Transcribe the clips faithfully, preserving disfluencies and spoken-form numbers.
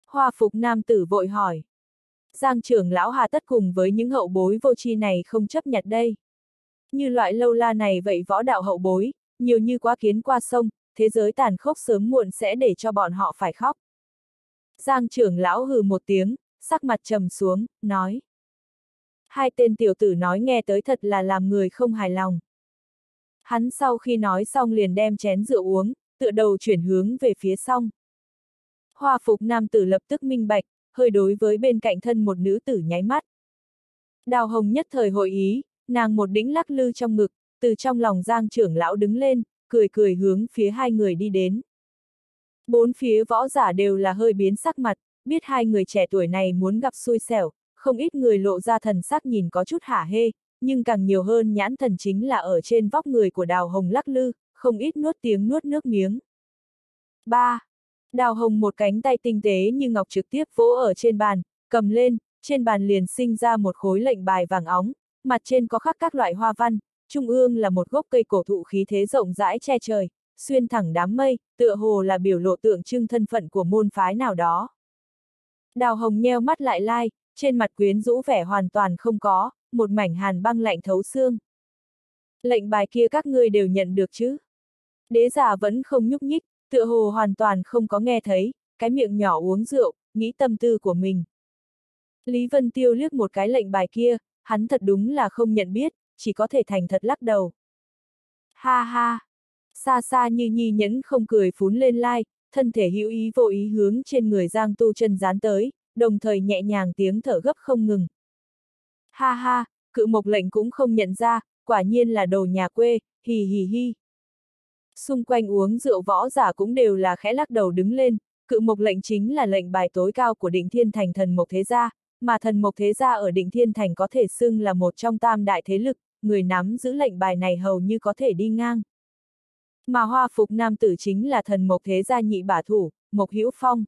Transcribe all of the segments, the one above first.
Hoa phục nam tử vội hỏi. Giang trưởng lão hà tất cùng với những hậu bối vô tri này không chấp nhận đây. Như loại lâu la này vậy võ đạo hậu bối, nhiều như quá kiến qua sông, thế giới tàn khốc sớm muộn sẽ để cho bọn họ phải khóc. Giang trưởng lão hừ một tiếng, sắc mặt trầm xuống, nói. Hai tên tiểu tử nói nghe tới thật là làm người không hài lòng. Hắn sau khi nói xong liền đem chén rượu uống, tựa đầu chuyển hướng về phía song. Hoa phục nam tử lập tức minh bạch, hơi đối với bên cạnh thân một nữ tử nháy mắt. Đào Hồng nhất thời hội ý, nàng một đĩnh lắc lư trong ngực, từ trong lòng Giang trưởng lão đứng lên, cười cười hướng phía hai người đi đến. Bốn phía võ giả đều là hơi biến sắc mặt, biết hai người trẻ tuổi này muốn gặp xui xẻo, không ít người lộ ra thần sắc nhìn có chút hả hê, nhưng càng nhiều hơn nhãn thần chính là ở trên vóc người của Đào Hồng lắc lư, không ít nuốt tiếng nuốt nước miếng. ba. Đào Hồng một cánh tay tinh tế như ngọc trực tiếp vỗ ở trên bàn, cầm lên, trên bàn liền sinh ra một khối lệnh bài vàng óng, mặt trên có khắc các loại hoa văn, trung ương là một gốc cây cổ thụ khí thế rộng rãi che trời, xuyên thẳng đám mây, tựa hồ là biểu lộ tượng trưng thân phận của môn phái nào đó. Đào Hồng nheo mắt lại lai, trên mặt quyến rũ vẻ hoàn toàn không có, một mảnh hàn băng lạnh thấu xương. Lệnh bài kia các ngươi đều nhận được chứ? Đế giả vẫn không nhúc nhích, tựa hồ hoàn toàn không có nghe thấy, cái miệng nhỏ uống rượu, nghĩ tâm tư của mình. Lý Vân Tiêu liếc một cái lệnh bài kia, hắn thật đúng là không nhận biết, chỉ có thể thành thật lắc đầu. Ha ha! Xa xa như nhi nhẫn không cười phún lên lai, thân thể hữu ý vô ý hướng trên người Giang Tu Chân dán tới, đồng thời nhẹ nhàng tiếng thở gấp không ngừng. Ha ha, Cự Mộc Lệnh cũng không nhận ra, quả nhiên là đồ nhà quê, hì hì hi. Xung quanh uống rượu võ giả cũng đều là khẽ lắc đầu đứng lên, Cự Mộc Lệnh chính là lệnh bài tối cao của Định Thiên Thành Thần Mộc Thế Gia, mà Thần Mộc Thế Gia ở Định Thiên Thành có thể xưng là một trong tam đại thế lực, người nắm giữ lệnh bài này hầu như có thể đi ngang. Mà hoa phục nam tử chính là Thần Mộc Thế Gia nhị bả thủ, Mộc Hữu Phong.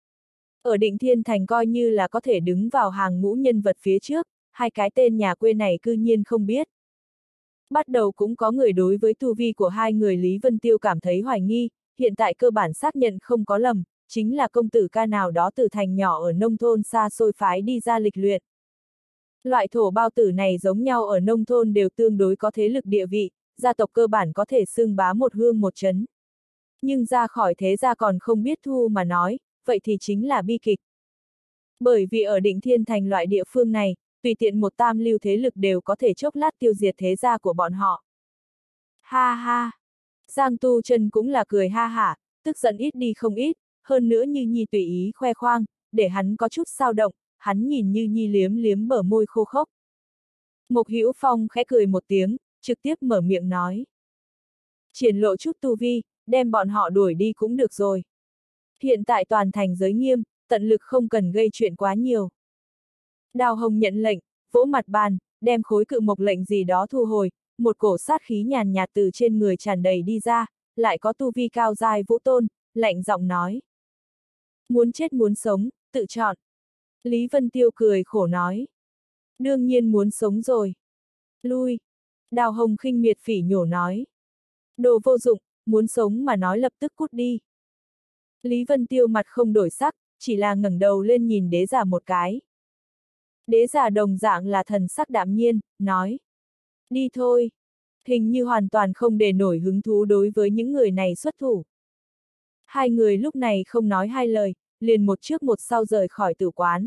Ở Định Thiên Thành coi như là có thể đứng vào hàng ngũ nhân vật phía trước, hai cái tên nhà quê này cư nhiên không biết. Bắt đầu cũng có người đối với tu vi của hai người Lý Vân Tiêu cảm thấy hoài nghi, hiện tại cơ bản xác nhận không có lầm, chính là công tử ca nào đó từ thành nhỏ ở nông thôn xa xôi phái đi ra lịch luyện. Loại thổ bao tử này giống nhau ở nông thôn đều tương đối có thế lực địa vị, gia tộc cơ bản có thể xưng bá một hương một trấn. Nhưng ra khỏi thế gia còn không biết thu mà nói, vậy thì chính là bi kịch. Bởi vì ở Định Thiên Thành loại địa phương này, tùy tiện một tam lưu thế lực đều có thể chốc lát tiêu diệt thế gia của bọn họ. Ha ha! Giang Tu Chân cũng là cười ha hả, tức giận ít đi không ít, hơn nữa Như Nhi tùy ý khoe khoang, để hắn có chút sao động, hắn nhìn Như Nhi liếm liếm bờ môi khô khốc. Mộc Hữu Phong khẽ cười một tiếng, trực tiếp mở miệng nói. Triển lộ chút tu vi, đem bọn họ đuổi đi cũng được rồi. Hiện tại toàn thành giới nghiêm, tận lực không cần gây chuyện quá nhiều. Đào Hồng nhận lệnh, vỗ mặt bàn, đem khối Cự Mộc Lệnh gì đó thu hồi, một cổ sát khí nhàn nhạt từ trên người tràn đầy đi ra, lại có tu vi cao giai vũ tôn, lạnh giọng nói. Muốn chết muốn sống, tự chọn. Lý Vân Tiêu cười khổ nói. Đương nhiên muốn sống rồi. Lui. Đào Hồng khinh miệt phỉ nhổ nói. Đồ vô dụng, muốn sống mà nói lập tức cút đi. Lý Vân Tiêu mặt không đổi sắc, chỉ là ngẩng đầu lên nhìn đế giả một cái. Đế giả đồng dạng là thần sắc đạm nhiên, nói. Đi thôi. Hình như hoàn toàn không để nổi hứng thú đối với những người này xuất thủ. Hai người lúc này không nói hai lời, liền một trước một sau rời khỏi tử quán.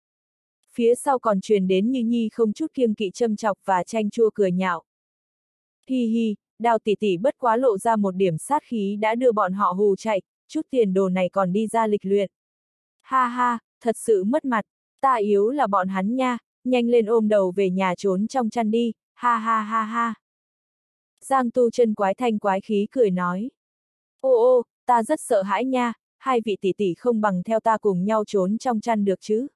Phía sau còn truyền đến Như Nhi không chút kiêng kỵ châm chọc và chanh chua cười nhạo. Hi hi, Đào tỷ tỷ bất quá lộ ra một điểm sát khí đã đưa bọn họ hù chạy, chút tiền đồ này còn đi ra lịch luyện. Ha ha, thật sự mất mặt, ta yếu là bọn hắn nha, nhanh lên ôm đầu về nhà trốn trong chăn đi, ha ha ha ha. Giang Tu Chân quái thanh quái khí cười nói. Ô ô, ta rất sợ hãi nha, hai vị tỷ tỷ không bằng theo ta cùng nhau trốn trong chăn được chứ.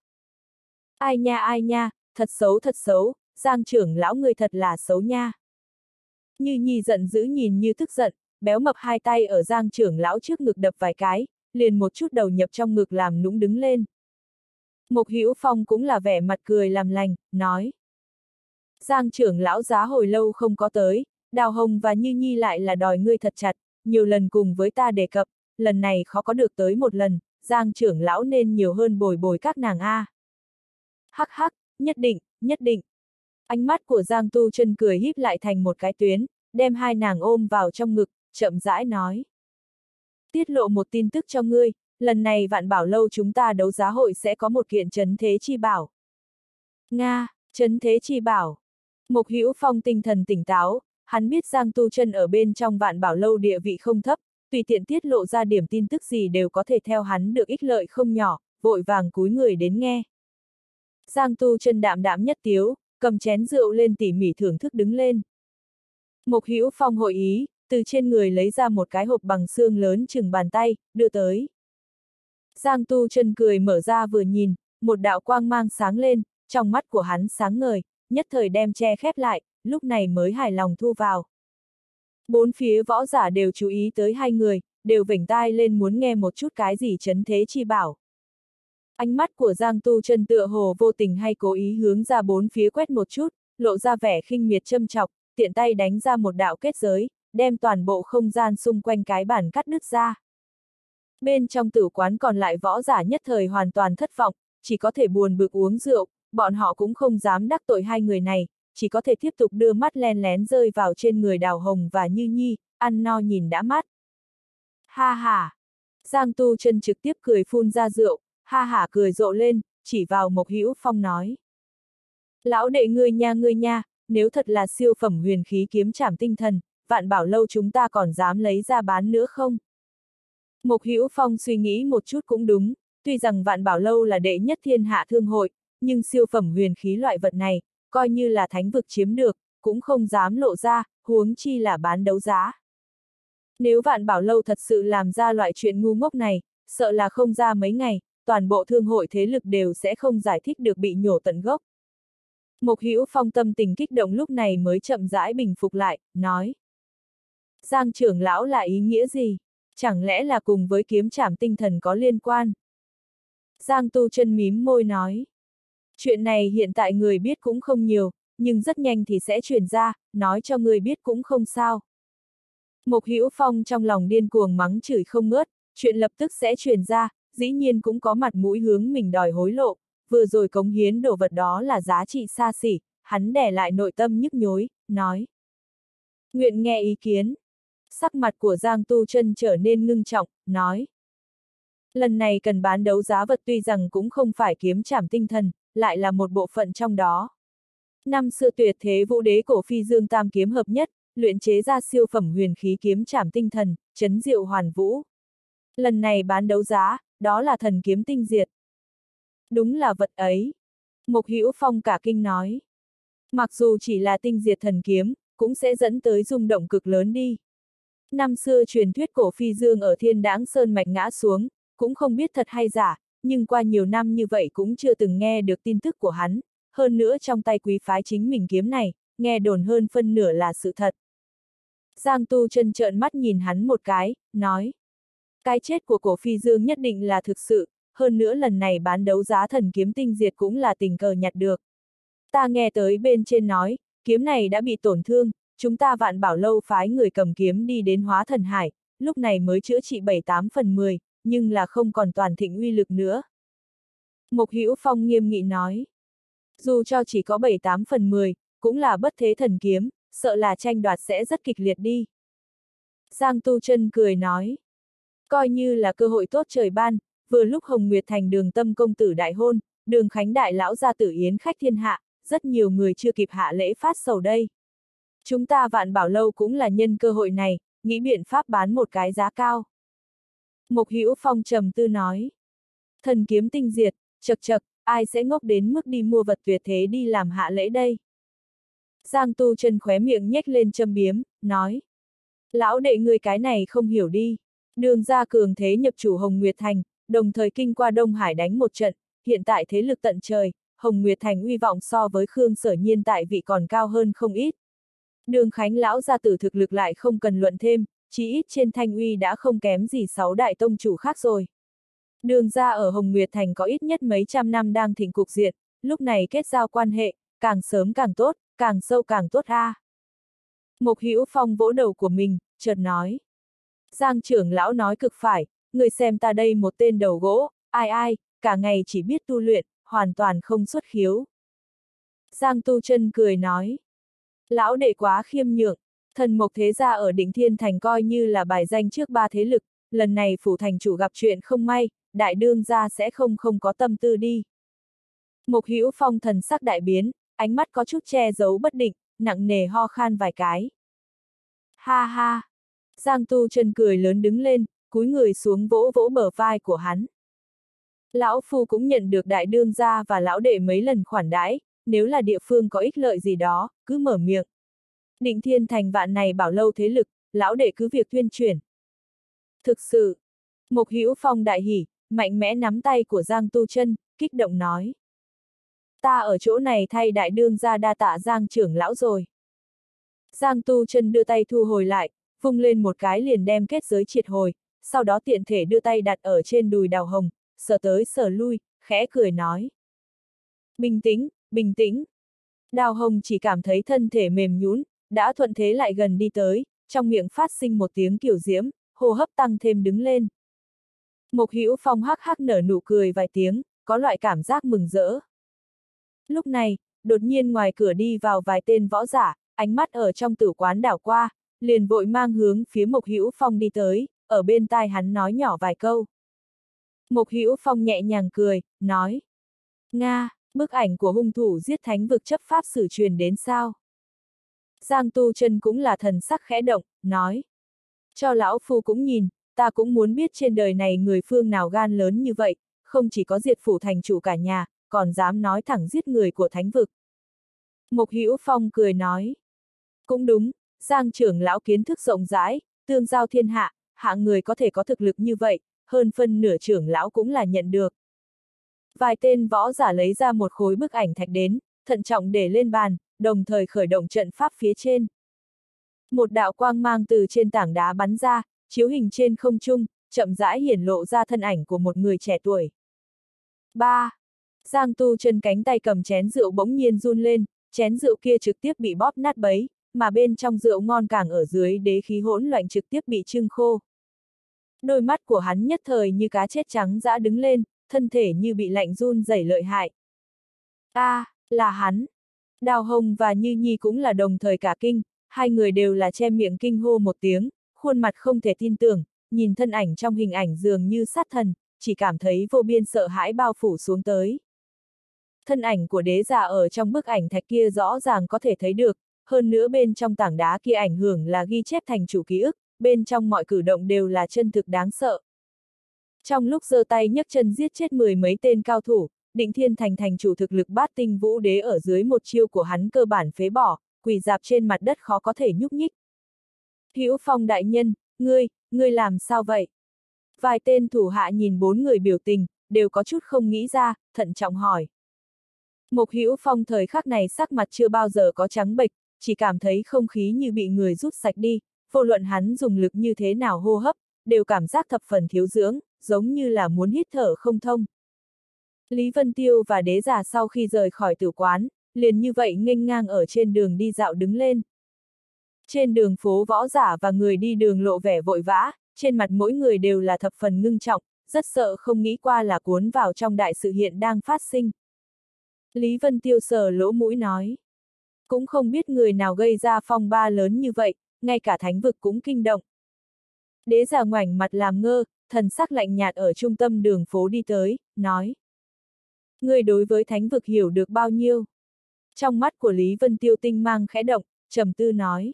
Ai nha ai nha, thật xấu thật xấu, Giang trưởng lão người thật là xấu nha. Như Nhi giận dữ nhìn như tức giận, béo mập hai tay ở Giang trưởng lão trước ngực đập vài cái, liền một chút đầu nhập trong ngực làm nũng đứng lên. Mộc Hữu Phong cũng là vẻ mặt cười làm lành, nói. Giang trưởng lão giá hồi lâu không có tới, Đào Hồng và Như Nhi lại là đòi ngươi thật chặt, nhiều lần cùng với ta đề cập, lần này khó có được tới một lần, Giang trưởng lão nên nhiều hơn bồi bồi các nàng a. Hắc hắc, nhất định, nhất định. Ánh mắt của Giang Tu Chân cười híp lại thành một cái tuyến, đem hai nàng ôm vào trong ngực, chậm rãi nói. Tiết lộ một tin tức cho ngươi, lần này Vạn Bảo Lâu chúng ta đấu giá hội sẽ có một kiện trấn thế chi bảo. Nga, trấn thế chi bảo. Mục Hữu Phong tinh thần tỉnh táo, hắn biết Giang Tu Chân ở bên trong Vạn Bảo Lâu địa vị không thấp, tùy tiện tiết lộ ra điểm tin tức gì đều có thể theo hắn được ích lợi không nhỏ, vội vàng cúi người đến nghe. Giang Tu Chân đạm đạm nhất tiếu, cầm chén rượu lên tỉ mỉ thưởng thức đứng lên. Mục Hữu Phong hội ý, từ trên người lấy ra một cái hộp bằng xương lớn chừng bàn tay, đưa tới. Giang Tu Chân cười mở ra vừa nhìn, một đạo quang mang sáng lên, trong mắt của hắn sáng ngời, nhất thời đem che khép lại, lúc này mới hài lòng thu vào. Bốn phía võ giả đều chú ý tới hai người, đều vểnh tai lên muốn nghe một chút cái gì trấn thế chi bảo. Ánh mắt của Giang Tu Chân tựa hồ vô tình hay cố ý hướng ra bốn phía quét một chút, lộ ra vẻ khinh miệt châm chọc, tiện tay đánh ra một đạo kết giới, đem toàn bộ không gian xung quanh cái bản cắt đứt ra. Bên trong tử quán còn lại võ giả nhất thời hoàn toàn thất vọng, chỉ có thể buồn bực uống rượu, bọn họ cũng không dám đắc tội hai người này, chỉ có thể tiếp tục đưa mắt len lén rơi vào trên người Đào Hồng và Như Nhi, ăn no nhìn đã mắt. Ha ha! Giang Tu Chân trực tiếp cười phun ra rượu, ha hả cười rộ lên, chỉ vào Mục Hữu Phong nói. Lão đệ ngươi nha ngươi nha, nếu thật là siêu phẩm huyền khí kiếm trảm tinh thần, Vạn Bảo Lâu chúng ta còn dám lấy ra bán nữa không? Mục Hữu Phong suy nghĩ một chút cũng đúng, tuy rằng Vạn Bảo Lâu là đệ nhất thiên hạ thương hội, nhưng siêu phẩm huyền khí loại vật này, coi như là thánh vực chiếm được, cũng không dám lộ ra, huống chi là bán đấu giá. Nếu Vạn Bảo Lâu thật sự làm ra loại chuyện ngu ngốc này, sợ là không ra mấy ngày, toàn bộ thương hội thế lực đều sẽ không giải thích được bị nhổ tận gốc. Mục Hữu Phong tâm tình kích động lúc này mới chậm rãi bình phục lại, nói. Giang trưởng lão là ý nghĩa gì? Chẳng lẽ là cùng với kiếm trảm tinh thần có liên quan? Giang Tu Chân mím môi nói. Chuyện này hiện tại người biết cũng không nhiều, nhưng rất nhanh thì sẽ truyền ra, nói cho người biết cũng không sao. Mục Hữu Phong trong lòng điên cuồng mắng chửi không ngớt, chuyện lập tức sẽ truyền ra, dĩ nhiên cũng có mặt mũi hướng mình đòi hối lộ, vừa rồi cống hiến đồ vật đó là giá trị xa xỉ, hắn đè lại nội tâm nhức nhối, nói. Nguyện nghe ý kiến. Sắc mặt của Giang Tu Chân trở nên ngưng trọng, nói. Lần này cần bán đấu giá vật tuy rằng cũng không phải kiếm trảm tinh thần, lại là một bộ phận trong đó. Năm xưa tuyệt thế vũ đế cổ phi dương tam kiếm hợp nhất, luyện chế ra siêu phẩm huyền khí kiếm trảm tinh thần, chấn diệu hoàn vũ. Lần này bán đấu giá, đó là thần kiếm tinh diệt. Đúng là vật ấy. Mục Hữu Phong cả kinh nói. Mặc dù chỉ là tinh diệt thần kiếm, cũng sẽ dẫn tới rung động cực lớn đi. Năm xưa truyền thuyết cổ phi dương ở Thiên Đãng Sơn mạch ngã xuống, cũng không biết thật hay giả, nhưng qua nhiều năm như vậy cũng chưa từng nghe được tin tức của hắn, hơn nữa trong tay quý phái chính mình kiếm này, nghe đồn hơn phân nửa là sự thật. Giang Tu Chân trợn mắt nhìn hắn một cái, nói. Cái chết của cổ phi dương nhất định là thực sự, hơn nữa lần này bán đấu giá thần kiếm tinh diệt cũng là tình cờ nhặt được. Ta nghe tới bên trên nói, kiếm này đã bị tổn thương, chúng ta Vạn Bảo Lâu phái người cầm kiếm đi đến Hóa Thần Hải, lúc này mới chữa trị bảy tám phần mười, nhưng là không còn toàn thịnh uy lực nữa. Mục Hữu Phong nghiêm nghị nói. Dù cho chỉ có bảy tám phần mười, cũng là bất thế thần kiếm, sợ là tranh đoạt sẽ rất kịch liệt đi. Giang Tu Chân cười nói. Coi như là cơ hội tốt trời ban, vừa lúc Hồng Nguyệt Thành Đường Tâm công tử đại hôn, Đường Khánh đại lão gia tử yến khách thiên hạ, rất nhiều người chưa kịp hạ lễ phát sầu đây. Chúng ta Vạn Bảo Lâu cũng là nhân cơ hội này, nghĩ biện pháp bán một cái giá cao. Mục Hữu Phong trầm tư nói. Thần kiếm tinh diệt, chật chật, ai sẽ ngốc đến mức đi mua vật tuyệt thế đi làm hạ lễ đây? Giang Tu Chân khóe miệng nhếch lên châm biếm, nói. Lão đệ người cái này không hiểu đi. Đường ra cường thế nhập chủ Hồng Nguyệt Thành, đồng thời kinh qua Đông Hải đánh một trận, hiện tại thế lực tận trời, Hồng Nguyệt Thành uy vọng so với Khương Sở Nhiên tại vị còn cao hơn không ít. Đường Khánh lão gia tử thực lực lại không cần luận thêm, chí ít trên thanh uy đã không kém gì sáu đại tông chủ khác rồi. Đường ra ở Hồng Nguyệt Thành có ít nhất mấy trăm năm đang thịnh cục diện, lúc này kết giao quan hệ, càng sớm càng tốt, càng sâu càng tốt a. À. Mục Hữu Phong vỗ đầu của mình, chợt nói. Giang trưởng lão nói cực phải, người xem ta đây một tên đầu gỗ, ai ai, cả ngày chỉ biết tu luyện, hoàn toàn không xuất khiếu. Giang Tu Chân cười nói. Lão đệ quá khiêm nhượng, thần mộc thế gia ở Định Thiên Thành coi như là bài danh trước ba thế lực, lần này phủ thành chủ gặp chuyện không may, đại đương gia sẽ không không có tâm tư đi. Mộc Hữu Phong thần sắc đại biến, ánh mắt có chút che giấu bất định, nặng nề ho khan vài cái. Ha ha! Giang Tu Chân cười lớn đứng lên, cúi người xuống vỗ vỗ bờ vai của hắn. Lão phu cũng nhận được đại đương gia và lão đệ mấy lần khoản đãi, nếu là địa phương có ích lợi gì đó, cứ mở miệng. Định Thiên Thành vạn này bảo lâu thế lực, lão đệ cứ việc tuyên truyền. Thực sự, Mộc Hữu Phong đại hỉ, mạnh mẽ nắm tay của Giang Tu Chân, kích động nói. Ta ở chỗ này thay đại đương gia đa tạ Giang trưởng lão rồi. Giang Tu Chân đưa tay thu hồi lại, vung lên một cái liền đem kết giới triệt hồi, sau đó tiện thể đưa tay đặt ở trên đùi Đào Hồng, sờ tới sờ lui, khẽ cười nói. Bình tĩnh, bình tĩnh. Đào Hồng chỉ cảm thấy thân thể mềm nhũn, đã thuận thế lại gần đi tới, trong miệng phát sinh một tiếng kiểu diễm, hô hấp tăng thêm đứng lên. Mộc Hữu Phong hắc hắc nở nụ cười vài tiếng, có loại cảm giác mừng rỡ. Lúc này, đột nhiên ngoài cửa đi vào vài tên võ giả, ánh mắt ở trong tử quán đảo qua, liền vội mang hướng phía Mộc Hữu Phong đi tới, ở bên tai hắn nói nhỏ vài câu. Mộc Hữu Phong nhẹ nhàng cười, nói. Nga, bức ảnh của hung thủ giết thánh vực chấp pháp sử truyền đến sao? Giang Tu Chân cũng là thần sắc khẽ động, nói. Cho lão phu cũng nhìn, ta cũng muốn biết trên đời này người phương nào gan lớn như vậy, không chỉ có diệt phủ thành chủ cả nhà, còn dám nói thẳng giết người của thánh vực. Mộc Hữu Phong cười nói. Cũng đúng, Giang trưởng lão kiến thức rộng rãi, tương giao thiên hạ, hạng người có thể có thực lực như vậy, hơn phân nửa trưởng lão cũng là nhận được. Vài tên võ giả lấy ra một khối bức ảnh thạch đến, thận trọng để lên bàn, đồng thời khởi động trận pháp phía trên. Một đạo quang mang từ trên tảng đá bắn ra, chiếu hình trên không trung, chậm rãi hiển lộ ra thân ảnh của một người trẻ tuổi. Ba. Giang Tu Chân cánh tay cầm chén rượu bỗng nhiên run lên, chén rượu kia trực tiếp bị bóp nát bấy, mà bên trong rượu ngon càng ở dưới đế khí hỗn loạn trực tiếp bị trưng khô. Đôi mắt của hắn nhất thời như cá chết trắng dã đứng lên, thân thể như bị lạnh run rẩy lợi hại. A, à, là hắn. Đào Hồng và Như Nhi cũng là đồng thời cả kinh, hai người đều là che miệng kinh hô một tiếng, khuôn mặt không thể tin tưởng, nhìn thân ảnh trong hình ảnh dường như sát thần, chỉ cảm thấy vô biên sợ hãi bao phủ xuống tới. Thân ảnh của đế giả ở trong bức ảnh thạch kia rõ ràng có thể thấy được, hơn nữa bên trong tảng đá kia ảnh hưởng là ghi chép thành chủ ký ức, bên trong mọi cử động đều là chân thực đáng sợ. Trong lúc giơ tay nhấc chân giết chết mười mấy tên cao thủ, Định Thiên Thành thành chủ thực lực bát tinh vũ đế ở dưới một chiêu của hắn cơ bản phế bỏ, quỳ dạp trên mặt đất khó có thể nhúc nhích. Hữu Phong đại nhân, ngươi, ngươi làm sao vậy? Vài tên thủ hạ nhìn bốn người biểu tình, đều có chút không nghĩ ra, thận trọng hỏi. Mộc Hữu Phong thời khắc này sắc mặt chưa bao giờ có trắng bệch, chỉ cảm thấy không khí như bị người rút sạch đi, vô luận hắn dùng lực như thế nào hô hấp, đều cảm giác thập phần thiếu dưỡng, giống như là muốn hít thở không thông. Lý Vân Tiêu và đế giả sau khi rời khỏi tử quán, liền như vậy nghênh ngang ở trên đường đi dạo đứng lên. Trên đường phố võ giả và người đi đường lộ vẻ vội vã, trên mặt mỗi người đều là thập phần ngưng trọng, rất sợ không nghĩ qua là cuốn vào trong đại sự hiện đang phát sinh. Lý Vân Tiêu sờ lỗ mũi nói. Cũng không biết người nào gây ra phong ba lớn như vậy, ngay cả thánh vực cũng kinh động. Đế giả ngoảnh mặt làm ngơ, thần sắc lạnh nhạt ở trung tâm đường phố đi tới, nói. Người đối với thánh vực hiểu được bao nhiêu? Trong mắt của Lý Vân Tiêu tinh mang khẽ động, trầm tư nói.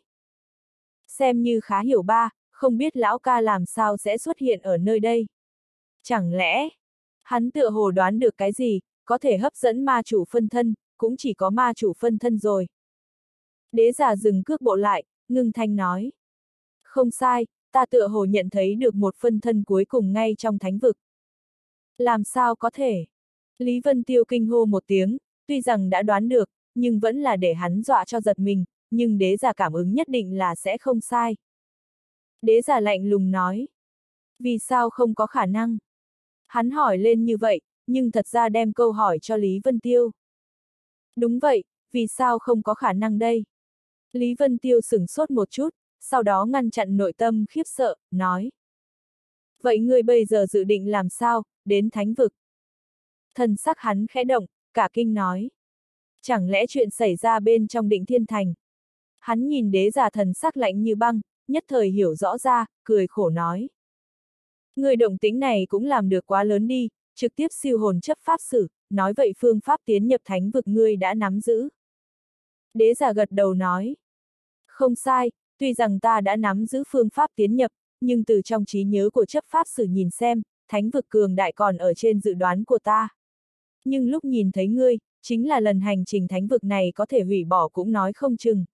Xem như khá hiểu ba, không biết lão ca làm sao sẽ xuất hiện ở nơi đây. Chẳng lẽ, hắn tựa hồ đoán được cái gì, có thể hấp dẫn ma chủ phân thân, cũng chỉ có ma chủ phân thân rồi. Đế giả dừng cước bộ lại, ngưng thanh nói. Không sai, ta tựa hồ nhận thấy được một phân thân cuối cùng ngay trong thánh vực. Làm sao có thể? Lý Vân Tiêu kinh hô một tiếng, tuy rằng đã đoán được, nhưng vẫn là để hắn dọa cho giật mình, nhưng đế giả cảm ứng nhất định là sẽ không sai. Đế giả lạnh lùng nói. Vì sao không có khả năng? Hắn hỏi lên như vậy, nhưng thật ra đem câu hỏi cho Lý Vân Tiêu. Đúng vậy, vì sao không có khả năng đây? Lý Vân Tiêu sửng sốt một chút, sau đó ngăn chặn nội tâm khiếp sợ, nói. Vậy ngươi bây giờ dự định làm sao, đến thánh vực? Thần sắc hắn khẽ động, cả kinh nói. Chẳng lẽ chuyện xảy ra bên trong Định Thiên Thành? Hắn nhìn đế giả thần sắc lạnh như băng, nhất thời hiểu rõ ra, cười khổ nói. Người động tính này cũng làm được quá lớn đi, trực tiếp siêu hồn chấp pháp sử, nói vậy phương pháp tiến nhập thánh vực ngươi đã nắm giữ. Đế giả gật đầu nói. Không sai, tuy rằng ta đã nắm giữ phương pháp tiến nhập, nhưng từ trong trí nhớ của chấp pháp sử nhìn xem, thánh vực cường đại còn ở trên dự đoán của ta. Nhưng lúc nhìn thấy ngươi, chính là lần hành trình thánh vực này có thể hủy bỏ cũng nói không chừng.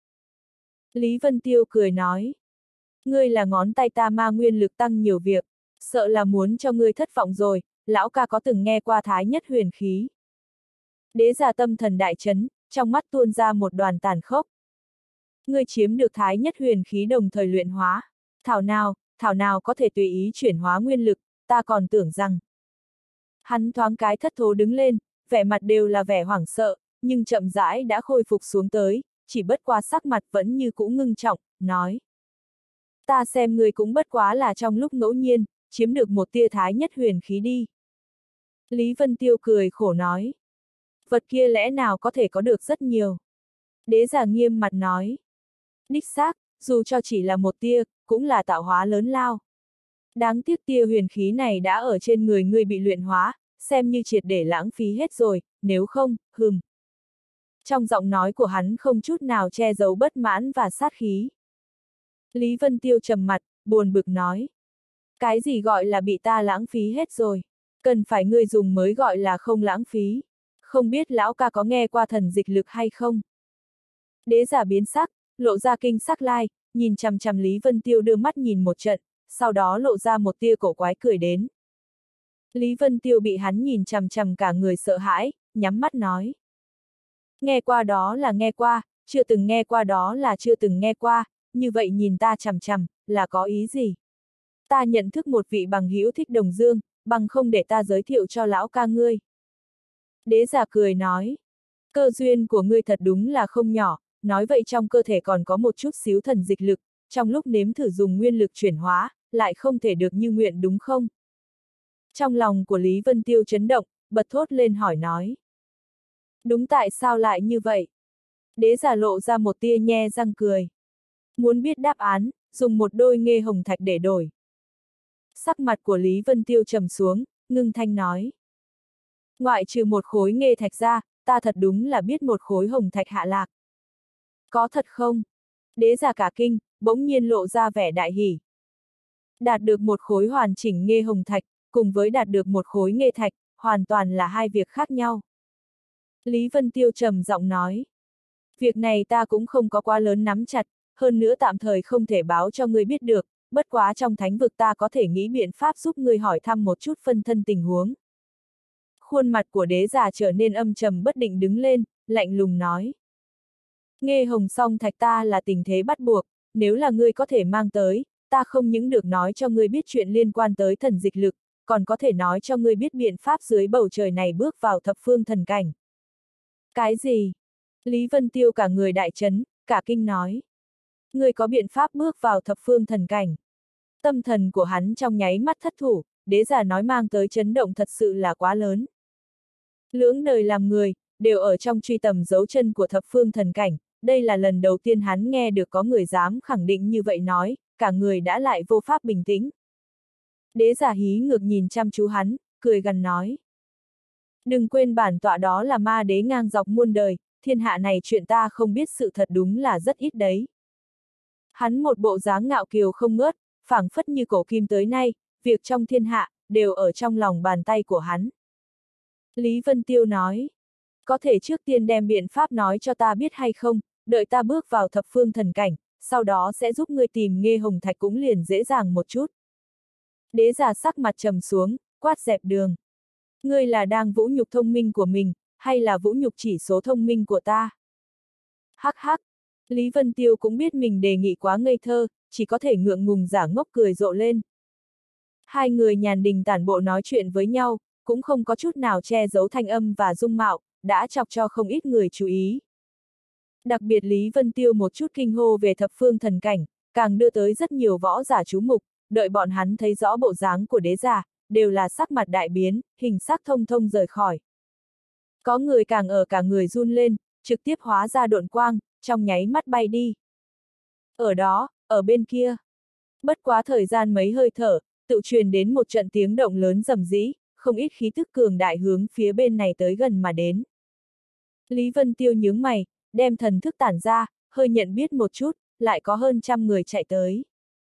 Lý Vân Tiêu cười nói. Ngươi là ngón tay ta ma nguyên lực tăng nhiều việc, sợ là muốn cho ngươi thất vọng rồi, lão ca có từng nghe qua thái nhất huyền khí. Đế giả tâm thần đại chấn, trong mắt tuôn ra một đoàn tàn khốc. Ngươi chiếm được thái nhất huyền khí đồng thời luyện hóa. Thảo nào, thảo nào có thể tùy ý chuyển hóa nguyên lực, ta còn tưởng rằng. Hắn thoáng cái thất thố đứng lên, vẻ mặt đều là vẻ hoảng sợ, nhưng chậm rãi đã khôi phục xuống tới, chỉ bất quá sắc mặt vẫn như cũ ngưng trọng, nói. Ta xem ngươi cũng bất quá là trong lúc ngẫu nhiên, chiếm được một tia thái nhất huyền khí đi. Lý Vân Tiêu cười khổ nói. Vật kia lẽ nào có thể có được rất nhiều. Đế giả nghiêm mặt nói. Đích xác, dù cho chỉ là một tia, cũng là tạo hóa lớn lao. Đáng tiếc tia huyền khí này đã ở trên người ngươi bị luyện hóa, xem như triệt để lãng phí hết rồi, nếu không, hừm. Trong giọng nói của hắn không chút nào che giấu bất mãn và sát khí. Lý Vân Tiêu trầm mặt, buồn bực nói. Cái gì gọi là bị ta lãng phí hết rồi? Cần phải ngươi dùng mới gọi là không lãng phí. Không biết lão ca có nghe qua thần dịch lực hay không? Đế giả biến sắc, lộ ra kinh sắc lai, nhìn chằm chằm Lý Vân Tiêu đưa mắt nhìn một trận, sau đó lộ ra một tia cổ quái cười đến. Lý Vân Tiêu bị hắn nhìn chằm chằm cả người sợ hãi, nhắm mắt nói. Nghe qua đó là nghe qua, chưa từng nghe qua đó là chưa từng nghe qua, như vậy nhìn ta chằm chằm, là có ý gì? Ta nhận thức một vị bằng hữu thích đồng dương, bằng không để ta giới thiệu cho lão ca ngươi. Đế giả cười nói. Cơ duyên của ngươi thật đúng là không nhỏ, nói vậy trong cơ thể còn có một chút xíu thần dịch lực, trong lúc nếm thử dùng nguyên lực chuyển hóa, lại không thể được như nguyện đúng không? Trong lòng của Lý Vân Tiêu chấn động, bật thốt lên hỏi nói. Đúng tại sao lại như vậy? Đế giả lộ ra một tia nhe răng cười. Muốn biết đáp án, dùng một đôi nghê hồng thạch để đổi. Sắc mặt của Lý Vân Tiêu trầm xuống, ngưng thanh nói. Ngoại trừ một khối nghê thạch ra, ta thật đúng là biết một khối hồng thạch hạ lạc. Có thật không? Đế giả cả kinh, bỗng nhiên lộ ra vẻ đại hỉ. Đạt được một khối hoàn chỉnh nghê hồng thạch, cùng với đạt được một khối nghê thạch, hoàn toàn là hai việc khác nhau. Lý Vân Tiêu trầm giọng nói. Việc này ta cũng không có quá lớn nắm chặt, hơn nữa tạm thời không thể báo cho ngươi biết được, bất quá trong thánh vực ta có thể nghĩ biện pháp giúp ngươi hỏi thăm một chút phân thân tình huống. Khuôn mặt của đế giả trở nên âm trầm bất định đứng lên, lạnh lùng nói. Nghê hồng song thạch ta là tình thế bắt buộc, nếu là ngươi có thể mang tới, ta không những được nói cho ngươi biết chuyện liên quan tới thần dịch lực, còn có thể nói cho ngươi biết biện pháp dưới bầu trời này bước vào thập phương thần cảnh. Cái gì? Lý Vân Tiêu cả người đại chấn, cả kinh nói. Ngươi có biện pháp bước vào thập phương thần cảnh. Tâm thần của hắn trong nháy mắt thất thủ, đế giả nói mang tới chấn động thật sự là quá lớn. Lưỡng đời làm người, đều ở trong truy tầm dấu chân của thập phương thần cảnh, đây là lần đầu tiên hắn nghe được có người dám khẳng định như vậy nói, cả người đã lại vô pháp bình tĩnh. Đế giả hí ngược nhìn chăm chú hắn, cười gằn nói. Đừng quên bản tọa đó là ma đế ngang dọc muôn đời, thiên hạ này chuyện ta không biết sự thật đúng là rất ít đấy. Hắn một bộ dáng ngạo kiều không ngớt, phảng phất như cổ kim tới nay, việc trong thiên hạ, đều ở trong lòng bàn tay của hắn. Lý Vân Tiêu nói, có thể trước tiên đem biện pháp nói cho ta biết hay không, đợi ta bước vào thập phương thần cảnh, sau đó sẽ giúp ngươi tìm nghê hồng thạch cũng liền dễ dàng một chút. Đế giả sắc mặt trầm xuống, quát dẹp đường. Ngươi là đang vũ nhục thông minh của mình, hay là vũ nhục chỉ số thông minh của ta? Hắc hắc, Lý Vân Tiêu cũng biết mình đề nghị quá ngây thơ, chỉ có thể ngượng ngùng giả ngốc cười rộ lên. Hai người nhàn đình tản bộ nói chuyện với nhau, cũng không có chút nào che giấu thanh âm và dung mạo, đã chọc cho không ít người chú ý. Đặc biệt Lý Vân Tiêu một chút kinh hô về thập phương thần cảnh, càng đưa tới rất nhiều võ giả chú mục, đợi bọn hắn thấy rõ bộ dáng của đế giả, đều là sắc mặt đại biến, hình sắc thông thông rời khỏi. Có người càng ở cả người run lên, trực tiếp hóa ra độn quang, trong nháy mắt bay đi. Ở đó, ở bên kia. Bất quá thời gian mấy hơi thở, tự truyền đến một trận tiếng động lớn rầm rĩ, không ít khí tức cường đại hướng phía bên này tới gần mà đến. Lý Vân Tiêu nhướng mày, đem thần thức tản ra, hơi nhận biết một chút, lại có hơn trăm người chạy tới.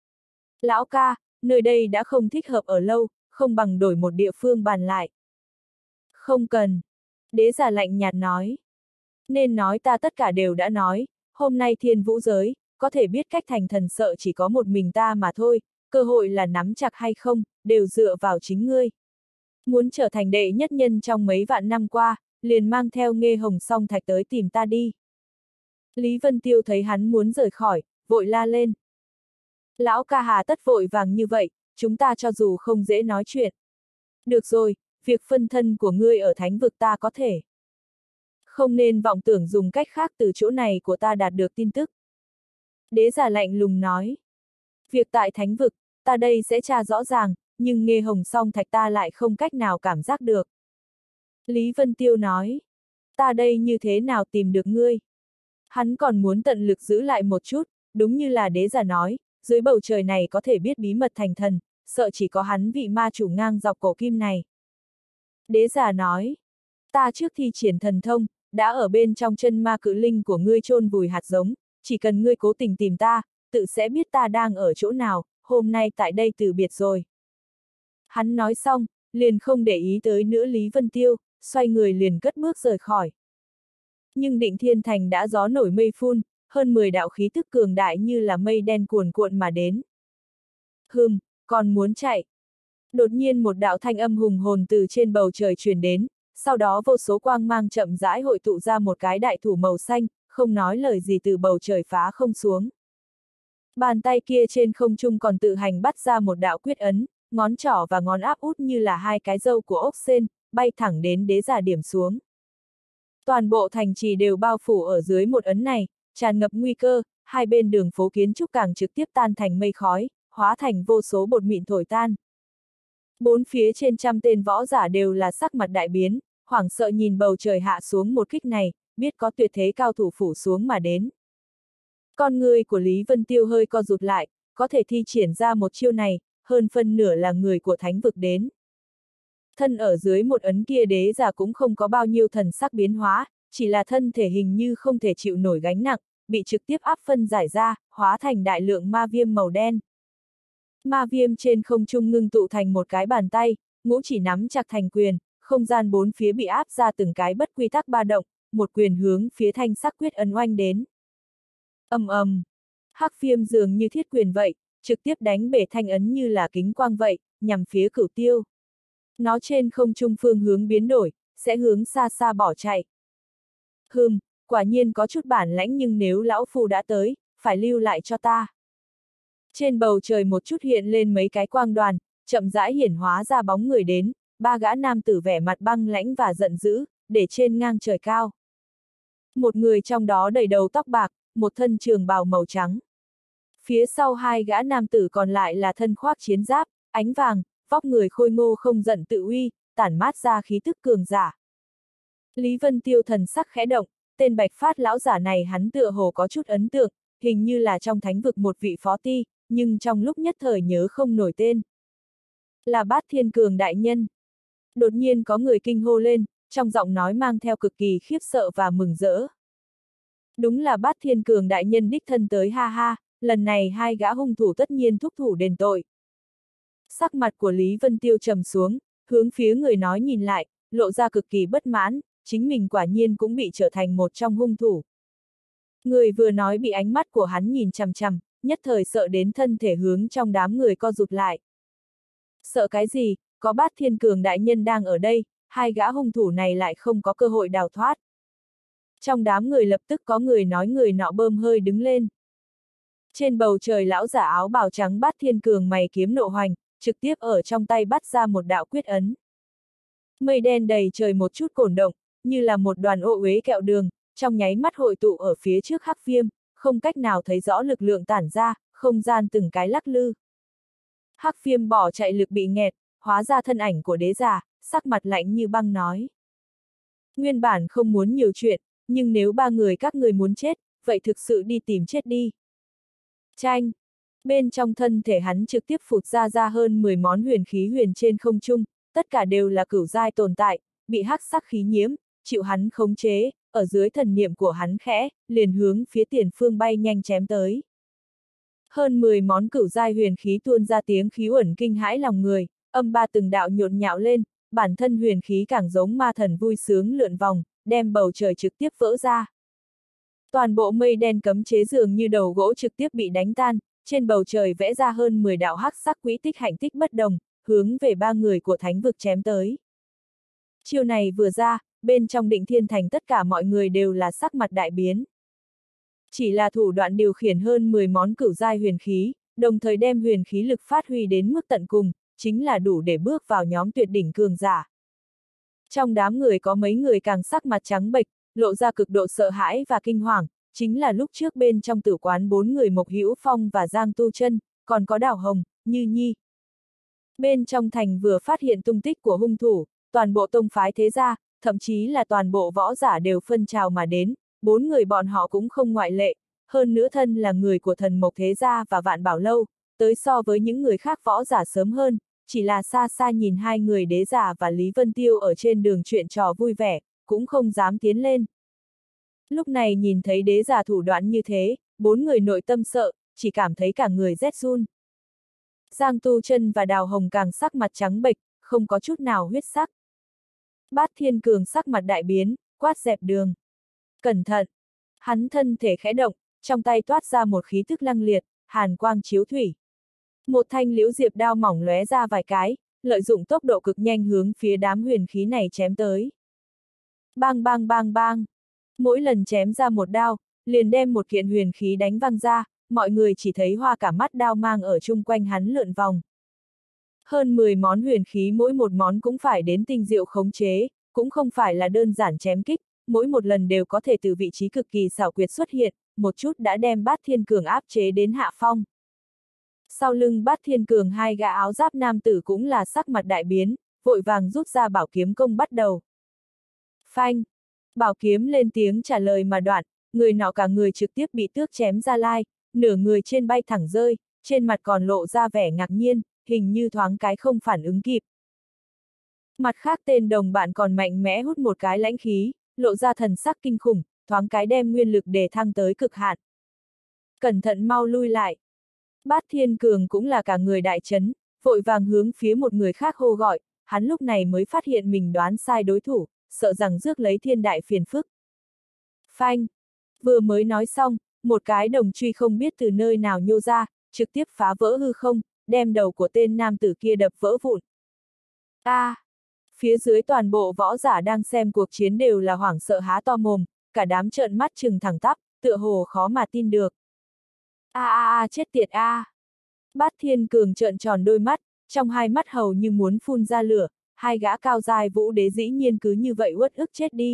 Lão ca, nơi đây đã không thích hợp ở lâu, không bằng đổi một địa phương bàn lại. Không cần. Đế giả lạnh nhạt nói. Nên nói ta tất cả đều đã nói, hôm nay thiên vũ giới, có thể biết cách thành thần sợ chỉ có một mình ta mà thôi, cơ hội là nắm chặt hay không, đều dựa vào chính ngươi. Muốn trở thành đệ nhất nhân trong mấy vạn năm qua, liền mang theo Nghê Hồng Song Thạch tới tìm ta đi. Lý Vân Tiêu thấy hắn muốn rời khỏi, vội la lên. Lão ca hà tất vội vàng như vậy, chúng ta cho dù không dễ nói chuyện. Được rồi, việc phân thân của ngươi ở thánh vực ta có thể. Không nên vọng tưởng dùng cách khác từ chỗ này của ta đạt được tin tức. Đế giả lạnh lùng nói. Việc tại thánh vực, ta đây sẽ tra rõ ràng, nhưng Nghê Hồng Song Thạch ta lại không cách nào cảm giác được. Lý Vân Tiêu nói. Ta đây như thế nào tìm được ngươi? Hắn còn muốn tận lực giữ lại một chút, đúng như là đế giả nói, dưới bầu trời này có thể biết bí mật thành thần, sợ chỉ có hắn vị ma chủ ngang dọc cổ kim này. Đế giả nói. Ta trước thi triển thần thông, đã ở bên trong chân ma cự linh của ngươi chôn vùi hạt giống, chỉ cần ngươi cố tình tìm ta, tự sẽ biết ta đang ở chỗ nào, hôm nay tại đây từ biệt rồi. Hắn nói xong, liền không để ý tới nữa Lý Vân Tiêu, xoay người liền cất bước rời khỏi. Nhưng Định Thiên Thành đã gió nổi mây phun, hơn mười đạo khí tức cường đại như là mây đen cuồn cuộn mà đến. Hừm, còn muốn chạy. Đột nhiên một đạo thanh âm hùng hồn từ trên bầu trời truyền đến, sau đó vô số quang mang chậm rãi hội tụ ra một cái đại thủ màu xanh, không nói lời gì từ bầu trời phá không xuống. Bàn tay kia trên không trung còn tự hành bắt ra một đạo quyết ấn, ngón trỏ và ngón áp út như là hai cái râu của ốc sên, bay thẳng đến đế giả điểm xuống. Toàn bộ thành trì đều bao phủ ở dưới một ấn này, tràn ngập nguy cơ, hai bên đường phố kiến trúc càng trực tiếp tan thành mây khói, hóa thành vô số bột mịn thổi tan. Bốn phía trên trăm tên võ giả đều là sắc mặt đại biến, hoảng sợ nhìn bầu trời hạ xuống một kích này, biết có tuyệt thế cao thủ phủ xuống mà đến. Con người của Lý Vân Tiêu hơi co rụt lại, có thể thi triển ra một chiêu này, hơn phân nửa là người của thánh vực đến. Thân ở dưới một ấn kia đế giả cũng không có bao nhiêu thần sắc biến hóa, chỉ là thân thể hình như không thể chịu nổi gánh nặng, bị trực tiếp áp phân giải ra, hóa thành đại lượng ma viêm màu đen. Ma viêm trên không trung ngưng tụ thành một cái bàn tay, ngũ chỉ nắm chặt thành quyền, không gian bốn phía bị áp ra từng cái bất quy tắc ba động, một quyền hướng phía thanh sắc quyết ấn oanh đến. Ầm ầm, hắc viêm dường như thiết quyền vậy, trực tiếp đánh bể thanh ấn như là kính quang vậy, nhằm phía Cửu Tiêu. Nó trên không trung phương hướng biến đổi, sẽ hướng xa xa bỏ chạy. Hừm, quả nhiên có chút bản lãnh nhưng nếu lão phu đã tới, phải lưu lại cho ta. Trên bầu trời một chút hiện lên mấy cái quang đoàn, chậm rãi hiển hóa ra bóng người đến, ba gã nam tử vẻ mặt băng lãnh và giận dữ, để trên ngang trời cao. Một người trong đó đầy đầu tóc bạc, một thân trường bào màu trắng. Phía sau hai gã nam tử còn lại là thân khoác chiến giáp, ánh vàng, vóc người khôi ngô không giận tự uy, tản mát ra khí tức cường giả. Lý Vân Tiêu thần sắc khẽ động, tên Bạch Phát lão giả này hắn tựa hồ có chút ấn tượng, hình như là trong thánh vực một vị phó ti, nhưng trong lúc nhất thời nhớ không nổi tên. Là Bát Thiên Cường đại nhân. Đột nhiên có người kinh hô lên, trong giọng nói mang theo cực kỳ khiếp sợ và mừng rỡ. Đúng là Bát Thiên Cường đại nhân đích thân tới ha ha, lần này hai gã hung thủ tất nhiên thúc thủ đền tội. Sắc mặt của Lý Vân Tiêu trầm xuống, hướng phía người nói nhìn lại, lộ ra cực kỳ bất mãn, chính mình quả nhiên cũng bị trở thành một trong hung thủ. Người vừa nói bị ánh mắt của hắn nhìn chằm chằm, nhất thời sợ đến thân thể hướng trong đám người co rụt lại. Sợ cái gì, có Bát Thiên Cường đại nhân đang ở đây, hai gã hung thủ này lại không có cơ hội đào thoát. Trong đám người lập tức có người nói người nọ bơm hơi đứng lên. Trên bầu trời lão giả áo bào trắng Bát Thiên Cường mày kiếm nộ hoành, trực tiếp ở trong tay bắt ra một đạo quyết ấn. Mây đen đầy trời một chút cổn động, như là một đoàn ô uế kẹo đường, trong nháy mắt hội tụ ở phía trước hắc viêm, không cách nào thấy rõ lực lượng tản ra, không gian từng cái lắc lư. Hắc Viêm bỏ chạy lực bị nghẹt, hóa ra thân ảnh của đế già, sắc mặt lạnh như băng nói. Nguyên bản không muốn nhiều chuyện, nhưng nếu ba người các người muốn chết, vậy thực sự đi tìm chết đi. Chanh! Bên trong thân thể hắn trực tiếp phụt ra ra hơn mười món huyền khí huyền trên không trung, tất cả đều là cửu giai tồn tại, bị hắc sắc khí nhiễm, chịu hắn khống chế, ở dưới thần niệm của hắn khẽ, liền hướng phía tiền phương bay nhanh chém tới. Hơn mười món cửu giai huyền khí tuôn ra tiếng khí uẩn kinh hãi lòng người, âm ba từng đạo nhộn nhạo lên, bản thân huyền khí càng giống ma thần vui sướng lượn vòng, đem bầu trời trực tiếp vỡ ra. Toàn bộ mây đen cấm chế dường như đầu gỗ trực tiếp bị đánh tan, trên bầu trời vẽ ra hơn mười đạo hắc sắc quỹ tích hạnh tích bất đồng, hướng về ba người của thánh vực chém tới. Chiêu này vừa ra, bên trong Định Thiên Thành tất cả mọi người đều là sắc mặt đại biến. Chỉ là thủ đoạn điều khiển hơn mười món cửu giai huyền khí, đồng thời đem huyền khí lực phát huy đến mức tận cùng, chính là đủ để bước vào nhóm tuyệt đỉnh cường giả. Trong đám người có mấy người càng sắc mặt trắng bệch, lộ ra cực độ sợ hãi và kinh hoàng, chính là lúc trước bên trong tử quán bốn người Mộc Hữu Phong và Giang Tu Chân, còn có Đào Hồng, Như Nhi. Bên trong thành vừa phát hiện tung tích của hung thủ, toàn bộ tông phái thế gia, thậm chí là toàn bộ võ giả đều phân trào mà đến, bốn người bọn họ cũng không ngoại lệ, hơn nữa thân là người của thần Mộc thế gia và Vạn Bảo Lâu, tới so với những người khác võ giả sớm hơn, chỉ là xa xa nhìn hai người đế giả và Lý Vân Tiêu ở trên đường chuyện trò vui vẻ, cũng không dám tiến lên. Lúc này nhìn thấy đế giả thủ đoạn như thế, bốn người nội tâm sợ, chỉ cảm thấy cả người rét run. Giang Tu Chân và Đào Hồng càng sắc mặt trắng bệch, không có chút nào huyết sắc. Bát Thiên Cường sắc mặt đại biến, quát dẹp đường. Cẩn thận! Hắn thân thể khẽ động, trong tay toát ra một khí tức lăng liệt, hàn quang chiếu thủy. Một thanh liễu diệp đao mỏng lóe ra vài cái, lợi dụng tốc độ cực nhanh hướng phía đám huyền khí này chém tới. Bang bang bang bang! Mỗi lần chém ra một đao, liền đem một kiện huyền khí đánh văng ra, mọi người chỉ thấy hoa cả mắt đao mang ở chung quanh hắn lượn vòng. Hơn mười món huyền khí mỗi một món cũng phải đến tinh diệu khống chế, cũng không phải là đơn giản chém kích, mỗi một lần đều có thể từ vị trí cực kỳ xảo quyệt xuất hiện, một chút đã đem Bát Thiên Cường áp chế đến hạ phong. Sau lưng Bát Thiên Cường hai gã áo giáp nam tử cũng là sắc mặt đại biến, vội vàng rút ra bảo kiếm công bắt đầu. Phanh! Bảo kiếm lên tiếng trả lời mà đoạn, người nọ cả người trực tiếp bị tước chém ra lai, nửa người trên bay thẳng rơi, trên mặt còn lộ ra vẻ ngạc nhiên, hình như thoáng cái không phản ứng kịp. Mặt khác tên đồng bạn còn mạnh mẽ hút một cái lãnh khí, lộ ra thần sắc kinh khủng, thoáng cái đem nguyên lực để thăng tới cực hạn. Cẩn thận mau lui lại. Bát Thiên Cường cũng là cả người đại chấn, vội vàng hướng phía một người khác hô gọi, hắn lúc này mới phát hiện mình đoán sai đối thủ, sợ rằng rước lấy thiên đại phiền phức. Phanh! Vừa mới nói xong, một cái đồng truy không biết từ nơi nào nhô ra, trực tiếp phá vỡ hư không, đem đầu của tên nam tử kia đập vỡ vụn. A! À, phía dưới toàn bộ võ giả đang xem cuộc chiến đều là hoảng sợ há to mồm, cả đám trợn mắt trừng thẳng tắp, tựa hồ khó mà tin được. A a a chết tiệt a! À. Bát Thiên Cường trợn tròn đôi mắt, trong hai mắt hầu như muốn phun ra lửa, hai gã cao giai vũ đế dĩ nhiên cứ như vậy uất ức chết đi.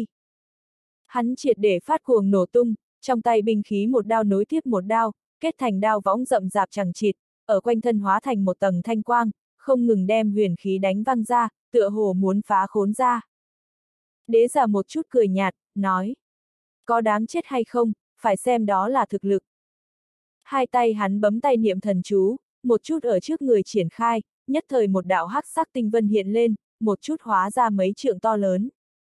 Hắn triệt để phát cuồng nổ tung, trong tay binh khí một đao nối tiếp một đao, kết thành đao võng rậm rạp chằng chịt, ở quanh thân hóa thành một tầng thanh quang, không ngừng đem huyền khí đánh văng ra, tựa hồ muốn phá khốn ra. Đế giả một chút cười nhạt, nói. Có đáng chết hay không, phải xem đó là thực lực. Hai tay hắn bấm tay niệm thần chú, một chút ở trước người triển khai, nhất thời một đạo hắc sắc tinh vân hiện lên, một chút hóa ra mấy trượng to lớn.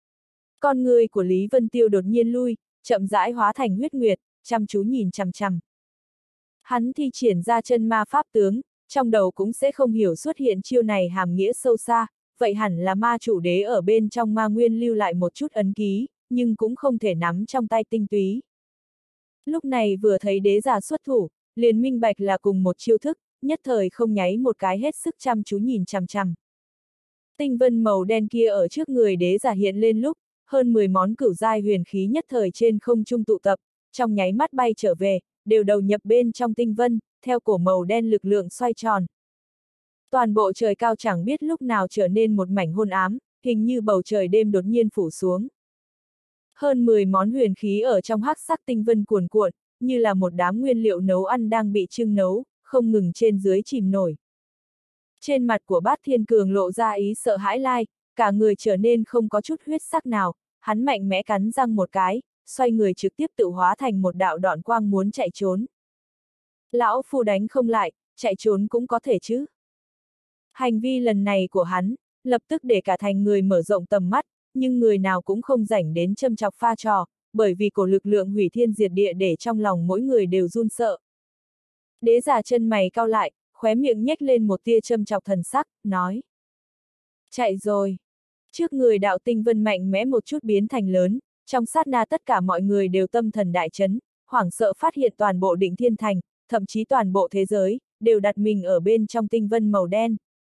Con người của Lý Vân Tiêu đột nhiên lui, chậm rãi hóa thành huyết nguyệt, chăm chú nhìn chằm chằm. Hắn thi triển ra chân ma pháp tướng, trong đầu cũng sẽ không hiểu xuất hiện chiêu này hàm nghĩa sâu xa, vậy hẳn là ma chủ đế ở bên trong ma nguyên lưu lại một chút ấn ký, nhưng cũng không thể nắm trong tay tinh túy. Lúc này vừa thấy đế giả xuất thủ, liền minh bạch là cùng một chiêu thức, nhất thời không nháy một cái hết sức chăm chú nhìn chằm chằm. Tinh vân màu đen kia ở trước người đế giả hiện lên lúc, hơn mười món cửu giai huyền khí nhất thời trên không trung tụ tập, trong nháy mắt bay trở về, đều đầu nhập bên trong tinh vân, theo cổ màu đen lực lượng xoay tròn. Toàn bộ trời cao chẳng biết lúc nào trở nên một mảnh hôn ám, hình như bầu trời đêm đột nhiên phủ xuống. Hơn mười món huyền khí ở trong hắc sắc tinh vân cuồn cuộn, như là một đám nguyên liệu nấu ăn đang bị trưng nấu, không ngừng trên dưới chìm nổi. Trên mặt của Bát Thiên Cường lộ ra ý sợ hãi lai, cả người trở nên không có chút huyết sắc nào, hắn mạnh mẽ cắn răng một cái, xoay người trực tiếp tự hóa thành một đạo độn quang muốn chạy trốn. Lão phu đánh không lại, chạy trốn cũng có thể chứ. Hành vi lần này của hắn, lập tức để cả thành người mở rộng tầm mắt, nhưng người nào cũng không rảnh đến châm chọc pha trò, bởi vì cổ lực lượng hủy thiên diệt địa để trong lòng mỗi người đều run sợ. Đế giả chân mày cau lại, khóe miệng nhếch lên một tia châm chọc thần sắc, nói. Chạy rồi. Trước người đạo tinh vân mạnh mẽ một chút biến thành lớn, trong sát na tất cả mọi người đều tâm thần đại chấn, hoảng sợ phát hiện toàn bộ Định Thiên Thành, thậm chí toàn bộ thế giới, đều đặt mình ở bên trong tinh vân màu đen.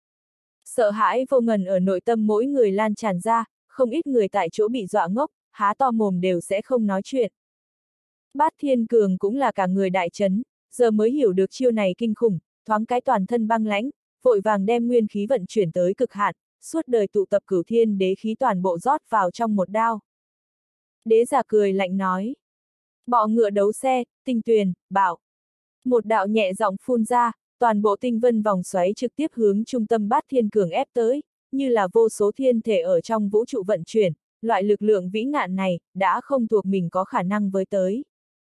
Sợ hãi vô ngần ở nội tâm mỗi người lan tràn ra, không ít người tại chỗ bị dọa ngốc, há to mồm đều sẽ không nói chuyện. Bát Thiên Cường cũng là cả người đại chấn, giờ mới hiểu được chiêu này kinh khủng, thoáng cái toàn thân băng lãnh, vội vàng đem nguyên khí vận chuyển tới cực hạn, suốt đời tụ tập cửu thiên đế khí toàn bộ rót vào trong một đao. Đế giả cười lạnh nói. Bọ ngựa đấu xe, tinh tuyền, bảo. Một đạo nhẹ giọng phun ra, toàn bộ tinh vân vòng xoáy trực tiếp hướng trung tâm Bát Thiên Cường ép tới, như là vô số thiên thể ở trong vũ trụ vận chuyển, loại lực lượng vĩ ngạn này, đã không thuộc mình có khả năng với tới.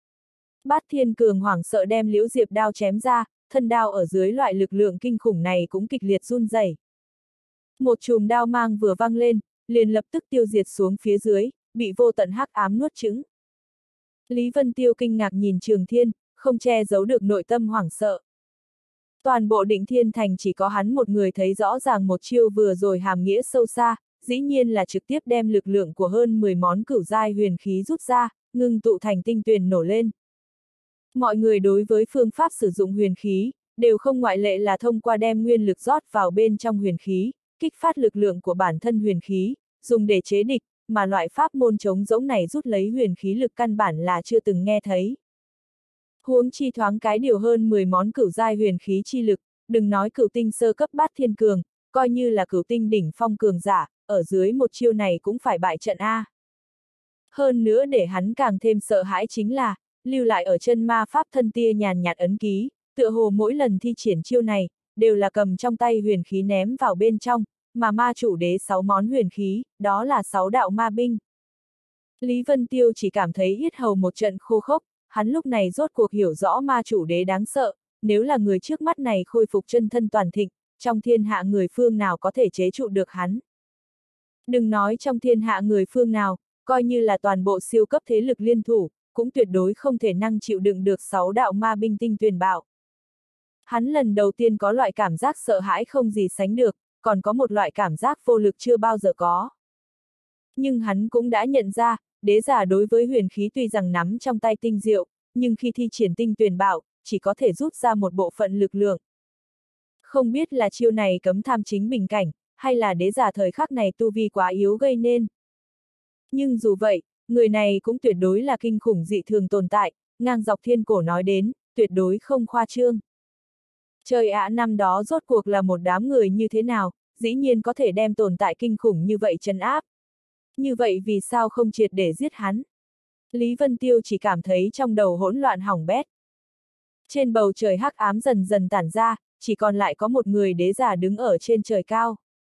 Bát Thiên Cường hoảng sợ đem liễu diệp đao chém ra, thân đao ở dưới loại lực lượng kinh khủng này cũng kịch liệt run rẩy. Một chùm đao mang vừa văng lên, liền lập tức tiêu diệt xuống phía dưới, bị vô tận hắc ám nuốt chửng. Lý Vân Tiêu kinh ngạc nhìn Trường Thiên, không che giấu được nội tâm hoảng sợ. Toàn bộ Định Thiên Thành chỉ có hắn một người thấy rõ ràng một chiêu vừa rồi hàm nghĩa sâu xa, dĩ nhiên là trực tiếp đem lực lượng của hơn mười món cửu giai huyền khí rút ra, ngưng tụ thành tinh tuyền nổ lên. Mọi người đối với phương pháp sử dụng huyền khí, đều không ngoại lệ là thông qua đem nguyên lực rót vào bên trong huyền khí, kích phát lực lượng của bản thân huyền khí, dùng để chế địch, mà loại pháp môn chống giống này rút lấy huyền khí lực căn bản là chưa từng nghe thấy. Huống chi thoáng cái điều hơn mười món cửu giai huyền khí chi lực, đừng nói cửu tinh sơ cấp Bát Thiên Cường, coi như là cửu tinh đỉnh phong cường giả, ở dưới một chiêu này cũng phải bại trận A. Hơn nữa để hắn càng thêm sợ hãi chính là, lưu lại ở chân ma pháp thân tia nhàn nhạt ấn ký, tựa hồ mỗi lần thi triển chiêu này, đều là cầm trong tay huyền khí ném vào bên trong, mà ma chủ đế sáu món huyền khí, đó là sáu đạo ma binh. Lý Vân Tiêu chỉ cảm thấy yết hầu một trận khô khốc, hắn lúc này rốt cuộc hiểu rõ ma chủ đế đáng sợ, nếu là người trước mắt này khôi phục chân thân toàn thịnh, trong thiên hạ người phương nào có thể chế trụ được hắn. Đừng nói trong thiên hạ người phương nào, coi như là toàn bộ siêu cấp thế lực liên thủ, cũng tuyệt đối không thể năng chịu đựng được sáu đạo ma binh tinh tuyền bạo. Hắn lần đầu tiên có loại cảm giác sợ hãi không gì sánh được, còn có một loại cảm giác vô lực chưa bao giờ có. Nhưng hắn cũng đã nhận ra, đế giả đối với huyền khí tuy rằng nắm trong tay tinh diệu, nhưng khi thi triển tinh tuyền bạo, chỉ có thể rút ra một bộ phận lực lượng. Không biết là chiêu này cấm tham chính bình cảnh, hay là đế giả thời khắc này tu vi quá yếu gây nên. Nhưng dù vậy, người này cũng tuyệt đối là kinh khủng dị thường tồn tại, ngang dọc thiên cổ nói đến, tuyệt đối không khoa trương. Trời ạ, năm đó rốt cuộc là một đám người như thế nào, dĩ nhiên có thể đem tồn tại kinh khủng như vậy trấn áp. Như vậy vì sao không triệt để giết hắn? Lý Vân Tiêu chỉ cảm thấy trong đầu hỗn loạn hỏng bét. Trên bầu trời hắc ám dần dần tản ra, chỉ còn lại có một người đế giả đứng ở trên trời cao.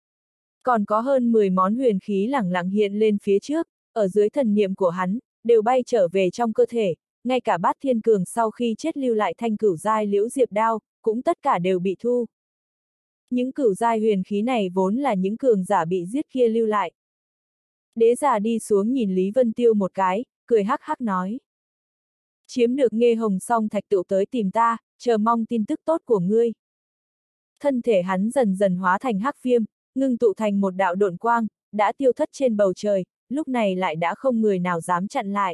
Còn có hơn mười món huyền khí lẳng lặng hiện lên phía trước, ở dưới thần niệm của hắn, đều bay trở về trong cơ thể, ngay cả Bát Thiên Cường sau khi chết lưu lại thanh cửu giai liễu diệp đao, cũng tất cả đều bị thu. Những cửu giai huyền khí này vốn là những cường giả bị giết kia lưu lại. Đế giả đi xuống nhìn Lý Vân Tiêu một cái, cười hắc hắc nói. Chiếm được Nghê Hồng Song Thạch tựu tới tìm ta, chờ mong tin tức tốt của ngươi. Thân thể hắn dần dần hóa thành hắc viêm, ngưng tụ thành một đạo độn quang, đã tiêu thất trên bầu trời, lúc này lại đã không người nào dám chặn lại.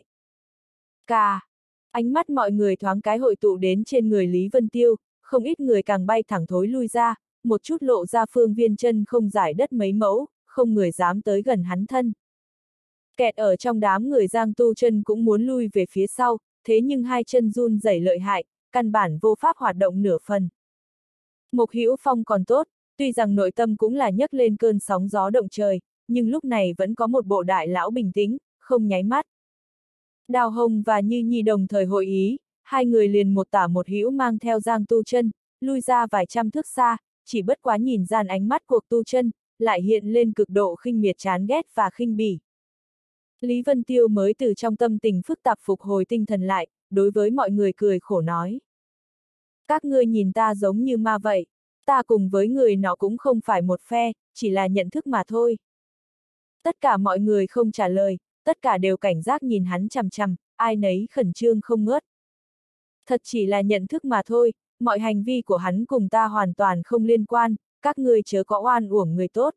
Cà! Ánh mắt mọi người thoáng cái hội tụ đến trên người Lý Vân Tiêu, không ít người càng bay thẳng thối lui ra, một chút lộ ra phương viên chân không giải đất mấy mẫu, không người dám tới gần hắn thân. Kẹt ở trong đám người Giang Tu Chân cũng muốn lui về phía sau, thế nhưng hai chân run rẩy lợi hại, căn bản vô pháp hoạt động nửa phần. Mục Hữu Phong còn tốt, tuy rằng nội tâm cũng là nhấc lên cơn sóng gió động trời, nhưng lúc này vẫn có một bộ đại lão bình tĩnh, không nháy mắt. Đào Hồng và Như Nhi đồng thời hội ý, hai người liền một tả một hữu mang theo Giang Tu Chân, lui ra vài trăm thước xa, chỉ bất quá nhìn gian ánh mắt cuộc tu chân, lại hiện lên cực độ khinh miệt chán ghét và khinh bỉ. Lý Vân Tiêu mới từ trong tâm tình phức tạp phục hồi tinh thần lại, đối với mọi người cười khổ nói. Các ngươi nhìn ta giống như ma vậy, ta cùng với người nọ cũng không phải một phe, chỉ là nhận thức mà thôi. Tất cả mọi người không trả lời, tất cả đều cảnh giác nhìn hắn chằm chằm, ai nấy khẩn trương không ngớt. Thật chỉ là nhận thức mà thôi, mọi hành vi của hắn cùng ta hoàn toàn không liên quan, các ngươi chớ có oan uổng người tốt.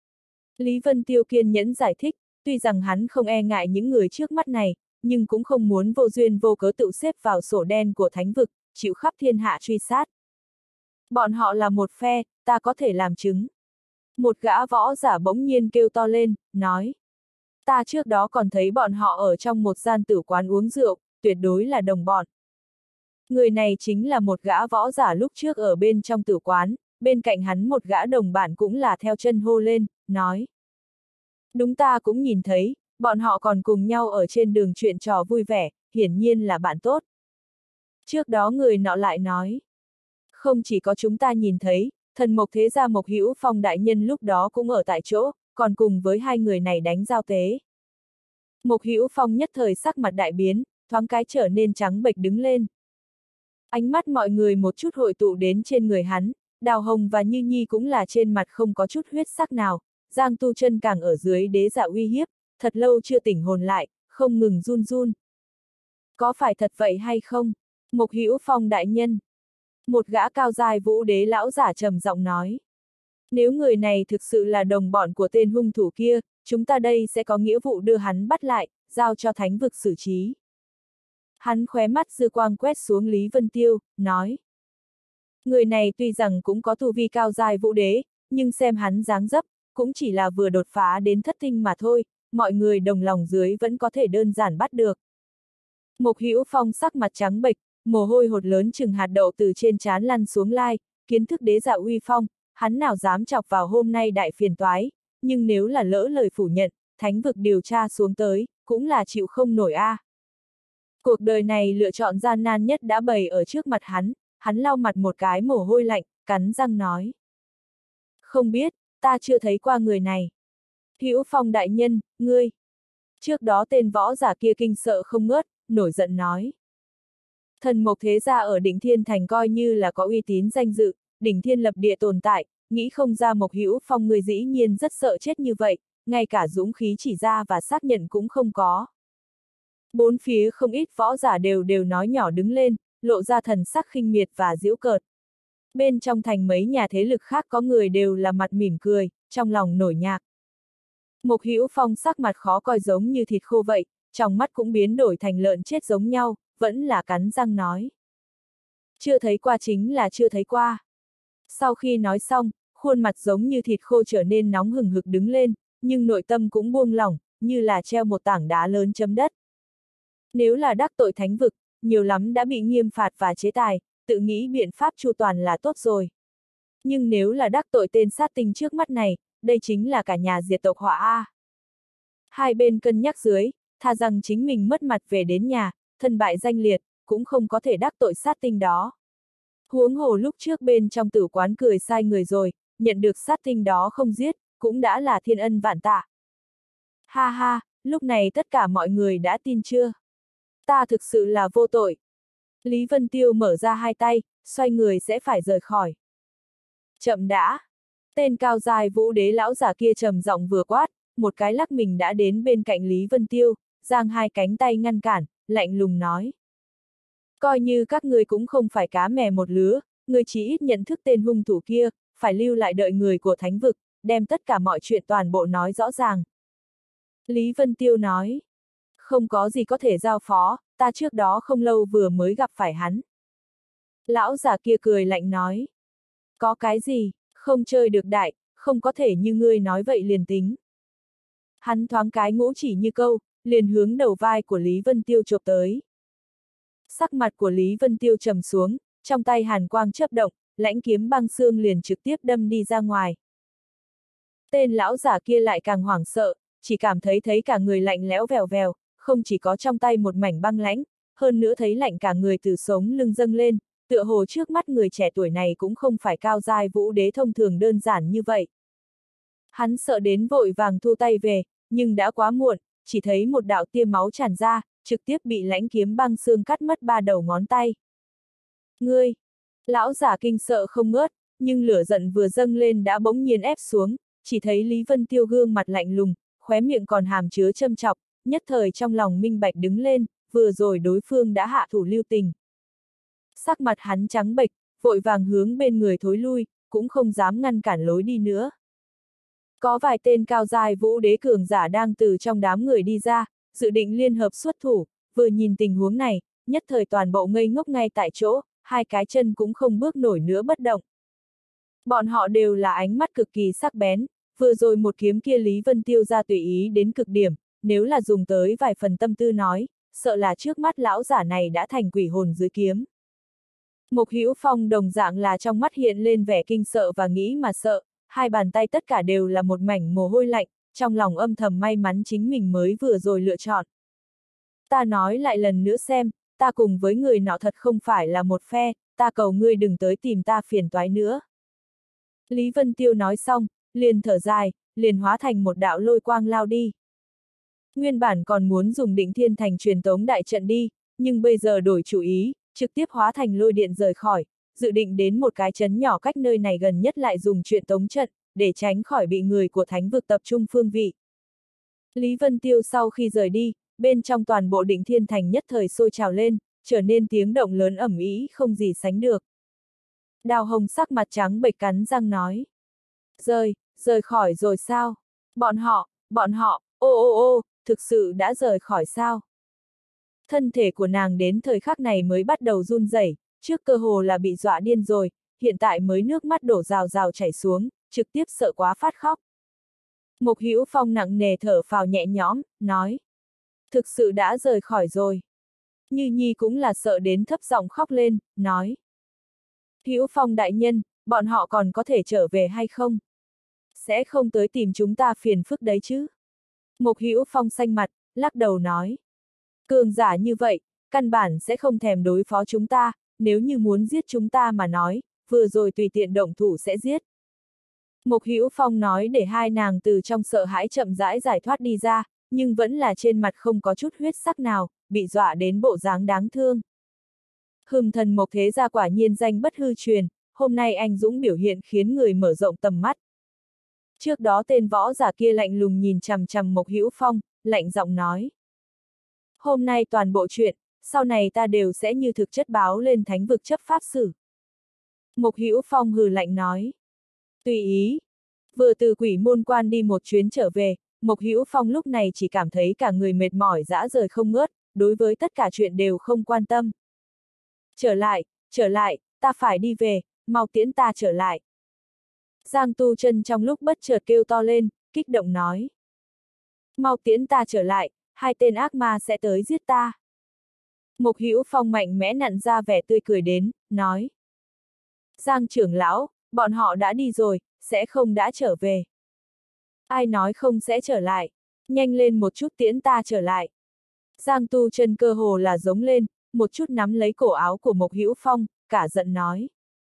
Lý Vân Tiêu kiên nhẫn giải thích, tuy rằng hắn không e ngại những người trước mắt này, nhưng cũng không muốn vô duyên vô cớ tự xếp vào sổ đen của thánh vực, chịu khắp thiên hạ truy sát. Bọn họ là một phe, ta có thể làm chứng. Một gã võ giả bỗng nhiên kêu to lên, nói. Ta trước đó còn thấy bọn họ ở trong một gian tử quán uống rượu, tuyệt đối là đồng bọn. Người này chính là một gã võ giả lúc trước ở bên trong tử quán, bên cạnh hắn một gã đồng bạn cũng là theo chân hô lên, nói. Đúng ta cũng nhìn thấy, bọn họ còn cùng nhau ở trên đường chuyện trò vui vẻ, hiển nhiên là bạn tốt. Trước đó người nọ lại nói. Không chỉ có chúng ta nhìn thấy, thần Mộc Thế Gia Mộc Hữu Phong đại nhân lúc đó cũng ở tại chỗ, còn cùng với hai người này đánh giao tế. Mộc Hữu Phong nhất thời sắc mặt đại biến, thoáng cái trở nên trắng bệch đứng lên. Ánh mắt mọi người một chút hội tụ đến trên người hắn, Đào Hồng và Như Nhi cũng là trên mặt không có chút huyết sắc nào, Giang Tu Chân càng ở dưới đế dạ uy hiếp, thật lâu chưa tỉnh hồn lại, không ngừng run run. Có phải thật vậy hay không? Mộc Hữu Phong đại nhân. Một gã cao dài vũ đế lão giả trầm giọng nói. Nếu người này thực sự là đồng bọn của tên hung thủ kia, chúng ta đây sẽ có nghĩa vụ đưa hắn bắt lại, giao cho thánh vực xử trí. Hắn khóe mắt dư quang quét xuống Lý Vân Tiêu, nói. Người này tuy rằng cũng có tu vi cao dài vũ đế, nhưng xem hắn dáng dấp, cũng chỉ là vừa đột phá đến thất tinh mà thôi, mọi người đồng lòng dưới vẫn có thể đơn giản bắt được. Mộc Hữu Phong sắc mặt trắng bệch, mồ hôi hột lớn chừng hạt đậu từ trên trán lăn xuống lai, kiến thức đế dạ uy phong, hắn nào dám chọc vào hôm nay đại phiền toái, nhưng nếu là lỡ lời phủ nhận, thánh vực điều tra xuống tới, cũng là chịu không nổi a. À. Cuộc đời này lựa chọn gian nan nhất đã bày ở trước mặt hắn, hắn lau mặt một cái mồ hôi lạnh, cắn răng nói. Không biết, ta chưa thấy qua người này. Hữu Phong đại nhân, ngươi. Trước đó tên võ giả kia kinh sợ không ngớt, nổi giận nói. Thần Mộc Thế Gia ở đỉnh Thiên Thành coi như là có uy tín danh dự, đỉnh Thiên lập địa tồn tại, nghĩ không ra Mộc Hữu Phong người dĩ nhiên rất sợ chết như vậy, ngay cả dũng khí chỉ ra và xác nhận cũng không có. Bốn phía không ít võ giả đều đều nói nhỏ đứng lên, lộ ra thần sắc khinh miệt và giễu cợt. Bên trong thành mấy nhà thế lực khác có người đều là mặt mỉm cười, trong lòng nổi nhạc. Mộc Hữu Phong sắc mặt khó coi giống như thịt khô vậy, trong mắt cũng biến đổi thành lợn chết giống nhau, vẫn là cắn răng nói. Chưa thấy qua chính là chưa thấy qua. Sau khi nói xong, khuôn mặt giống như thịt khô trở nên nóng hừng hực đứng lên, nhưng nội tâm cũng buông lỏng, như là treo một tảng đá lớn chấm đất. Nếu là đắc tội thánh vực, nhiều lắm đã bị nghiêm phạt và chế tài, tự nghĩ biện pháp chu toàn là tốt rồi. Nhưng nếu là đắc tội tên sát tinh trước mắt này, đây chính là cả nhà diệt tộc họa A. Hai bên cân nhắc dưới, thà rằng chính mình mất mặt về đến nhà, thân bại danh liệt, cũng không có thể đắc tội sát tinh đó. Huống hồ lúc trước bên trong tử quán cười sai người rồi, nhận được sát tinh đó không giết, cũng đã là thiên ân vạn tạ. Ha ha, lúc này tất cả mọi người đã tin chưa? Ta thực sự là vô tội. Lý Vân Tiêu mở ra hai tay, xoay người sẽ phải rời khỏi. Chậm đã. Tên cao dài vũ đế lão giả kia trầm giọng vừa quát, một cái lắc mình đã đến bên cạnh Lý Vân Tiêu, giang hai cánh tay ngăn cản, lạnh lùng nói. Coi như các ngươi cũng không phải cá mè một lứa, ngươi chỉ ít nhận thức tên hung thủ kia, phải lưu lại đợi người của thánh vực, đem tất cả mọi chuyện toàn bộ nói rõ ràng. Lý Vân Tiêu nói. Không có gì có thể giao phó, ta trước đó không lâu vừa mới gặp phải hắn. Lão già kia cười lạnh nói. Có cái gì, không chơi được đại, không có thể như ngươi nói vậy liền tính. Hắn thoáng cái ngũ chỉ như câu, liền hướng đầu vai của Lý Vân Tiêu chộp tới. Sắc mặt của Lý Vân Tiêu trầm xuống, trong tay hàn quang chớp động, lãnh kiếm băng xương liền trực tiếp đâm đi ra ngoài. Tên lão giả kia lại càng hoảng sợ, chỉ cảm thấy thấy cả người lạnh lẽo vèo vèo, không chỉ có trong tay một mảnh băng lãnh, hơn nữa thấy lạnh cả người từ sống lưng dâng lên, tựa hồ trước mắt người trẻ tuổi này cũng không phải cao giai vũ đế thông thường đơn giản như vậy. Hắn sợ đến vội vàng thu tay về, nhưng đã quá muộn, chỉ thấy một đạo tia máu tràn ra, trực tiếp bị lãnh kiếm băng xương cắt mất ba đầu ngón tay. Ngươi! Lão giả kinh sợ không ngớt, nhưng lửa giận vừa dâng lên đã bỗng nhiên ép xuống, chỉ thấy Lý Vân Tiêu gương mặt lạnh lùng, khóe miệng còn hàm chứa châm chọc, nhất thời trong lòng minh bạch đứng lên, vừa rồi đối phương đã hạ thủ lưu tình. Sắc mặt hắn trắng bệch, vội vàng hướng bên người thối lui, cũng không dám ngăn cản lối đi nữa. Có vài tên cao giai vũ đế cường giả đang từ trong đám người đi ra, dự định liên hợp xuất thủ, vừa nhìn tình huống này, nhất thời toàn bộ ngây ngốc ngay tại chỗ, hai cái chân cũng không bước nổi nữa bất động. Bọn họ đều là ánh mắt cực kỳ sắc bén, vừa rồi một kiếm kia Lý Vân Tiêu ra tùy ý đến cực điểm, nếu là dùng tới vài phần tâm tư nói, sợ là trước mắt lão giả này đã thành quỷ hồn dưới kiếm. Mục Hữu Phong đồng dạng là trong mắt hiện lên vẻ kinh sợ và nghĩ mà sợ, hai bàn tay tất cả đều là một mảnh mồ hôi lạnh, trong lòng âm thầm may mắn chính mình mới vừa rồi lựa chọn. Ta nói lại lần nữa xem, ta cùng với người nọ thật không phải là một phe, ta cầu ngươi đừng tới tìm ta phiền toái nữa. Lý Vân Tiêu nói xong, liền thở dài, liền hóa thành một đạo lôi quang lao đi. Nguyên bản còn muốn dùng Định Thiên Thành truyền tống đại trận đi, nhưng bây giờ đổi chủ ý, trực tiếp hóa thành lôi điện rời khỏi, dự định đến một cái trấn nhỏ cách nơi này gần nhất lại dùng truyền tống trận, để tránh khỏi bị người của thánh vực tập trung phương vị. Lý Vân Tiêu sau khi rời đi, bên trong toàn bộ Định Thiên Thành nhất thời sôi trào lên, trở nên tiếng động lớn ầm ĩ không gì sánh được. Đào Hồng sắc mặt trắng bệch cắn răng nói. Rời, rời khỏi rồi sao? Bọn họ, bọn họ, ô ô ô, thực sự đã rời khỏi sao? Thân thể của nàng đến thời khắc này mới bắt đầu run rẩy, trước cơ hồ là bị dọa điên rồi, hiện tại mới nước mắt đổ rào rào chảy xuống, trực tiếp sợ quá phát khóc. Mục Hữu Phong nặng nề thở phào nhẹ nhõm, nói. Thực sự đã rời khỏi rồi. Như Nhi cũng là sợ đến thấp giọng khóc lên, nói. Hữu Phong đại nhân, bọn họ còn có thể trở về hay không? Sẽ không tới tìm chúng ta phiền phức đấy chứ? Mục Hữu Phong xanh mặt, lắc đầu nói. Cường giả như vậy, căn bản sẽ không thèm đối phó chúng ta, nếu như muốn giết chúng ta mà nói, vừa rồi tùy tiện động thủ sẽ giết. Mục Hữu Phong nói để hai nàng từ trong sợ hãi chậm rãi giải thoát đi ra, nhưng vẫn là trên mặt không có chút huyết sắc nào, bị dọa đến bộ dáng đáng thương. Hừm, thần Mộc thế gia quả nhiên danh bất hư truyền, hôm nay anh Dũng biểu hiện khiến người mở rộng tầm mắt. Trước đó tên võ giả kia lạnh lùng nhìn chằm chằm Mục Hữu Phong, lạnh giọng nói. Hôm nay toàn bộ chuyện, sau này ta đều sẽ như thực chất báo lên thánh vực chấp pháp xử. Mục Hữu Phong hừ lạnh nói. Tùy ý. Vừa từ quỷ môn quan đi một chuyến trở về, Mục Hữu Phong lúc này chỉ cảm thấy cả người mệt mỏi dã rời không ngớt, đối với tất cả chuyện đều không quan tâm. Trở lại, trở lại, ta phải đi về, mau tiễn ta trở lại. Giang Tu Chân trong lúc bất chợt kêu to lên, kích động nói. Mau tiễn ta trở lại, hai tên ác ma sẽ tới giết ta. Mục Hữu Phong mạnh mẽ nặn ra vẻ tươi cười đến, nói. Giang trưởng lão, bọn họ đã đi rồi, sẽ không đã trở về. Ai nói không sẽ trở lại, nhanh lên một chút tiễn ta trở lại. Giang Tu Chân cơ hồ là giống lên, một chút nắm lấy cổ áo của Mục Hữu Phong, cả giận nói.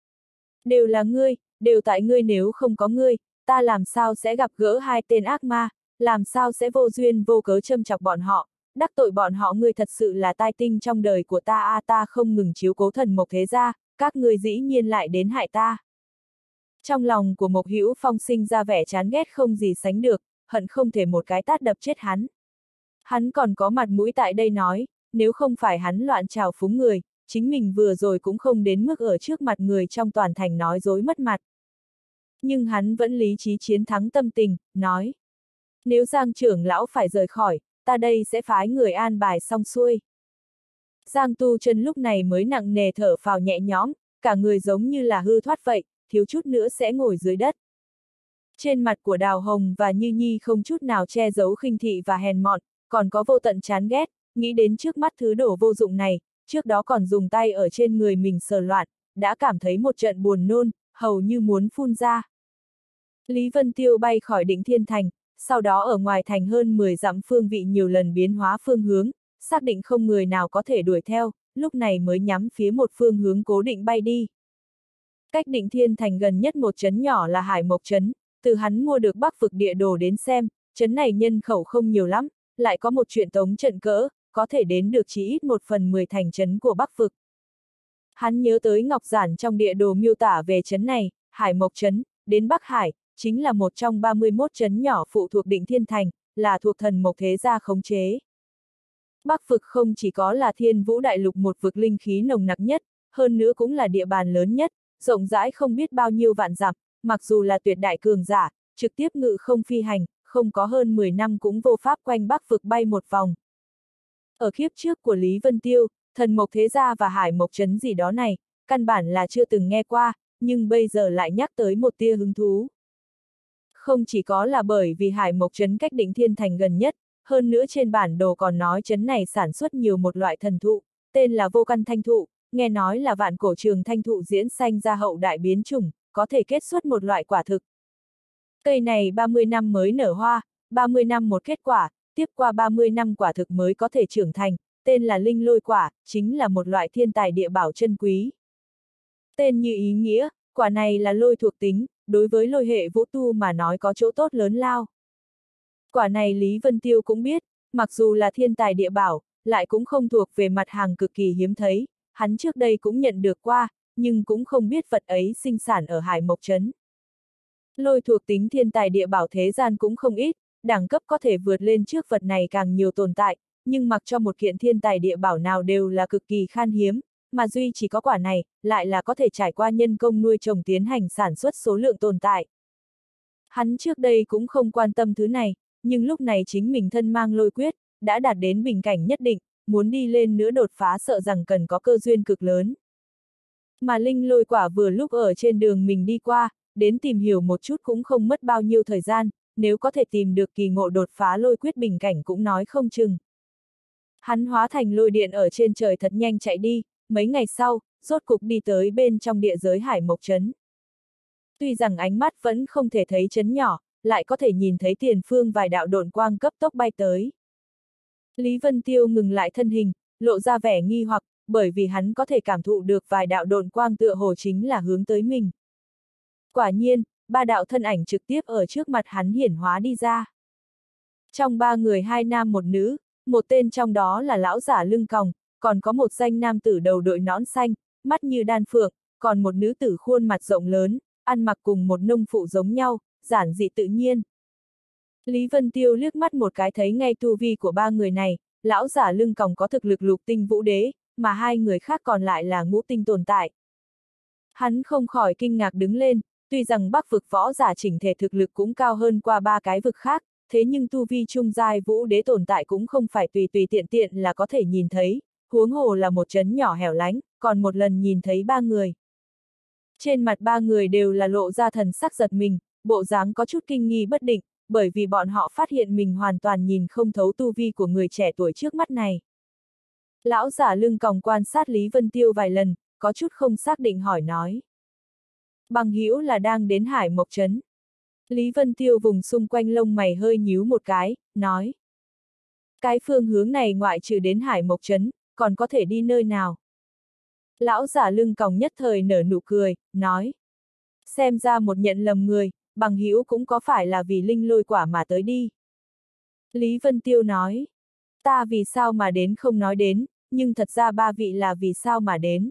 Đều là ngươi, đều tại ngươi, nếu không có ngươi, ta làm sao sẽ gặp gỡ hai tên ác ma, làm sao sẽ vô duyên vô cớ châm chọc bọn họ, đắc tội bọn họ, ngươi thật sự là tai tinh trong đời của ta a, à, ta không ngừng chiếu cố thần Mộc thế gia, các ngươi dĩ nhiên lại đến hại ta. Trong lòng của Mục Hữu Phong sinh ra vẻ chán ghét không gì sánh được, hận không thể một cái tát đập chết hắn. Hắn còn có mặt mũi tại đây nói, nếu không phải hắn loạn trào phúng người, chính mình vừa rồi cũng không đến mức ở trước mặt người trong toàn thành nói dối mất mặt. Nhưng hắn vẫn lý trí chiến thắng tâm tình, nói. Nếu Giang trưởng lão phải rời khỏi, ta đây sẽ phái người an bài xong xuôi. Giang Tu Chân lúc này mới nặng nề thở phào nhẹ nhõm, cả người giống như là hư thoát vậy, thiếu chút nữa sẽ ngồi dưới đất. Trên mặt của Đào Hồng và Như Nhi không chút nào che giấu khinh thị và hèn mọn, còn có vô tận chán ghét, nghĩ đến trước mắt thứ đổ vô dụng này, trước đó còn dùng tay ở trên người mình sờ loạn, đã cảm thấy một trận buồn nôn, hầu như muốn phun ra. Lý Vân Tiêu bay khỏi Định Thiên Thành, sau đó ở ngoài thành hơn mười dặm phương vị nhiều lần biến hóa phương hướng, xác định không người nào có thể đuổi theo, lúc này mới nhắm phía một phương hướng cố định bay đi. Cách Định Thiên Thành gần nhất một trấn nhỏ là Hải Mộc Trấn, từ hắn mua được Bắc vực địa đồ đến xem, trấn này nhân khẩu không nhiều lắm, lại có một chuyện tống trận cỡ, có thể đến được chỉ ít một phần mười thành trấn của Bắc vực. Hắn nhớ tới ngọc giản trong địa đồ miêu tả về trấn này, Hải Mộc Trấn, đến Bắc Hải, chính là một trong ba mươi mốt trấn nhỏ phụ thuộc Định Thiên Thành, là thuộc thần Mộc Thế Gia khống chế. Bắc vực không chỉ có là Thiên Vũ Đại Lục một vực linh khí nồng nặc nhất, hơn nữa cũng là địa bàn lớn nhất, rộng rãi không biết bao nhiêu vạn dặm, mặc dù là tuyệt đại cường giả, trực tiếp ngự không phi hành, không có hơn mười năm cũng vô pháp quanh Bắc vực bay một vòng. Ở kiếp trước của Lý Vân Tiêu, thần Mộc Thế Gia và Hải Mộc Trấn gì đó này, căn bản là chưa từng nghe qua, nhưng bây giờ lại nhắc tới một tia hứng thú. Không chỉ có là bởi vì Hải Mộc Trấn cách Định Thiên Thành gần nhất, hơn nữa trên bản đồ còn nói trấn này sản xuất nhiều một loại thần thụ, tên là vô căn thanh thụ, nghe nói là vạn cổ trường thanh thụ diễn sanh ra hậu đại biến chủng, có thể kết xuất một loại quả thực. Cây này ba mươi năm mới nở hoa, ba mươi năm một kết quả, tiếp qua ba mươi năm quả thực mới có thể trưởng thành, tên là linh lôi quả, chính là một loại thiên tài địa bảo chân quý. Tên như ý nghĩa, quả này là lôi thuộc tính, đối với lôi hệ vũ tu mà nói có chỗ tốt lớn lao. Quả này Lý Vân Tiêu cũng biết, mặc dù là thiên tài địa bảo, lại cũng không thuộc về mặt hàng cực kỳ hiếm thấy, hắn trước đây cũng nhận được qua, nhưng cũng không biết vật ấy sinh sản ở Hải Mộc Trấn. Lôi thuộc tính thiên tài địa bảo thế gian cũng không ít, đẳng cấp có thể vượt lên trước vật này càng nhiều tồn tại, nhưng mặc cho một kiện thiên tài địa bảo nào đều là cực kỳ khan hiếm, mà duy chỉ có quả này, lại là có thể trải qua nhân công nuôi trồng tiến hành sản xuất số lượng tồn tại. Hắn trước đây cũng không quan tâm thứ này, nhưng lúc này chính mình thân mang lôi quyết, đã đạt đến bình cảnh nhất định, muốn đi lên nữa đột phá sợ rằng cần có cơ duyên cực lớn. Mà linh lôi quả vừa lúc ở trên đường mình đi qua, đến tìm hiểu một chút cũng không mất bao nhiêu thời gian, nếu có thể tìm được kỳ ngộ đột phá lôi quyết bình cảnh cũng nói không chừng. Hắn hóa thành lôi điện ở trên trời thật nhanh chạy đi, mấy ngày sau, rốt cục đi tới bên trong địa giới Hải Mộc Trấn. Tuy rằng ánh mắt vẫn không thể thấy trấn nhỏ, lại có thể nhìn thấy tiền phương vài đạo độn quang cấp tốc bay tới. Lý Vân Tiêu ngừng lại thân hình, lộ ra vẻ nghi hoặc, bởi vì hắn có thể cảm thụ được vài đạo độn quang tựa hồ chính là hướng tới mình. Quả nhiên, ba đạo thân ảnh trực tiếp ở trước mặt hắn hiển hóa đi ra. Trong ba người hai nam một nữ, một tên trong đó là lão giả lưng còng, còn có một danh nam tử đầu đội nón xanh, mắt như đan phượng, còn một nữ tử khuôn mặt rộng lớn, ăn mặc cùng một nông phụ giống nhau, giản dị tự nhiên. Lý Vân Tiêu liếc mắt một cái thấy ngay tu vi của ba người này, lão giả lưng còng có thực lực lục tinh vũ đế, mà hai người khác còn lại là ngũ tinh tồn tại. Hắn không khỏi kinh ngạc đứng lên, tuy rằng Bắc vực võ giả chỉnh thể thực lực cũng cao hơn qua ba cái vực khác, thế nhưng tu vi trung giai vũ đế tồn tại cũng không phải tùy tùy tiện tiện là có thể nhìn thấy, huống hồ là một trấn nhỏ hẻo lánh, còn một lần nhìn thấy ba người. Trên mặt ba người đều là lộ ra thần sắc giật mình, bộ dáng có chút kinh nghi bất định, bởi vì bọn họ phát hiện mình hoàn toàn nhìn không thấu tu vi của người trẻ tuổi trước mắt này. Lão giả lưng còng quan sát Lý Vân Tiêu vài lần, có chút không xác định hỏi nói. Bằng hữu là đang đến Hải Mộc Trấn. Lý Vân Tiêu vùng xung quanh lông mày hơi nhíu một cái, nói. Cái phương hướng này ngoại trừ đến Hải Mộc Trấn, còn có thể đi nơi nào? Lão giả lưng còng nhất thời nở nụ cười, nói. Xem ra một nhận lầm người, bằng hữu cũng có phải là vì linh lôi quả mà tới đi. Lý Vân Tiêu nói. Ta vì sao mà đến không nói đến, nhưng thật ra ba vị là vì sao mà đến.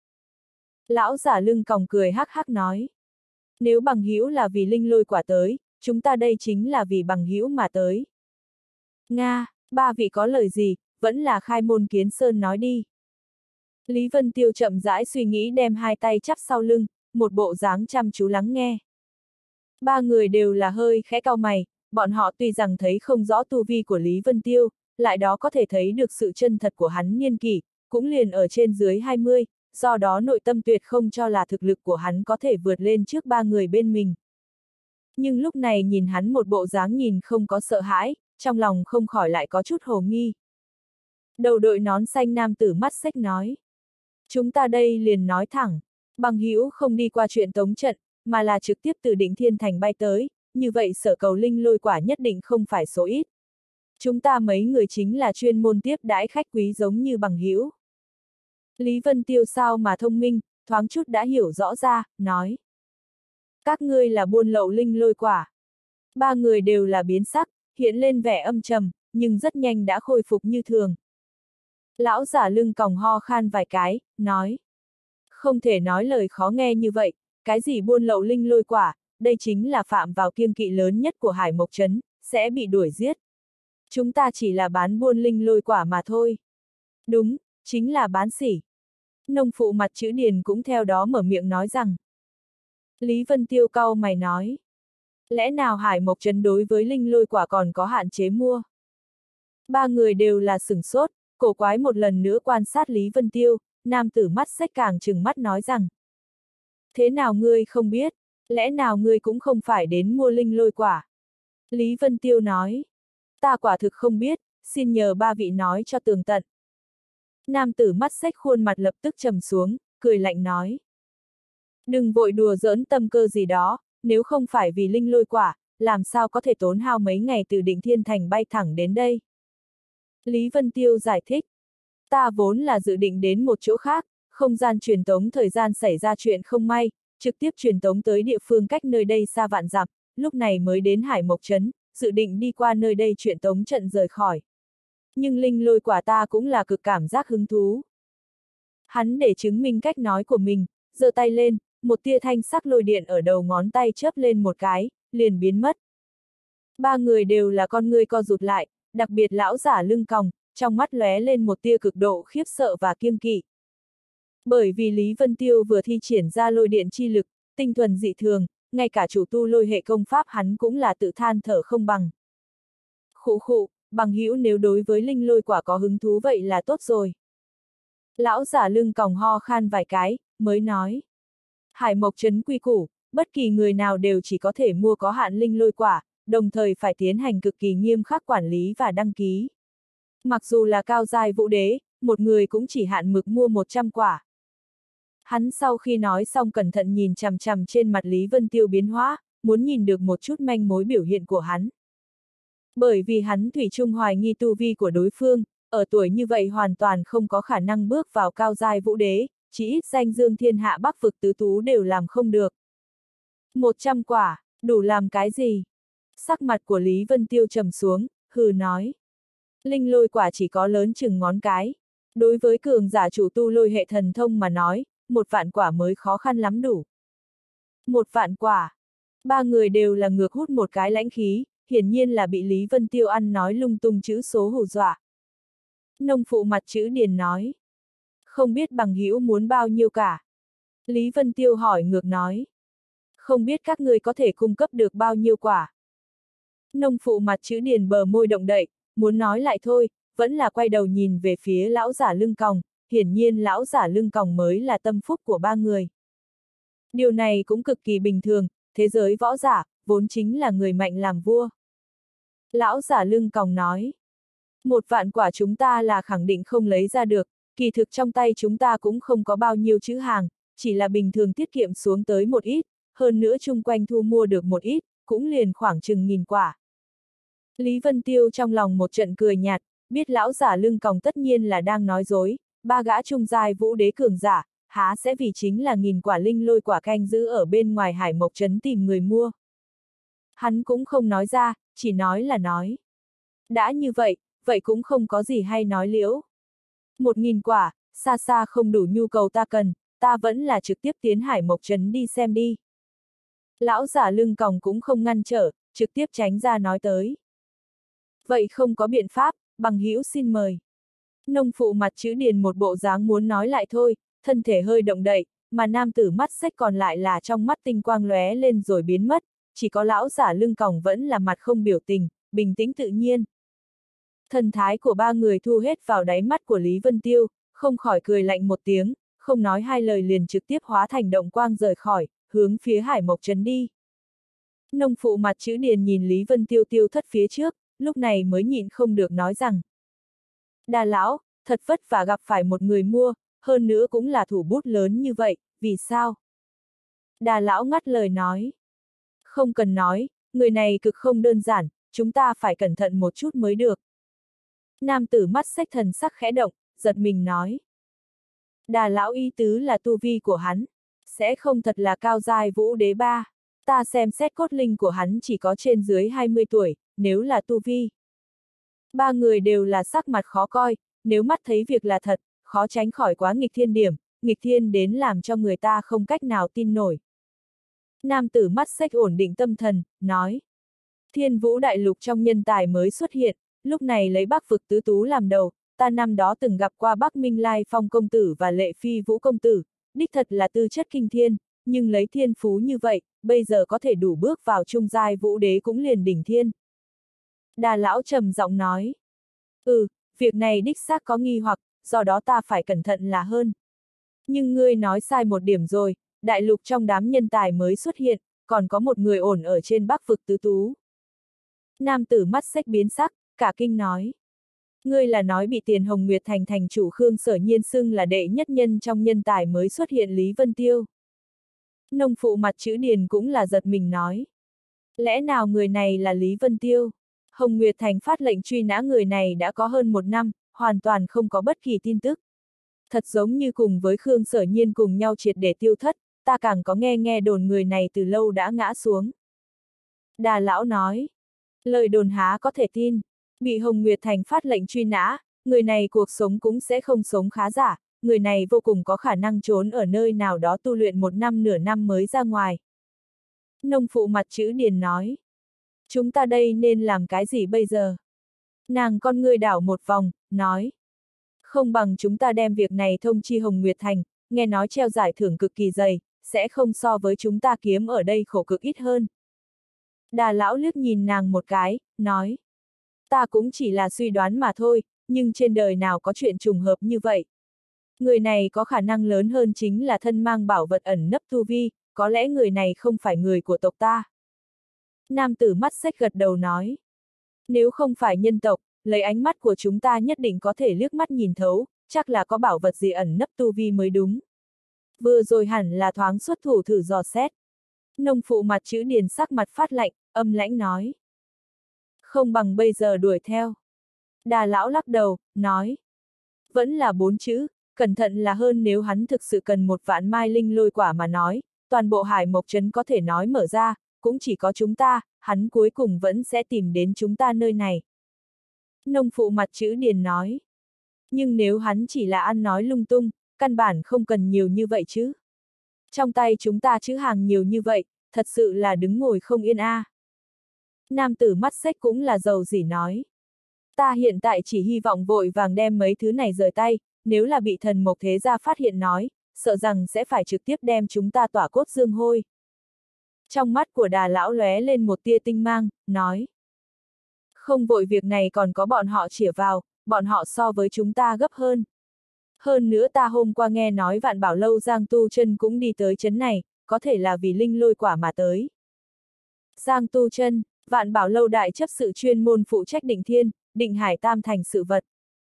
Lão giả lưng còng cười hắc hắc nói. Nếu bằng hữu là vì linh lôi quả tới, chúng ta đây chính là vì bằng hữu mà tới. Nga, ba vị có lời gì, vẫn là khai môn kiến sơn nói đi. Lý Vân Tiêu chậm rãi suy nghĩ đem hai tay chắp sau lưng, một bộ dáng chăm chú lắng nghe. Ba người đều là hơi khẽ cau mày, bọn họ tuy rằng thấy không rõ tu vi của Lý Vân Tiêu, lại đó có thể thấy được sự chân thật của hắn niên kỷ, cũng liền ở trên dưới hai mươi, do đó nội tâm tuyệt không cho là thực lực của hắn có thể vượt lên trước ba người bên mình. Nhưng lúc này nhìn hắn một bộ dáng nhìn không có sợ hãi, trong lòng không khỏi lại có chút hồ nghi. Đầu đội nón xanh nam tử mắt xếch nói. Chúng ta đây liền nói thẳng, bằng hữu không đi qua chuyện tống trận, mà là trực tiếp từ Định Thiên Thành bay tới, như vậy sở cầu linh lôi quả nhất định không phải số ít. Chúng ta mấy người chính là chuyên môn tiếp đãi khách quý giống như bằng hữu. Lý Vân Tiêu sao mà thông minh, thoáng chút đã hiểu rõ ra, nói. Các ngươi là buôn lậu linh lôi quả. Ba người đều là biến sắc, hiện lên vẻ âm trầm, nhưng rất nhanh đã khôi phục như thường. Lão giả lưng còng ho khan vài cái, nói. Không thể nói lời khó nghe như vậy, cái gì buôn lậu linh lôi quả, đây chính là phạm vào kiêng kỵ lớn nhất của Hải Mộc Trấn, sẽ bị đuổi giết. Chúng ta chỉ là bán buôn linh lôi quả mà thôi. Đúng, chính là bán sỉ. Nông phụ mặt chữ Điền cũng theo đó mở miệng nói rằng. Lý Vân Tiêu cau mày nói. Lẽ nào Hải Mộc Trấn đối với linh lôi quả còn có hạn chế mua? Ba người đều là sửng sốt, cổ quái một lần nữa quan sát Lý Vân Tiêu, nam tử mắt xếch càng trừng mắt nói rằng. Thế nào ngươi không biết, lẽ nào ngươi cũng không phải đến mua linh lôi quả? Lý Vân Tiêu nói. Ta quả thực không biết, xin nhờ ba vị nói cho tường tận. Nam tử mắt xếch khuôn mặt lập tức trầm xuống, cười lạnh nói. Đừng vội đùa giỡn tâm cơ gì đó, nếu không phải vì linh lôi quả, làm sao có thể tốn hao mấy ngày từ Định Thiên Thành bay thẳng đến đây? Lý Vân Tiêu giải thích. Ta vốn là dự định đến một chỗ khác, không gian truyền tống thời gian xảy ra chuyện không may, trực tiếp truyền tống tới địa phương cách nơi đây xa vạn dặm, lúc này mới đến Hải Mộc Trấn, dự định đi qua nơi đây truyền tống trận rời khỏi. Nhưng linh lôi quả ta cũng là cực cảm giác hứng thú. Hắn để chứng minh cách nói của mình, giơ tay lên, một tia thanh sắc lôi điện ở đầu ngón tay chớp lên một cái, liền biến mất. Ba người đều là con ngươi co rụt lại, đặc biệt lão giả lưng còng, trong mắt lóe lên một tia cực độ khiếp sợ và kiêng kỵ. Bởi vì Lý Vân Tiêu vừa thi triển ra lôi điện chi lực, tinh thuần dị thường, ngay cả chủ tu lôi hệ công pháp hắn cũng là tự than thở không bằng. Khụ khụ, bằng hữu nếu đối với linh lôi quả có hứng thú vậy là tốt rồi. Lão giả lưng còng ho khan vài cái, mới nói. Hải Mộc Trấn quy củ, bất kỳ người nào đều chỉ có thể mua có hạn linh lôi quả, đồng thời phải tiến hành cực kỳ nghiêm khắc quản lý và đăng ký. Mặc dù là cao giai vũ đế, một người cũng chỉ hạn mực mua một trăm quả. Hắn sau khi nói xong cẩn thận nhìn chằm chằm trên mặt Lý Vân Tiêu biến hóa, muốn nhìn được một chút manh mối biểu hiện của hắn. Bởi vì hắn thủy chung hoài nghi tu vi của đối phương, ở tuổi như vậy hoàn toàn không có khả năng bước vào cao giai vũ đế, chỉ ít danh dương thiên hạ bắc vực tứ tú đều làm không được. Một trăm quả, đủ làm cái gì? Sắc mặt của Lý Vân Tiêu trầm xuống, hừ nói. Linh lôi quả chỉ có lớn chừng ngón cái. Đối với cường giả chủ tu lôi hệ thần thông mà nói, một vạn quả mới khó khăn lắm đủ. Một vạn quả. Ba người đều là ngược hút một cái lãnh khí, hiển nhiên là bị Lý Vân Tiêu ăn nói lung tung chữ số hù dọa. Nông phụ mặt chữ Điền nói. Không biết bằng hữu muốn bao nhiêu cả. Lý Vân Tiêu hỏi ngược nói. Không biết các người có thể cung cấp được bao nhiêu quả. Nông phụ mặt chữ Điền bờ môi động đậy, muốn nói lại thôi, vẫn là quay đầu nhìn về phía lão giả lưng còng, hiển nhiên lão giả lưng còng mới là tâm phúc của ba người. Điều này cũng cực kỳ bình thường, thế giới võ giả, vốn chính là người mạnh làm vua. Lão giả lưng còng nói. Một vạn quả chúng ta là khẳng định không lấy ra được, kỳ thực trong tay chúng ta cũng không có bao nhiêu chữ hàng, chỉ là bình thường tiết kiệm xuống tới một ít, hơn nữa chung quanh thu mua được một ít, cũng liền khoảng chừng nghìn quả. Lý Vân Tiêu trong lòng một trận cười nhạt, biết lão giả lưng còng tất nhiên là đang nói dối, ba gã trung giai vũ đế cường giả, há sẽ vì chính là nghìn quả linh lôi quả canh giữ ở bên ngoài Hải Mộc Trấn tìm người mua. Hắn cũng không nói ra, chỉ nói là nói. Đã như vậy, vậy cũng không có gì hay nói liễu. Một nghìn quả, xa xa không đủ nhu cầu ta cần, ta vẫn là trực tiếp tiến Hải Mộc Trấn đi xem đi. Lão giả lưng còng cũng không ngăn trở, trực tiếp tránh ra nói tới. Vậy không có biện pháp, bằng hữu xin mời. Nông phụ mặt chữ Điền một bộ dáng muốn nói lại thôi, thân thể hơi động đậy, mà nam tử mắt xếch còn lại là trong mắt tinh quang lóe lên rồi biến mất, chỉ có lão giả lưng còng vẫn là mặt không biểu tình, bình tĩnh tự nhiên. Thần thái của ba người thu hết vào đáy mắt của Lý Vân Tiêu, không khỏi cười lạnh một tiếng, không nói hai lời liền trực tiếp hóa thành động quang rời khỏi, hướng phía Hải Mộc Trấn đi. Nông phụ mặt chữ Điền nhìn Lý Vân Tiêu tiêu thất phía trước, lúc này mới nhịn không được nói rằng. Đa lão, thật vất vả gặp phải một người mua, hơn nữa cũng là thủ bút lớn như vậy, vì sao? Đa lão ngắt lời nói. Không cần nói, người này cực không đơn giản, chúng ta phải cẩn thận một chút mới được. Nam tử mắt xếch thần sắc khẽ động, giật mình nói. Đà lão ý tứ là tu vi của hắn sẽ không thật là cao giai vũ đế ba. Ta xem xét cốt linh của hắn chỉ có trên dưới hai mươi tuổi, nếu là tu vi. Ba người đều là sắc mặt khó coi, nếu mắt thấy việc là thật, khó tránh khỏi quá nghịch thiên điểm, nghịch thiên đến làm cho người ta không cách nào tin nổi. Nam tử mắt xích ổn định tâm thần, nói. Thiên vũ đại lục trong nhân tài mới xuất hiện, lúc này lấy Bắc vực tứ tú làm đầu, ta năm đó từng gặp qua Bắc Minh Lai Phong công tử và Lệ Phi Vũ công tử, đích thật là tư chất kinh thiên, nhưng lấy thiên phú như vậy, bây giờ có thể đủ bước vào trung giai vũ đế cũng liền đỉnh thiên. Đà lão trầm giọng nói. Ừ, việc này đích xác có nghi hoặc, do đó ta phải cẩn thận là hơn. Nhưng ngươi nói sai một điểm rồi, đại lục trong đám nhân tài mới xuất hiện, còn có một người ổn ở trên Bắc vực tứ tú. Nam tử mắt xích biến sắc, cả kinh nói. Ngươi là nói bị Tiền Hồng Nguyệt Thành thành chủ Khương Sở Nhiên xưng là đệ nhất nhân trong nhân tài mới xuất hiện Lý Vân Tiêu. Nông phụ mặt chữ Điền cũng là giật mình nói. Lẽ nào người này là Lý Vân Tiêu? Hồng Nguyệt Thành phát lệnh truy nã người này đã có hơn một năm, hoàn toàn không có bất kỳ tin tức. Thật giống như cùng với Khương Sở Nhiên cùng nhau triệt để tiêu thất, ta càng có nghe nghe đồn người này từ lâu đã ngã xuống. Đà lão nói. Lời đồn há có thể tin. Bị Hồng Nguyệt Thành phát lệnh truy nã, người này cuộc sống cũng sẽ không sống khá giả, người này vô cùng có khả năng trốn ở nơi nào đó tu luyện một năm nửa năm mới ra ngoài. Nông phụ mặt chữ Điền nói. Chúng ta đây nên làm cái gì bây giờ? Nàng con ngươi đảo một vòng, nói. Không bằng chúng ta đem việc này thông chi Hồng Nguyệt Thành, nghe nói treo giải thưởng cực kỳ dày, sẽ không so với chúng ta kiếm ở đây khổ cực ít hơn. Đà lão liếc nhìn nàng một cái, nói. Ta cũng chỉ là suy đoán mà thôi, nhưng trên đời nào có chuyện trùng hợp như vậy. Người này có khả năng lớn hơn chính là thân mang bảo vật ẩn nấp tu vi, có lẽ người này không phải người của tộc ta. Nam tử mắt xích gật đầu nói. Nếu không phải nhân tộc, lấy ánh mắt của chúng ta nhất định có thể liếc mắt nhìn thấu, chắc là có bảo vật gì ẩn nấp tu vi mới đúng. Vừa rồi hẳn là thoáng xuất thủ thử dò xét. Nông phụ mặt chữ Điền sắc mặt phát lạnh, âm lãnh nói. Không bằng bây giờ đuổi theo. Đà lão lắc đầu, nói. Vẫn là bốn chữ, cẩn thận là hơn nếu hắn thực sự cần một vạn mai linh lôi quả mà nói, toàn bộ Hải Mộc Trấn có thể nói mở ra, cũng chỉ có chúng ta, hắn cuối cùng vẫn sẽ tìm đến chúng ta nơi này. Nông phụ mặt chữ Điền nói. Nhưng nếu hắn chỉ là ăn nói lung tung, căn bản không cần nhiều như vậy chứ. Trong tay chúng ta chữ hàng nhiều như vậy, thật sự là đứng ngồi không yên a. À. Nam tử mắt xích cũng là giàu dỉ nói. Ta hiện tại chỉ hy vọng vội vàng đem mấy thứ này rời tay, nếu là bị thần mộc thế gia phát hiện nói, sợ rằng sẽ phải trực tiếp đem chúng ta tỏa cốt dương hôi. Trong mắt của Đà lão lóe lên một tia tinh mang, nói. Không vội việc này còn có bọn họ chĩa vào, bọn họ so với chúng ta gấp hơn. Hơn nữa ta hôm qua nghe nói Vạn Bảo Lâu Giang Tu Chân cũng đi tới trấn này, có thể là vì linh lôi quả mà tới. Giang Tu Chân, Vạn Bảo Lâu đại chấp sự chuyên môn phụ trách định thiên, định hải tam thành sự vật.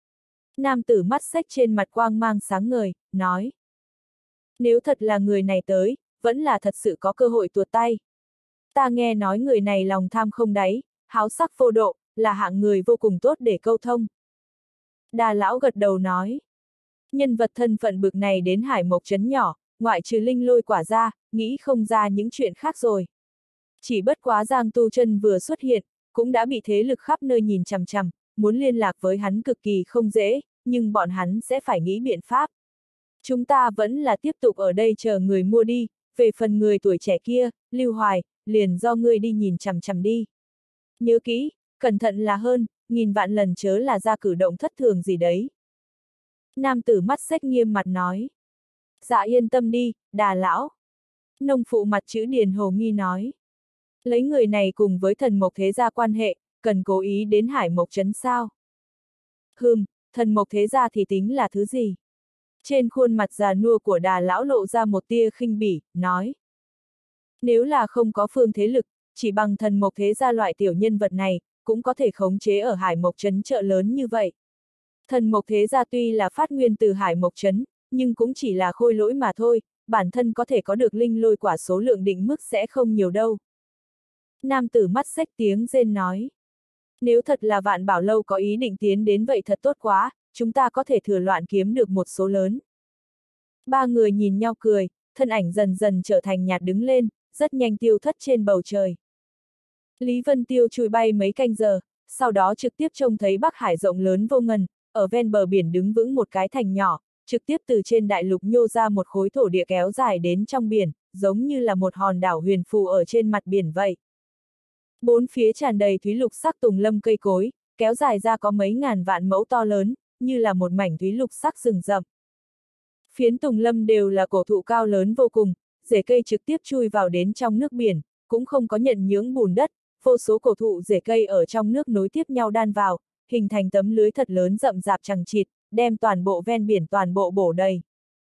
Nam tử mắt xích trên mặt quang mang sáng ngời, nói. Nếu thật là người này tới, vẫn là thật sự có cơ hội tuột tay. Ta nghe nói người này lòng tham không đáy, háo sắc vô độ, là hạng người vô cùng tốt để câu thông. Đà lão gật đầu nói. Nhân vật thân phận bực này đến Hải Mộc Trấn nhỏ, ngoại trừ linh lôi quả ra, nghĩ không ra những chuyện khác rồi. Chỉ bất quá Giang Tu Chân vừa xuất hiện, cũng đã bị thế lực khắp nơi nhìn chằm chằm, muốn liên lạc với hắn cực kỳ không dễ, nhưng bọn hắn sẽ phải nghĩ biện pháp. Chúng ta vẫn là tiếp tục ở đây chờ người mua đi, về phần người tuổi trẻ kia, Lưu Hoài, liền do ngươi đi nhìn chằm chằm đi. Nhớ kỹ, cẩn thận là hơn, nghìn vạn lần chớ là ra cử động thất thường gì đấy. Nam tử mắt xích nghiêm mặt nói. Dạ yên tâm đi, Đà lão. Nông phụ mặt chữ Điền hồ nghi nói. Lấy người này cùng với thần mộc thế gia quan hệ, cần cố ý đến Hải Mộc Trấn sao? Hừm, thần mộc thế gia thì tính là thứ gì? Trên khuôn mặt già nua của Đà lão lộ ra một tia khinh bỉ, nói. Nếu là không có phương thế lực, chỉ bằng thần mộc thế gia loại tiểu nhân vật này, cũng có thể khống chế ở Hải Mộc Trấn chợ lớn như vậy. Thần mộc thế gia tuy là phát nguyên từ Hải Mộc Trấn, nhưng cũng chỉ là khôi lỗi mà thôi, bản thân có thể có được linh lôi quả số lượng định mức sẽ không nhiều đâu. Nam tử mắt xích tiếng rên nói. Nếu thật là Vạn Bảo Lâu có ý định tiến đến vậy thật tốt quá, chúng ta có thể thừa loạn kiếm được một số lớn. Ba người nhìn nhau cười, thân ảnh dần dần trở thành nhạt đứng lên, rất nhanh tiêu thất trên bầu trời. Lý Vân Tiêu chui bay mấy canh giờ, sau đó trực tiếp trông thấy Bắc Hải rộng lớn vô ngần, ở ven bờ biển đứng vững một cái thành nhỏ, trực tiếp từ trên đại lục nhô ra một khối thổ địa kéo dài đến trong biển, giống như là một hòn đảo huyền phù ở trên mặt biển vậy. Bốn phía tràn đầy thúy lục sắc tùng lâm cây cối, kéo dài ra có mấy ngàn vạn mẫu to lớn, như là một mảnh thúy lục sắc rừng rậm. Phiến tùng lâm đều là cổ thụ cao lớn vô cùng, rễ cây trực tiếp chui vào đến trong nước biển, cũng không có nhận nhưỡng bùn đất, vô số cổ thụ rễ cây ở trong nước nối tiếp nhau đan vào, hình thành tấm lưới thật lớn rậm rạp chằng chịt, đem toàn bộ ven biển toàn bộ bổ đầy.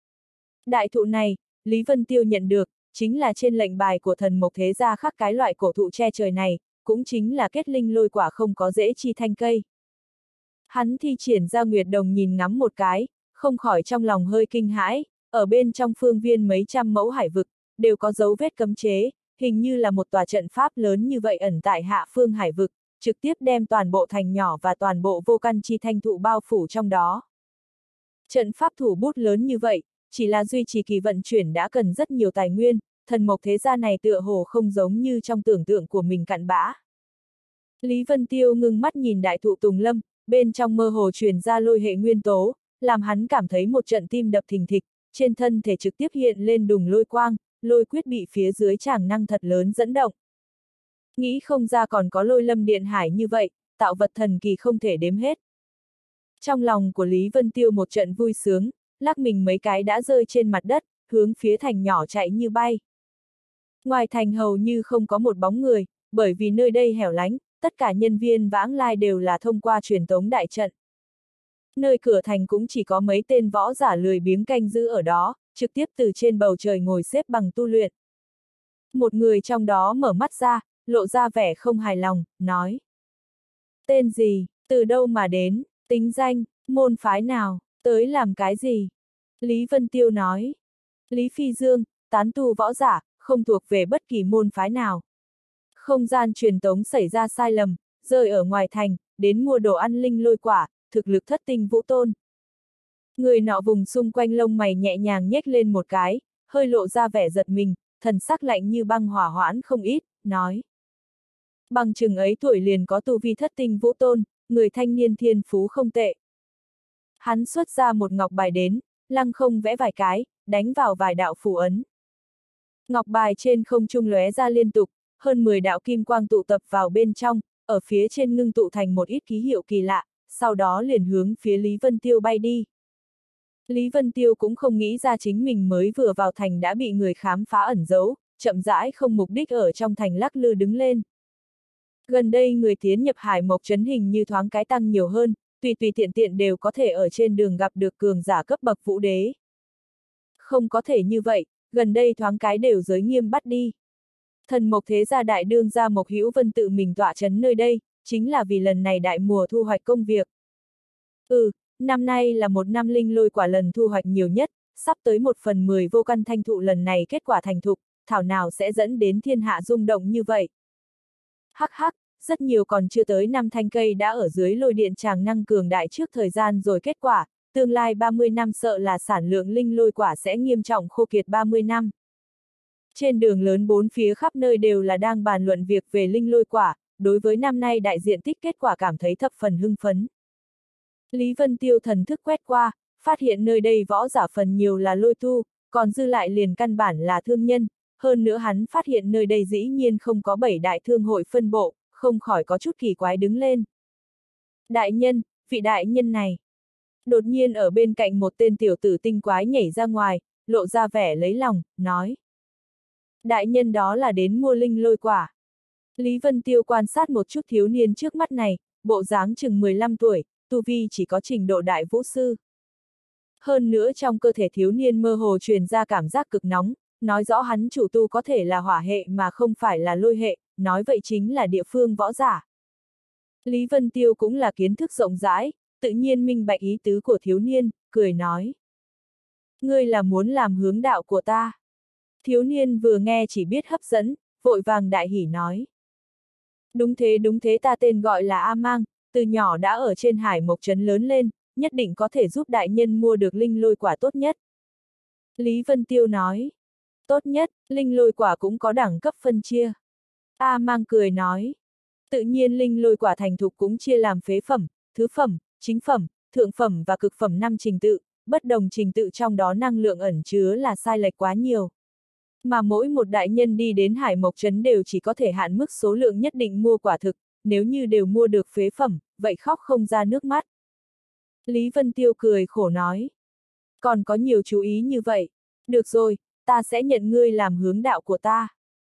Đại thụ này, Lý Vân Tiêu nhận được, chính là trên lệnh bài của thần mộc thế gia khắc cái loại cổ thụ che trời này, cũng chính là kết linh lôi quả không có rễ chi thanh cây. Hắn thi triển ra Nguyệt Đồng nhìn ngắm một cái, không khỏi trong lòng hơi kinh hãi, ở bên trong phương viên mấy trăm mẫu hải vực, đều có dấu vết cấm chế, hình như là một tòa trận pháp lớn như vậy ẩn tại hạ phương hải vực, trực tiếp đem toàn bộ thành nhỏ và toàn bộ vô căn chi thanh thụ bao phủ trong đó. Trận pháp thủ bút lớn như vậy, chỉ là duy trì kỳ vận chuyển đã cần rất nhiều tài nguyên, thần mộc thế gia này tựa hồ không giống như trong tưởng tượng của mình cặn bã. Lý Vân Tiêu ngưng mắt nhìn đại thụ tùng lâm, bên trong mơ hồ truyền ra lôi hệ nguyên tố, làm hắn cảm thấy một trận tim đập thình thịch, trên thân thể trực tiếp hiện lên đùng lôi quang, lôi quyết bị phía dưới tràng năng thật lớn dẫn động. Nghĩ không ra còn có lôi lâm điện hải như vậy, tạo vật thần kỳ không thể đếm hết. Trong lòng của Lý Vân Tiêu một trận vui sướng, lắc mình mấy cái đã rơi trên mặt đất, hướng phía thành nhỏ chạy như bay. Ngoài thành hầu như không có một bóng người, bởi vì nơi đây hẻo lánh, tất cả nhân viên vãng lai đều là thông qua truyền tống đại trận. Nơi cửa thành cũng chỉ có mấy tên võ giả lười biếng canh giữ ở đó, trực tiếp từ trên bầu trời ngồi xếp bằng tu luyện. Một người trong đó mở mắt ra, lộ ra vẻ không hài lòng, nói. Tên gì, từ đâu mà đến, tính danh, môn phái nào, tới làm cái gì? Lý Vân Tiêu nói. Lý Phi Dương, tán tu võ giả, không thuộc về bất kỳ môn phái nào. Không gian truyền tống xảy ra sai lầm, rơi ở ngoài thành, đến mua đồ ăn linh lôi quả, thực lực thất tinh vũ tôn. Người nọ vùng xung quanh lông mày nhẹ nhàng nhếch lên một cái, hơi lộ ra vẻ giật mình, thần sắc lạnh như băng hỏa hoãn không ít, nói. Bằng chừng ấy tuổi liền có tu vi thất tinh vũ tôn, người thanh niên thiên phú không tệ. Hắn xuất ra một ngọc bài đến, lăng không vẽ vài cái, đánh vào vài đạo phù ấn. Ngọc bài trên không trung lóe ra liên tục, hơn mười đạo kim quang tụ tập vào bên trong, ở phía trên ngưng tụ thành một ít ký hiệu kỳ lạ, sau đó liền hướng phía Lý Vân Tiêu bay đi. Lý Vân Tiêu cũng không nghĩ ra chính mình mới vừa vào thành đã bị người khám phá ẩn giấu, chậm rãi không mục đích ở trong thành lắc lư đứng lên. Gần đây người tiến nhập Hải Mộc trấn hình như thoáng cái tăng nhiều hơn, tùy tùy tiện tiện đều có thể ở trên đường gặp được cường giả cấp bậc vũ đế. Không có thể như vậy, gần đây thoáng cái đều giới nghiêm bắt đi. Thần Mộc thế gia đại đương gia Mộc Hữu Vân tự mình tọa trấn nơi đây, chính là vì lần này đại mùa thu hoạch công việc. Ừ, năm nay là một năm linh lôi quả lần thu hoạch nhiều nhất, sắp tới một phần mười vô căn thanh thụ lần này kết quả thành thục, thảo nào sẽ dẫn đến thiên hạ rung động như vậy. Hắc hắc, rất nhiều còn chưa tới năm thanh cây đã ở dưới lôi điện tràng năng cường đại trước thời gian rồi kết quả, tương lai ba mươi năm sợ là sản lượng linh lôi quả sẽ nghiêm trọng khô kiệt ba mươi năm. Trên đường lớn bốn phía khắp nơi đều là đang bàn luận việc về linh lôi quả, đối với năm nay đại diện tích kết quả cảm thấy thập phần hưng phấn. Lý Vân Tiêu thần thức quét qua, phát hiện nơi đây võ giả phần nhiều là lôi tu, còn dư lại liền căn bản là thương nhân, hơn nữa hắn phát hiện nơi đây dĩ nhiên không có bảy đại thương hội phân bộ, không khỏi có chút kỳ quái đứng lên. Đại nhân, vị đại nhân này. Đột nhiên ở bên cạnh một tên tiểu tử tinh quái nhảy ra ngoài, lộ ra vẻ lấy lòng, nói. Đại nhân đó là đến mua linh lôi quả. Lý Vân Tiêu quan sát một chút thiếu niên trước mắt này, bộ dáng chừng mười lăm tuổi, tu vi chỉ có trình độ đại vũ sư. Hơn nữa trong cơ thể thiếu niên mơ hồ truyền ra cảm giác cực nóng, nói rõ hắn chủ tu có thể là hỏa hệ mà không phải là lôi hệ, nói vậy chính là địa phương võ giả. Lý Vân Tiêu cũng là kiến thức rộng rãi, tự nhiên minh bạch ý tứ của thiếu niên, cười nói. Ngươi là muốn làm hướng đạo của ta. Thiếu niên vừa nghe chỉ biết hấp dẫn, vội vàng đại hỉ nói. Đúng thế đúng thế, ta tên gọi là A Mang, từ nhỏ đã ở trên Hải Mộc trấn lớn lên, nhất định có thể giúp đại nhân mua được linh lôi quả tốt nhất. Lý Vân Tiêu nói. Tốt nhất, linh lôi quả cũng có đẳng cấp phân chia. A Mang cười nói. Tự nhiên linh lôi quả thành thục cũng chia làm phế phẩm, thứ phẩm, chính phẩm, thượng phẩm và cực phẩm năm trình tự, bất đồng trình tự trong đó năng lượng ẩn chứa là sai lệch quá nhiều. Mà mỗi một đại nhân đi đến Hải Mộc Trấn đều chỉ có thể hạn mức số lượng nhất định mua quả thực, nếu như đều mua được phế phẩm, vậy khóc không ra nước mắt. Lý Vân Tiêu cười khổ nói. Còn có nhiều chú ý như vậy. Được rồi, ta sẽ nhận ngươi làm hướng đạo của ta.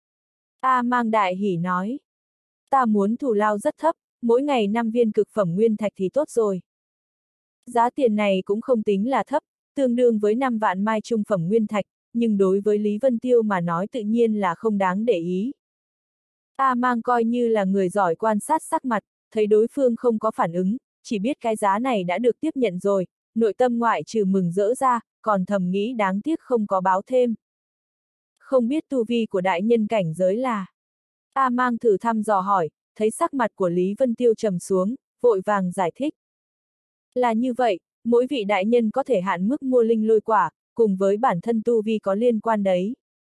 A Mang đại hỉ nói. Ta muốn thù lao rất thấp, mỗi ngày năm viên cực phẩm nguyên thạch thì tốt rồi. Giá tiền này cũng không tính là thấp, tương đương với năm vạn mai trung phẩm nguyên thạch, nhưng đối với Lý Vân Tiêu mà nói tự nhiên là không đáng để ý. A Mang coi như là người giỏi quan sát sắc mặt, thấy đối phương không có phản ứng, chỉ biết cái giá này đã được tiếp nhận rồi, nội tâm ngoại trừ mừng rỡ ra, còn thầm nghĩ đáng tiếc không có báo thêm. Không biết tu vi của đại nhân cảnh giới là. A Mang thử thăm dò hỏi, thấy sắc mặt của Lý Vân Tiêu trầm xuống, vội vàng giải thích. Là như vậy, mỗi vị đại nhân có thể hạn mức mua linh lôi quả, cùng với bản thân tu vi có liên quan đấy.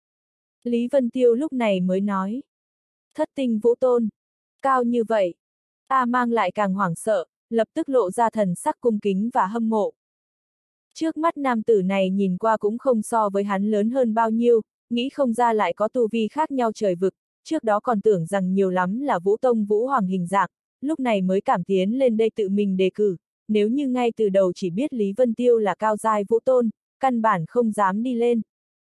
Lý Vân Tiêu lúc này mới nói. Thất tinh vũ tôn. Cao như vậy. A Mang lại càng hoảng sợ, lập tức lộ ra thần sắc cung kính và hâm mộ. Trước mắt nam tử này nhìn qua cũng không so với hắn lớn hơn bao nhiêu, nghĩ không ra lại có tu vi khác nhau trời vực, trước đó còn tưởng rằng nhiều lắm là Vũ Tông Vũ Hoàng hình dạng, lúc này mới cảm tiến lên đây tự mình đề cử, nếu như ngay từ đầu chỉ biết Lý Vân Tiêu là cao giai Vũ Tôn, căn bản không dám đi lên.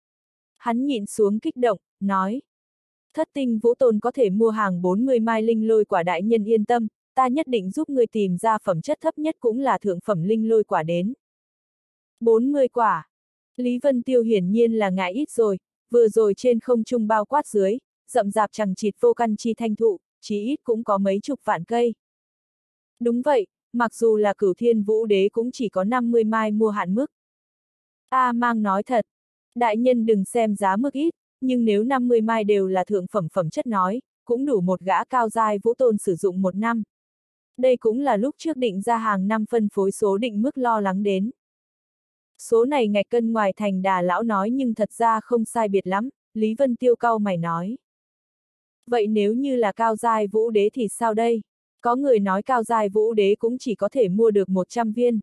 Hắn nhịn xuống kích động, nói. Thất tinh Vũ Tôn có thể mua hàng bốn mươi mai linh lôi quả, đại nhân yên tâm, ta nhất định giúp người tìm ra phẩm chất thấp nhất cũng là thượng phẩm linh lôi quả đến. bốn mươi quả. Lý Vân Tiêu hiển nhiên là ngại ít rồi, vừa rồi trên không trung bao quát dưới, rậm rạp chằng chịt vô căn chi thanh thụ, chí ít cũng có mấy chục vạn cây. Đúng vậy, mặc dù là Cửu Thiên Vũ Đế cũng chỉ có năm mươi mai mua hạn mức. A Mang nói thật, đại nhân đừng xem giá mức ít, nhưng nếu năm mươi mai đều là thượng phẩm phẩm chất nói, cũng đủ một gã cao giai Vũ Tôn sử dụng một năm. Đây cũng là lúc trước định ra hàng năm phân phối số định mức lo lắng đến. Số này ngạch cân ngoài thành Đà lão nói nhưng thật ra không sai biệt lắm, Lý Vân Tiêu cau mày nói. Vậy nếu như là cao giai Vũ Đế thì sao đây? Có người nói cao giai Vũ Đế cũng chỉ có thể mua được một trăm viên.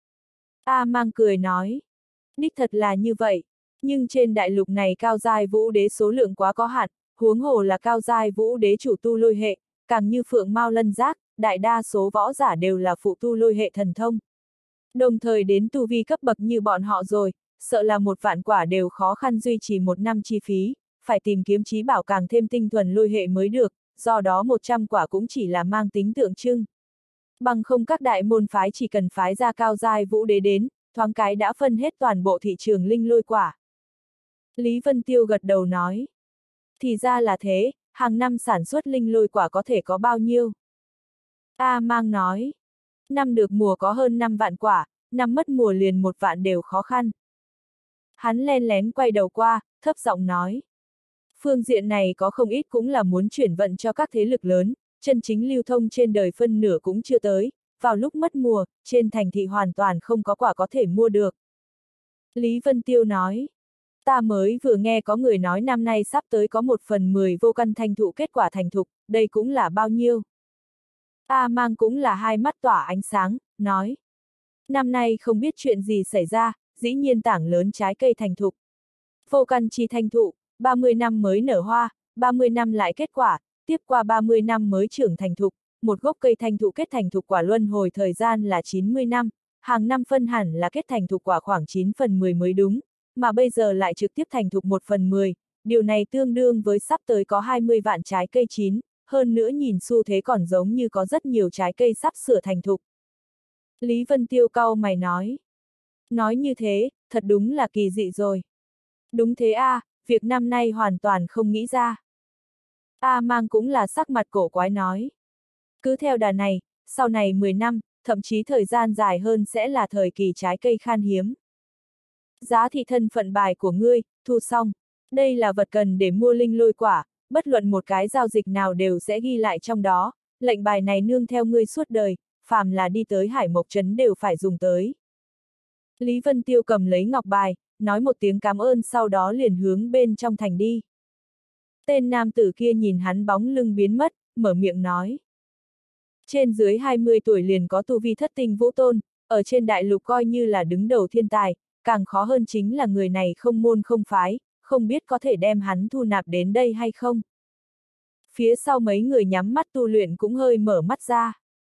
A Mang cười nói. Đích thật là như vậy, nhưng trên đại lục này cao giai Vũ Đế số lượng quá có hạn, huống hồ là cao giai Vũ Đế chủ tu lôi hệ, càng như Phượng Mao Lân Giác, đại đa số võ giả đều là phụ tu lôi hệ thần thông. Đồng thời đến tu vi cấp bậc như bọn họ rồi, sợ là một vạn quả đều khó khăn duy trì một năm chi phí, phải tìm kiếm chí bảo càng thêm tinh thuần lôi hệ mới được, do đó một trăm quả cũng chỉ là mang tính tượng trưng. Bằng không các đại môn phái chỉ cần phái ra cao giai Vũ Đế đến, thoáng cái đã phân hết toàn bộ thị trường linh lôi quả. Lý Vân Tiêu gật đầu nói. Thì ra là thế, hàng năm sản xuất linh lôi quả có thể có bao nhiêu? A Mang nói. Năm được mùa có hơn năm vạn quả, năm mất mùa liền một vạn đều khó khăn. Hắn len lén quay đầu qua, thấp giọng nói. Phương diện này có không ít cũng là muốn chuyển vận cho các thế lực lớn, chân chính lưu thông trên đời phân nửa cũng chưa tới, vào lúc mất mùa, trên thành thị hoàn toàn không có quả có thể mua được. Lý Vân Tiêu nói. Ta mới vừa nghe có người nói năm nay sắp tới có một phần mười vô căn thanh thụ kết quả thành thục, đây cũng là bao nhiêu? A Mang cũng là hai mắt tỏa ánh sáng, nói. Năm nay không biết chuyện gì xảy ra, dĩ nhiên tảng lớn trái cây thành thục. Vô căn chi thanh thụ, ba mươi năm mới nở hoa, ba mươi năm lại kết quả, tiếp qua ba mươi năm mới trưởng thành thục, một gốc cây thanh thụ kết thành thục quả luân hồi thời gian là chín mươi năm, hàng năm phân hẳn là kết thành thục quả khoảng chín phần mười mới đúng, mà bây giờ lại trực tiếp thành thục một phần mười, điều này tương đương với sắp tới có hai mươi vạn trái cây chín, hơn nữa nhìn xu thế còn giống như có rất nhiều trái cây sắp sửa thành thục. Lý Vân Tiêu cau mày nói. Nói như thế, thật đúng là kỳ dị rồi. Đúng thế a, à, việc năm nay hoàn toàn không nghĩ ra. A Mang cũng là sắc mặt cổ quái nói. Cứ theo đà này, sau này mười năm, thậm chí thời gian dài hơn sẽ là thời kỳ trái cây khan hiếm. Giá thị thân phận bài của ngươi, thu xong. Đây là vật cần để mua linh lôi quả, bất luận một cái giao dịch nào đều sẽ ghi lại trong đó, lệnh bài này nương theo ngươi suốt đời, phàm là đi tới Hải Mộc Trấn đều phải dùng tới. Lý Vân Tiêu cầm lấy ngọc bài, nói một tiếng cảm ơn sau đó liền hướng bên trong thành đi. Tên nam tử kia nhìn hắn bóng lưng biến mất, mở miệng nói. Trên dưới hai mươi tuổi liền có tu vi thất tinh vũ tôn, ở trên đại lục coi như là đứng đầu thiên tài, càng khó hơn chính là người này không môn không phái, không biết có thể đem hắn thu nạp đến đây hay không. Phía sau mấy người nhắm mắt tu luyện cũng hơi mở mắt ra.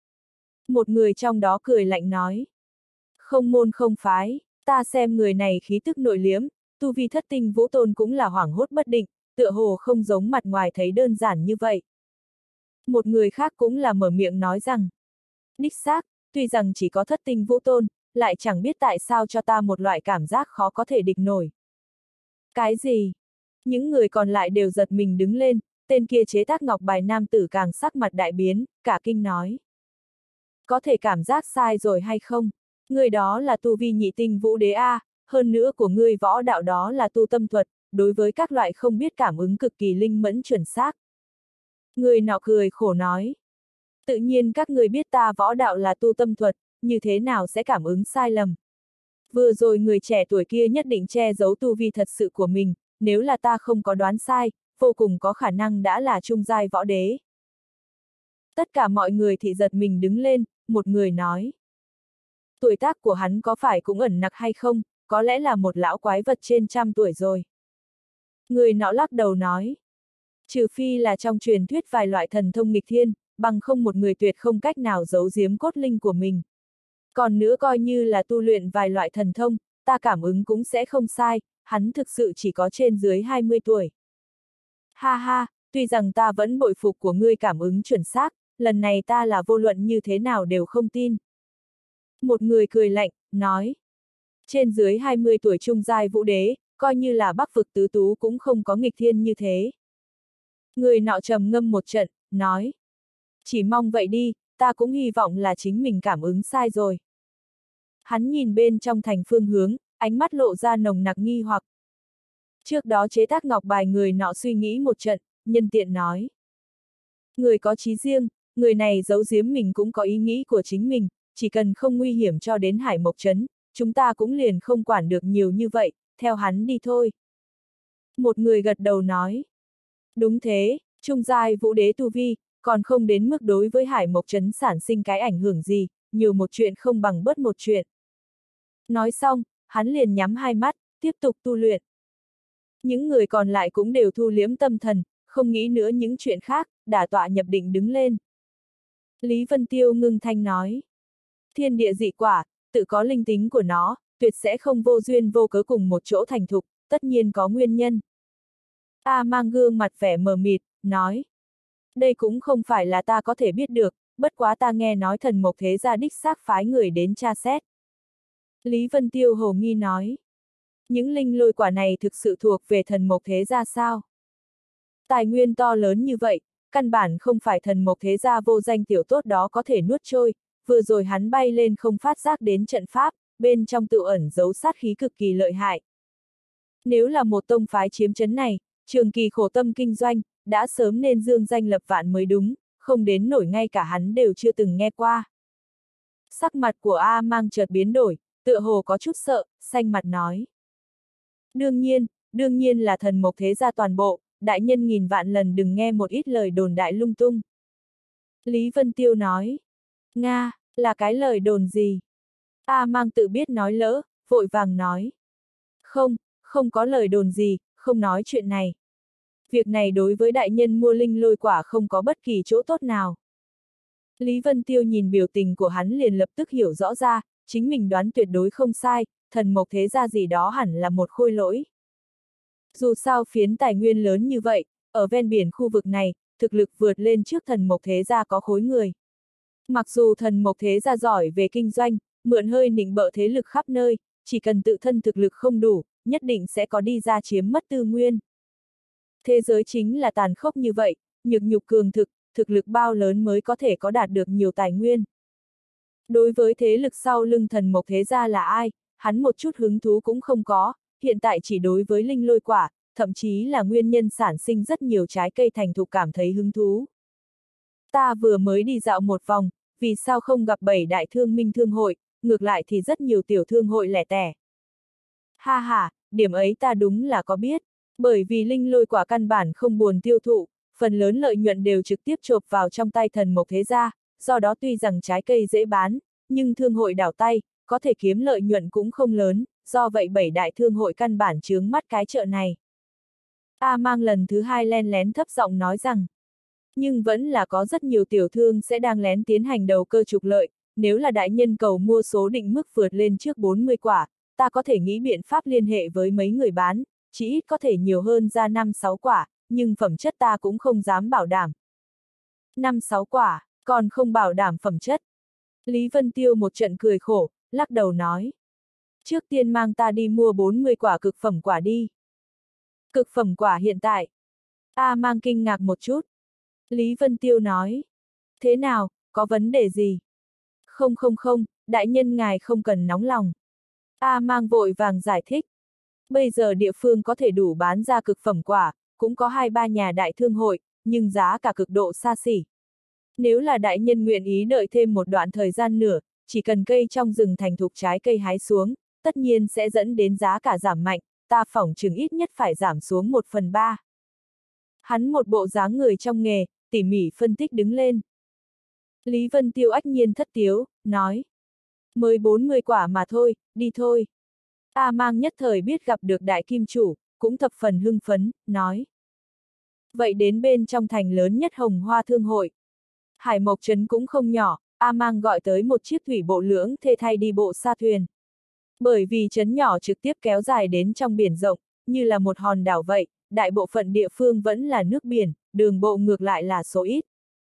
Một người trong đó cười lạnh nói. Không môn không phái, ta xem người này khí tức nội liếm, tu vi thất tinh vũ tôn cũng là hoảng hốt bất định, tựa hồ không giống mặt ngoài thấy đơn giản như vậy. Một người khác cũng là mở miệng nói rằng. Đích xác, tuy rằng chỉ có thất tinh vũ tôn, lại chẳng biết tại sao cho ta một loại cảm giác khó có thể địch nổi. Cái gì? Những người còn lại đều giật mình đứng lên, tên kia chế tác ngọc bài nam tử càng sắc mặt đại biến, cả kinh nói. Có thể cảm giác sai rồi hay không? Người đó là tu vi nhị tinh vũ đế A, hơn nữa của ngươi võ đạo đó là tu tâm thuật, đối với các loại không biết cảm ứng cực kỳ linh mẫn chuẩn xác. Người nọ cười khổ nói. Tự nhiên các người biết ta võ đạo là tu tâm thuật, như thế nào sẽ cảm ứng sai lầm. Vừa rồi người trẻ tuổi kia nhất định che giấu tu vi thật sự của mình, nếu là ta không có đoán sai, vô cùng có khả năng đã là trung giai võ đế. Tất cả mọi người thì giật mình đứng lên, một người nói. Tuổi tác của hắn có phải cũng ẩn nặc hay không, có lẽ là một lão quái vật trên trăm tuổi rồi. Người nọ lắc đầu nói. Trừ phi là trong truyền thuyết vài loại thần thông nghịch thiên, bằng không một người tuyệt không cách nào giấu giếm cốt linh của mình. Còn nữa coi như là tu luyện vài loại thần thông, ta cảm ứng cũng sẽ không sai, hắn thực sự chỉ có trên dưới hai mươi tuổi. Ha ha, tuy rằng ta vẫn bội phục của ngươi cảm ứng chuẩn xác, lần này ta là vô luận như thế nào đều không tin. Một người cười lạnh, nói. Trên dưới hai mươi tuổi trung giai vũ đế, coi như là bắc vực tứ tú cũng không có nghịch thiên như thế. Người nọ trầm ngâm một trận, nói. Chỉ mong vậy đi, ta cũng hy vọng là chính mình cảm ứng sai rồi. Hắn nhìn bên trong thành phương hướng, ánh mắt lộ ra nồng nặc nghi hoặc. Trước đó chế tác ngọc bài người nọ suy nghĩ một trận, nhân tiện nói. Người có chí riêng, người này giấu giếm mình cũng có ý nghĩ của chính mình, chỉ cần không nguy hiểm cho đến Hải Mộc Trấn, chúng ta cũng liền không quản được nhiều như vậy, theo hắn đi thôi. Một người gật đầu nói. Đúng thế, trung giai vũ đế tu vi, còn không đến mức đối với Hải Mộc Trấn sản sinh cái ảnh hưởng gì, nhiều một chuyện không bằng bớt một chuyện. Nói xong, hắn liền nhắm hai mắt, tiếp tục tu luyện. Những người còn lại cũng đều thu liếm tâm thần, không nghĩ nữa những chuyện khác, đả tọa nhập định đứng lên. Lý Vân Tiêu ngưng thanh nói. Thiên địa dị quả, tự có linh tính của nó, tuyệt sẽ không vô duyên vô cớ cùng một chỗ thành thục, tất nhiên có nguyên nhân. A mang gương mặt vẻ mờ mịt, nói. Đây cũng không phải là ta có thể biết được, bất quá ta nghe nói thần mộc thế gia đích xác phái người đến tra xét. Lý Vân Tiêu hồ nghi nói. Những linh lôi quả này thực sự thuộc về thần mộc thế gia sao? Tài nguyên to lớn như vậy, căn bản không phải thần mộc thế gia vô danh tiểu tốt đó có thể nuốt trôi, vừa rồi hắn bay lên không phát giác đến trận pháp, bên trong tự ẩn giấu sát khí cực kỳ lợi hại. Nếu là một tông phái chiếm trấn này, trường kỳ khổ tâm kinh doanh, đã sớm nên dương danh lập vạn mới đúng, không đến nổi ngay cả hắn đều chưa từng nghe qua. Sắc mặt của A mang chợt biến đổi, tựa hồ có chút sợ, xanh mặt nói. Đương nhiên, đương nhiên là thần mộc thế gia toàn bộ, đại nhân nghìn vạn lần đừng nghe một ít lời đồn đại lung tung. Lý Vân Tiêu nói. Nga, là cái lời đồn gì? A mang tự biết nói lỡ, vội vàng nói. Không, không có lời đồn gì, không nói chuyện này. Việc này đối với đại nhân mua linh lôi quả không có bất kỳ chỗ tốt nào. Lý Vân Tiêu nhìn biểu tình của hắn liền lập tức hiểu rõ ra, chính mình đoán tuyệt đối không sai, thần mộc thế gia gì đó hẳn là một khôi lỗi. Dù sao phiến tài nguyên lớn như vậy, ở ven biển khu vực này, thực lực vượt lên trước thần mộc thế gia có khối người. Mặc dù thần mộc thế gia giỏi về kinh doanh, mượn hơi nịnh bợ thế lực khắp nơi, chỉ cần tự thân thực lực không đủ, nhất định sẽ có đi ra chiếm mất tư nguyên. Thế giới chính là tàn khốc như vậy, nhược nhục cường thực, thực lực bao lớn mới có thể có đạt được nhiều tài nguyên. Đối với thế lực sau lưng thần mộc thế gia là ai, hắn một chút hứng thú cũng không có, hiện tại chỉ đối với linh lôi quả, thậm chí là nguyên nhân sản sinh rất nhiều trái cây thành thục cảm thấy hứng thú. Ta vừa mới đi dạo một vòng, vì sao không gặp bảy đại thương minh thương hội, ngược lại thì rất nhiều tiểu thương hội lẻ tẻ. Ha ha, điểm ấy ta đúng là có biết. Bởi vì linh lôi quả căn bản không buồn tiêu thụ, phần lớn lợi nhuận đều trực tiếp chộp vào trong tay thần mộc thế gia, do đó tuy rằng trái cây dễ bán, nhưng thương hội đảo tay, có thể kiếm lợi nhuận cũng không lớn, do vậy bảy đại thương hội căn bản chướng mắt cái chợ này. A Mang lần thứ hai len lén thấp giọng nói rằng, nhưng vẫn là có rất nhiều tiểu thương sẽ đang lén tiến hành đầu cơ trục lợi, nếu là đại nhân cầu mua số định mức vượt lên trước bốn mươi quả, ta có thể nghĩ biện pháp liên hệ với mấy người bán, chỉ ít có thể nhiều hơn ra năm sáu quả, nhưng phẩm chất ta cũng không dám bảo đảm. năm sáu quả, còn không bảo đảm phẩm chất. Lý Vân Tiêu một trận cười khổ, lắc đầu nói. Trước tiên mang ta đi mua bốn mươi quả cực phẩm quả đi. Cực phẩm quả hiện tại. A Mang kinh ngạc một chút. Lý Vân Tiêu nói. Thế nào, có vấn đề gì? Không không không, đại nhân ngài không cần nóng lòng. A Mang vội vàng giải thích. Bây giờ địa phương có thể đủ bán ra cực phẩm quả, cũng có hai ba nhà đại thương hội, nhưng giá cả cực độ xa xỉ. Nếu là đại nhân nguyện ý đợi thêm một đoạn thời gian nữa, chỉ cần cây trong rừng thành thục trái cây hái xuống, tất nhiên sẽ dẫn đến giá cả giảm mạnh, ta phỏng chừng ít nhất phải giảm xuống một phần ba. Hắn một bộ dáng người trong nghề, tỉ mỉ phân tích đứng lên. Lý Vân Tiêu ách nhiên thất tiếu, nói. Mới bốn mươi quả mà thôi, đi thôi. A Mang nhất thời biết gặp được đại kim chủ, cũng thập phần hưng phấn, nói. Vậy đến bên trong thành lớn nhất Hồng Hoa Thương hội. Hải Mộc Trấn cũng không nhỏ, A Mang gọi tới một chiếc thủy bộ lưỡng thê thay đi bộ sa thuyền. Bởi vì trấn nhỏ trực tiếp kéo dài đến trong biển rộng, như là một hòn đảo vậy, đại bộ phận địa phương vẫn là nước biển, đường bộ ngược lại là số ít.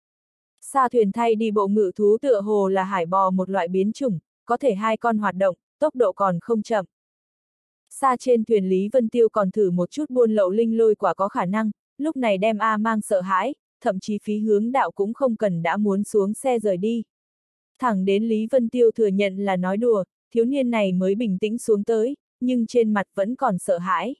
Sa thuyền thay đi bộ ngự thú tựa hồ là hải bò một loại biến chủng, có thể hai con hoạt động, tốc độ còn không chậm. Sa trên thuyền Lý Vân Tiêu còn thử một chút buôn lậu linh lôi quả có khả năng, lúc này đem A Mang sợ hãi, thậm chí phí hướng đạo cũng không cần đã muốn xuống xe rời đi. Thẳng đến Lý Vân Tiêu thừa nhận là nói đùa, thiếu niên này mới bình tĩnh xuống tới, nhưng trên mặt vẫn còn sợ hãi.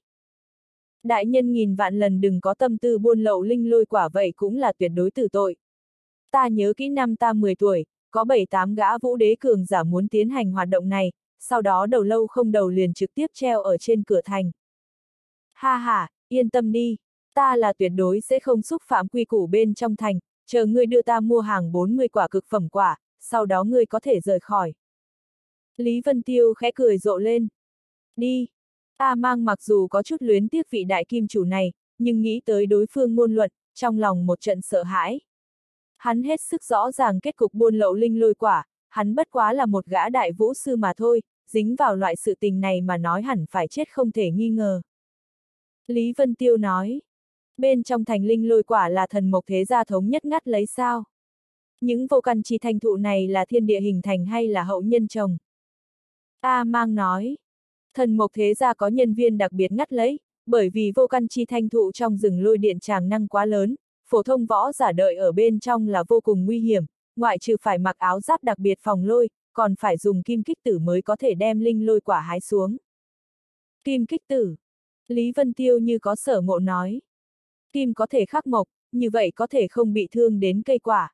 Đại nhân nghìn vạn lần đừng có tâm tư buôn lậu linh lôi quả vậy cũng là tuyệt đối tử tội. Ta nhớ kỹ năm ta mười tuổi, có bảy tám gã vũ đế cường giả muốn tiến hành hoạt động này, sau đó đầu lâu không đầu liền trực tiếp treo ở trên cửa thành. Ha ha, yên tâm đi, ta là tuyệt đối sẽ không xúc phạm quy củ bên trong thành, chờ ngươi đưa ta mua hàng bốn mươi quả cực phẩm quả, sau đó ngươi có thể rời khỏi. Lý Vân Tiêu khẽ cười rộ lên. Đi. A Mang mặc dù có chút luyến tiếc vị đại kim chủ này, nhưng nghĩ tới đối phương ngôn luận, trong lòng một trận sợ hãi. Hắn hết sức rõ ràng kết cục buôn lậu linh lôi quả, hắn bất quá là một gã đại vũ sư mà thôi, dính vào loại sự tình này mà nói hẳn phải chết không thể nghi ngờ. Lý Vân Tiêu nói, bên trong thành linh lôi quả là thần mộc thế gia thống nhất ngắt lấy sao? Những vô căn chi thanh thụ này là thiên địa hình thành hay là hậu nhân trồng? A Mang nói, thần mộc thế gia có nhân viên đặc biệt ngắt lấy, bởi vì vô căn chi thanh thụ trong rừng lôi điện tràng năng quá lớn, phổ thông võ giả đợi ở bên trong là vô cùng nguy hiểm, ngoại trừ phải mặc áo giáp đặc biệt phòng lôi, còn phải dùng kim kích tử mới có thể đem linh lôi quả hái xuống. Kim kích tử. Lý Vân Tiêu như có sở ngộ nói. Kim có thể khắc mộc, như vậy có thể không bị thương đến cây quả.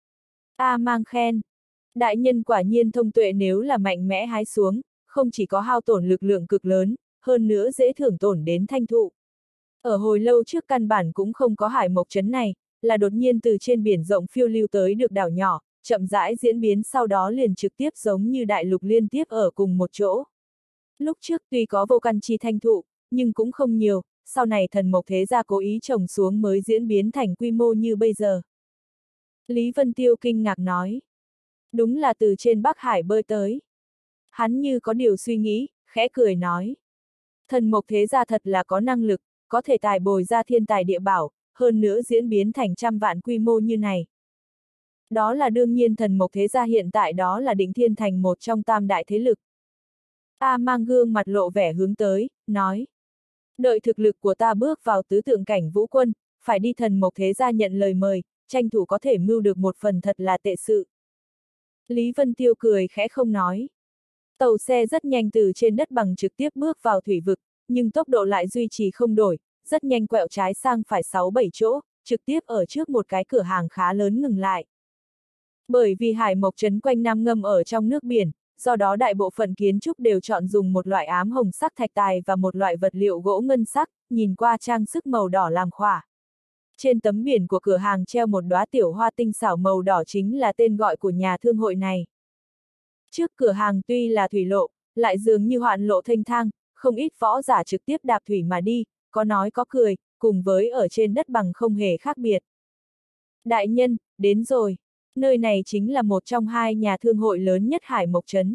A Mang khen. Đại nhân quả nhiên thông tuệ, nếu là mạnh mẽ hái xuống, không chỉ có hao tổn lực lượng cực lớn, hơn nữa dễ thưởng tổn đến thanh thụ. Ở hồi lâu trước căn bản cũng không có hải mộc trấn này, là đột nhiên từ trên biển rộng phiêu lưu tới được đảo nhỏ, chậm rãi diễn biến sau đó liền trực tiếp giống như đại lục liên tiếp ở cùng một chỗ. Lúc trước tuy có vô căn chi thanh thụ, nhưng cũng không nhiều, sau này thần mộc thế gia cố ý trồng xuống mới diễn biến thành quy mô như bây giờ. Lý Vân Tiêu kinh ngạc nói. Đúng là từ trên Bắc Hải bơi tới. Hắn như có điều suy nghĩ, khẽ cười nói. Thần mộc thế gia thật là có năng lực, có thể tài bồi ra thiên tài địa bảo, hơn nữa diễn biến thành trăm vạn quy mô như này. Đó là đương nhiên, thần mộc thế gia hiện tại đó là định thiên thành một trong tam đại thế lực. A Mang gương mặt lộ vẻ hướng tới, nói. Đợi thực lực của ta bước vào tứ tượng cảnh vũ quân, phải đi thần mộc thế gia nhận lời mời, tranh thủ có thể mưu được một phần thật là tệ sự. Lý Vân Tiêu cười khẽ không nói. Tàu xe rất nhanh từ trên đất bằng trực tiếp bước vào thủy vực, nhưng tốc độ lại duy trì không đổi, rất nhanh quẹo trái sang phải sáu bảy chỗ, trực tiếp ở trước một cái cửa hàng khá lớn ngừng lại. Bởi vì hải mộc trấn quanh năm ngâm ở trong nước biển, do đó đại bộ phận kiến trúc đều chọn dùng một loại ám hồng sắc thạch tài và một loại vật liệu gỗ ngân sắc, nhìn qua trang sức màu đỏ làm khỏa. Trên tấm biển của cửa hàng treo một đóa tiểu hoa tinh xảo màu đỏ chính là tên gọi của nhà thương hội này. Trước cửa hàng tuy là thủy lộ, lại dường như hoạn lộ thênh thang, không ít võ giả trực tiếp đạp thủy mà đi, có nói có cười, cùng với ở trên đất bằng không hề khác biệt. Đại nhân, đến rồi. Nơi này chính là một trong hai nhà thương hội lớn nhất Hải Mộc Trấn.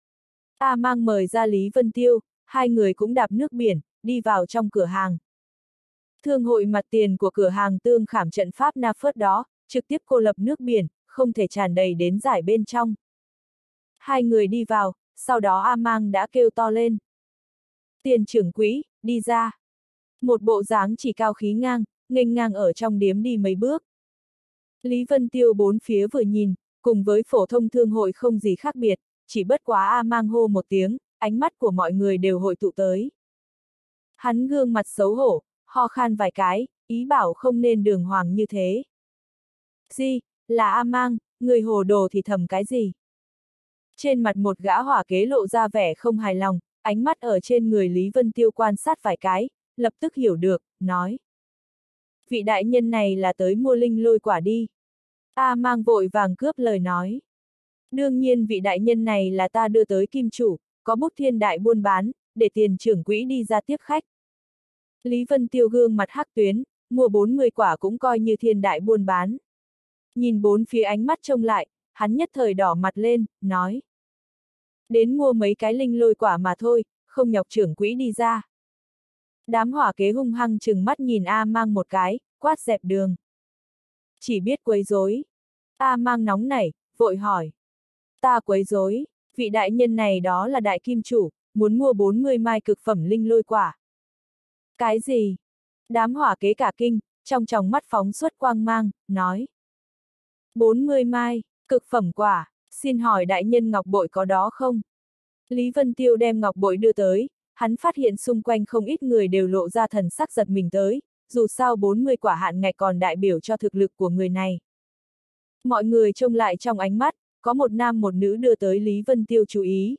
A Mang mời ra Lý Vân Tiêu, hai người cũng đạp nước biển, đi vào trong cửa hàng. Thương hội mặt tiền của cửa hàng tương khảm trận pháp Na Phớt đó, trực tiếp cô lập nước biển, không thể tràn đầy đến giải bên trong. Hai người đi vào, sau đó A Mang đã kêu to lên. Tiền trưởng quỹ, đi ra. Một bộ dáng chỉ cao khí ngang, nghênh ngang ở trong điếm đi mấy bước. Lý Vân Tiêu bốn phía vừa nhìn, cùng với phổ thông thương hội không gì khác biệt, chỉ bất quá A Mang hô một tiếng, ánh mắt của mọi người đều hội tụ tới. Hắn gương mặt xấu hổ, ho khan vài cái, ý bảo không nên đường hoàng như thế. Gì, là A Mang, người hồ đồ thì thầm cái gì? Trên mặt một gã hỏa kế lộ ra vẻ không hài lòng, ánh mắt ở trên người Lý Vân Tiêu quan sát vài cái, lập tức hiểu được, nói. Vị đại nhân này là tới mua linh lôi quả đi. A Mang vội vàng cướp lời nói. Đương nhiên vị đại nhân này là ta đưa tới kim chủ, có bút thiên đại buôn bán, để tiền trưởng quỹ đi ra tiếp khách. Lý Vân Tiêu gương mặt hắc tuyến, mua bốn mươi quả cũng coi như thiên đại buôn bán. Nhìn bốn phía ánh mắt trông lại, hắn nhất thời đỏ mặt lên, nói. Đến mua mấy cái linh lôi quả mà thôi, không nhọc trưởng quỹ đi ra. Đám hỏa kế hung hăng chừng mắt nhìn A Mang một cái, quát dẹp đường. Chỉ biết quấy rối. A Mang nóng nảy, vội hỏi. Ta quấy rối, vị đại nhân này đó là đại kim chủ, muốn mua bốn mươi mai cực phẩm linh lôi quả. Cái gì? Đám hỏa kế cả kinh, trong tròng mắt phóng xuất quang mang, nói. bốn mươi mai, cực phẩm quả, xin hỏi đại nhân ngọc bội có đó không? Lý Vân Tiêu đem ngọc bội đưa tới, hắn phát hiện xung quanh không ít người đều lộ ra thần sắc giật mình tới, dù sao bốn mươi quả hạn ngạch còn đại biểu cho thực lực của người này. Mọi người trông lại trong ánh mắt, có một nam một nữ đưa tới Lý Vân Tiêu chú ý.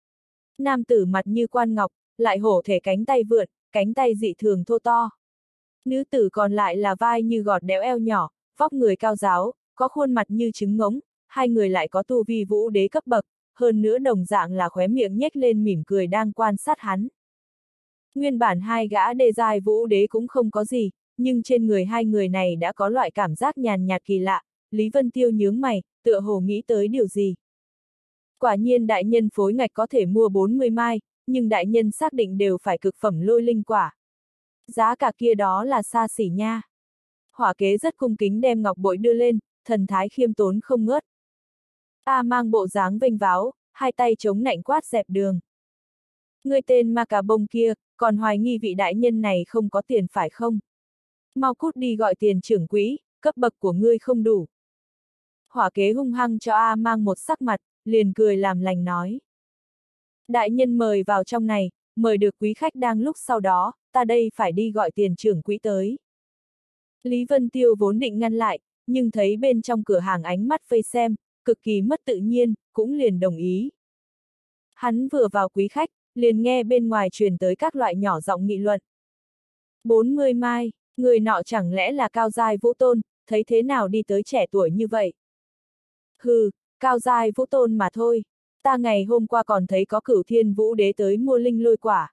Nam tử mặt như quan ngọc, lại hổ thể cánh tay vượn, cánh tay dị thường thô to. Nữ tử còn lại là vai như gọt đẽo eo nhỏ, vóc người cao ráo, có khuôn mặt như trứng ngỗng, hai người lại có tu vi vũ đế cấp bậc, hơn nữa đồng dạng là khóe miệng nhếch lên mỉm cười đang quan sát hắn. Nguyên bản hai gã đê giai vũ đế cũng không có gì, nhưng trên người hai người này đã có loại cảm giác nhàn nhạt kỳ lạ, Lý Vân Tiêu nhướng mày, tựa hồ nghĩ tới điều gì. Quả nhiên đại nhân phối ngạch có thể mua bốn mươi mai, nhưng đại nhân xác định đều phải cực phẩm lôi linh quả. Giá cả kia đó là xa xỉ nha. Hỏa kế rất cung kính đem ngọc bội đưa lên, thần thái khiêm tốn không ngớt. A Mang bộ dáng vênh váo, hai tay chống nạnh quát dẹp đường. Ngươi tên ma cà bông kia, còn hoài nghi vị đại nhân này không có tiền phải không? Mau cút đi gọi tiền trưởng quỹ, cấp bậc của ngươi không đủ. Hỏa kế hung hăng cho A Mang một sắc mặt, liền cười làm lành nói. Đại nhân mời vào trong này, mời được quý khách đang lúc sau đó, ta đây phải đi gọi tiền trưởng quỹ tới. Lý Vân Tiêu vốn định ngăn lại, nhưng thấy bên trong cửa hàng ánh mắt vây xem, cực kỳ mất tự nhiên, cũng liền đồng ý. Hắn vừa vào quý khách, liền nghe bên ngoài truyền tới các loại nhỏ giọng nghị luận. bốn mươi mai, người nọ chẳng lẽ là cao giai vũ tôn, thấy thế nào đi tới trẻ tuổi như vậy? Hừ, cao giai vũ tôn mà thôi, ta ngày hôm qua còn thấy có cửu thiên vũ đế tới mua linh lôi quả.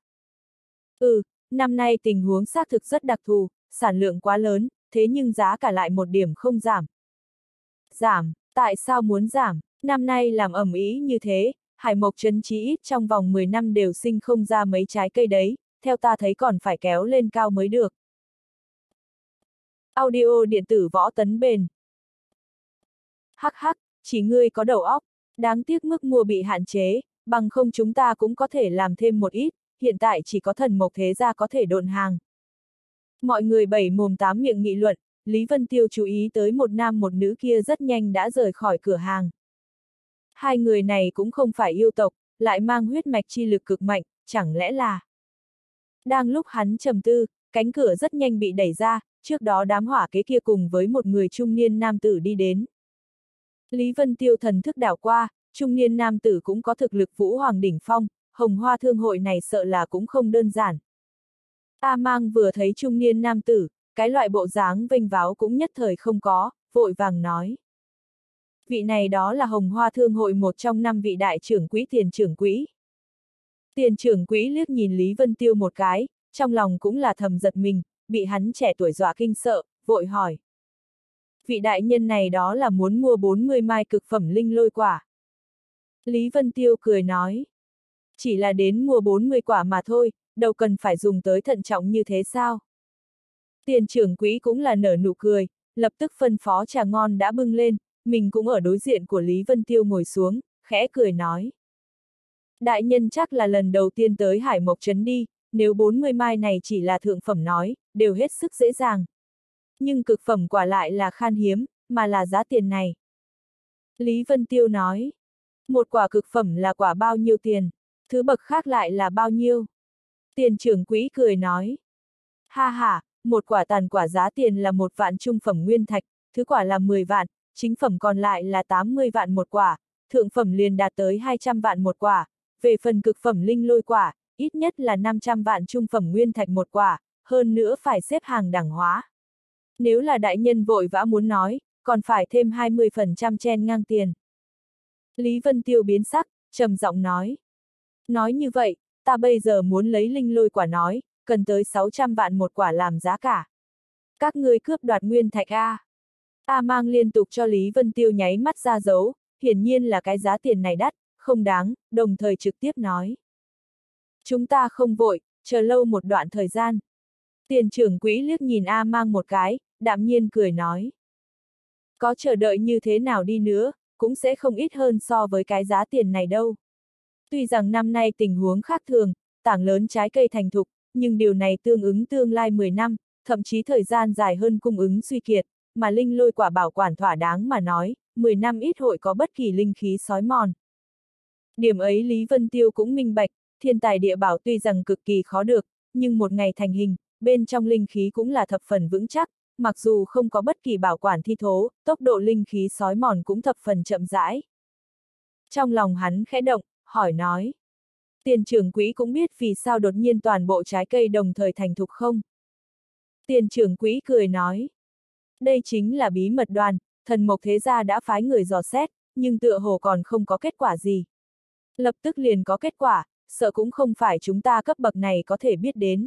Ừ, năm nay tình huống xác thực rất đặc thù, sản lượng quá lớn, thế nhưng giá cả lại một điểm không giảm. Giảm, tại sao muốn giảm? Năm nay làm ầm ĩ như thế, Hải Mộc Trấn chí ít trong vòng mười năm đều sinh không ra mấy trái cây đấy, theo ta thấy còn phải kéo lên cao mới được. Audio điện tử Võ Tấn Bền. Hắc hắc, chỉ ngươi có đầu óc, đáng tiếc mức mua bị hạn chế, bằng không chúng ta cũng có thể làm thêm một ít, hiện tại chỉ có thần mộc thế gia có thể độn hàng. Mọi người bảy mồm tám miệng nghị luận, Lý Vân Tiêu chú ý tới một nam một nữ kia rất nhanh đã rời khỏi cửa hàng. Hai người này cũng không phải yêu tộc, lại mang huyết mạch chi lực cực mạnh, chẳng lẽ là... Đang lúc hắn trầm tư, cánh cửa rất nhanh bị đẩy ra, trước đó đám hỏa kế kia cùng với một người trung niên nam tử đi đến. Lý Vân Tiêu thần thức đảo qua, Trung niên nam tử cũng có thực lực vũ hoàng đỉnh phong, hồng hoa thương hội này sợ là cũng không đơn giản. A Mang vừa thấy trung niên nam tử, cái loại bộ dáng vênh váo cũng nhất thời không có, vội vàng nói. Vị này đó là hồng hoa thương hội một trong năm vị đại trưởng quỹ tiền trưởng quỹ. Tiền trưởng quỹ liếc nhìn Lý Vân Tiêu một cái, trong lòng cũng là thầm giật mình, bị hắn trẻ tuổi dọa kinh sợ, vội hỏi. Vị đại nhân này đó là muốn mua bốn mươi mai cực phẩm linh lôi quả. Lý Vân Tiêu cười nói. Chỉ là đến mua bốn mươi quả mà thôi, đâu cần phải dùng tới thận trọng như thế sao? Tiền trưởng quỹ cũng là nở nụ cười, lập tức phân phó trà ngon đã bưng lên, mình cũng ở đối diện của Lý Vân Tiêu ngồi xuống, khẽ cười nói. Đại nhân chắc là lần đầu tiên tới Hải Mộc Trấn đi, nếu bốn mươi mai này chỉ là thượng phẩm nói, đều hết sức dễ dàng. Nhưng cực phẩm quả lại là khan hiếm, mà là giá tiền này. Lý Vân Tiêu nói, một quả cực phẩm là quả bao nhiêu tiền, thứ bậc khác lại là bao nhiêu? Tiền trưởng quỹ cười nói, ha ha, một quả tàn quả giá tiền là một vạn trung phẩm nguyên thạch, thứ quả là mười vạn, chính phẩm còn lại là tám mươi vạn một quả, thượng phẩm liền đạt tới hai trăm vạn một quả, về phần cực phẩm linh lôi quả, ít nhất là năm trăm vạn trung phẩm nguyên thạch một quả, hơn nữa phải xếp hàng đẳng hóa. Nếu là đại nhân vội vã muốn nói, còn phải thêm hai mươi phần trăm chen ngang tiền. Lý Vân Tiêu biến sắc, trầm giọng nói. Nói như vậy, ta bây giờ muốn lấy linh lôi quả nói, cần tới sáu trăm vạn một quả làm giá cả. Các ngươi cướp đoạt nguyên thạch A. A Mang liên tục cho Lý Vân Tiêu nháy mắt ra dấu, hiển nhiên là cái giá tiền này đắt, không đáng, đồng thời trực tiếp nói. Chúng ta không vội, chờ lâu một đoạn thời gian. Tiền trưởng quỹ liếc nhìn A Mang một cái, đạm nhiên cười nói. Có chờ đợi như thế nào đi nữa, cũng sẽ không ít hơn so với cái giá tiền này đâu. Tuy rằng năm nay tình huống khác thường, tảng lớn trái cây thành thục, nhưng điều này tương ứng tương lai mười năm, thậm chí thời gian dài hơn cung ứng suy kiệt, mà linh lôi quả bảo quản thỏa đáng mà nói, mười năm ít hội có bất kỳ linh khí sói mòn. Điểm ấy Lý Vân Tiêu cũng minh bạch, thiên tài địa bảo tuy rằng cực kỳ khó được, nhưng một ngày thành hình, bên trong linh khí cũng là thập phần vững chắc, mặc dù không có bất kỳ bảo quản thi thố, tốc độ linh khí sói mòn cũng thập phần chậm rãi. Trong lòng hắn khẽ động, hỏi nói. Tiền trưởng quỹ cũng biết vì sao đột nhiên toàn bộ trái cây đồng thời thành thục không? Tiền trưởng quỹ cười nói. Đây chính là bí mật đoàn, thần mộc thế gia đã phái người dò xét, nhưng tựa hồ còn không có kết quả gì. Lập tức liền có kết quả, sợ cũng không phải chúng ta cấp bậc này có thể biết đến.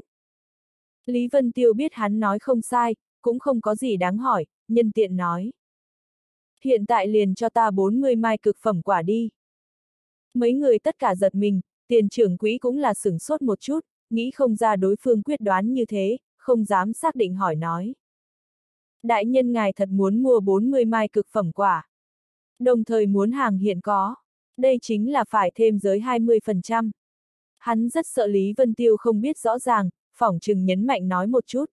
Lý Vân Tiêu biết hắn nói không sai, cũng không có gì đáng hỏi, nhân tiện nói. Hiện tại liền cho ta bốn mươi mai cực phẩm quả đi. Mấy người tất cả giật mình, tiền trưởng quỹ cũng là sửng sốt một chút, nghĩ không ra đối phương quyết đoán như thế, không dám xác định hỏi nói. Đại nhân ngài thật muốn mua bốn mươi mai cực phẩm quả. Đồng thời muốn hàng hiện có. Đây chính là phải thêm giới hai mươi phần trăm. Hắn rất sợ Lý Vân Tiêu không biết rõ ràng, phỏng chừng nhấn mạnh nói một chút.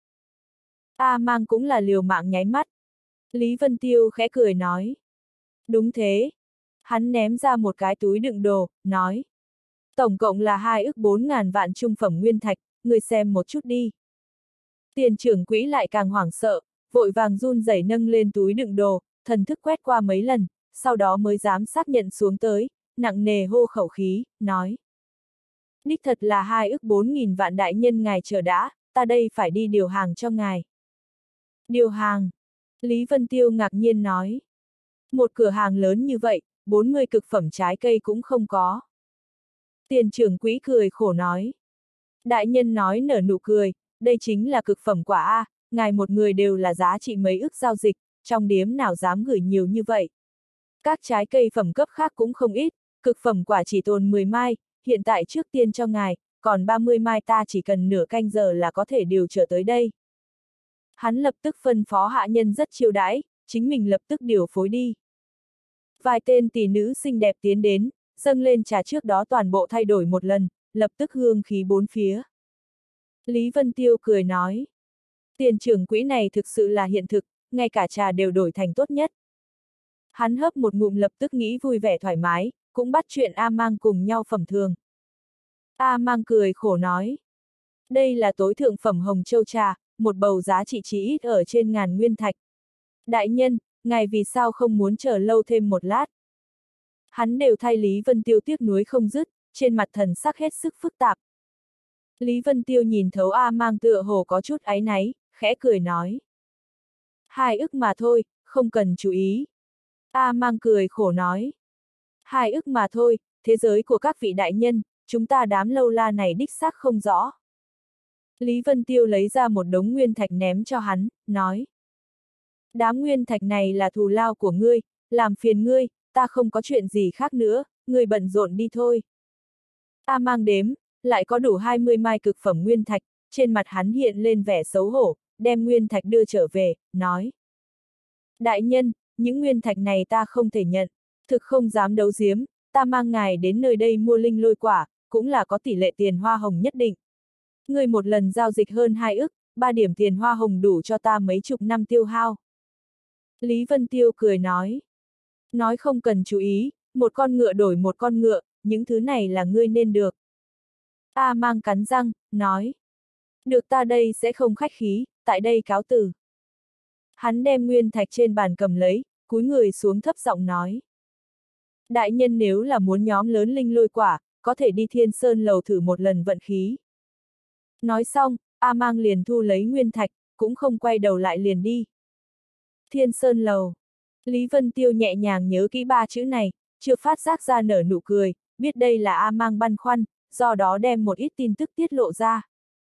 A Mang cũng là liều mạng nháy mắt. Lý Vân Tiêu khẽ cười nói. Đúng thế. Hắn ném ra một cái túi đựng đồ, nói. Tổng cộng là hai ức bốn ngàn vạn trung phẩm nguyên thạch, người xem một chút đi. Tiền trưởng quỹ lại càng hoảng sợ, vội vàng run rẩy nâng lên túi đựng đồ, thần thức quét qua mấy lần, sau đó mới dám xác nhận xuống tới, nặng nề hô khẩu khí, nói. Đích thật là hai ức bốn nghìn vạn đại nhân ngài chờ đã, ta đây phải đi điều hàng cho ngài. Điều hàng. Lý Vân Tiêu ngạc nhiên nói. Một cửa hàng lớn như vậy, bốn mươi cực phẩm trái cây cũng không có. Tiền trưởng quỹ cười khổ nói. Đại nhân nói nở nụ cười, đây chính là cực phẩm quả A, ngài một người đều là giá trị mấy ức giao dịch, trong điếm nào dám gửi nhiều như vậy. Các trái cây phẩm cấp khác cũng không ít, cực phẩm quả chỉ tồn mười mai, hiện tại trước tiên cho ngài, còn ba mươi mai ta chỉ cần nửa canh giờ là có thể điều trở tới đây. Hắn lập tức phân phó hạ nhân rất chiêu đãi, chính mình lập tức điều phối đi. Vài tên tỷ nữ xinh đẹp tiến đến, dâng lên trà trước đó toàn bộ thay đổi một lần, lập tức hương khí bốn phía. Lý Vân Tiêu cười nói. Tiền trưởng quỹ này thực sự là hiện thực, ngay cả trà đều đổi thành tốt nhất. Hắn hớp một ngụm lập tức nghĩ vui vẻ thoải mái, cũng bắt chuyện A Mang cùng nhau phẩm thường. A Mang cười khổ nói. Đây là tối thượng phẩm hồng châu trà, một bầu giá trị chí ít ở trên ngàn nguyên thạch. Đại nhân, ngài vì sao không muốn chờ lâu thêm một lát? Hắn đều thay Lý Vân Tiêu tiếc nuối không dứt, trên mặt thần sắc hết sức phức tạp. Lý Vân Tiêu nhìn thấu A Mang tựa hồ có chút áy náy, khẽ cười nói. Hai ức mà thôi, không cần chú ý. A Mang cười khổ nói. Hai ức mà thôi, thế giới của các vị đại nhân, chúng ta đám lâu la này đích xác không rõ. Lý Vân Tiêu lấy ra một đống nguyên thạch ném cho hắn, nói. Đám nguyên thạch này là thù lao của ngươi, làm phiền ngươi, ta không có chuyện gì khác nữa, ngươi bận rộn đi thôi. A Mang đếm, lại có đủ hai mươi mai cực phẩm nguyên thạch, trên mặt hắn hiện lên vẻ xấu hổ, đem nguyên thạch đưa trở về, nói. Đại nhân, những nguyên thạch này ta không thể nhận, thực không dám đấu giếm, ta mang ngài đến nơi đây mua linh lôi quả, cũng là có tỷ lệ tiền hoa hồng nhất định. Người một lần giao dịch hơn hai ức, ba điểm tiền hoa hồng đủ cho ta mấy chục năm tiêu hao. Lý Vân Tiêu cười nói. Nói không cần chú ý, một con ngựa đổi một con ngựa, những thứ này là ngươi nên được. A Mang cắn răng, nói. Được, ta đây sẽ không khách khí, tại đây cáo từ. Hắn đem nguyên thạch trên bàn cầm lấy, cúi người xuống thấp giọng nói. Đại nhân nếu là muốn nhóm lớn linh lôi quả, có thể đi Thiên Sơn Lầu thử một lần vận khí. Nói xong, A Mang liền thu lấy nguyên thạch, cũng không quay đầu lại liền đi. Thiên Sơn Lầu. Lý Vân Tiêu nhẹ nhàng nhớ kỹ ba chữ này, chưa phát giác ra nở nụ cười, biết đây là A Mang băn khoăn, do đó đem một ít tin tức tiết lộ ra.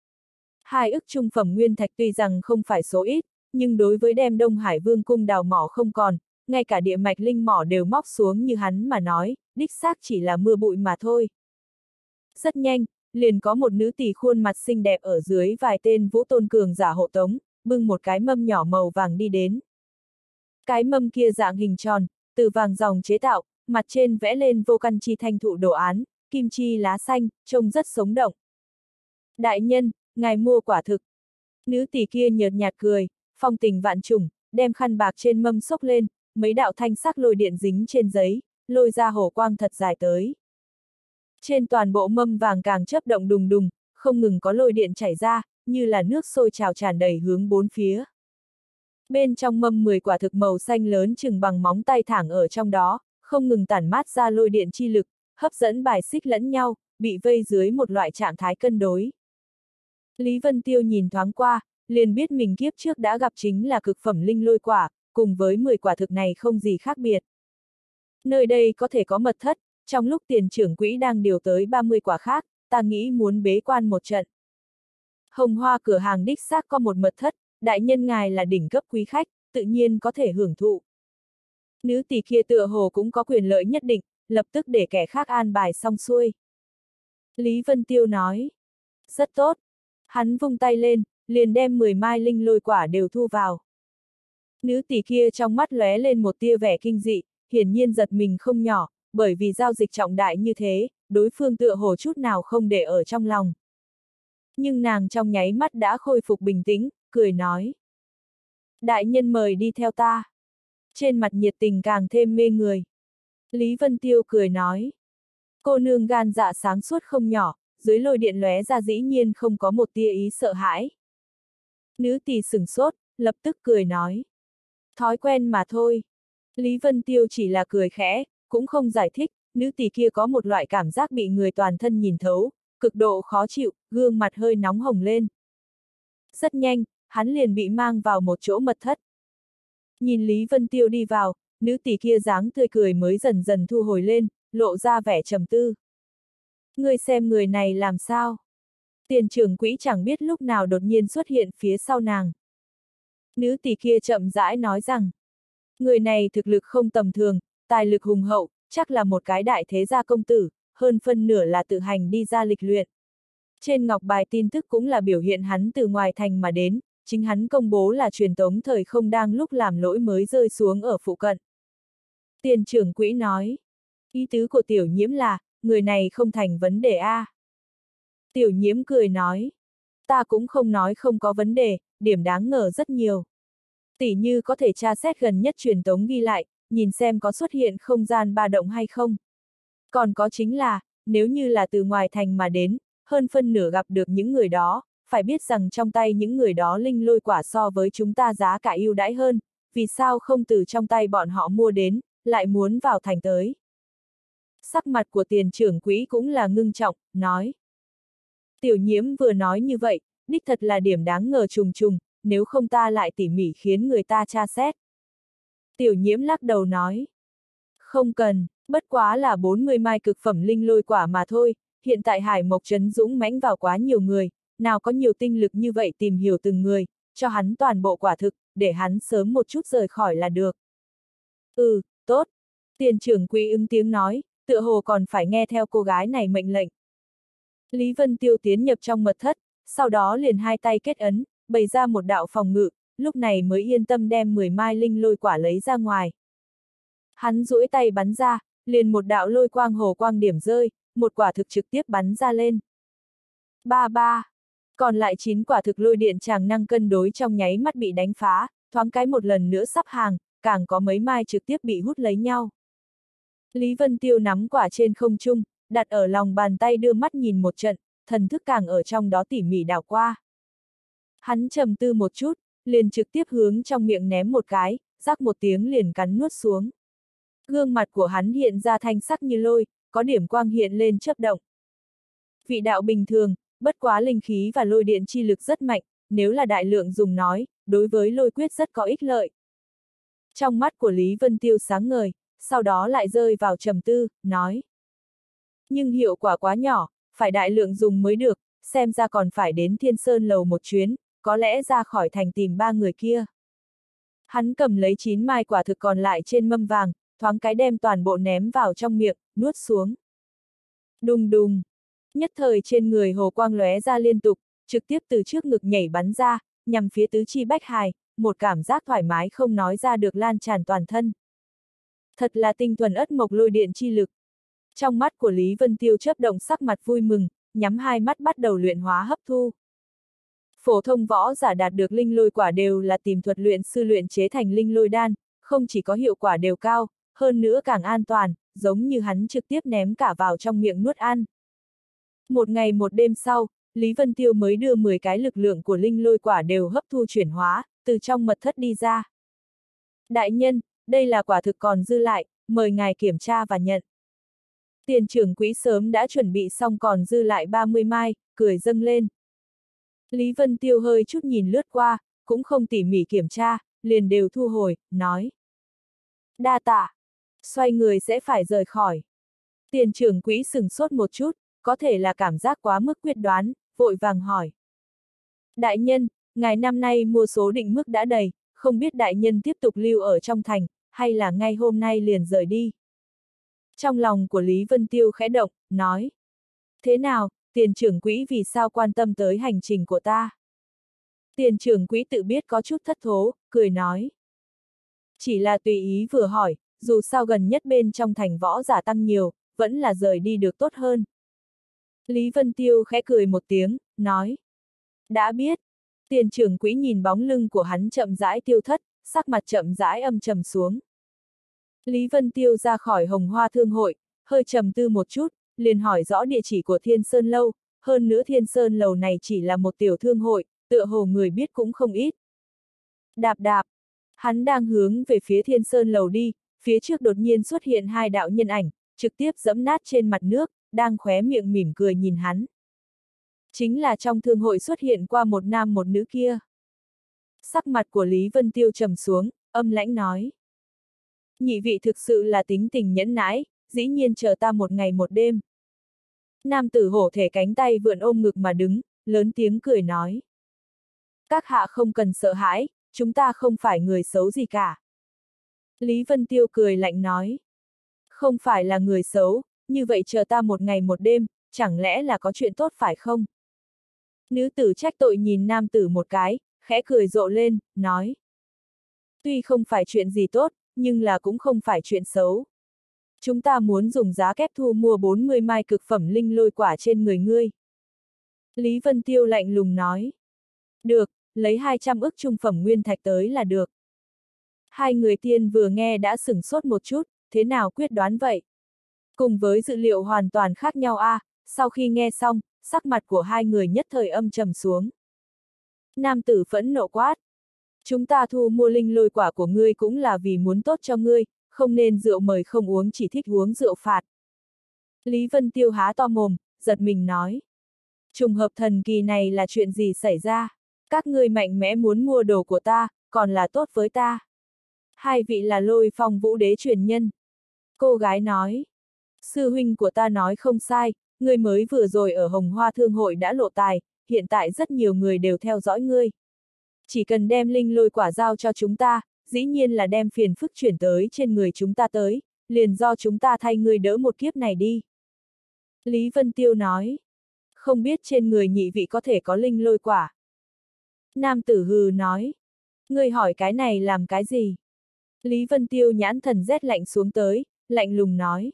Hai ức trung phẩm nguyên thạch tuy rằng không phải số ít, nhưng đối với đem Đông Hải Vương cung đào mỏ không còn, ngay cả địa mạch linh mỏ đều móc xuống như hắn mà nói, đích xác chỉ là mưa bụi mà thôi. Rất nhanh, liền có một nữ tỷ khuôn mặt xinh đẹp ở dưới vài tên vũ tôn cường giả hộ tống, bưng một cái mâm nhỏ màu vàng đi đến. Cái mâm kia dạng hình tròn, từ vàng ròng chế tạo, mặt trên vẽ lên vô căn chi thanh thụ đồ án, kim chi lá xanh, trông rất sống động. Đại nhân, ngài mua quả thực. Nữ tỷ kia nhợt nhạt cười, phong tình vạn trùng, đem khăn bạc trên mâm xốc lên, mấy đạo thanh sắc lôi điện dính trên giấy, lôi ra hổ quang thật dài tới. Trên toàn bộ mâm vàng càng chớp động đùng đùng, không ngừng có lôi điện chảy ra, như là nước sôi trào tràn đầy hướng bốn phía. Bên trong mâm mười quả thực màu xanh lớn chừng bằng móng tay thẳng ở trong đó, không ngừng tản mát ra lôi điện chi lực, hấp dẫn bài xích lẫn nhau, bị vây dưới một loại trạng thái cân đối. Lý Vân Tiêu nhìn thoáng qua, liền biết mình kiếp trước đã gặp chính là cực phẩm linh lôi quả, cùng với mười quả thực này không gì khác biệt. Nơi đây có thể có mật thất, trong lúc tiền trưởng quỹ đang điều tới ba mươi quả khác, ta nghĩ muốn bế quan một trận. Hồng Hoa cửa hàng đích xác có một mật thất, đại nhân ngài là đỉnh cấp quý khách, tự nhiên có thể hưởng thụ. Nữ tỷ kia tựa hồ cũng có quyền lợi nhất định, lập tức để kẻ khác an bài xong xuôi. Lý Vân Tiêu nói. Rất tốt. Hắn vung tay lên, liền đem mười mai linh lôi quả đều thu vào. Nữ tỷ kia trong mắt lóe lên một tia vẻ kinh dị, hiển nhiên giật mình không nhỏ, bởi vì giao dịch trọng đại như thế, đối phương tựa hồ chút nào không để ở trong lòng. Nhưng nàng trong nháy mắt đã khôi phục bình tĩnh, cười nói. Đại nhân mời đi theo ta. Trên mặt nhiệt tình càng thêm mê người. Lý Vân Tiêu cười nói. Cô nương gan dạ sáng suốt không nhỏ, dưới lôi điện lóe ra dĩ nhiên không có một tia ý sợ hãi. Nữ tỷ sửng sốt, lập tức cười nói. Thói quen mà thôi. Lý Vân Tiêu chỉ là cười khẽ, cũng không giải thích, nữ tỷ kia có một loại cảm giác bị người toàn thân nhìn thấu, cực độ khó chịu, gương mặt hơi nóng hồng lên. Rất nhanh, hắn liền bị mang vào một chỗ mật thất. Nhìn Lý Vân Tiêu đi vào, nữ tỷ kia dáng tươi cười mới dần dần thu hồi lên, lộ ra vẻ trầm tư. Ngươi xem người này làm sao? Tiền trưởng quỹ chẳng biết lúc nào đột nhiên xuất hiện phía sau nàng. Nữ tỷ kia chậm rãi nói rằng, người này thực lực không tầm thường, tài lực hùng hậu, chắc là một cái đại thế gia công tử, hơn phân nửa là tự hành đi ra lịch luyện. Trên ngọc bài tin tức cũng là biểu hiện hắn từ ngoài thành mà đến, chính hắn công bố là truyền tống thời không đang lúc làm lỗi mới rơi xuống ở phụ cận. Tiền trưởng quỹ nói, ý tứ của tiểu nhiễm là, người này không thành vấn đề a. À. Tiểu nhiễm cười nói, ta cũng không nói không có vấn đề, điểm đáng ngờ rất nhiều. Tỉ như có thể tra xét gần nhất truyền tống ghi lại, nhìn xem có xuất hiện không gian ba động hay không. Còn có chính là, nếu như là từ ngoài thành mà đến, hơn phân nửa gặp được những người đó, phải biết rằng trong tay những người đó linh lôi quả so với chúng ta giá cả ưu đãi hơn, vì sao không từ trong tay bọn họ mua đến, lại muốn vào thành tới. Sắc mặt của tiền trưởng quỹ cũng là ngưng trọng, nói. Tiểu Nhiễm vừa nói như vậy, đích thật là điểm đáng ngờ trùng trùng, nếu không ta lại tỉ mỉ khiến người ta tra xét. Tiểu Nhiễm lắc đầu nói. Không cần, bất quá là bốn mươi mai cực phẩm linh lôi quả mà thôi, hiện tại Hải Mộc Trấn dũng mãnh vào quá nhiều người, nào có nhiều tinh lực như vậy tìm hiểu từng người, cho hắn toàn bộ quả thực, để hắn sớm một chút rời khỏi là được. Ừ, tốt. Tiền trưởng quỹ ứng tiếng nói, tựa hồ còn phải nghe theo cô gái này mệnh lệnh. Lý Vân Tiêu tiến nhập trong mật thất, sau đó liền hai tay kết ấn, bày ra một đạo phòng ngự, lúc này mới yên tâm đem mười mai linh lôi quả lấy ra ngoài. Hắn duỗi tay bắn ra, liền một đạo lôi quang hồ quang điểm rơi, một quả thực trực tiếp bắn ra lên. Ba ba. Còn lại chín quả thực lôi điện tràng năng cân đối trong nháy mắt bị đánh phá, thoáng cái một lần nữa sắp hàng, càng có mấy mai trực tiếp bị hút lấy nhau. Lý Vân Tiêu nắm quả trên không trung, đặt ở lòng bàn tay đưa mắt nhìn một trận, thần thức càng ở trong đó tỉ mỉ đảo qua. Hắn trầm tư một chút, liền trực tiếp hướng trong miệng ném một cái, rắc một tiếng liền cắn nuốt xuống. Gương mặt của hắn hiện ra thanh sắc như lôi, có điểm quang hiện lên chớp động. Vị đạo bình thường, bất quá linh khí và lôi điện chi lực rất mạnh, nếu là đại lượng dùng nói, đối với lôi quyết rất có ích lợi. Trong mắt của Lý Vân Tiêu sáng ngời, sau đó lại rơi vào trầm tư, nói. Nhưng hiệu quả quá nhỏ, phải đại lượng dùng mới được, xem ra còn phải đến Thiên Sơn lầu một chuyến, có lẽ ra khỏi thành tìm ba người kia. Hắn cầm lấy chín mai quả thực còn lại trên mâm vàng, thoáng cái đem toàn bộ ném vào trong miệng, nuốt xuống. Đùng đùng. Nhất thời trên người hồ quang lóe ra liên tục, trực tiếp từ trước ngực nhảy bắn ra, nhằm phía tứ chi bách hài, một cảm giác thoải mái không nói ra được lan tràn toàn thân. Thật là tinh thuần ất mộc lôi điện chi lực. Trong mắt của Lý Vân Tiêu chớp động sắc mặt vui mừng, nhắm hai mắt bắt đầu luyện hóa hấp thu. Phổ thông võ giả đạt được linh lôi quả đều là tìm thuật luyện sư luyện chế thành linh lôi đan, không chỉ có hiệu quả đều cao, hơn nữa càng an toàn, giống như hắn trực tiếp ném cả vào trong miệng nuốt ăn. Một ngày một đêm sau, Lý Vân Tiêu mới đưa mười cái lực lượng của linh lôi quả đều hấp thu chuyển hóa, từ trong mật thất đi ra. Đại nhân, đây là quả thực còn dư lại, mời ngài kiểm tra và nhận. Tiền trưởng quỹ sớm đã chuẩn bị xong còn dư lại ba mươi mai, cười dâng lên. Lý Vân Tiêu hơi chút nhìn lướt qua, cũng không tỉ mỉ kiểm tra, liền đều thu hồi, nói. Đa tạ. Xoay người sẽ phải rời khỏi. Tiền trưởng quỹ sửng sốt một chút, có thể là cảm giác quá mức quyết đoán, vội vàng hỏi. Đại nhân, ngài năm nay mua số định mức đã đầy, không biết đại nhân tiếp tục lưu ở trong thành, hay là ngay hôm nay liền rời đi. Trong lòng của Lý Vân Tiêu khẽ động, nói. Thế nào, tiền trưởng quỹ vì sao quan tâm tới hành trình của ta? Tiền trưởng quỹ tự biết có chút thất thố, cười nói. Chỉ là tùy ý vừa hỏi, dù sao gần nhất bên trong thành võ giả tăng nhiều, vẫn là rời đi được tốt hơn. Lý Vân Tiêu khẽ cười một tiếng, nói. Đã biết. Tiền trưởng quỹ nhìn bóng lưng của hắn chậm rãi tiêu thất, sắc mặt chậm rãi âm trầm xuống. Lý Vân Tiêu ra khỏi Hồng Hoa Thương hội, hơi trầm tư một chút, liền hỏi rõ địa chỉ của Thiên Sơn Lâu, hơn nữa Thiên Sơn Lầu này chỉ là một tiểu thương hội, tựa hồ người biết cũng không ít. Đạp đạp, hắn đang hướng về phía Thiên Sơn Lầu đi, phía trước đột nhiên xuất hiện hai đạo nhân ảnh, trực tiếp dẫm nát trên mặt nước, đang khóe miệng mỉm cười nhìn hắn. Chính là trong thương hội xuất hiện qua một nam một nữ kia. Sắc mặt của Lý Vân Tiêu trầm xuống, âm lãnh nói. Nhị vị thực sự là tính tình nhẫn nãi, dĩ nhiên chờ ta một ngày một đêm. Nam tử hổ thể cánh tay vượn ôm ngực mà đứng, lớn tiếng cười nói. Các hạ không cần sợ hãi, chúng ta không phải người xấu gì cả. Lý Vân Tiêu cười lạnh nói. Không phải là người xấu, như vậy chờ ta một ngày một đêm, chẳng lẽ là có chuyện tốt phải không? Nữ tử trách tội nhìn nam tử một cái, khẽ cười rộ lên, nói. Tuy không phải chuyện gì tốt, nhưng là cũng không phải chuyện xấu. Chúng ta muốn dùng giá kép thu mua bốn mươi mai cực phẩm linh lôi quả trên người ngươi. Lý Vân Tiêu lạnh lùng nói. Được, lấy hai trăm ức trung phẩm nguyên thạch tới là được. Hai người tiên vừa nghe đã sửng sốt một chút, thế nào quyết đoán vậy? Cùng với dự liệu hoàn toàn khác nhau a, à, sau khi nghe xong, sắc mặt của hai người nhất thời âm trầm xuống. Nam tử phẫn nộ quát. Chúng ta thu mua linh lôi quả của ngươi cũng là vì muốn tốt cho ngươi, không nên rượu mời không uống chỉ thích uống rượu phạt. Lý Vân Tiêu há to mồm, giật mình nói. Trùng hợp thần kỳ này là chuyện gì xảy ra? Các ngươi mạnh mẽ muốn mua đồ của ta, còn là tốt với ta. Hai vị là Lôi Phong Vũ Đế truyền nhân. Cô gái nói. Sư huynh của ta nói không sai, ngươi mới vừa rồi ở Hồng Hoa Thương hội đã lộ tài, hiện tại rất nhiều người đều theo dõi ngươi. Chỉ cần đem linh lôi quả giao cho chúng ta, dĩ nhiên là đem phiền phức chuyển tới trên người chúng ta tới, liền do chúng ta thay ngươi đỡ một kiếp này đi. Lý Vân Tiêu nói. Không biết trên người nhị vị có thể có linh lôi quả. Nam tử hừ nói. Ngươi hỏi cái này làm cái gì? Lý Vân Tiêu nhãn thần rét lạnh xuống tới, lạnh lùng nói.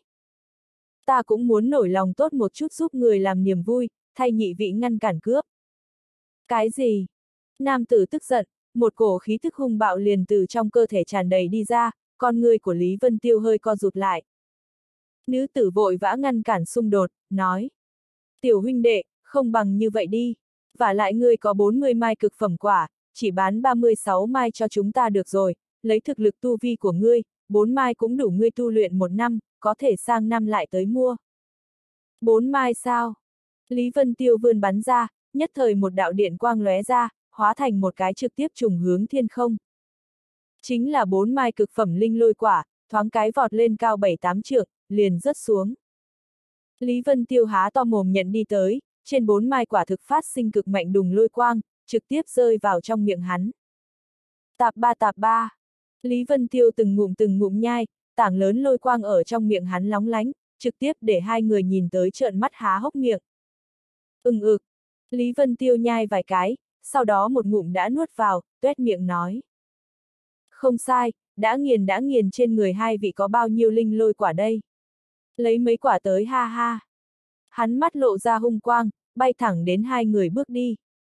Ta cũng muốn nổi lòng tốt một chút giúp người làm niềm vui, thay nhị vị ngăn cản cướp. Cái gì? Nam tử tức giận, một cổ khí tức hung bạo liền từ trong cơ thể tràn đầy đi ra, con người của Lý Vân Tiêu hơi co rụt lại. Nữ tử vội vã ngăn cản xung đột, nói. Tiểu huynh đệ, không bằng như vậy đi. Vả lại ngươi có bốn mươi mai cực phẩm quả, chỉ bán ba mươi sáu mai cho chúng ta được rồi, lấy thực lực tu vi của ngươi, bốn mai cũng đủ ngươi tu luyện một năm, có thể sang năm lại tới mua. Bốn mai sao? Lý Vân Tiêu vươn bắn ra, nhất thời một đạo điện quang lóe ra, hóa thành một cái trực tiếp trùng hướng thiên không. Chính là bốn mai cực phẩm linh lôi quả, thoáng cái vọt lên cao bảy tám trượng, liền rớt xuống. Lý Vân Tiêu há to mồm nhận đi tới, trên bốn mai quả thực phát sinh cực mạnh đùng lôi quang, trực tiếp rơi vào trong miệng hắn. Tạp ba tạp ba. Lý Vân Tiêu từng ngụm từng ngụm nhai, tảng lớn lôi quang ở trong miệng hắn lóng lánh, trực tiếp để hai người nhìn tới trợn mắt há hốc miệng. Ừng ực. Lý Vân Tiêu nhai vài cái, sau đó một ngụm đã nuốt vào, tuét miệng nói. Không sai, đã nghiền đã nghiền trên người hai vị có bao nhiêu linh lôi quả đây. Lấy mấy quả tới ha ha. Hắn mắt lộ ra hung quang, bay thẳng đến hai người bước đi.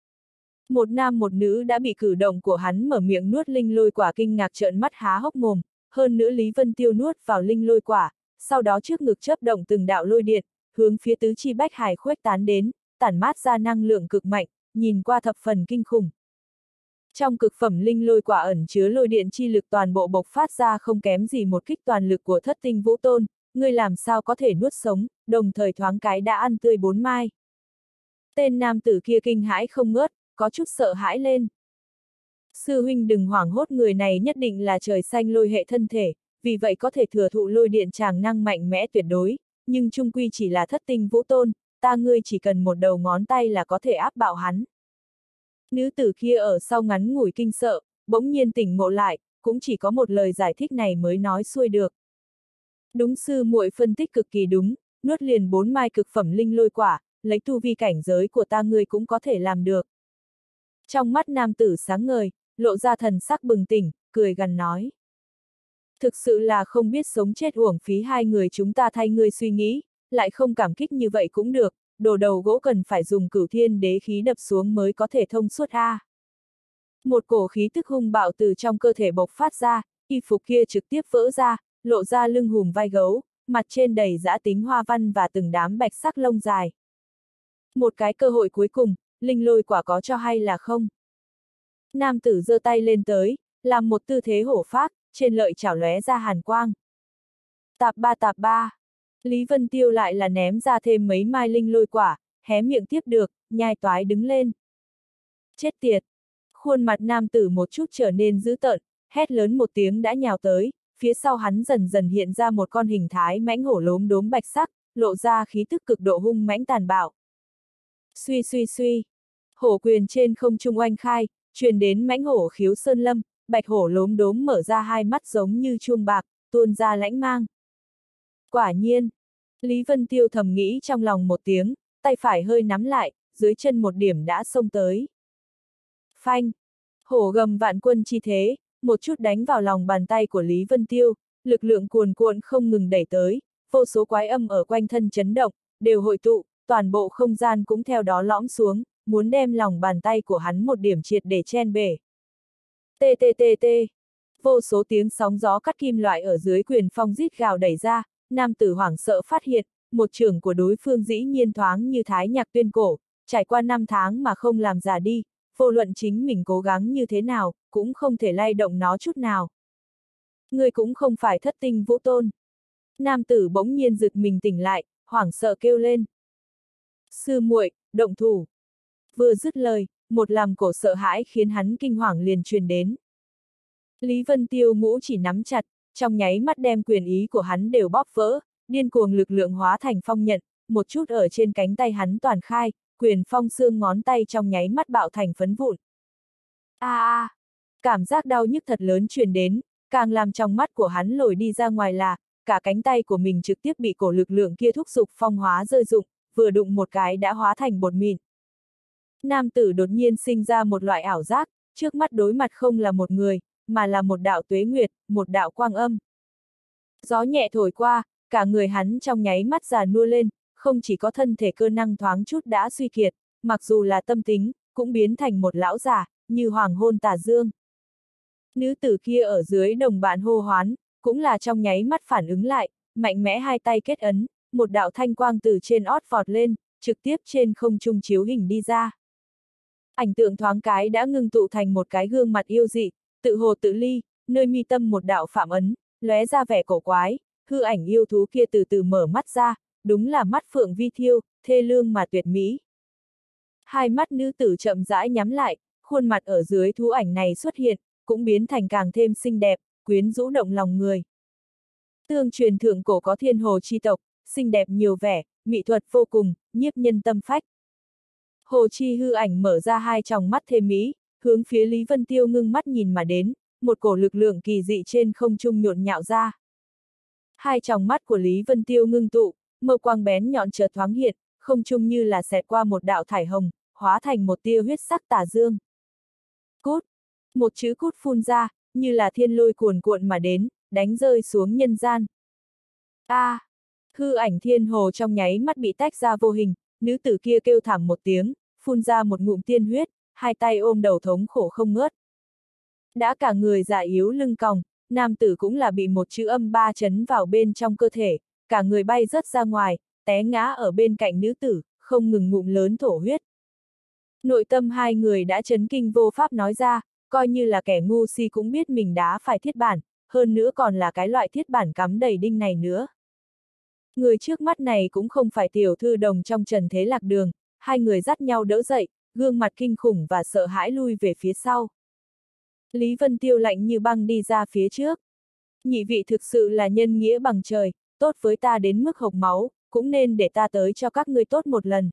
Một nam một nữ đã bị cử động của hắn mở miệng nuốt linh lôi quả kinh ngạc trợn mắt há hốc mồm, hơn nữa Lý Vân Tiêu nuốt vào linh lôi quả, sau đó trước ngực chớp động từng đạo lôi điện, hướng phía tứ chi bách hải khuếch tán đến, tản mát ra năng lượng cực mạnh, nhìn qua thập phần kinh khủng. Trong cực phẩm linh lôi quả ẩn chứa lôi điện chi lực toàn bộ bộc phát ra không kém gì một kích toàn lực của thất tinh vũ tôn, ngươi làm sao có thể nuốt sống, đồng thời thoáng cái đã ăn tươi bốn mai. Tên nam tử kia kinh hãi không ngớt, có chút sợ hãi lên. Sư huynh đừng hoảng hốt, người này nhất định là trời xanh lôi hệ thân thể, vì vậy có thể thừa thụ lôi điện tràng năng mạnh mẽ tuyệt đối, nhưng chung quy chỉ là thất tinh vũ tôn, ta ngươi chỉ cần một đầu ngón tay là có thể áp bạo hắn. Nữ tử kia ở sau ngắn ngủi kinh sợ, bỗng nhiên tỉnh ngộ lại, cũng chỉ có một lời giải thích này mới nói xuôi được. Đúng, sư muội phân tích cực kỳ đúng, nuốt liền bốn mai cực phẩm linh lôi quả, lấy tu vi cảnh giới của ta ngươi cũng có thể làm được. Trong mắt nam tử sáng ngời, lộ ra thần sắc bừng tỉnh, cười gằn nói. Thực sự là không biết sống chết, uổng phí hai người chúng ta thay ngươi suy nghĩ, lại không cảm kích như vậy cũng được, đồ đầu gỗ cần phải dùng cửu thiên đế khí đập xuống mới có thể thông suốt a. Một cổ khí tức hung bạo từ trong cơ thể bộc phát ra, y phục kia trực tiếp vỡ ra, lộ ra lưng hùm vai gấu, mặt trên đầy dã tính hoa văn và từng đám bạch sắc lông dài. Một cái cơ hội cuối cùng, linh lôi quả có cho hay là không? Nam tử giơ tay lên tới, làm một tư thế hổ phác, trên lợi chảo lóe ra hàn quang. Tạp ba tạp ba. Lý Vân Tiêu lại là ném ra thêm mấy mai linh lôi quả, hé miệng tiếp được, nhai toái đứng lên. Chết tiệt! Khuôn mặt nam tử một chút trở nên dữ tợn, hét lớn một tiếng đã nhào tới, phía sau hắn dần dần hiện ra một con hình thái mãnh hổ lốm đốm bạch sắc, lộ ra khí tức cực độ hung mãnh tàn bạo. Suy suy suy, hổ quyền trên không trung oanh khai, truyền đến mãnh hổ khiếu sơn lâm, bạch hổ lốm đốm mở ra hai mắt giống như chuông bạc, tuôn ra lãnh mang. Quả nhiên, Lý Vân Tiêu thầm nghĩ trong lòng một tiếng, tay phải hơi nắm lại, dưới chân một điểm đã xông tới. Phanh! Hổ gầm vạn quân chi thế, một chút đánh vào lòng bàn tay của Lý Vân Tiêu, lực lượng cuồn cuộn không ngừng đẩy tới, vô số quái âm ở quanh thân chấn động, đều hội tụ, toàn bộ không gian cũng theo đó lõm xuống, muốn đem lòng bàn tay của hắn một điểm triệt để chen bể. Tê tê tê tê! Vô số tiếng sóng gió cắt kim loại ở dưới quyền phong rít gào đẩy ra, nam tử hoảng sợ phát hiện, một chưởng của đối phương dĩ nhiên thoáng như thái nhạc tuyên cổ, trải qua năm tháng mà không làm giả đi, vô luận chính mình cố gắng như thế nào, cũng không thể lay động nó chút nào. Người cũng không phải thất tinh vũ tôn. Nam tử bỗng nhiên giật mình tỉnh lại, hoảng sợ kêu lên. Sư muội, động thủ. Vừa dứt lời, một làm cổ sợ hãi khiến hắn kinh hoàng liền truyền đến. Lý Vân Tiêu ngũ chỉ nắm chặt, trong nháy mắt đem quyền ý của hắn đều bóp vỡ, điên cuồng lực lượng hóa thành phong nhận, một chút ở trên cánh tay hắn toàn khai, quyền phong xương ngón tay trong nháy mắt bạo thành phấn vụn. A a, à, cảm giác đau nhức thật lớn truyền đến, càng làm trong mắt của hắn lồi đi ra ngoài là, cả cánh tay của mình trực tiếp bị cổ lực lượng kia thúc giục phong hóa rơi rụng, vừa đụng một cái đã hóa thành bột mịn. Nam tử đột nhiên sinh ra một loại ảo giác, trước mắt đối mặt không là một người, mà là một đạo tuế nguyệt, một đạo quang âm. Gió nhẹ thổi qua, cả người hắn trong nháy mắt già nua lên, không chỉ có thân thể cơ năng thoáng chút đã suy kiệt, mặc dù là tâm tính, cũng biến thành một lão già, như hoàng hôn tà dương. Nữ tử kia ở dưới đồng bạn hô hoán, cũng là trong nháy mắt phản ứng lại, mạnh mẽ hai tay kết ấn, một đạo thanh quang từ trên ót vọt lên, trực tiếp trên không trung chiếu hình đi ra. Ảnh tượng thoáng cái đã ngưng tụ thành một cái gương mặt yêu dị, tự hồ tự ly, nơi mi tâm một đạo phạm ấn, lóe ra vẻ cổ quái, hư ảnh yêu thú kia từ từ mở mắt ra, đúng là mắt phượng vi thiêu, thê lương mà tuyệt mỹ. Hai mắt nữ tử chậm rãi nhắm lại, khuôn mặt ở dưới thú ảnh này xuất hiện, cũng biến thành càng thêm xinh đẹp, quyến rũ động lòng người. Tương truyền thượng cổ có thiên hồ chi tộc, xinh đẹp nhiều vẻ, mỹ thuật vô cùng, nhiếp nhân tâm phách. Hồ chi hư ảnh mở ra hai tròng mắt thêm mỹ, hướng phía Lý Vân Tiêu ngưng mắt nhìn mà đến, một cổ lực lượng kỳ dị trên không trung nhộn nhạo ra. Hai tròng mắt của Lý Vân Tiêu ngưng tụ, mâu quang bén nhọn chợt thoáng hiện, không trung như là xẹt qua một đạo thải hồng, hóa thành một tia huyết sắc tà dương. Cút! Một chữ cút phun ra, như là thiên lôi cuồn cuộn mà đến, đánh rơi xuống nhân gian. A! À, hư ảnh thiên hồ trong nháy mắt bị tách ra vô hình, nữ tử kia kêu thảm một tiếng, phun ra một ngụm tiên huyết, hai tay ôm đầu thống khổ không ngớt. Đã cả người già yếu lưng còng, nam tử cũng là bị một chữ âm ba chấn vào bên trong cơ thể, cả người bay rớt ra ngoài, té ngã ở bên cạnh nữ tử, không ngừng ngụm lớn thổ huyết. Nội tâm hai người đã chấn kinh vô pháp nói ra, coi như là kẻ ngu si cũng biết mình đá phải thiết bản, hơn nữa còn là cái loại thiết bản cắm đầy đinh này nữa. Người trước mắt này cũng không phải tiểu thư đồng trong trần thế lạc đường, hai người dắt nhau đỡ dậy, gương mặt kinh khủng và sợ hãi lui về phía sau. Lý Vân Tiêu lạnh như băng đi ra phía trước. Nhị vị thực sự là nhân nghĩa bằng trời, tốt với ta đến mức hộc máu, cũng nên để ta tới cho các ngươi tốt một lần.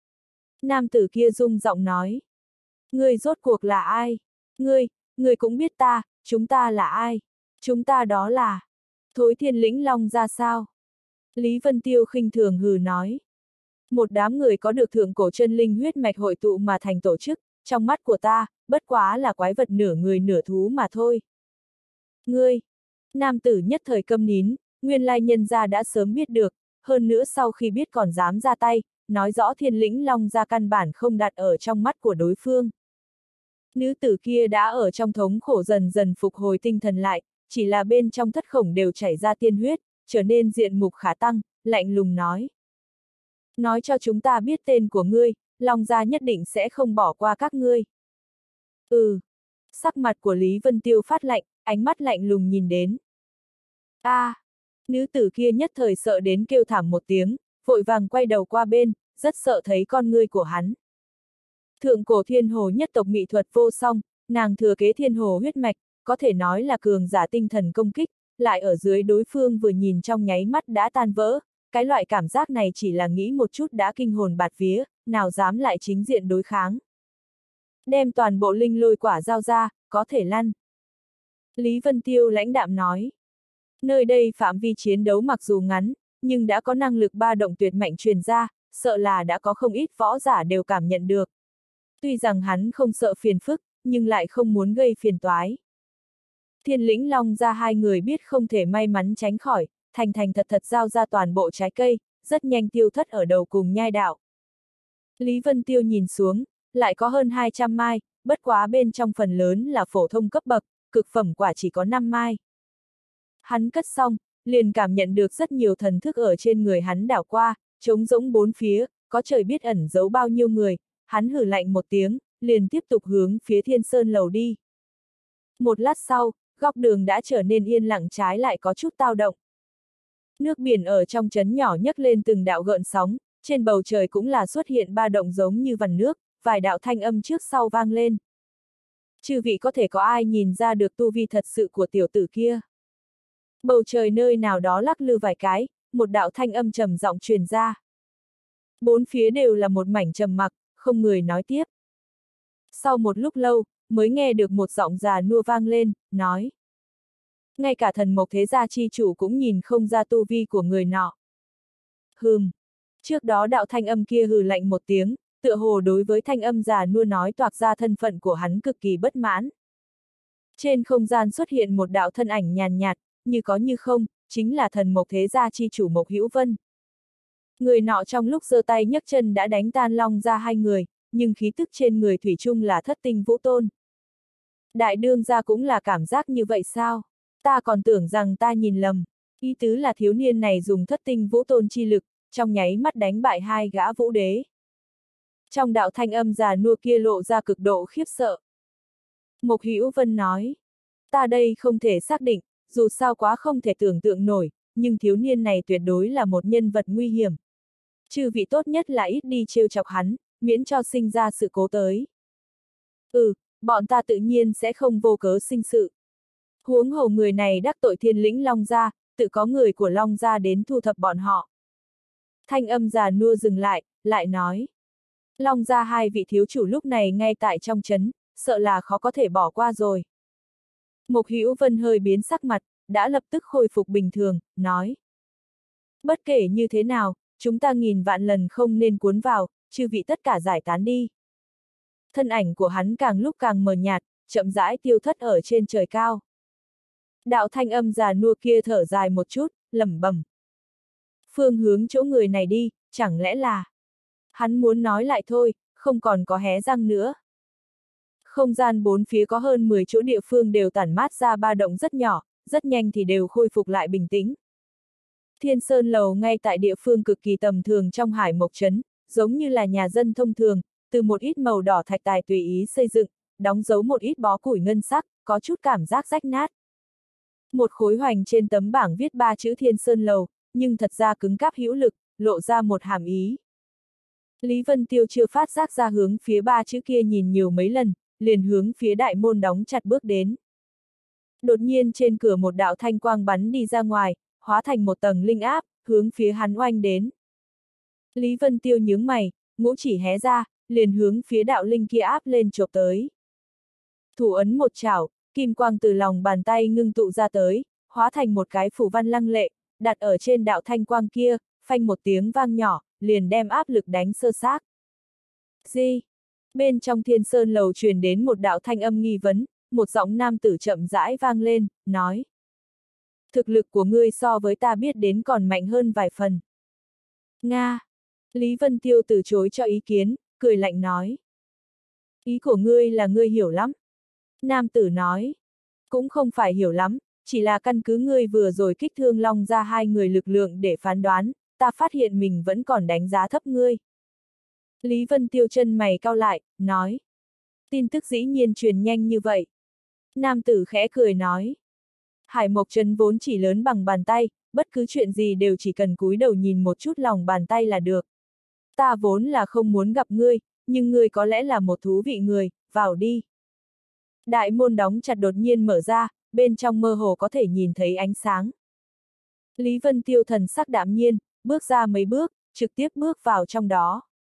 Nam tử kia rung giọng nói. Ngươi rốt cuộc là ai? Ngươi, ngươi cũng biết ta, chúng ta là ai? Chúng ta đó là... Thối Thiên Lĩnh Long ra sao? Lý Vân Tiêu khinh thường hừ nói. Một đám người có được thượng cổ chân linh huyết mạch hội tụ mà thành tổ chức, trong mắt của ta, bất quá là quái vật nửa người nửa thú mà thôi. Ngươi! Nam tử nhất thời câm nín, nguyên lai nhân gia đã sớm biết được, hơn nữa sau khi biết còn dám ra tay, nói rõ Thiên Lĩnh Long ra căn bản không đặt ở trong mắt của đối phương. Nữ tử kia đã ở trong thống khổ dần dần phục hồi tinh thần lại, chỉ là bên trong thất khổng đều chảy ra tiên huyết, trở nên diện mục khả tăng, lạnh lùng nói. Nói cho chúng ta biết tên của ngươi, Long gia nhất định sẽ không bỏ qua các ngươi. Ừ. Sắc mặt của Lý Vân Tiêu phát lạnh, ánh mắt lạnh lùng nhìn đến. A! À, nữ tử kia nhất thời sợ đến kêu thảm một tiếng, vội vàng quay đầu qua bên, rất sợ thấy con ngươi của hắn. Thượng cổ thiên hồ nhất tộc mỹ thuật vô song, nàng thừa kế thiên hồ huyết mạch, có thể nói là cường giả tinh thần công kích, lại ở dưới đối phương vừa nhìn trong nháy mắt đã tan vỡ, cái loại cảm giác này chỉ là nghĩ một chút đã kinh hồn bạt vía, nào dám lại chính diện đối kháng. Đem toàn bộ linh lôi quả giao ra, có thể lăn. Lý Vân Tiêu lãnh đạm nói. Nơi đây phạm vi chiến đấu mặc dù ngắn, nhưng đã có năng lực ba động tuyệt mạnh truyền ra, sợ là đã có không ít võ giả đều cảm nhận được. Tuy rằng hắn không sợ phiền phức, nhưng lại không muốn gây phiền toái. Thiên Lĩnh Long ra hai người biết không thể may mắn tránh khỏi, thành thành thật thật giao ra toàn bộ trái cây, rất nhanh tiêu thất ở đầu cùng nhai đạo. Lý Vân Tiêu nhìn xuống, lại có hơn hai trăm mai, bất quá bên trong phần lớn là phổ thông cấp bậc, cực phẩm quả chỉ có năm mai. Hắn cất xong, liền cảm nhận được rất nhiều thần thức ở trên người hắn đảo qua, trống rỗng bốn phía, có trời biết ẩn giấu bao nhiêu người, hắn hừ lạnh một tiếng, liền tiếp tục hướng phía Thiên Sơn lầu đi. Một lát sau, góc đường đã trở nên yên lặng trái lại có chút tao động. Nước biển ở trong trấn nhỏ nhấc lên từng đạo gợn sóng, trên bầu trời cũng là xuất hiện ba động giống như vằn nước, vài đạo thanh âm trước sau vang lên. Chư vị có thể có ai nhìn ra được tu vi thật sự của tiểu tử kia? Bầu trời nơi nào đó lắc lư vài cái, một đạo thanh âm trầm giọng truyền ra. Bốn phía đều là một mảnh trầm mặc, không người nói tiếp. Sau một lúc lâu, mới nghe được một giọng già nua vang lên, nói. Ngay cả thần mộc thế gia chi chủ cũng nhìn không ra tu vi của người nọ. Hừm. Trước đó đạo thanh âm kia hừ lạnh một tiếng, tựa hồ đối với thanh âm già nua nói toạc ra thân phận của hắn cực kỳ bất mãn. Trên không gian xuất hiện một đạo thân ảnh nhàn nhạt, như có như không, chính là thần mộc thế gia chi chủ Mộc Hữu Vân. Người nọ trong lúc giơ tay nhấc chân đã đánh tan Long gia hai người, nhưng khí tức trên người thủy chung là thất tinh vũ tôn. Đại đương gia cũng là cảm giác như vậy sao? Ta còn tưởng rằng ta nhìn lầm. Ý tứ là thiếu niên này dùng thất tinh vũ tôn chi lực, trong nháy mắt đánh bại hai gã vũ đế. Trong đạo thanh âm già nua kia lộ ra cực độ khiếp sợ. Mộc Hữu Vân nói, ta đây không thể xác định, dù sao quá không thể tưởng tượng nổi, nhưng thiếu niên này tuyệt đối là một nhân vật nguy hiểm. Chư vị tốt nhất là ít đi trêu chọc hắn, miễn cho sinh ra sự cố tới. Ừ, bọn ta tự nhiên sẽ không vô cớ sinh sự. Huống hồ người này đắc tội thiên lĩnh Long gia, tự có người của Long gia đến thu thập bọn họ. Thanh âm già nua dừng lại, lại nói. Long gia hai vị thiếu chủ lúc này ngay tại trong trấn, sợ là khó có thể bỏ qua rồi. Mộc Hữu Vân hơi biến sắc mặt, đã lập tức khôi phục bình thường, nói. Bất kể như thế nào, chúng ta nghìn vạn lần không nên cuốn vào, chư vị tất cả giải tán đi. Thân ảnh của hắn càng lúc càng mờ nhạt, chậm rãi tiêu thất ở trên trời cao. Đạo thanh âm già nua kia thở dài một chút, lẩm bẩm. Phương hướng chỗ người này đi, chẳng lẽ là... Hắn muốn nói lại thôi, không còn có hé răng nữa. Không gian bốn phía có hơn mười chỗ địa phương đều tản mát ra ba động rất nhỏ, rất nhanh thì đều khôi phục lại bình tĩnh. Thiên Sơn Lầu ngay tại địa phương cực kỳ tầm thường trong Hải Mộc Trấn, giống như là nhà dân thông thường, từ một ít màu đỏ thạch tài tùy ý xây dựng, đóng dấu một ít bó củi ngân sắc, có chút cảm giác rách nát. Một khối hoành trên tấm bảng viết ba chữ Thiên Sơn Lầu, nhưng thật ra cứng cáp hữu lực, lộ ra một hàm ý. Lý Vân Tiêu chưa phát giác ra hướng phía ba chữ kia nhìn nhiều mấy lần, liền hướng phía đại môn đóng chặt bước đến. Đột nhiên trên cửa một đạo thanh quang bắn đi ra ngoài, hóa thành một tầng linh áp, hướng phía hắn oanh đến. Lý Vân Tiêu nhướng mày, ngũ chỉ hé ra, liền hướng phía đạo linh kia áp lên chộp tới. Thủ ấn một chảo, kim quang từ lòng bàn tay ngưng tụ ra tới, hóa thành một cái phù văn lăng lệ, đặt ở trên đạo thanh quang kia, phanh một tiếng vang nhỏ, liền đem áp lực đánh sơ xác. Gì? Bên trong Thiên Sơn Lầu truyền đến một đạo thanh âm nghi vấn, một giọng nam tử chậm rãi vang lên, nói. Thực lực của ngươi so với ta biết đến còn mạnh hơn vài phần. Nga. Lý Vân Tiêu từ chối cho ý kiến, cười lạnh nói. Ý của ngươi là ngươi hiểu lắm. Nam tử nói. Cũng không phải hiểu lắm, chỉ là căn cứ ngươi vừa rồi kích thương Long ra hai người lực lượng để phán đoán, ta phát hiện mình vẫn còn đánh giá thấp ngươi. Lý Vân Tiêu chân mày cau lại, nói. Tin tức dĩ nhiên truyền nhanh như vậy. Nam tử khẽ cười nói. Hải Mộc Trấn vốn chỉ lớn bằng bàn tay, bất cứ chuyện gì đều chỉ cần cúi đầu nhìn một chút lòng bàn tay là được. Ta vốn là không muốn gặp ngươi, nhưng ngươi có lẽ là một thú vị người, vào đi. Đại môn đóng chặt đột nhiên mở ra, bên trong mơ hồ có thể nhìn thấy ánh sáng. Lý Vân Tiêu thần sắc đạm nhiên, bước ra mấy bước, trực tiếp bước vào trong đó.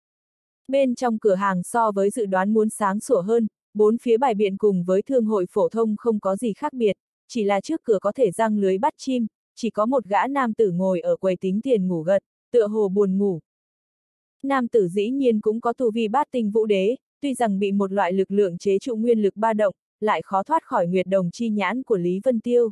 Bên trong cửa hàng so với dự đoán muốn sáng sủa hơn, bốn phía bài biện cùng với thương hội phổ thông không có gì khác biệt, chỉ là trước cửa có thể giăng lưới bắt chim, chỉ có một gã nam tử ngồi ở quầy tính tiền ngủ gật, tựa hồ buồn ngủ. Nam tử dĩ nhiên cũng có tu vi bát tinh vũ đế, tuy rằng bị một loại lực lượng chế trụ nguyên lực ba động, lại khó thoát khỏi nguyệt đồng chi nhãn của Lý Vân Tiêu.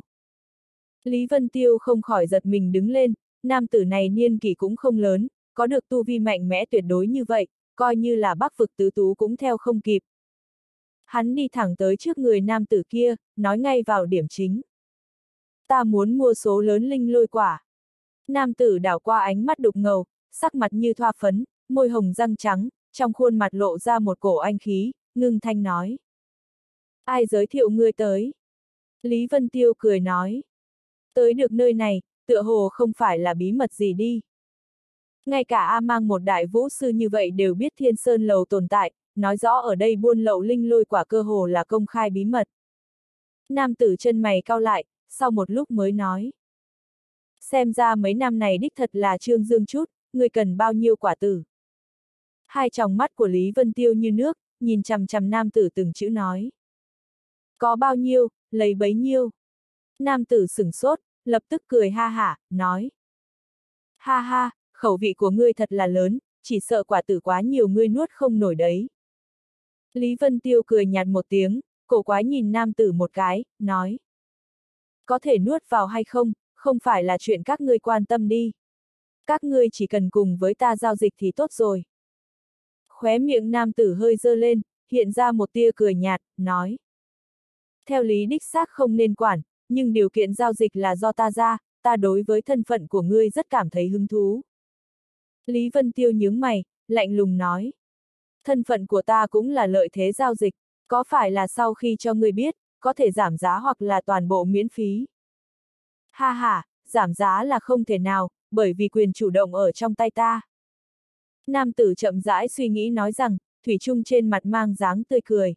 Lý Vân Tiêu không khỏi giật mình đứng lên, nam tử này niên kỷ cũng không lớn, có được tu vi mạnh mẽ tuyệt đối như vậy, coi như là Bắc vực tứ tú cũng theo không kịp. Hắn đi thẳng tới trước người nam tử kia, nói ngay vào điểm chính. Ta muốn mua số lớn linh lôi quả. Nam tử đảo qua ánh mắt đục ngầu, sắc mặt như thoa phấn, môi hồng răng trắng, trong khuôn mặt lộ ra một cổ anh khí, ngưng thanh nói. Ai giới thiệu ngươi tới? Lý Vân Tiêu cười nói. Tới được nơi này, tựa hồ không phải là bí mật gì đi. Ngay cả A Mang một đại vũ sư như vậy đều biết Thiên Sơn Lầu tồn tại, nói rõ ở đây buôn lậu linh lôi quả cơ hồ là công khai bí mật. Nam tử chân mày cau lại, sau một lúc mới nói. Xem ra mấy năm này đích thật là trương dương chút, người cần bao nhiêu quả tử. Hai tròng mắt của Lý Vân Tiêu như nước, nhìn chằm chằm nam tử từng chữ nói. Có bao nhiêu, lấy bấy nhiêu. Nam tử sửng sốt, lập tức cười ha hả, nói. Ha ha, khẩu vị của ngươi thật là lớn, chỉ sợ quả tử quá nhiều ngươi nuốt không nổi đấy. Lý Vân Tiêu cười nhạt một tiếng, cổ quái nhìn nam tử một cái, nói. Có thể nuốt vào hay không, không phải là chuyện các ngươi quan tâm đi. Các ngươi chỉ cần cùng với ta giao dịch thì tốt rồi. Khóe miệng nam tử hơi dơ lên, hiện ra một tia cười nhạt, nói. Theo lý đích xác không nên quản, nhưng điều kiện giao dịch là do ta ra, ta đối với thân phận của ngươi rất cảm thấy hứng thú. Lý Vân Tiêu nhướng mày, lạnh lùng nói. Thân phận của ta cũng là lợi thế giao dịch, có phải là sau khi cho ngươi biết, có thể giảm giá hoặc là toàn bộ miễn phí? Ha ha, giảm giá là không thể nào, bởi vì quyền chủ động ở trong tay ta. Nam tử chậm rãi suy nghĩ nói rằng, thủy chung trên mặt mang dáng tươi cười.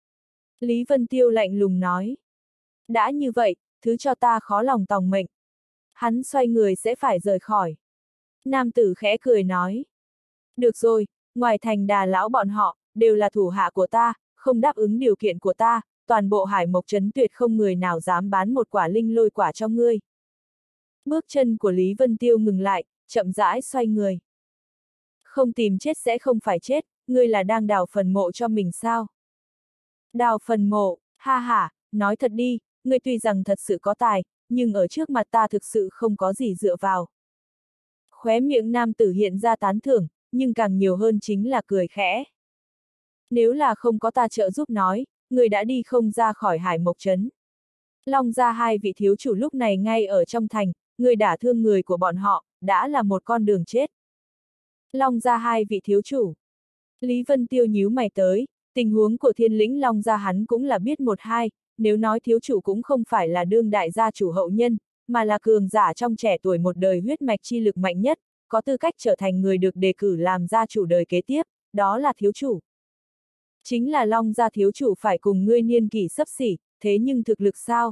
Lý Vân Tiêu lạnh lùng nói. Đã như vậy, thứ cho ta khó lòng tòng mệnh. Hắn xoay người sẽ phải rời khỏi. Nam tử khẽ cười nói. Được rồi, ngoài thành Đà lão bọn họ, đều là thủ hạ của ta, không đáp ứng điều kiện của ta, toàn bộ Hải Mộc Trấn tuyệt không người nào dám bán một quả linh lôi quả cho ngươi. Bước chân của Lý Vân Tiêu ngừng lại, chậm rãi xoay người. Không tìm chết sẽ không phải chết, ngươi là đang đào phần mộ cho mình sao? Đào phần mộ, ha ha, nói thật đi, ngươi tuy rằng thật sự có tài, nhưng ở trước mặt ta thực sự không có gì dựa vào. Khóe miệng nam tử hiện ra tán thưởng, nhưng càng nhiều hơn chính là cười khẽ. Nếu là không có ta trợ giúp nói, người đã đi không ra khỏi Hải Mộc Trấn. Long gia hai vị thiếu chủ lúc này ngay ở trong thành, người đả thương người của bọn họ, đã là một con đường chết. Long gia hai vị thiếu chủ. Lý Vân Tiêu nhíu mày tới, tình huống của Thiên Lĩnh Long gia hắn cũng là biết một hai, nếu nói thiếu chủ cũng không phải là đương đại gia chủ hậu nhân, mà là cường giả trong trẻ tuổi một đời huyết mạch chi lực mạnh nhất, có tư cách trở thành người được đề cử làm gia chủ đời kế tiếp, đó là thiếu chủ. Chính là Long gia thiếu chủ phải cùng ngươi niên kỷ xấp xỉ, thế nhưng thực lực sao?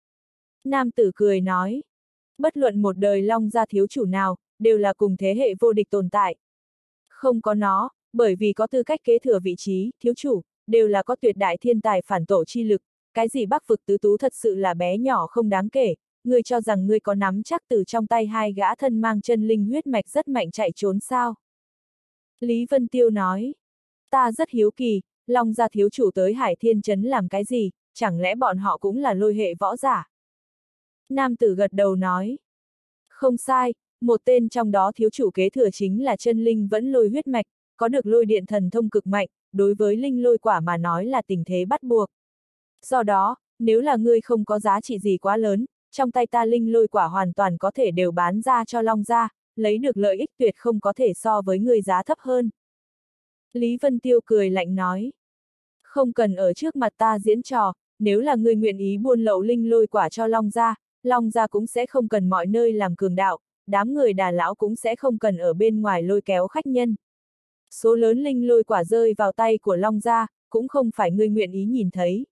Nam tử cười nói, bất luận một đời Long gia thiếu chủ nào, đều là cùng thế hệ vô địch tồn tại. Không có nó, bởi vì có tư cách kế thừa vị trí, thiếu chủ, đều là có tuyệt đại thiên tài phản tổ chi lực, cái gì Bắc vực tứ tú thật sự là bé nhỏ không đáng kể, ngươi cho rằng ngươi có nắm chắc từ trong tay hai gã thân mang chân linh huyết mạch rất mạnh chạy trốn sao? Lý Vân Tiêu nói, ta rất hiếu kỳ, Long gia thiếu chủ tới Hải Thiên Trấn làm cái gì, chẳng lẽ bọn họ cũng là lôi hệ võ giả? Nam tử gật đầu nói, không sai, một tên trong đó thiếu chủ kế thừa chính là chân linh vẫn lôi huyết mạch, có được lôi điện thần thông cực mạnh, đối với linh lôi quả mà nói là tình thế bắt buộc. Do đó, nếu là ngươi không có giá trị gì quá lớn, trong tay ta linh lôi quả hoàn toàn có thể đều bán ra cho Long gia, lấy được lợi ích tuyệt không có thể so với ngươi giá thấp hơn. Lý Vân Tiêu cười lạnh nói, không cần ở trước mặt ta diễn trò, nếu là ngươi nguyện ý buôn lậu linh lôi quả cho Long gia, Long gia cũng sẽ không cần mọi nơi làm cường đạo, đám người Đà lão cũng sẽ không cần ở bên ngoài lôi kéo khách nhân. Số lớn linh lôi quả rơi vào tay của Long gia, cũng không phải ngươi nguyện ý nhìn thấy.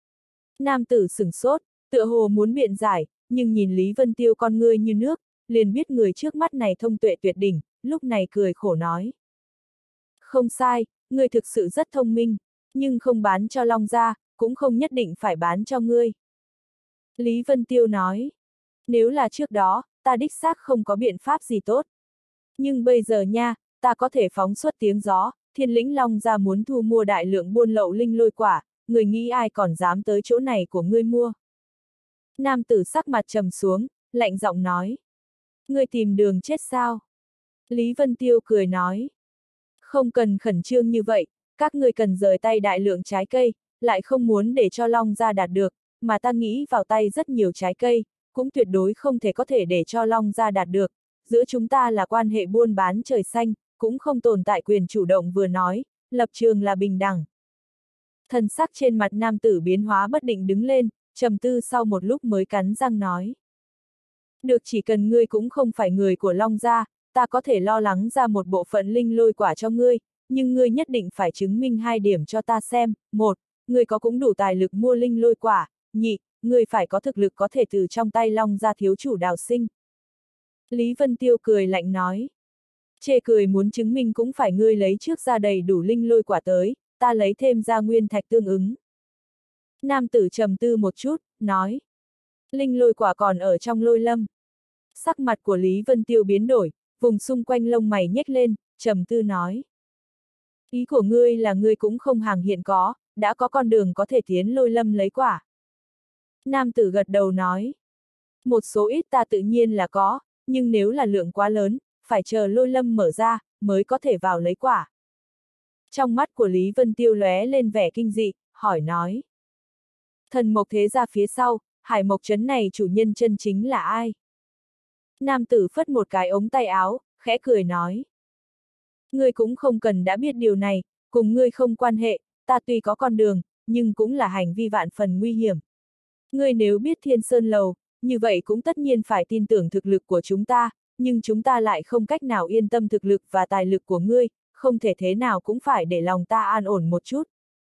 Nam tử sửng sốt, tựa hồ muốn biện giải, nhưng nhìn Lý Vân Tiêu con ngươi như nước, liền biết người trước mắt này thông tuệ tuyệt đỉnh, lúc này cười khổ nói. Không sai, ngươi thực sự rất thông minh, nhưng không bán cho Long gia, cũng không nhất định phải bán cho ngươi. Lý Vân Tiêu nói, nếu là trước đó, ta đích xác không có biện pháp gì tốt. Nhưng bây giờ nha, ta có thể phóng xuất tiếng gió, Thiên Lĩnh Long gia muốn thu mua đại lượng buôn lậu linh lôi quả, người nghĩ ai còn dám tới chỗ này của ngươi mua. Nam tử sắc mặt trầm xuống, lạnh giọng nói. Ngươi tìm đường chết sao? Lý Vân Tiêu cười nói. Không cần khẩn trương như vậy, các ngươi cần rời tay đại lượng trái cây, lại không muốn để cho Long gia đạt được, mà ta nghĩ vào tay rất nhiều trái cây, cũng tuyệt đối không thể có thể để cho Long gia đạt được. Giữa chúng ta là quan hệ buôn bán trời xanh, cũng không tồn tại quyền chủ động vừa nói, lập trường là bình đẳng. Thần sắc trên mặt nam tử biến hóa bất định đứng lên, trầm tư sau một lúc mới cắn răng nói. Được, chỉ cần ngươi cũng không phải người của Long gia, ta có thể lo lắng ra một bộ phận linh lôi quả cho ngươi, nhưng ngươi nhất định phải chứng minh hai điểm cho ta xem. Một, ngươi có cũng đủ tài lực mua linh lôi quả. Nhị, ngươi phải có thực lực có thể từ trong tay Long gia thiếu chủ đào sinh. Lý Vân Tiêu cười lạnh nói. Chê cười, muốn chứng minh cũng phải ngươi lấy trước ra đầy đủ linh lôi quả tới, ta lấy thêm ra nguyên thạch tương ứng. Nam tử trầm tư một chút, nói. Linh lôi quả còn ở trong lôi lâm. Sắc mặt của Lý Vân Tiêu biến đổi, vùng xung quanh lông mày nhếch lên, trầm tư nói. Ý của ngươi là ngươi cũng không hàng hiện có, đã có con đường có thể tiến lôi lâm lấy quả. Nam tử gật đầu nói. Một số ít ta tự nhiên là có, nhưng nếu là lượng quá lớn, phải chờ lôi lâm mở ra, mới có thể vào lấy quả. Trong mắt của Lý Vân Tiêu lóe lên vẻ kinh dị, hỏi nói. Thần mộc thế gia phía sau, hải mộc trấn này chủ nhân chân chính là ai? Nam tử phất một cái ống tay áo, khẽ cười nói. Ngươi cũng không cần đã biết điều này, cùng ngươi không quan hệ, ta tuy có con đường, nhưng cũng là hành vi vạn phần nguy hiểm. Ngươi nếu biết Thiên Sơn Lầu, như vậy cũng tất nhiên phải tin tưởng thực lực của chúng ta, nhưng chúng ta lại không cách nào yên tâm thực lực và tài lực của ngươi, không thể thế nào cũng phải để lòng ta an ổn một chút.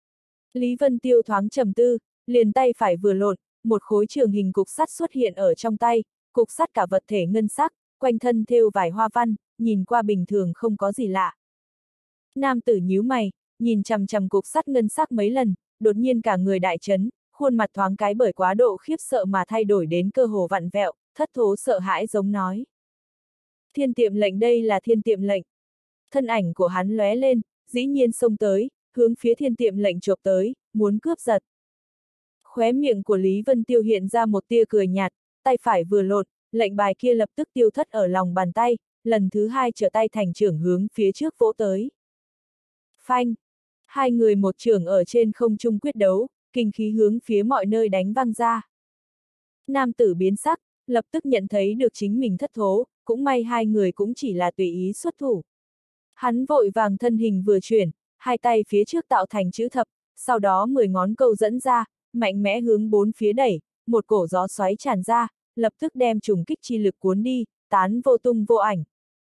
Lý Vân Tiêu thoáng trầm tư, liền tay phải vừa lộn, một khối trường hình cục sắt xuất hiện ở trong tay, cục sắt cả vật thể ngân sắc, quanh thân thêu vài hoa văn, nhìn qua bình thường không có gì lạ. Nam tử nhíu mày, nhìn chằm chằm cục sắt ngân sắc mấy lần, đột nhiên cả người đại chấn, khuôn mặt thoáng cái bởi quá độ khiếp sợ mà thay đổi đến cơ hồ vặn vẹo, thất thố sợ hãi giống nói. Thiên tiệm lệnh, đây là thiên tiệm lệnh. Thân ảnh của hắn lóe lên, dĩ nhiên xông tới, hướng phía thiên tiệm lệnh chộp tới, muốn cướp giật. Khóe miệng của Lý Vân Tiêu hiện ra một tia cười nhạt, tay phải vừa lột, lệnh bài kia lập tức tiêu thất ở lòng bàn tay, lần thứ hai trở tay thành trưởng hướng phía trước vỗ tới. Phanh! Hai người một trưởng ở trên không trung quyết đấu, kinh khí hướng phía mọi nơi đánh văng ra. Nam tử biến sắc, lập tức nhận thấy được chính mình thất thố, cũng may hai người cũng chỉ là tùy ý xuất thủ. Hắn vội vàng thân hình vừa chuyển, hai tay phía trước tạo thành chữ thập, sau đó mười ngón câu dẫn ra, mạnh mẽ hướng bốn phía đẩy, một cổ gió xoáy tràn ra, lập tức đem trùng kích chi lực cuốn đi, tán vô tung vô ảnh.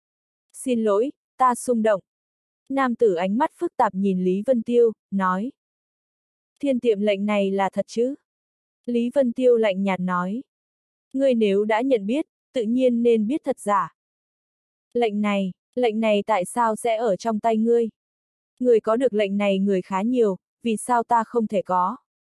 Xin lỗi, ta xung động. Nam tử ánh mắt phức tạp nhìn Lý Vân Tiêu, nói. Thiên tiệm lệnh này là thật chứ? Lý Vân Tiêu lạnh nhạt nói. Ngươi nếu đã nhận biết, tự nhiên nên biết thật giả. Lệnh này, lệnh này tại sao sẽ ở trong tay ngươi? Người có được lệnh này người khá nhiều, vì sao ta không thể có?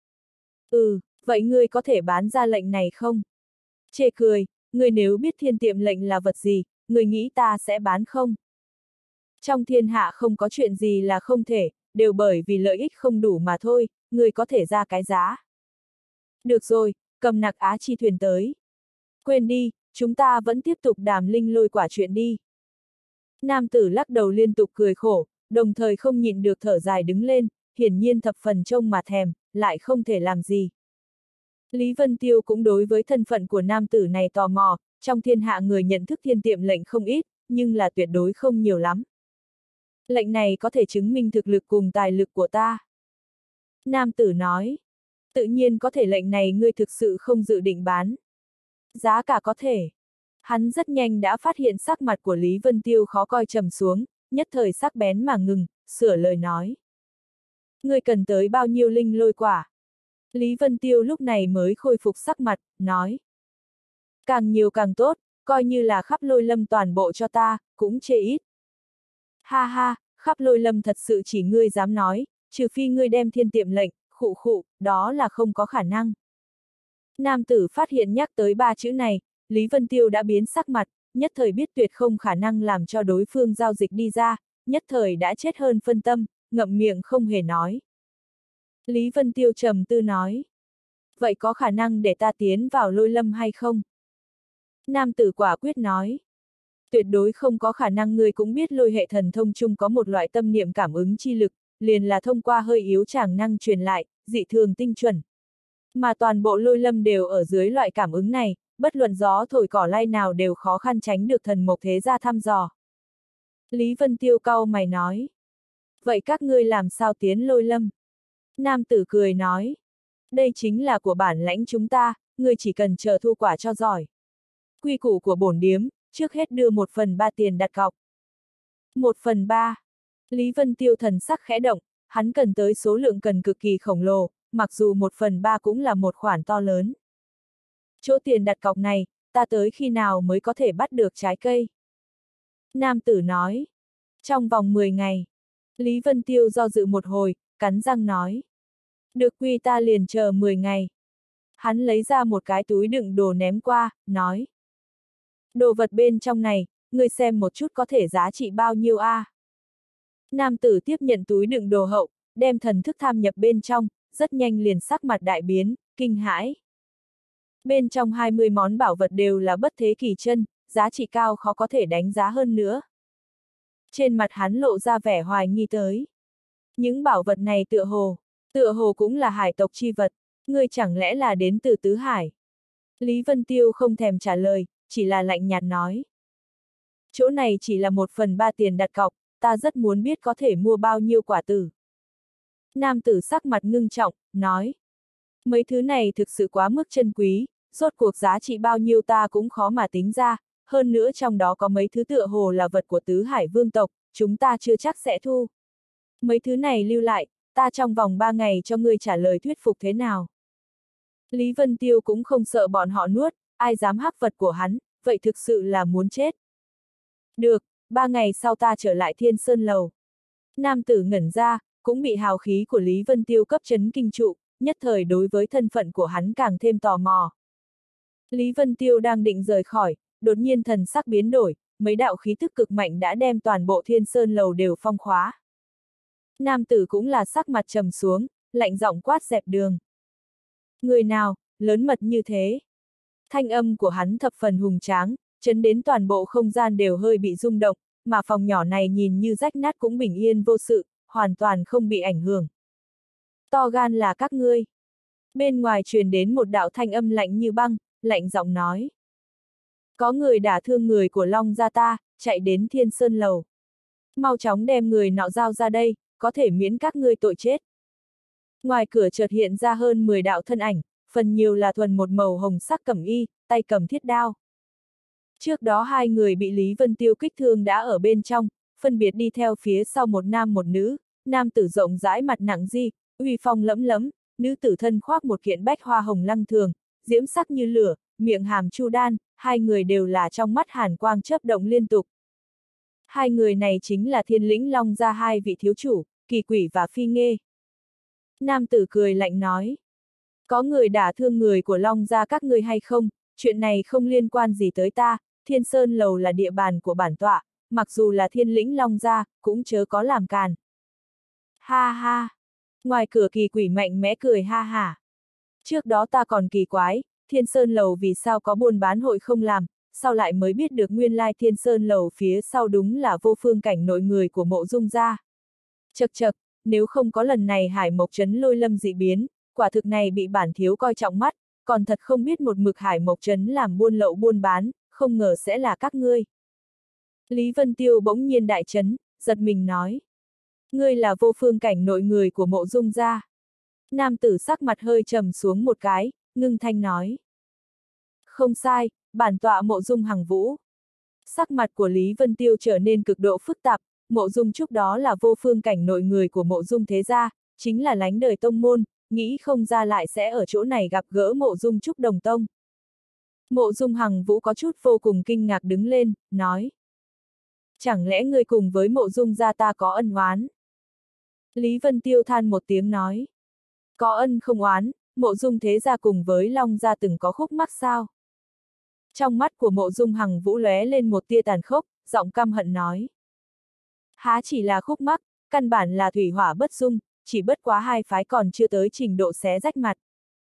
Ừ, vậy ngươi có thể bán ra lệnh này không? Chê cười, ngươi nếu biết thiên tiệm lệnh là vật gì, ngươi nghĩ ta sẽ bán không? Trong thiên hạ không có chuyện gì là không thể, đều bởi vì lợi ích không đủ mà thôi, ngươi có thể ra cái giá. Được rồi, cầm nặc á chi thuyền tới. Quên đi, chúng ta vẫn tiếp tục đàm linh lôi quả chuyện đi. Nam tử lắc đầu liên tục cười khổ, đồng thời không nhịn được thở dài đứng lên, hiển nhiên thập phần trông mà thèm, lại không thể làm gì. Lý Vân Tiêu cũng đối với thân phận của nam tử này tò mò, trong thiên hạ người nhận thức thiên tiệm lệnh không ít, nhưng là tuyệt đối không nhiều lắm. Lệnh này có thể chứng minh thực lực cùng tài lực của ta. Nam tử nói, tự nhiên có thể, lệnh này ngươi thực sự không dự định bán. Giá cả có thể. Hắn rất nhanh đã phát hiện sắc mặt của Lý Vân Tiêu khó coi trầm xuống, nhất thời sắc bén mà ngừng, sửa lời nói. Ngươi cần tới bao nhiêu linh lôi quả? Lý Vân Tiêu lúc này mới khôi phục sắc mặt, nói. Càng nhiều càng tốt, coi như là khắp lôi lâm toàn bộ cho ta, cũng chê ít. Ha ha, khắp lôi lâm thật sự chỉ ngươi dám nói, trừ phi ngươi đem thiên tiệm lệnh, khụ khụ, đó là không có khả năng. Nam tử phát hiện nhắc tới ba chữ này, Lý Vân Tiêu đã biến sắc mặt, nhất thời biết tuyệt không khả năng làm cho đối phương giao dịch đi ra, nhất thời đã chết hơn phân tâm, ngậm miệng không hề nói. Lý Vân Tiêu trầm tư nói. Vậy có khả năng để ta tiến vào lôi lâm hay không? Nam tử quả quyết nói. Tuyệt đối không có khả năng, ngươi cũng biết lôi hệ thần thông chung có một loại tâm niệm cảm ứng chi lực, liền là thông qua hơi yếu tràng năng truyền lại, dị thường tinh chuẩn. Mà toàn bộ lôi lâm đều ở dưới loại cảm ứng này, bất luận gió thổi cỏ lay nào đều khó khăn tránh được thần mộc thế gia thăm dò. Lý Vân Tiêu cau mày nói. Vậy các ngươi làm sao tiến lôi lâm? Nam tử cười nói. Đây chính là của bản lãnh chúng ta, ngươi chỉ cần chờ thu quả cho giỏi. quy củ của bổn điếm, trước hết đưa một phần ba tiền đặt cọc. Một phần ba. Lý Vân Tiêu thần sắc khẽ động, hắn cần tới số lượng cần cực kỳ khổng lồ, mặc dù một phần ba cũng là một khoản to lớn. Chỗ tiền đặt cọc này, ta tới khi nào mới có thể bắt được trái cây? Nam tử nói. Trong vòng mười ngày. Lý Vân Tiêu do dự một hồi, cắn răng nói. Được quy ta liền chờ mười ngày. Hắn lấy ra một cái túi đựng đồ ném qua, nói. Đồ vật bên trong này, ngươi xem một chút có thể giá trị bao nhiêu a? À? Nam tử tiếp nhận túi đựng đồ hậu, đem thần thức tham nhập bên trong, rất nhanh liền sắc mặt đại biến, kinh hãi. Bên trong hai mươi món bảo vật đều là bất thế kỳ chân, giá trị cao khó có thể đánh giá hơn nữa. Trên mặt hắn lộ ra vẻ hoài nghi tới. Những bảo vật này tựa hồ, tựa hồ cũng là hải tộc chi vật, ngươi chẳng lẽ là đến từ Tứ Hải? Lý Vân Tiêu không thèm trả lời, chỉ là lạnh nhạt nói. Chỗ này chỉ là một phần ba tiền đặt cọc, ta rất muốn biết có thể mua bao nhiêu quả tử. Nam tử sắc mặt ngưng trọng, nói. Mấy thứ này thực sự quá mức chân quý, rốt cuộc giá trị bao nhiêu ta cũng khó mà tính ra, hơn nữa trong đó có mấy thứ tựa hồ là vật của Tứ Hải vương tộc, chúng ta chưa chắc sẽ thu. Mấy thứ này lưu lại, ta trong vòng ba ngày cho ngươi trả lời thuyết phục thế nào. Lý Vân Tiêu cũng không sợ bọn họ nuốt, ai dám hắc vật của hắn, vậy thực sự là muốn chết. Được, ba ngày sau ta trở lại Thiên Sơn Lầu. Nam tử ngẩn ra, cũng bị hào khí của Lý Vân Tiêu cấp chấn kinh trụ, nhất thời đối với thân phận của hắn càng thêm tò mò. Lý Vân Tiêu đang định rời khỏi, đột nhiên thần sắc biến đổi, mấy đạo khí tức cực mạnh đã đem toàn bộ Thiên Sơn Lầu đều phong khóa. Nam tử cũng là sắc mặt trầm xuống, lạnh giọng quát dẹp đường. Người nào, lớn mật như thế? Thanh âm của hắn thập phần hùng tráng, chấn đến toàn bộ không gian đều hơi bị rung động, mà phòng nhỏ này nhìn như rách nát cũng bình yên vô sự, hoàn toàn không bị ảnh hưởng. To gan là các ngươi. Bên ngoài truyền đến một đạo thanh âm lạnh như băng, lạnh giọng nói. Có người đả thương người của Long gia ta, chạy đến Thiên Sơn Lầu. Mau chóng đem người nọ giao ra đây, có thể miễn các ngươi tội chết. Ngoài cửa chợt hiện ra hơn mười đạo thân ảnh, phần nhiều là thuần một màu hồng sắc cẩm y, tay cầm thiết đao. Trước đó hai người bị Lý Vân Tiêu kích thương đã ở bên trong, phân biệt đi theo phía sau một nam một nữ, nam tử rộng rãi mặt nặng di, uy phong lẫm lẫm, nữ tử thân khoác một kiện bách hoa hồng lăng thường, diễm sắc như lửa, miệng hàm chu đan, hai người đều là trong mắt hàn quang chớp động liên tục. Hai người này chính là Thiên Lĩnh Long gia hai vị thiếu chủ, Kỳ Quỷ và Phi Nghê. Nam tử cười lạnh nói. Có người đả thương người của Long gia các ngươi hay không, chuyện này không liên quan gì tới ta, Thiên Sơn Lầu là địa bàn của bản tọa, mặc dù là Thiên Lĩnh Long gia, cũng chớ có làm càn. Ha ha! Ngoài cửa Kỳ Quỷ mạnh mẽ cười ha hả. Trước đó ta còn kỳ quái, Thiên Sơn Lầu vì sao có buôn bán hội không làm, sau lại mới biết được nguyên lai Thiên Sơn Lầu phía sau đúng là Vô Phương cảnh nội người của Mộ Dung gia. Chậc chậc, nếu không có lần này Hải Mộc Trấn lôi lâm dị biến, quả thực này bị bản thiếu coi trọng mắt, còn thật không biết một mực Hải Mộc Trấn làm buôn lậu buôn bán, không ngờ sẽ là các ngươi. Lý Vân Tiêu bỗng nhiên đại chấn, giật mình nói. Ngươi là Vô Phương cảnh nội người của Mộ Dung gia. Nam tử sắc mặt hơi trầm xuống một cái, ngưng thanh nói. Không sai, bản tọa Mộ Dung Hằng Vũ. Sắc mặt của Lý Vân Tiêu trở nên cực độ phức tạp, Mộ Dung Trúc đó là Vô Phương cảnh nội người của Mộ Dung thế gia, chính là lánh đời tông môn, nghĩ không ra lại sẽ ở chỗ này gặp gỡ Mộ Dung Trúc đồng tông. Mộ Dung Hằng Vũ có chút vô cùng kinh ngạc đứng lên, nói. Chẳng lẽ ngươi cùng với Mộ Dung gia ta có ân oán? Lý Vân Tiêu than một tiếng nói. Có ân không oán, Mộ Dung thế gia cùng với Long gia từng có khúc mắc sao? Trong mắt của Mộ Dung Hằng Vũ lóe lên một tia tàn khốc, giọng căm hận nói. Há chỉ là khúc mắc, căn bản là thủy hỏa bất dung, chỉ bất quá hai phái còn chưa tới trình độ xé rách mặt.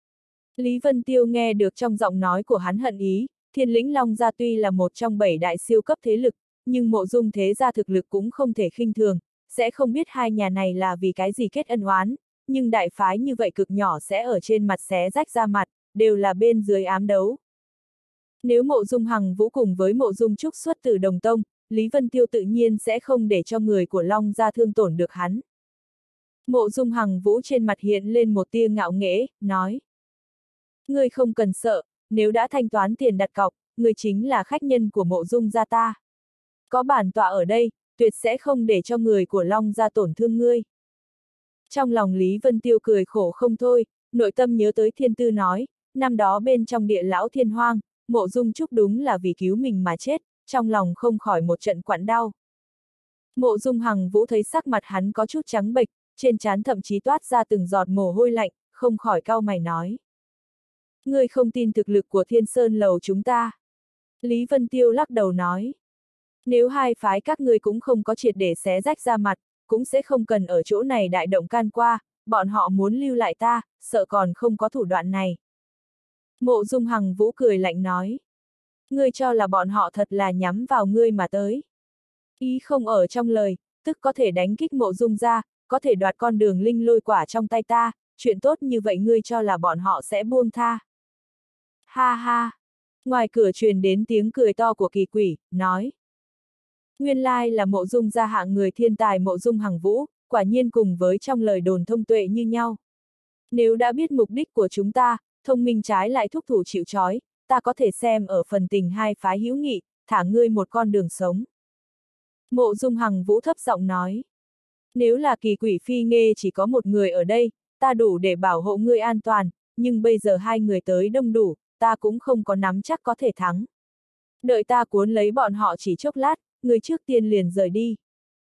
Lý Vân Tiêu nghe được trong giọng nói của hắn hận ý, Thiên Lĩnh Long gia tuy là một trong bảy đại siêu cấp thế lực, nhưng Mộ Dung thế gia thực lực cũng không thể khinh thường, sẽ không biết hai nhà này là vì cái gì kết ân oán, nhưng đại phái như vậy cực nhỏ sẽ ở trên mặt xé rách ra mặt, đều là bên dưới ám đấu. Nếu Mộ Dung Hằng Vũ cùng với Mộ Dung Trúc xuất từ đồng tông, Lý Vân Tiêu tự nhiên sẽ không để cho người của Long gia thương tổn được hắn. Mộ Dung Hằng Vũ trên mặt hiện lên một tia ngạo nghễ, nói. Ngươi không cần sợ, nếu đã thanh toán tiền đặt cọc, người chính là khách nhân của Mộ Dung gia ta. Có bản tọa ở đây, tuyệt sẽ không để cho người của Long gia tổn thương ngươi. Trong lòng Lý Vân Tiêu cười khổ không thôi, nội tâm nhớ tới Thiên Tư nói, năm đó bên trong địa lão thiên hoang, Mộ Dung Trúc đúng là vì cứu mình mà chết, trong lòng không khỏi một trận quặn đau. Mộ Dung Hằng Vũ thấy sắc mặt hắn có chút trắng bệch, trên trán thậm chí toát ra từng giọt mồ hôi lạnh, không khỏi cau mày nói. Ngươi không tin thực lực của Thiên Sơn Lầu chúng ta. Lý Vân Tiêu lắc đầu nói. Nếu hai phái các ngươi cũng không có triệt để xé rách ra mặt, cũng sẽ không cần ở chỗ này đại động can qua, bọn họ muốn lưu lại ta, sợ còn không có thủ đoạn này. Mộ Dung Hằng Vũ cười lạnh nói. Ngươi cho là bọn họ thật là nhắm vào ngươi mà tới. Ý không ở trong lời, tức có thể đánh kích Mộ Dung ra, có thể đoạt con đường linh lôi quả trong tay ta, chuyện tốt như vậy ngươi cho là bọn họ sẽ buông tha. Ha ha! Ngoài cửa truyền đến tiếng cười to của Kỳ Quỷ, nói. Nguyên lai là Mộ Dung gia hạng người thiên tài Mộ Dung Hằng Vũ, quả nhiên cùng với trong lời đồn thông tuệ như nhau. Nếu đã biết mục đích của chúng ta, thông minh trái lại thúc thủ chịu trói, ta có thể xem ở phần tình hai phái hữu nghị, thả ngươi một con đường sống. Mộ Dung Hằng Vũ thấp giọng nói. Nếu là Kỳ Quỷ Phi Nghê chỉ có một người ở đây, ta đủ để bảo hộ ngươi an toàn, nhưng bây giờ hai người tới đông đủ, ta cũng không có nắm chắc có thể thắng. Đợi ta cuốn lấy bọn họ chỉ chốc lát, người trước tiên liền rời đi.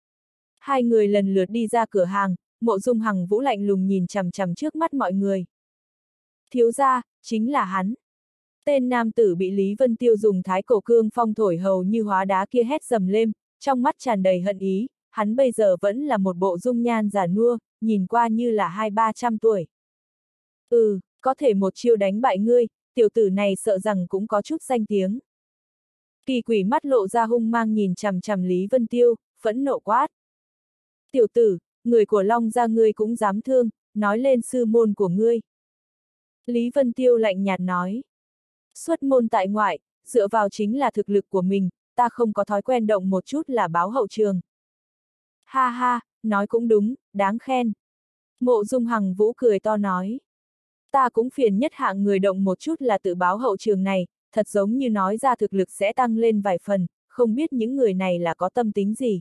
Hai người lần lượt đi ra cửa hàng, Mộ Dung Hằng Vũ lạnh lùng nhìn chằm chằm trước mắt mọi người. Thiếu gia, chính là hắn. Tên nam tử bị Lý Vân Tiêu dùng thái cổ cương phong thổi hầu như hóa đá kia hét dầm lên, trong mắt tràn đầy hận ý, hắn bây giờ vẫn là một bộ dung nhan già nua, nhìn qua như là hai ba trăm tuổi. Ừ, có thể một chiêu đánh bại ngươi, tiểu tử này sợ rằng cũng có chút danh tiếng. Kỳ Quỷ mắt lộ ra hung mang nhìn chằm chằm Lý Vân Tiêu, phẫn nộ quát. Tiểu tử, người của Long gia ngươi cũng dám thương, nói lên sư môn của ngươi. Lý Vân Tiêu lạnh nhạt nói. Xuất môn tại ngoại, dựa vào chính là thực lực của mình, ta không có thói quen động một chút là báo hậu trường. Ha ha, nói cũng đúng, đáng khen. Mộ Dung Hằng Vũ cười to nói. Ta cũng phiền nhất hạng người động một chút là tự báo hậu trường này, thật giống như nói ra thực lực sẽ tăng lên vài phần, không biết những người này là có tâm tính gì.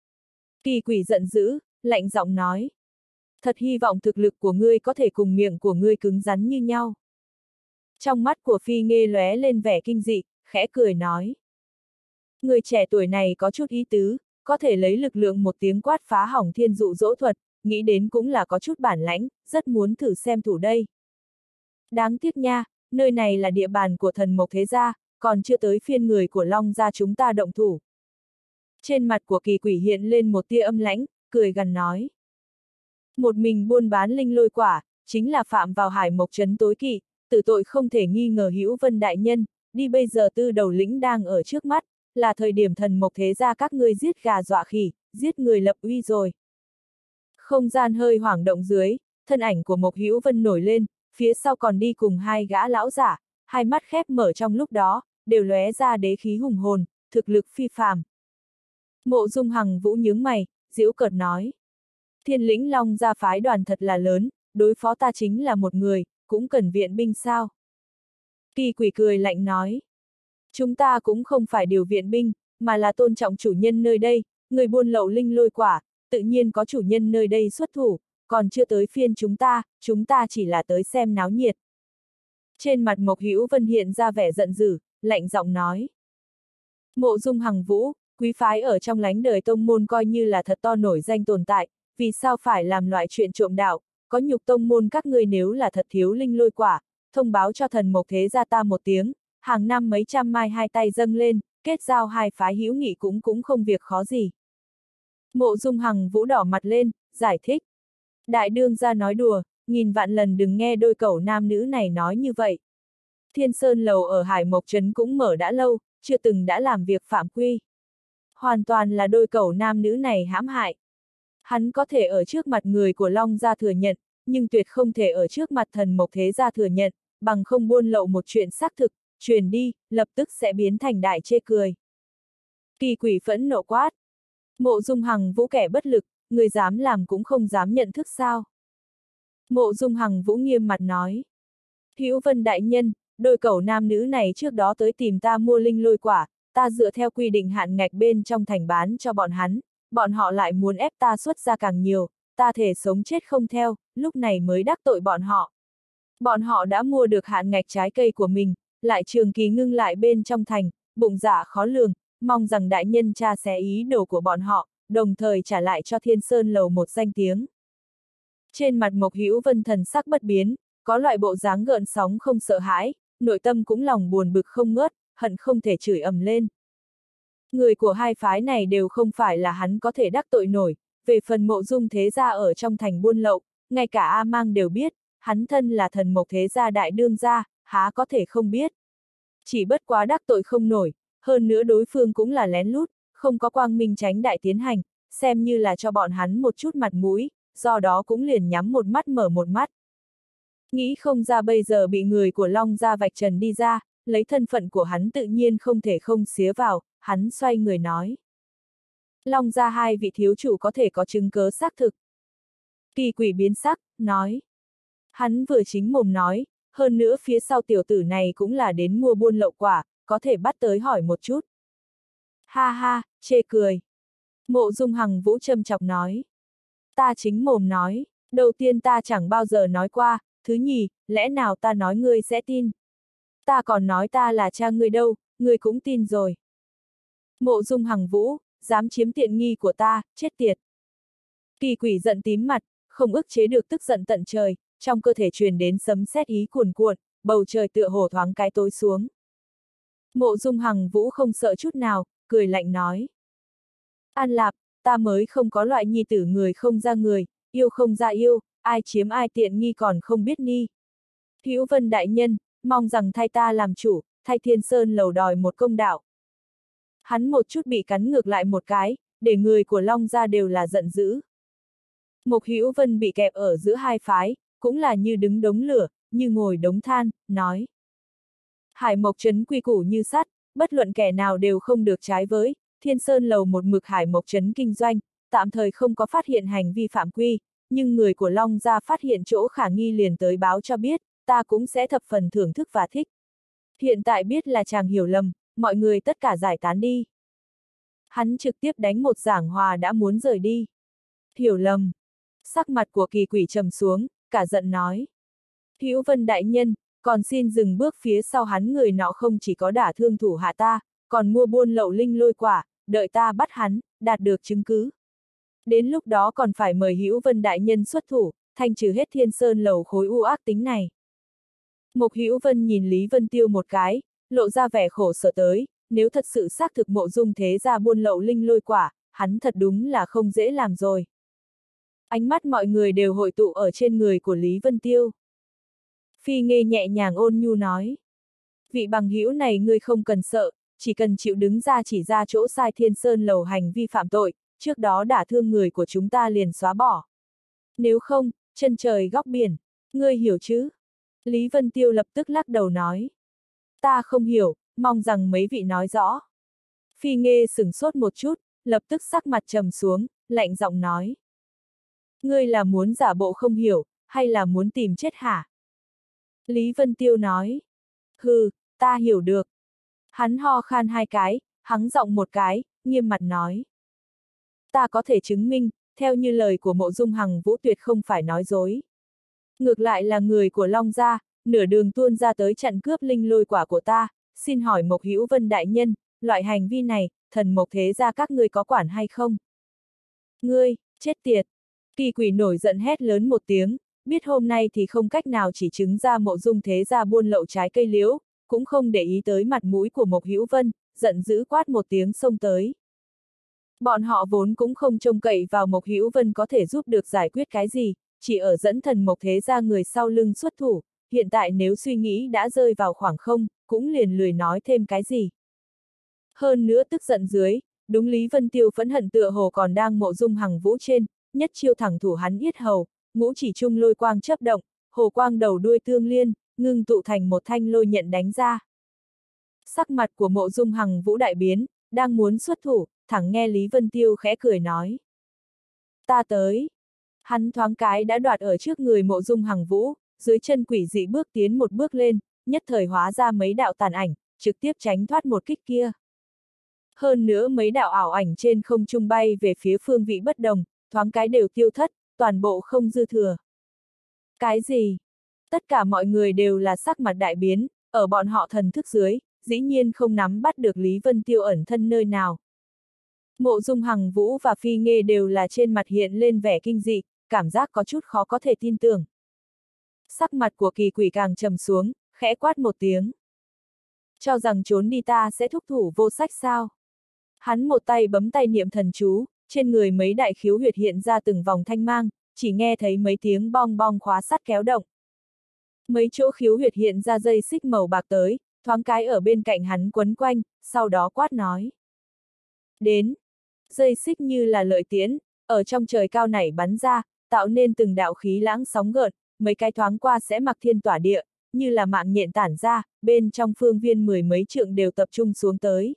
Kỳ Quỷ giận dữ, lạnh giọng nói. Thật hy vọng thực lực của ngươi có thể cùng miệng của ngươi cứng rắn như nhau. Trong mắt của Phi Nghê lóe lên vẻ kinh dị, khẽ cười nói. Người trẻ tuổi này có chút ý tứ, có thể lấy lực lượng một tiếng quát phá hỏng thiên dụ dỗ thuật, nghĩ đến cũng là có chút bản lãnh, rất muốn thử xem thủ đây. Đáng tiếc nha, nơi này là địa bàn của thần mộc thế gia, còn chưa tới phiên người của Long gia chúng ta động thủ. Trên mặt của Kỳ Quỷ hiện lên một tia âm lãnh, cười gằn nói. Một mình buôn bán linh lôi quả, chính là phạm vào hải mộc trấn tối kỵ, tử tội không thể nghi ngờ Hữu Vân đại nhân, đi bây giờ tư đầu lĩnh đang ở trước mắt, là thời điểm thần mộc thế gia các ngươi giết gà dọa khỉ, giết người lập uy rồi. Không gian hơi hoảng động dưới, thân ảnh của Mộc Hữu Vân nổi lên, phía sau còn đi cùng hai gã lão giả, hai mắt khép mở trong lúc đó, đều lóe ra đế khí hùng hồn, thực lực phi phàm. Mộ Dung Hằng Vũ nhướng mày, giễu cợt nói. Thiên lĩnh Long gia phái đoàn thật là lớn, đối phó ta chính là một người, cũng cần viện binh sao? Kỳ Quỷ cười lạnh nói. Chúng ta cũng không phải điều viện binh, mà là tôn trọng chủ nhân nơi đây, người buôn lậu linh lôi quả, tự nhiên có chủ nhân nơi đây xuất thủ, còn chưa tới phiên chúng ta, chúng ta chỉ là tới xem náo nhiệt. Trên mặt Mộc Hữu Vân hiện ra vẻ giận dữ, lạnh giọng nói. Mộ Dung Hằng Vũ, quý phái ở trong lánh đời tông môn coi như là thật to nổi danh tồn tại, vì sao phải làm loại chuyện trộm đạo, có nhục tông môn các ngươi nếu là thật thiếu linh lôi quả, thông báo cho thần mộc thế gia ta một tiếng, hàng năm mấy trăm mai hai tay dâng lên, kết giao hai phái hữu nghị cũng cũng không việc khó gì. Mộ Dung Hằng Vũ đỏ mặt lên, giải thích. Đại đương gia nói đùa, nghìn vạn lần đừng nghe đôi cẩu nam nữ này nói như vậy. Thiên Sơn Lầu ở Hải Mộc Trấn cũng mở đã lâu, chưa từng đã làm việc phạm quy. Hoàn toàn là đôi cẩu nam nữ này hãm hại. Hắn có thể ở trước mặt người của Long gia thừa nhận, nhưng tuyệt không thể ở trước mặt thần mộc thế gia thừa nhận, bằng không buôn lậu một chuyện xác thực, truyền đi, lập tức sẽ biến thành đại chê cười. Kỳ Quỷ phẫn nộ quát. Mộ Dung Hằng Vũ kẻ bất lực, người dám làm cũng không dám nhận thức sao. Mộ Dung Hằng Vũ nghiêm mặt nói. Hữu Vân đại nhân, đôi cẩu nam nữ này trước đó tới tìm ta mua linh lôi quả, ta dựa theo quy định hạn ngạch bên trong thành bán cho bọn hắn, bọn họ lại muốn ép ta xuất ra càng nhiều, ta thể sống chết không theo, lúc này mới đắc tội bọn họ. Bọn họ đã mua được hạn ngạch trái cây của mình, lại trường kỳ ngưng lại bên trong thành, bụng dạ khó lường, mong rằng đại nhân tra xé ý đồ của bọn họ, đồng thời trả lại cho Thiên Sơn Lầu một danh tiếng. Trên mặt Mộc Hữu Vân thần sắc bất biến, có loại bộ dáng gợn sóng không sợ hãi, nội tâm cũng lòng buồn bực không ngớt, hận không thể chửi ầm lên. Người của hai phái này đều không phải là hắn có thể đắc tội nổi, về phần Mộ Dung thế gia ở trong thành buôn lậu, ngay cả A Mang đều biết, hắn thân là thần mộc thế gia đại đương gia, há có thể không biết. Chỉ bất quá đắc tội không nổi, hơn nữa đối phương cũng là lén lút, không có quang minh chánh đại tiến hành, xem như là cho bọn hắn một chút mặt mũi, do đó cũng liền nhắm một mắt mở một mắt. Nghĩ không ra bây giờ bị người của Long gia vạch trần đi ra, lấy thân phận của hắn tự nhiên không thể không xía vào, hắn xoay người nói. Long gia hai vị thiếu chủ có thể có chứng cớ xác thực. Kỳ Quỷ biến sắc, nói. Hắn vừa chính mồm nói, hơn nữa phía sau tiểu tử này cũng là đến mua buôn lậu quả, có thể bắt tới hỏi một chút. Ha ha, chê cười. Mộ Dung Hằng Vũ châm chọc nói. Ta chính mồm nói, đầu tiên ta chẳng bao giờ nói qua, thứ nhì, lẽ nào ta nói ngươi sẽ tin. Ta còn nói ta là cha ngươi đâu, ngươi cũng tin rồi. Mộ Dung Hằng Vũ, dám chiếm tiện nghi của ta, chết tiệt. Kỳ Quỷ giận tím mặt, không ức chế được tức giận tận trời, trong cơ thể truyền đến sấm sét ý cuồn cuộn, bầu trời tựa hồ thoáng cái tối xuống. Mộ Dung Hằng Vũ không sợ chút nào, cười lạnh nói. An Lạp, ta mới không có loại nhi tử người không ra người, yêu không ra yêu, ai chiếm ai tiện nghi còn không biết nghi. Hữu Vân đại nhân, mong rằng thay ta làm chủ, thay Thiên Sơn Lầu đòi một công đạo. Hắn một chút bị cắn ngược lại một cái, để người của Long gia đều là giận dữ. Mộc Hữu Vân bị kẹp ở giữa hai phái, cũng là như đứng đống lửa, như ngồi đống than, nói. Hải Mộc Trấn quy củ như sắt, bất luận kẻ nào đều không được trái với, Thiên Sơn Lầu một mực Hải Mộc Trấn kinh doanh, tạm thời không có phát hiện hành vi phạm quy, nhưng người của Long gia phát hiện chỗ khả nghi liền tới báo cho biết, ta cũng sẽ thập phần thưởng thức và thích. Hiện tại biết là chàng hiểu lầm, mọi người tất cả giải tán đi. Hắn trực tiếp đánh một giảng hòa đã muốn rời đi. Hiểu lầm. Sắc mặt của Kỳ Quỷ trầm xuống, cả giận nói. Hữu Vân đại nhân, còn xin dừng bước phía sau hắn, người nọ không chỉ có đả thương thủ hạ ta, còn mua buôn lậu linh lôi quả, đợi ta bắt hắn, đạt được chứng cứ. Đến lúc đó còn phải mời Hữu Vân đại nhân xuất thủ, thanh trừ hết Thiên Sơn Lầu khối u ác tính này. Mộc Hữu Vân nhìn Lý Vân Tiêu một cái, lộ ra vẻ khổ sở tới, nếu thật sự xác thực Mộ Dung thế gia buôn lậu linh lôi quả, hắn thật đúng là không dễ làm rồi. Ánh mắt mọi người đều hội tụ ở trên người của Lý Vân Tiêu. Phi Nghê nhẹ nhàng ôn nhu nói. Vị bằng hữu này ngươi không cần sợ, chỉ cần chịu đứng ra chỉ ra chỗ sai Thiên Sơn Lầu hành vi phạm tội, trước đó đả thương người của chúng ta liền xóa bỏ. Nếu không, chân trời góc biển, ngươi hiểu chứ? Lý Vân Tiêu lập tức lắc đầu nói. Ta không hiểu, mong rằng mấy vị nói rõ. Phi Nghê sửng sốt một chút, lập tức sắc mặt trầm xuống, lạnh giọng nói. Ngươi là muốn giả bộ không hiểu, hay là muốn tìm chết hả? Lý Vân Tiêu nói. Hừ, ta hiểu được. Hắn ho khan hai cái, hắng giọng một cái, nghiêm mặt nói. Ta có thể chứng minh, theo như lời của Mộ Dung Hằng Vũ tuyệt không phải nói dối. Ngược lại là người của Long gia, nửa đường tuôn ra tới chặn cướp linh lôi quả của ta, xin hỏi Mộc Hữu Vân đại nhân, loại hành vi này, thần mộc thế gia các ngươi có quản hay không? Ngươi, chết tiệt! Kỳ Quỷ nổi giận hét lớn một tiếng, biết hôm nay thì không cách nào chỉ chứng ra Mộ Dung thế gia buôn lậu trái cây liễu, cũng không để ý tới mặt mũi của Mộc Hữu Vân, giận dữ quát một tiếng xông tới. Bọn họ vốn cũng không trông cậy vào Mộc Hữu Vân có thể giúp được giải quyết cái gì, chỉ ở dẫn thần mộc thế gia người sau lưng xuất thủ, hiện tại nếu suy nghĩ đã rơi vào khoảng không, cũng liền lười nói thêm cái gì. Hơn nữa tức giận dưới, đúng Lý Vân Tiêu phẫn hận tựa hồ còn đang Mộ Dung Hằng Vũ trên, nhất chiêu thẳng thủ hắn yết hầu, ngũ chỉ trung lôi quang chớp động, hồ quang đầu đuôi tương liên, ngưng tụ thành một thanh lôi nhận đánh ra. Sắc mặt của Mộ Dung Hằng Vũ đại biến, đang muốn xuất thủ, thẳng nghe Lý Vân Tiêu khẽ cười nói. Ta tới. Hắn thoáng cái đã đoạt ở trước người Mộ Dung Hằng Vũ, dưới chân quỷ dị bước tiến một bước lên, nhất thời hóa ra mấy đạo tàn ảnh, trực tiếp tránh thoát một kích kia. Hơn nữa mấy đạo ảo ảnh trên không trung bay về phía phương vị bất đồng, thoáng cái đều tiêu thất, toàn bộ không dư thừa. Cái gì? Tất cả mọi người đều là sắc mặt đại biến, ở bọn họ thần thức dưới, dĩ nhiên không nắm bắt được Lý Vân Tiêu ẩn thân nơi nào. Mộ Dung Hằng Vũ và Phi Nghê đều là trên mặt hiện lên vẻ kinh dị, cảm giác có chút khó có thể tin tưởng. Sắc mặt của Kỳ Quỷ càng trầm xuống, khẽ quát một tiếng. Cho rằng trốn đi ta sẽ thúc thủ vô sách sao? Hắn một tay bấm tay niệm thần chú, trên người mấy đại khiếu huyệt hiện ra từng vòng thanh mang, chỉ nghe thấy mấy tiếng bong bong khóa sắt kéo động. Mấy chỗ khiếu huyệt hiện ra dây xích màu bạc tới, thoáng cái ở bên cạnh hắn quấn quanh, sau đó quát nói. Đến! Dây xích như là lợi tiễn, ở trong trời cao nảy bắn ra, tạo nên từng đạo khí lãng sóng gợn, mấy cái thoáng qua sẽ mặc thiên tỏa địa, như là mạng nhện tản ra, bên trong phương viên mười mấy trượng đều tập trung xuống tới.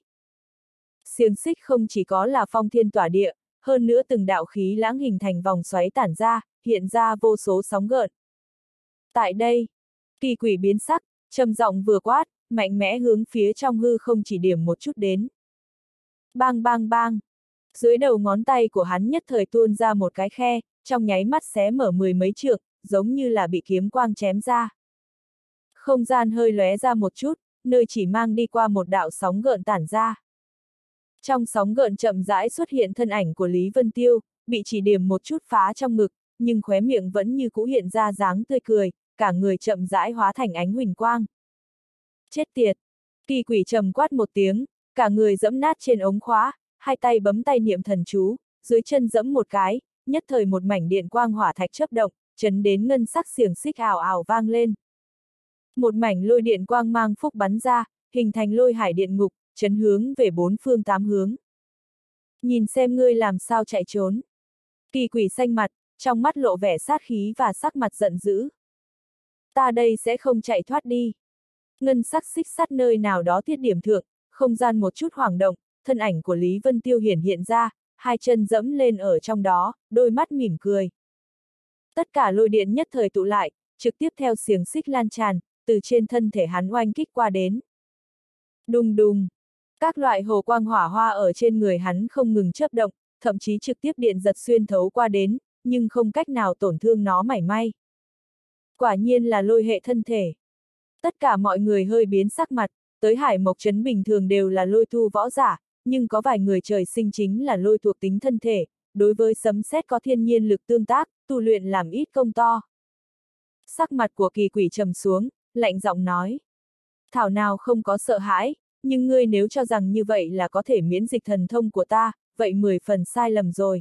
Xiềng xích không chỉ có là phong thiên tỏa địa, hơn nữa từng đạo khí lãng hình thành vòng xoáy tản ra, hiện ra vô số sóng gợn. Tại đây, Kỳ Quỷ biến sắc, trầm giọng vừa quát, mạnh mẽ hướng phía trong hư không chỉ điểm một chút đến. Bang bang bang! Dưới đầu ngón tay của hắn nhất thời tuôn ra một cái khe, trong nháy mắt xé mở mười mấy trượng, giống như là bị kiếm quang chém ra. Không gian hơi lóe ra một chút, nơi chỉ mang đi qua một đạo sóng gợn tản ra. Trong sóng gợn chậm rãi xuất hiện thân ảnh của Lý Vân Tiêu, bị chỉ điểm một chút phá trong ngực, nhưng khóe miệng vẫn như cũ hiện ra dáng tươi cười, cả người chậm rãi hóa thành ánh huỳnh quang. Chết tiệt! Kỳ Quỷ trầm quát một tiếng, cả người dẫm nát trên ống khóa, hai tay bấm tay niệm thần chú, dưới chân dẫm một cái, nhất thời một mảnh điện quang hỏa thạch chớp động, chấn đến ngân sắc xiềng xích ảo ảo vang lên. Một mảnh lôi điện quang mang phúc bắn ra, hình thành lôi hải điện ngục, chấn hướng về bốn phương tám hướng. Nhìn xem ngươi làm sao chạy trốn. Kỳ Quỷ xanh mặt, trong mắt lộ vẻ sát khí và sắc mặt giận dữ. Ta đây sẽ không chạy thoát đi. Ngân sắc xích sắt nơi nào đó tiết điểm thượng, không gian một chút hoảng động, thân ảnh của Lý Vân Tiêu hiển hiện ra, hai chân dẫm lên ở trong đó, đôi mắt mỉm cười. Tất cả lôi điện nhất thời tụ lại, trực tiếp theo xiềng xích lan tràn, từ trên thân thể hắn oanh kích qua đến. Đùng đùng! Các loại hồ quang hỏa hoa ở trên người hắn không ngừng chớp động, thậm chí trực tiếp điện giật xuyên thấu qua đến, nhưng không cách nào tổn thương nó mảy may. Quả nhiên là lôi hệ thân thể. Tất cả mọi người hơi biến sắc mặt, tới Hải Mộc Trấn bình thường đều là lôi thu võ giả, nhưng có vài người trời sinh chính là lôi thuộc tính thân thể, đối với sấm sét có thiên nhiên lực tương tác, tu luyện làm ít công to. Sắc mặt của Kỳ Quỷ trầm xuống, lạnh giọng nói. Thảo nào không có sợ hãi, nhưng ngươi nếu cho rằng như vậy là có thể miễn dịch thần thông của ta, vậy mười phần sai lầm rồi.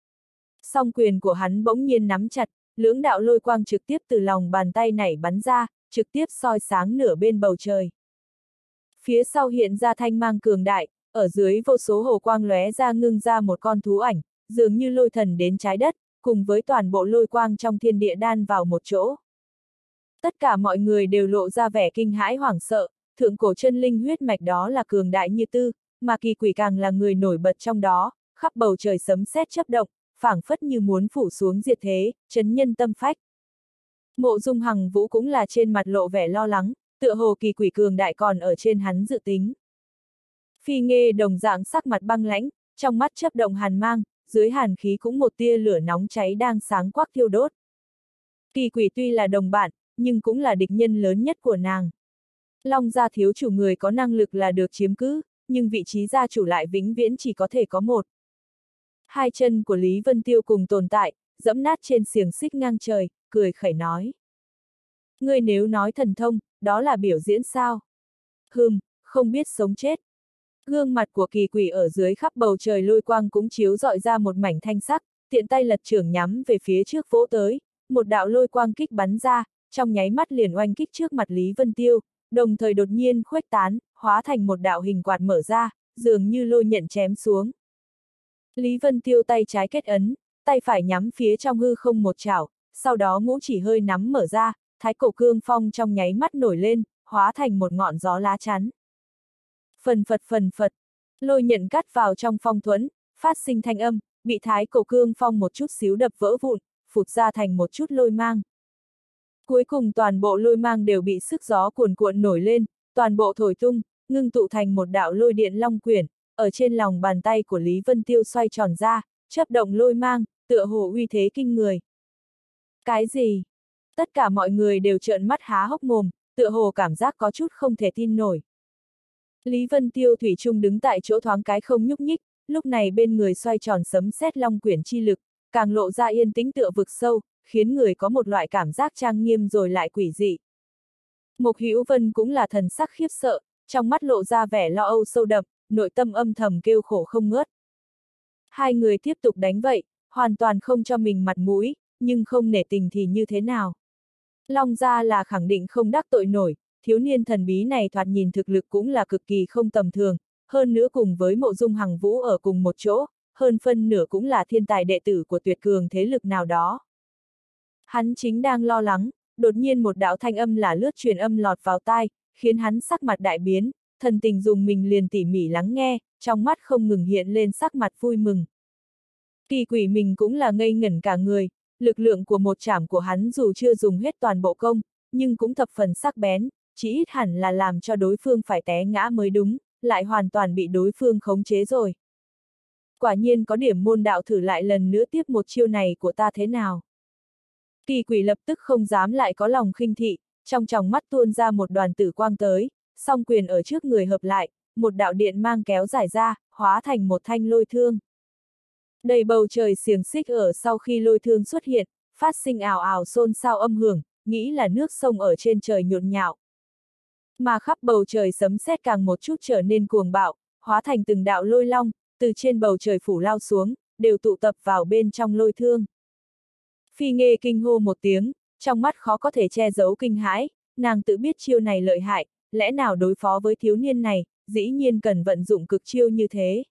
Song quyền của hắn bỗng nhiên nắm chặt, lưỡng đạo lôi quang trực tiếp từ lòng bàn tay nảy bắn ra, trực tiếp soi sáng nửa bên bầu trời. Phía sau hiện ra thanh mang cường đại, ở dưới vô số hồ quang lóe ra ngưng ra một con thú ảnh, dường như lôi thần đến trái đất, cùng với toàn bộ lôi quang trong thiên địa đan vào một chỗ. Tất cả mọi người đều lộ ra vẻ kinh hãi hoảng sợ, thượng cổ chân linh huyết mạch đó là cường đại như tư, mà Kỳ Quỷ càng là người nổi bật trong đó, khắp bầu trời sấm sét chớp động, phảng phất như muốn phủ xuống diệt thế, chấn nhân tâm phách. Mộ Dung Hằng Vũ cũng là trên mặt lộ vẻ lo lắng, tựa hồ Kỳ Quỷ cường đại còn ở trên hắn dự tính. Phi Nghê đồng dạng sắc mặt băng lãnh, trong mắt chớp động hàn mang, dưới hàn khí cũng một tia lửa nóng cháy đang sáng quắc thiêu đốt. Kỳ Quỷ tuy là đồng bạn, nhưng cũng là địch nhân lớn nhất của nàng. Long gia thiếu chủ người có năng lực là được chiếm cứ, nhưng vị trí gia chủ lại vĩnh viễn chỉ có thể có một. Hai chân của Lý Vân Tiêu cùng tồn tại, dẫm nát trên xiềng xích ngang trời, cười khẩy nói. Ngươi nếu nói thần thông, đó là biểu diễn sao? Hừm, không biết sống chết. Gương mặt của Kỳ Quỷ ở dưới khắp bầu trời lôi quang cũng chiếu rọi ra một mảnh thanh sắc, tiện tay lật chưởng nhắm về phía trước vỗ tới, một đạo lôi quang kích bắn ra, trong nháy mắt liền oanh kích trước mặt Lý Vân Tiêu, đồng thời đột nhiên khuếch tán, hóa thành một đạo hình quạt mở ra, dường như lôi nhận chém xuống. Lý Vân Tiêu tay trái kết ấn, tay phải nhắm phía trong hư không một chảo, sau đó ngũ chỉ hơi nắm mở ra, thái cổ cương phong trong nháy mắt nổi lên, hóa thành một ngọn gió lá chắn. Phần phật phần phật, lôi nhận cắt vào trong phong thuẫn, phát sinh thanh âm, bị thái cổ cương phong một chút xíu đập vỡ vụn, phụt ra thành một chút lôi mang. Cuối cùng toàn bộ lôi mang đều bị sức gió cuồn cuộn nổi lên, toàn bộ thổi tung, ngưng tụ thành một đạo lôi điện long quyển, ở trên lòng bàn tay của Lý Vân Tiêu xoay tròn ra, chớp động lôi mang, tựa hồ uy thế kinh người. Cái gì? Tất cả mọi người đều trợn mắt há hốc mồm, tựa hồ cảm giác có chút không thể tin nổi. Lý Vân Tiêu thủy chung đứng tại chỗ thoáng cái không nhúc nhích, lúc này bên người xoay tròn sấm sét long quyển chi lực, càng lộ ra yên tĩnh tựa vực sâu, khiến người có một loại cảm giác trang nghiêm rồi lại quỷ dị. Mộc Hữu Vân cũng là thần sắc khiếp sợ, trong mắt lộ ra vẻ lo âu sâu đậm, nội tâm âm thầm kêu khổ không ngớt. Hai người tiếp tục đánh vậy, hoàn toàn không cho mình mặt mũi, nhưng không nể tình thì như thế nào? Long gia là khẳng định không đắc tội nổi, thiếu niên thần bí này thoạt nhìn thực lực cũng là cực kỳ không tầm thường, hơn nữa cùng với Mộ Dung Hằng Vũ ở cùng một chỗ, hơn phân nửa cũng là thiên tài đệ tử của tuyệt cường thế lực nào đó. Hắn chính đang lo lắng, đột nhiên một đạo thanh âm là lướt truyền âm lọt vào tai, khiến hắn sắc mặt đại biến, thần tình dùng mình liền tỉ mỉ lắng nghe, trong mắt không ngừng hiện lên sắc mặt vui mừng. Kỳ quỷ mình cũng là ngây ngẩn cả người, lực lượng của một chảm của hắn dù chưa dùng hết toàn bộ công, nhưng cũng thập phần sắc bén, chỉ ít hẳn là làm cho đối phương phải té ngã mới đúng, lại hoàn toàn bị đối phương khống chế rồi. Quả nhiên có điểm môn đạo, thử lại lần nữa tiếp một chiêu này của ta thế nào. Kỳ quỷ lập tức không dám lại có lòng khinh thị, trong tròng mắt tuôn ra một đoàn tử quang tới, song quyền ở trước người hợp lại, một đạo điện mang kéo dài ra, hóa thành một thanh lôi thương. Đầy bầu trời xiềng xích ở sau khi lôi thương xuất hiện, phát sinh ào ào xôn xao âm hưởng, nghĩ là nước sông ở trên trời nhộn nhạo. Mà khắp bầu trời sấm sét càng một chút trở nên cuồng bạo, hóa thành từng đạo lôi long, từ trên bầu trời phủ lao xuống, đều tụ tập vào bên trong lôi thương. Phi Nghê kinh hô một tiếng, trong mắt khó có thể che giấu kinh hãi, nàng tự biết chiêu này lợi hại, lẽ nào đối phó với thiếu niên này, dĩ nhiên cần vận dụng cực chiêu như thế.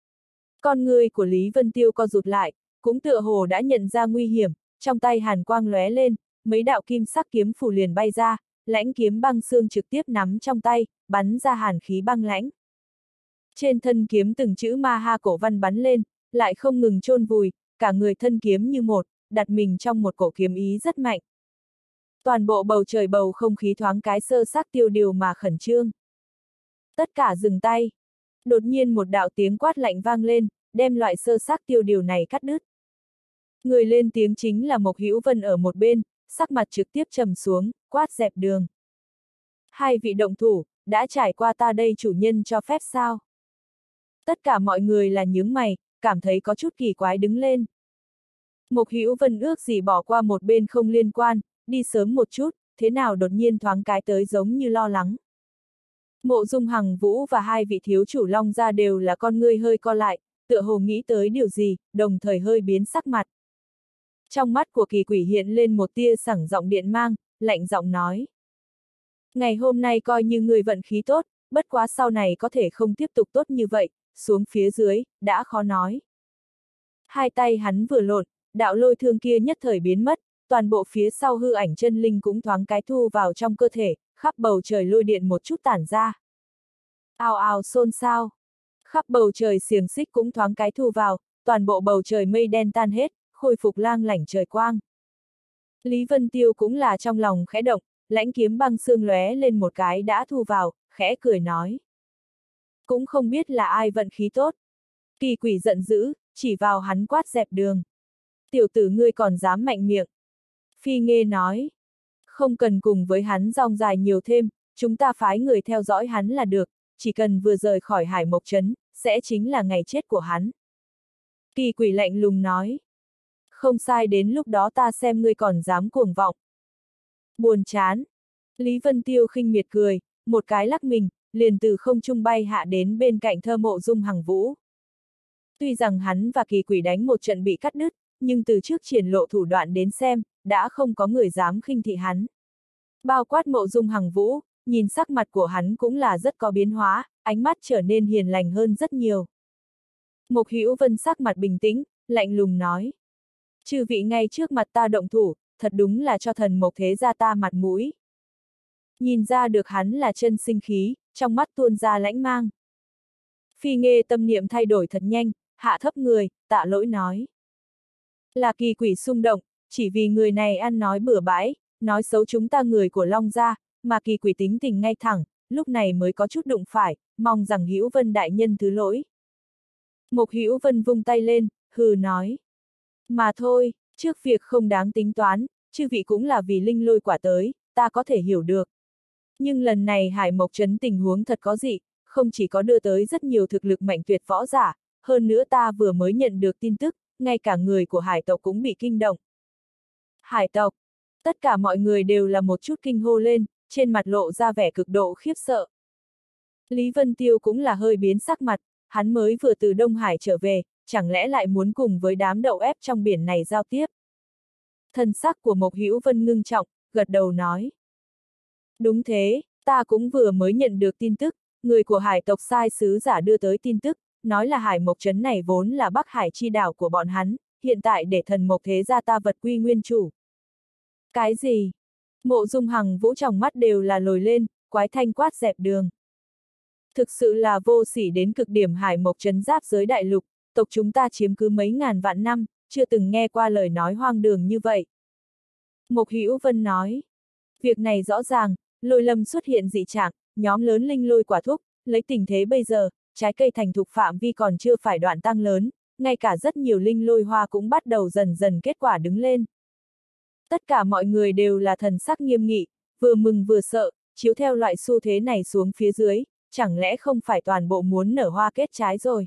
Con người của Lý Vân Tiêu co rụt lại, cũng tựa hồ đã nhận ra nguy hiểm, trong tay hàn quang lóe lên, mấy đạo kim sắc kiếm phủ liền bay ra, lãnh kiếm băng xương trực tiếp nắm trong tay, bắn ra hàn khí băng lãnh. Trên thân kiếm từng chữ ma ha cổ văn bắn lên, lại không ngừng chôn vùi, cả người thân kiếm như một, đặt mình trong một cổ kiếm ý rất mạnh. Toàn bộ bầu trời bầu không khí thoáng cái sơ xác tiêu điều mà khẩn trương. Tất cả dừng tay. Đột nhiên một đạo tiếng quát lạnh vang lên, đem loại sơ xác tiêu điều này cắt đứt. Người lên tiếng chính là Mộc Hữu Vân ở một bên, sắc mặt trực tiếp trầm xuống, quát dẹp đường. Hai vị động thủ, đã trải qua ta đây chủ nhân cho phép sao? Tất cả mọi người là nhướng mày, cảm thấy có chút kỳ quái đứng lên. Mộc Hữu Vân ước gì bỏ qua một bên không liên quan, đi sớm một chút, thế nào đột nhiên thoáng cái tới giống như lo lắng. Mộ Dung Hằng Vũ và hai vị thiếu chủ Long gia đều là con ngươi hơi co lại, tựa hồ nghĩ tới điều gì, đồng thời hơi biến sắc mặt. Trong mắt của kỳ quỷ hiện lên một tia sẳng giọng điện mang, lạnh giọng nói. Ngày hôm nay coi như người vận khí tốt, bất quá sau này có thể không tiếp tục tốt như vậy, xuống phía dưới, đã khó nói. Hai tay hắn vừa lộn, đạo lôi thương kia nhất thời biến mất, toàn bộ phía sau hư ảnh chân linh cũng thoáng cái thu vào trong cơ thể, khắp bầu trời lôi điện một chút tản ra. Ào ào xôn xao. Khắp bầu trời xiềng xích cũng thoáng cái thu vào, toàn bộ bầu trời mây đen tan hết, khôi phục lang lảnh trời quang. Lý Vân Tiêu cũng là trong lòng khẽ động, lãnh kiếm băng xương lóe lên một cái đã thu vào, khẽ cười nói. Cũng không biết là ai vận khí tốt. Kỳ quỷ giận dữ, chỉ vào hắn quát dẹp đường. Tiểu tử ngươi còn dám mạnh miệng. Phi Nghê nói. Không cần cùng với hắn rong dài nhiều thêm, chúng ta phái người theo dõi hắn là được, chỉ cần vừa rời khỏi Hải Mộc Trấn, sẽ chính là ngày chết của hắn. Kỳ quỷ lạnh lùng nói. Không sai, đến lúc đó ta xem ngươi còn dám cuồng vọng. Buồn chán. Lý Vân Tiêu khinh miệt cười, một cái lắc mình, liền từ không trung bay hạ đến bên cạnh Thơ Mộ Dung Hằng Vũ. Tuy rằng hắn và kỳ quỷ đánh một trận bị cắt đứt, nhưng từ trước triển lộ thủ đoạn đến xem, đã không có người dám khinh thị hắn. Bao quát Mộ Dung Hằng Vũ, nhìn sắc mặt của hắn cũng là rất có biến hóa, ánh mắt trở nên hiền lành hơn rất nhiều. Mộc Hữu Vân sắc mặt bình tĩnh, lạnh lùng nói. Chư vị ngay trước mặt ta động thủ, thật đúng là cho thần Mộc thế gia ta mặt mũi. Nhìn ra được hắn là chân sinh khí, trong mắt tuôn ra lãnh mang. Phi Nghê tâm niệm thay đổi thật nhanh, hạ thấp người, tạ lỗi nói. Là kỳ quỷ xung động, chỉ vì người này ăn nói bừa bãi, nói xấu chúng ta người của Long gia, mà Kỳ Quỷ tính tình ngay thẳng, lúc này mới có chút đụng phải, mong rằng Hữu Vân đại nhân thứ lỗi. Mục Hữu Vân vung tay lên, hừ nói. Mà thôi, trước việc không đáng tính toán, chư vị cũng là vì linh lôi quả tới, ta có thể hiểu được. Nhưng lần này Hải Mộc Trấn tình huống thật có dị, không chỉ có đưa tới rất nhiều thực lực mạnh tuyệt võ giả, hơn nữa ta vừa mới nhận được tin tức, ngay cả người của hải tộc cũng bị kinh động. Hải tộc, tất cả mọi người đều là một chút kinh hô lên, trên mặt lộ ra vẻ cực độ khiếp sợ. Lý Vân Tiêu cũng là hơi biến sắc mặt, hắn mới vừa từ Đông Hải trở về, chẳng lẽ lại muốn cùng với đám đậu ép trong biển này giao tiếp. Thần sắc của Mộc Hữu Vân ngưng trọng, gật đầu nói. Đúng thế, ta cũng vừa mới nhận được tin tức, người của hải tộc sai sứ giả đưa tới tin tức, nói là Hải Mộc Trấn này vốn là Bắc Hải chi đảo của bọn hắn, hiện tại để thần Mộc Thế gia ta vật quy nguyên chủ. Cái gì? Mộ Dung Hằng Vũ trong mắt đều là lồi lên, quái thanh quát dẹp đường. Thực sự là vô sỉ đến cực điểm. Hải Mộc Trấn giáp giới đại lục, tộc chúng ta chiếm cứ mấy ngàn vạn năm, chưa từng nghe qua lời nói hoang đường như vậy. Mộc Hữu Vân nói, việc này rõ ràng, Lôi Lâm xuất hiện dị trạng, nhóm lớn linh lôi quả thúc, lấy tình thế bây giờ, trái cây thành thục phạm vi còn chưa phải đoạn tăng lớn, ngay cả rất nhiều linh lôi hoa cũng bắt đầu dần dần kết quả đứng lên. Tất cả mọi người đều là thần sắc nghiêm nghị, vừa mừng vừa sợ, chiếu theo loại xu thế này xuống phía dưới, chẳng lẽ không phải toàn bộ muốn nở hoa kết trái rồi.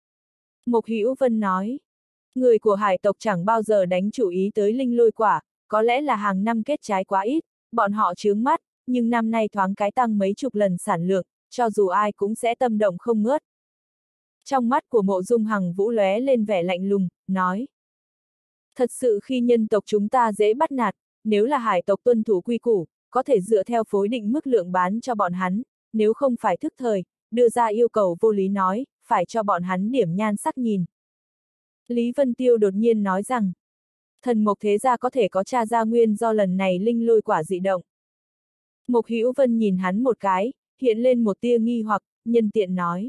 Mộc Hữu Vân nói, người của hải tộc chẳng bao giờ đánh chủ ý tới linh lôi quả, có lẽ là hàng năm kết trái quá ít, bọn họ chướng mắt, nhưng năm nay thoáng cái tăng mấy chục lần sản lượng, cho dù ai cũng sẽ tâm động không ngớt. Trong mắt của Mộ Dung Hằng Vũ lóe lên vẻ lạnh lùng, nói. Thật sự khi nhân tộc chúng ta dễ bắt nạt, nếu là hải tộc tuân thủ quy củ, có thể dựa theo phối định mức lượng bán cho bọn hắn, nếu không phải thức thời, đưa ra yêu cầu vô lý nói, phải cho bọn hắn điểm nhan sắc nhìn. Lý Vân Tiêu đột nhiên nói rằng, thần Mộc Thế gia có thể có tra ra nguyên do lần này linh lôi quả dị động. Mộc Hữu Vân nhìn hắn một cái, hiện lên một tia nghi hoặc, nhân tiện nói.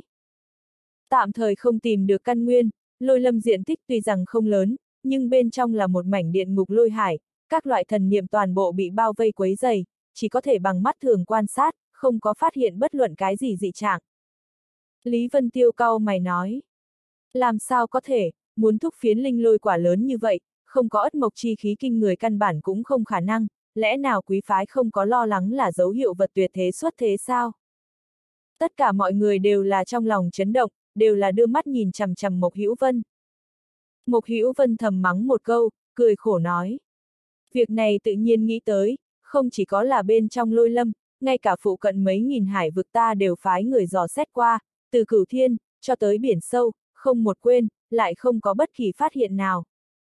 Tạm thời không tìm được căn nguyên, Lôi Lâm diện tích tuy rằng không lớn, nhưng bên trong là một mảnh điện ngục lôi hải, các loại thần niệm toàn bộ bị bao vây quấy dày, chỉ có thể bằng mắt thường quan sát, không có phát hiện bất luận cái gì dị trạng. Lý Vân Tiêu cau mày nói. Làm sao có thể, muốn thúc phiến linh lôi quả lớn như vậy, không có ất mộc chi khí kinh người căn bản cũng không khả năng, lẽ nào quý phái không có lo lắng là dấu hiệu vật tuyệt thế xuất thế sao? Tất cả mọi người đều là trong lòng chấn động, đều là đưa mắt nhìn chằm chằm Mộc Hữu Vân. Mộc Hữu Vân thầm mắng một câu, cười khổ nói. Việc này tự nhiên nghĩ tới, không chỉ có là bên trong Lôi Lâm, ngay cả phụ cận mấy nghìn hải vực ta đều phái người dò xét qua, từ Cửu Thiên, cho tới biển sâu, không một quên, lại không có bất kỳ phát hiện nào.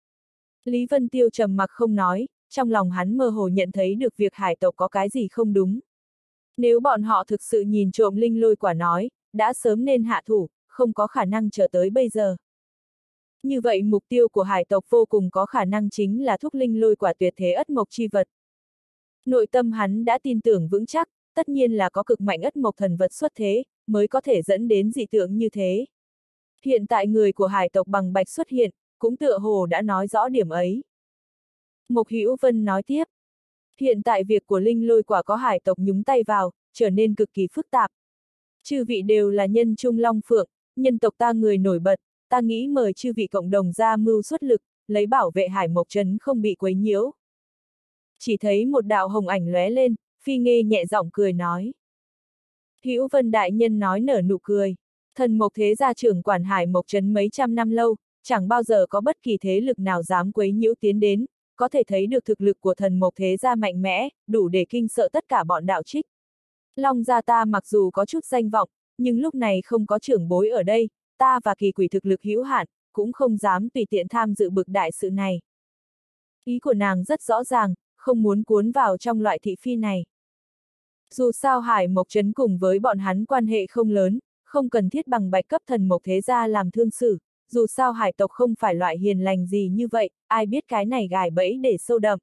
Lý Vân Tiêu trầm mặc không nói, trong lòng hắn mơ hồ nhận thấy được việc hải tộc có cái gì không đúng. Nếu bọn họ thực sự nhìn trộm linh lôi quả nói, đã sớm nên hạ thủ, không có khả năng chờ tới bây giờ. Như vậy mục tiêu của hải tộc vô cùng có khả năng chính là thúc linh lôi quả tuyệt thế ất mộc chi vật. Nội tâm hắn đã tin tưởng vững chắc, tất nhiên là có cực mạnh ất mộc thần vật xuất thế, mới có thể dẫn đến dị tượng như thế. Hiện tại người của hải tộc bằng bạch xuất hiện, cũng tựa hồ đã nói rõ điểm ấy. Mộc Hữu Vân nói tiếp, hiện tại việc của linh lôi quả có hải tộc nhúng tay vào, trở nên cực kỳ phức tạp. Chư vị đều là nhân trung long phượng, nhân tộc ta người nổi bật, ta nghĩ mời chư vị cộng đồng ra mưu xuất lực, lấy bảo vệ Hải Mộc Trấn không bị quấy nhiễu. Chỉ thấy một đạo hồng ảnh lóe lên, Phi Nghê nhẹ giọng cười nói. Hữu Vân đại nhân nói nở nụ cười, thần Mộc Thế gia trưởng quản Hải Mộc Trấn mấy trăm năm lâu, chẳng bao giờ có bất kỳ thế lực nào dám quấy nhiễu tiến đến, có thể thấy được thực lực của thần Mộc Thế gia mạnh mẽ, đủ để kinh sợ tất cả bọn đạo trích. Long gia ta mặc dù có chút danh vọng, nhưng lúc này không có trưởng bối ở đây, ta và Kỳ Quỷ thực lực hữu hạn, cũng không dám tùy tiện tham dự bực đại sự này. Ý của nàng rất rõ ràng, không muốn cuốn vào trong loại thị phi này. Dù sao Hải Mộc Trấn cùng với bọn hắn quan hệ không lớn, không cần thiết bằng bạch cấp thần Mộc Thế gia làm thương xử, dù sao hải tộc không phải loại hiền lành gì như vậy, ai biết cái này gài bẫy để sâu đậm.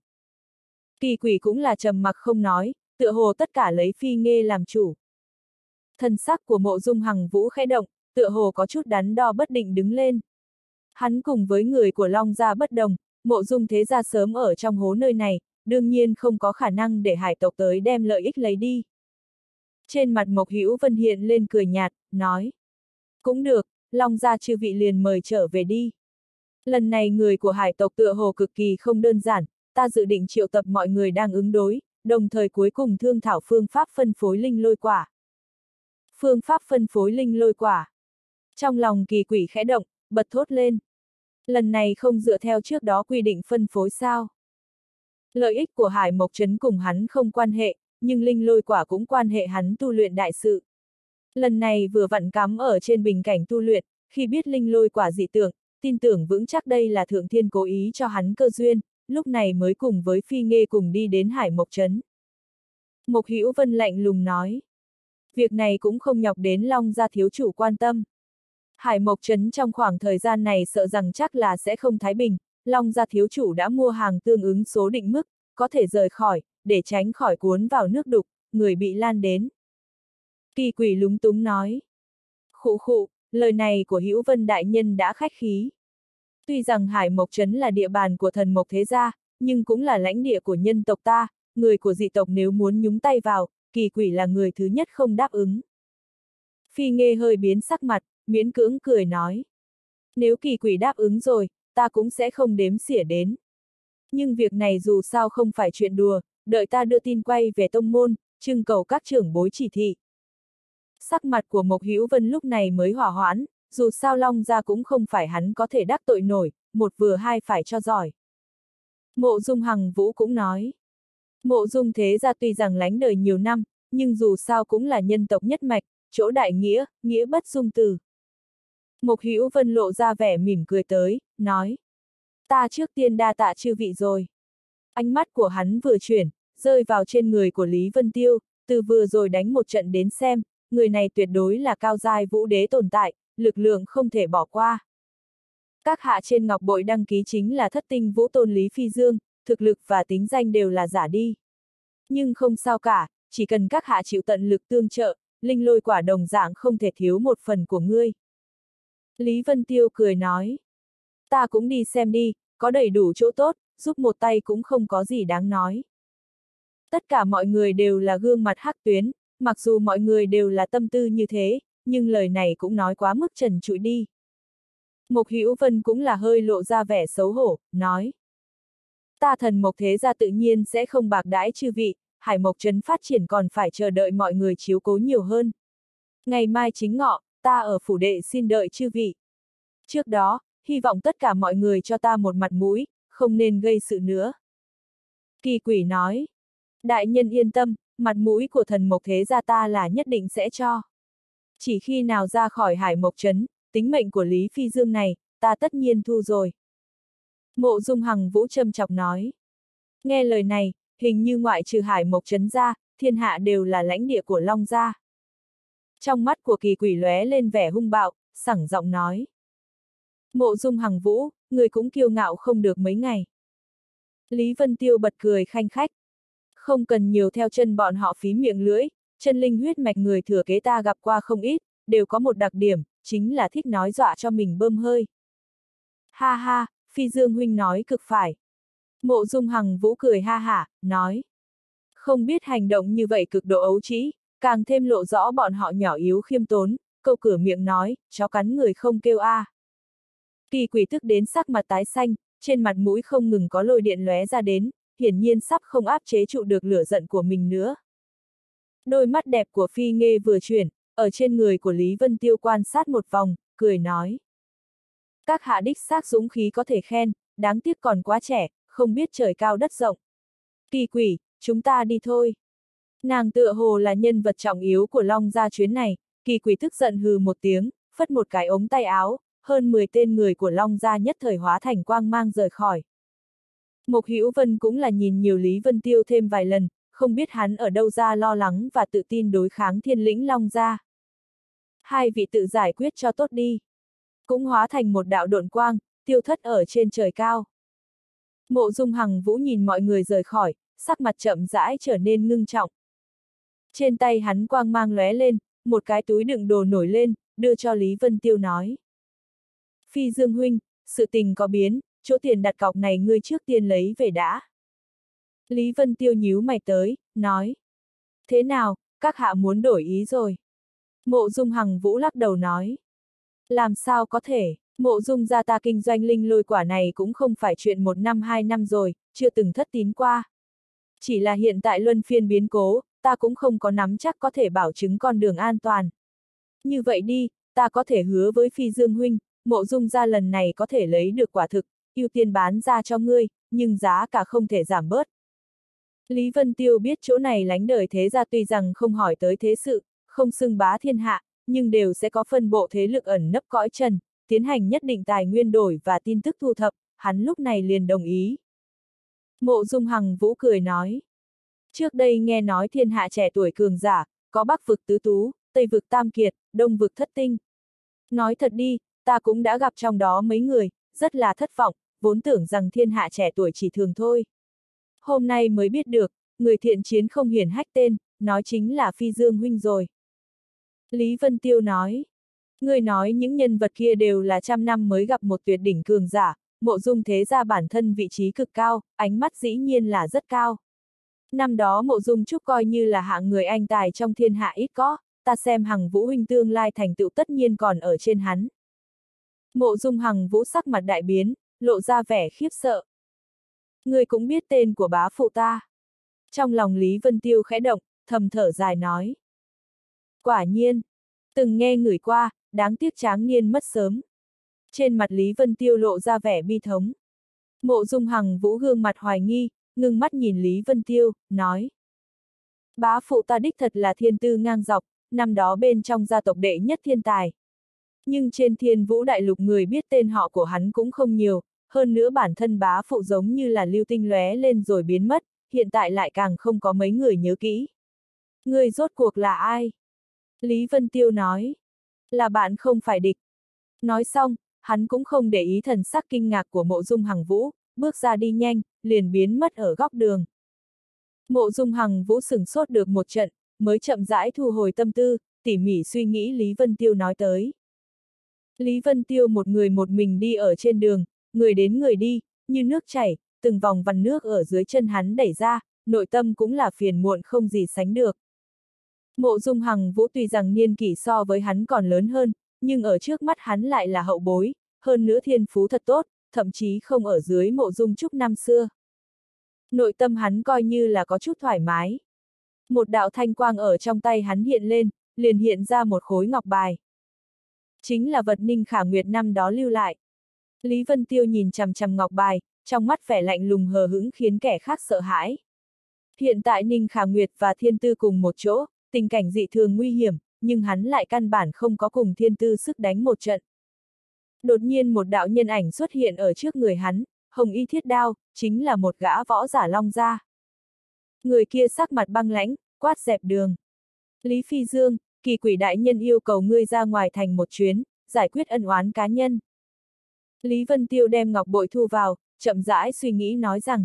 Kỳ Quỷ cũng là trầm mặc không nói, tựa hồ tất cả lấy Phi Nghê làm chủ. Thần sắc của Mộ Dung Hằng Vũ khẽ động, tựa hồ có chút đắn đo bất định đứng lên. Hắn cùng với người của Long gia bất đồng, Mộ Dung Thế gia sớm ở trong hố nơi này, đương nhiên không có khả năng để hải tộc tới đem lợi ích lấy đi. Trên mặt Mộc Hữu Vân hiện lên cười nhạt, nói. Cũng được, Long gia chư vị liền mời trở về đi. Lần này người của hải tộc tựa hồ cực kỳ không đơn giản, ta dự định triệu tập mọi người đang ứng đối, đồng thời cuối cùng thương thảo phương pháp phân phối linh lôi quả. Phương pháp phân phối linh lôi quả. Trong lòng Kỳ Quỷ khẽ động, bật thốt lên. Lần này không dựa theo trước đó quy định phân phối sao? Lợi ích của Hải Mộc Trấn cùng hắn không quan hệ, nhưng linh lôi quả cũng quan hệ hắn tu luyện đại sự. Lần này vừa vặn cắm ở trên bình cảnh tu luyện, khi biết linh lôi quả dị tượng, tin tưởng vững chắc đây là Thượng Thiên cố ý cho hắn cơ duyên, lúc này mới cùng với Phi Nghê cùng đi đến Hải Mộc Trấn. Mộc Hữu Vân lạnh lùng nói. Việc này cũng không nhọc đến Long gia thiếu chủ quan tâm. Hải Mộc Trấn trong khoảng thời gian này sợ rằng chắc là sẽ không thái bình, Long gia thiếu chủ đã mua hàng tương ứng số định mức, có thể rời khỏi, để tránh khỏi cuốn vào nước đục, người bị lan đến. Kỳ Quỷ lúng túng nói. Khụ khụ, lời này của Hữu Vân đại nhân đã khách khí. Tuy rằng Hải Mộc Trấn là địa bàn của thần Mộc thế gia, nhưng cũng là lãnh địa của nhân tộc ta, người của dị tộc nếu muốn nhúng tay vào, Kỳ Quỷ là người thứ nhất không đáp ứng. Phi Nghê hơi biến sắc mặt, miễn cưỡng cười nói. Nếu Kỳ Quỷ đáp ứng rồi, ta cũng sẽ không đếm xỉa đến. Nhưng việc này dù sao không phải chuyện đùa, đợi ta đưa tin quay về tông môn, trưng cầu các trưởng bối chỉ thị. Sắc mặt của Mộc Hữu Vân lúc này mới hỏa hoãn, dù sao Long gia cũng không phải hắn có thể đắc tội nổi, một vừa hai phải cho giỏi. Mộ Dung Hằng Vũ cũng nói. Mộ Dung thế gia tuy rằng lánh đời nhiều năm, nhưng dù sao cũng là nhân tộc nhất mạch, chỗ đại nghĩa, nghĩa bất dung từ. Mộc Hữu Vân lộ ra vẻ mỉm cười tới, nói. Ta trước tiên đa tạ chư vị rồi. Ánh mắt của hắn vừa chuyển, rơi vào trên người của Lý Vân Tiêu, từ vừa rồi đánh một trận đến xem, người này tuyệt đối là cao giai vũ đế tồn tại, lực lượng không thể bỏ qua. Các hạ trên ngọc bội đăng ký chính là thất tinh vũ tôn Lý Phi Dương, thực lực và tính danh đều là giả đi. Nhưng không sao cả, chỉ cần các hạ chịu tận lực tương trợ, linh lôi quả đồng dạng không thể thiếu một phần của ngươi. Lý Vân Tiêu cười nói. Ta cũng đi xem đi, có đầy đủ chỗ tốt, giúp một tay cũng không có gì đáng nói. Tất cả mọi người đều là gương mặt hắc tuyến, mặc dù mọi người đều là tâm tư như thế, nhưng lời này cũng nói quá mức trần trụi đi. Mộc Hữu Vân cũng là hơi lộ ra vẻ xấu hổ, nói. Ta thần Mộc thế gia tự nhiên sẽ không bạc đãi chư vị, Hải Mộc Trấn phát triển còn phải chờ đợi mọi người chiếu cố nhiều hơn. Ngày mai chính ngọ, ta ở phủ đệ xin đợi chư vị. Trước đó, hy vọng tất cả mọi người cho ta một mặt mũi, không nên gây sự nữa. Kỳ Quỷ nói. Đại nhân yên tâm, mặt mũi của thần Mộc thế gia ta là nhất định sẽ cho. Chỉ khi nào ra khỏi Hải Mộc Trấn, tính mệnh của Lý Phi Dương này, ta tất nhiên thu rồi. Mộ Dung Hằng Vũ châm chọc nói. Nghe lời này, hình như ngoại trừ Hải Mộc Trấn ra, thiên hạ đều là lãnh địa của Long gia. Trong mắt của Kỳ Quỷ lóe lên vẻ hung bạo, sẳng giọng nói. Mộ Dung Hằng Vũ, người cũng kiêu ngạo không được mấy ngày. Lý Vân Tiêu bật cười khanh khách. Không cần nhiều theo chân bọn họ phí miệng lưỡi, chân linh huyết mạch người thừa kế ta gặp qua không ít, đều có một đặc điểm, chính là thích nói dọa cho mình bơm hơi. Ha ha, Phi Dương huynh nói cực phải. Mộ Dung Hằng Vũ cười ha hả, nói. Không biết hành động như vậy cực độ ấu trĩ, càng thêm lộ rõ bọn họ nhỏ yếu khiêm tốn, câu cửa miệng nói, chó cắn người không kêu a. À. Kỳ Quỷ tức đến sắc mặt tái xanh, trên mặt mũi không ngừng có lôi điện lóe ra đến, hiển nhiên sắp không áp chế trụ được lửa giận của mình nữa. Đôi mắt đẹp của Phi Nghê vừa chuyển, ở trên người của Lý Vân Tiêu quan sát một vòng, cười nói. Các hạ đích xác dũng khí có thể khen, đáng tiếc còn quá trẻ, không biết trời cao đất rộng. Kỳ Quỷ, chúng ta đi thôi. Nàng tựa hồ là nhân vật trọng yếu của Long gia chuyến này, Kỳ Quỷ tức giận hừ một tiếng, phất một cái ống tay áo, hơn mười tên người của Long gia nhất thời hóa thành quang mang rời khỏi. Mộc Hữu Vân cũng là nhìn nhiều Lý Vân Tiêu thêm vài lần, không biết hắn ở đâu ra lo lắng và tự tin đối kháng thiên lĩnh Long gia. Hai vị tự giải quyết cho tốt đi. Cũng hóa thành một đạo độn quang, tiêu thất ở trên trời cao. Mộ Dung Hằng Vũ nhìn mọi người rời khỏi, sắc mặt chậm rãi trở nên ngưng trọng. Trên tay hắn quang mang lóe lên, một cái túi đựng đồ nổi lên, đưa cho Lý Vân Tiêu nói. Phi Dương huynh, sự tình có biến, chỗ tiền đặt cọc này ngươi trước tiên lấy về đã. Lý Vân Tiêu nhíu mày tới, nói. Thế nào, các hạ muốn đổi ý rồi? Mộ Dung Hằng Vũ lắc đầu nói. Làm sao có thể, Mộ Dung gia ta kinh doanh linh lôi quả này cũng không phải chuyện một năm hai năm rồi, chưa từng thất tín qua. Chỉ là hiện tại luân phiên biến cố, ta cũng không có nắm chắc có thể bảo chứng con đường an toàn. Như vậy đi, ta có thể hứa với Phi Dương huynh, Mộ Dung gia lần này có thể lấy được quả thực, ưu tiên bán ra cho ngươi, nhưng giá cả không thể giảm bớt. Lý Vân Tiêu biết chỗ này lánh đời thế gia tuy rằng không hỏi tới thế sự, không xưng bá thiên hạ, nhưng đều sẽ có phân bộ thế lực ẩn nấp cõi trần, tiến hành nhất định tài nguyên đổi và tin tức thu thập, hắn lúc này liền đồng ý. Mộ Dung Hằng Vũ cười nói. Trước đây nghe nói thiên hạ trẻ tuổi cường giả, có Bắc vực tứ tú, Tây vực tam kiệt, Đông vực thất tinh. Nói thật đi, ta cũng đã gặp trong đó mấy người, rất là thất vọng, vốn tưởng rằng thiên hạ trẻ tuổi chỉ thường thôi. Hôm nay mới biết được, người thiện chiến không hiển hách tên, nói chính là Phi Dương huynh rồi. Lý Vân Tiêu nói. Người nói những nhân vật kia đều là trăm năm mới gặp một tuyệt đỉnh cường giả, Mộ Dung thế gia bản thân vị trí cực cao, ánh mắt dĩ nhiên là rất cao. Năm đó Mộ Dung Trúc coi như là hạng người anh tài trong thiên hạ ít có, ta xem Hằng Vũ huynh tương lai thành tựu tất nhiên còn ở trên hắn. Mộ Dung Hằng Vũ sắc mặt đại biến, lộ ra vẻ khiếp sợ. Người cũng biết tên của bá phụ ta. Trong lòng Lý Vân Tiêu khẽ động, thầm thở dài nói. Quả nhiên, từng nghe ngửi qua, đáng tiếc tráng niên mất sớm. Trên mặt Lý Vân Tiêu lộ ra vẻ bi thống. Mộ Dung Hằng Vũ gương mặt hoài nghi, ngưng mắt nhìn Lý Vân Tiêu, nói. Bá phụ ta đích thật là thiên tư ngang dọc, năm đó bên trong gia tộc đệ nhất thiên tài. Nhưng trên Thiên Vũ đại lục người biết tên họ của hắn cũng không nhiều, hơn nữa bản thân bá phụ giống như là lưu tinh lóe lên rồi biến mất, hiện tại lại càng không có mấy người nhớ kỹ. Người rốt cuộc là ai? Lý Vân Tiêu nói. Là bạn không phải địch. Nói xong, hắn cũng không để ý thần sắc kinh ngạc của Mộ Dung Hằng Vũ, bước ra đi nhanh, liền biến mất ở góc đường. Mộ Dung Hằng Vũ sửng sốt được một trận, mới chậm rãi thu hồi tâm tư, tỉ mỉ suy nghĩ Lý Vân Tiêu nói tới. Lý Vân Tiêu một người một mình đi ở trên đường, người đến người đi, như nước chảy, từng vòng vằn nước ở dưới chân hắn đẩy ra, nội tâm cũng là phiền muộn không gì sánh được. Mộ Dung Hằng Vũ tuy rằng niên kỷ so với hắn còn lớn hơn, nhưng ở trước mắt hắn lại là hậu bối, hơn nữa thiên phú thật tốt, thậm chí không ở dưới Mộ Dung Trúc năm xưa. Nội tâm hắn coi như là có chút thoải mái. Một đạo thanh quang ở trong tay hắn hiện lên, liền hiện ra một khối ngọc bài. Chính là vật Ninh Khả Nguyệt năm đó lưu lại. Lý Vân Tiêu nhìn chằm chằm ngọc bài, trong mắt vẻ lạnh lùng hờ hững khiến kẻ khác sợ hãi. Hiện tại Ninh Khả Nguyệt và Thiên Tư cùng một chỗ, tình cảnh dị thường nguy hiểm, nhưng hắn lại căn bản không có cùng Thiên Tư sức đánh một trận. Đột nhiên một đạo nhân ảnh xuất hiện ở trước người hắn, hồng y thiết đao, chính là một gã võ giả Long gia. Người kia sắc mặt băng lãnh, quát dẹp đường. Lý Phi Dương, Kỳ Quỷ đại nhân yêu cầu ngươi ra ngoài thành một chuyến, giải quyết ân oán cá nhân. Lý Vân Tiêu đem ngọc bội thu vào, chậm rãi suy nghĩ nói rằng.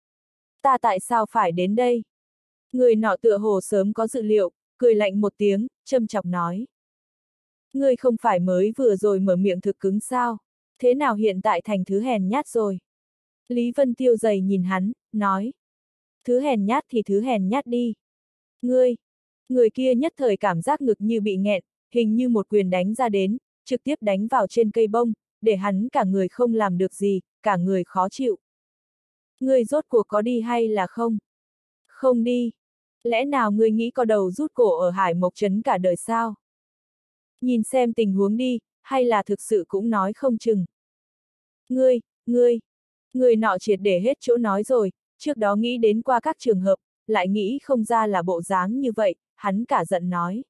Ta tại sao phải đến đây? Người nọ tựa hồ sớm có dự liệu, cười lạnh một tiếng, châm chọc nói. Ngươi không phải mới vừa rồi mở miệng thực cứng sao? Thế nào hiện tại thành thứ hèn nhát rồi? Lý Vân Tiêu dày nhìn hắn, nói. Thứ hèn nhát thì thứ hèn nhát đi. Ngươi! Người kia nhất thời cảm giác ngực như bị nghẹn, hình như một quyền đánh ra đến, trực tiếp đánh vào trên cây bông, để hắn cả người không làm được gì, cả người khó chịu. Ngươi rốt cuộc có đi hay là không? Không đi. Lẽ nào ngươi nghĩ có đầu rút cổ ở Hải Mộc Trấn cả đời sao? Nhìn xem tình huống đi, hay là thực sự cũng nói không chừng. Ngươi, ngươi, ngươi nọ triệt để hết chỗ nói rồi, trước đó nghĩ đến qua các trường hợp, lại nghĩ không ra là bộ dáng như vậy, hắn cả giận nói.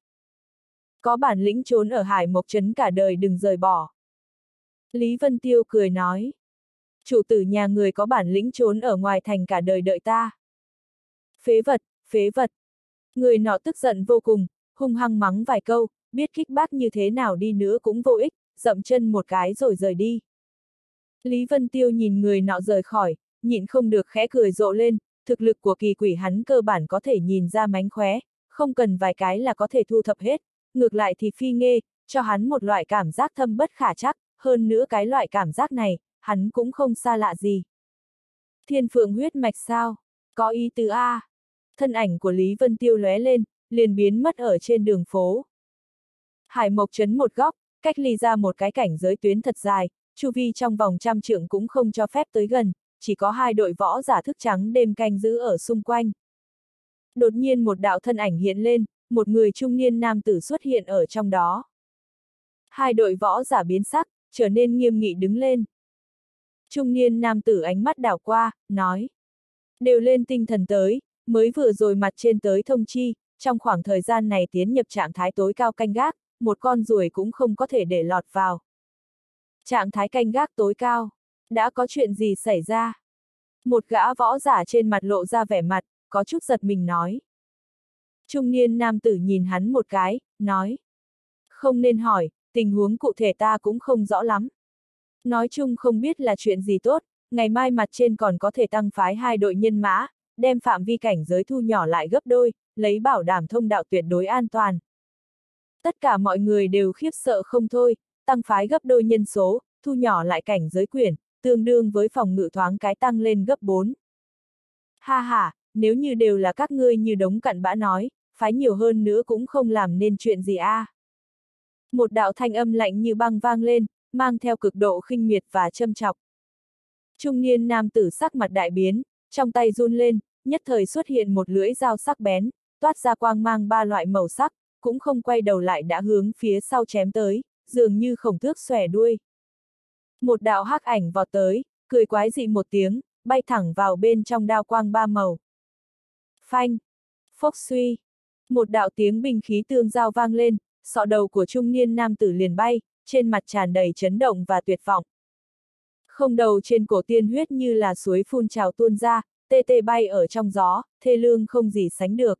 Có bản lĩnh trốn ở Hải Mộc Trấn cả đời đừng rời bỏ. Lý Vân Tiêu cười nói. Chủ tử nhà người có bản lĩnh trốn ở ngoài thành cả đời đợi ta. Phế vật, phế vật. Người nọ tức giận vô cùng, hung hăng mắng vài câu, biết kích bác như thế nào đi nữa cũng vô ích, dậm chân một cái rồi rời đi. Lý Vân Tiêu nhìn người nọ rời khỏi, nhịn không được khẽ cười rộ lên, thực lực của Kỳ Quỷ hắn cơ bản có thể nhìn ra mánh khóe, không cần vài cái là có thể thu thập hết, ngược lại thì Phi Nghê, cho hắn một loại cảm giác thâm bất khả trắc, hơn nữa cái loại cảm giác này, hắn cũng không xa lạ gì. Thiên Phượng huyết mạch sao? Có ý tứ A. Thân ảnh của Lý Vân Tiêu lóe lên, liền biến mất ở trên đường phố. Hải Mộc Trấn một góc, cách ly ra một cái cảnh giới tuyến thật dài, chu vi trong vòng trăm trượng cũng không cho phép tới gần, chỉ có hai đội võ giả thức trắng đêm canh giữ ở xung quanh. Đột nhiên một đạo thân ảnh hiện lên, một người trung niên nam tử xuất hiện ở trong đó. Hai đội võ giả biến sắc, trở nên nghiêm nghị đứng lên. Trung niên nam tử ánh mắt đảo qua, nói. Đều lên tinh thần tới, mới vừa rồi mặt trên tới thông chi, trong khoảng thời gian này tiến nhập trạng thái tối cao canh gác, một con ruồi cũng không có thể để lọt vào. Trạng thái canh gác tối cao, đã có chuyện gì xảy ra? Một gã võ giả trên mặt lộ ra vẻ mặt, có chút giật mình nói. Trung niên nam tử nhìn hắn một cái, nói. Không nên hỏi, tình huống cụ thể ta cũng không rõ lắm. Nói chung không biết là chuyện gì tốt, ngày mai mặt trên còn có thể tăng phái hai đội nhân mã, đem phạm vi cảnh giới thu nhỏ lại gấp đôi, lấy bảo đảm thông đạo tuyệt đối an toàn. Tất cả mọi người đều khiếp sợ không thôi, tăng phái gấp đôi nhân số, thu nhỏ lại cảnh giới quyển, tương đương với phòng ngự thoáng cái tăng lên gấp bốn. Ha ha, nếu như đều là các ngươi như đống cặn bã nói, phái nhiều hơn nữa cũng không làm nên chuyện gì a. À. Một đạo thanh âm lạnh như băng vang lên, mang theo cực độ khinh miệt và châm chọc. Trung niên nam tử sắc mặt đại biến, trong tay run lên, nhất thời xuất hiện một lưỡi dao sắc bén, toát ra quang mang ba loại màu sắc, cũng không quay đầu lại đã hướng phía sau chém tới, dường như khổng tước xòe đuôi. Một đạo hắc ảnh vọt tới, cười quái dị một tiếng, bay thẳng vào bên trong đao quang ba màu. Phanh! Phốc suy! Một đạo tiếng binh khí tương giao vang lên, sọ đầu của trung niên nam tử liền bay, trên mặt tràn đầy chấn động và tuyệt vọng. Không đầu trên cổ tiên huyết như là suối phun trào tuôn ra, tê tê bay ở trong gió, thê lương không gì sánh được.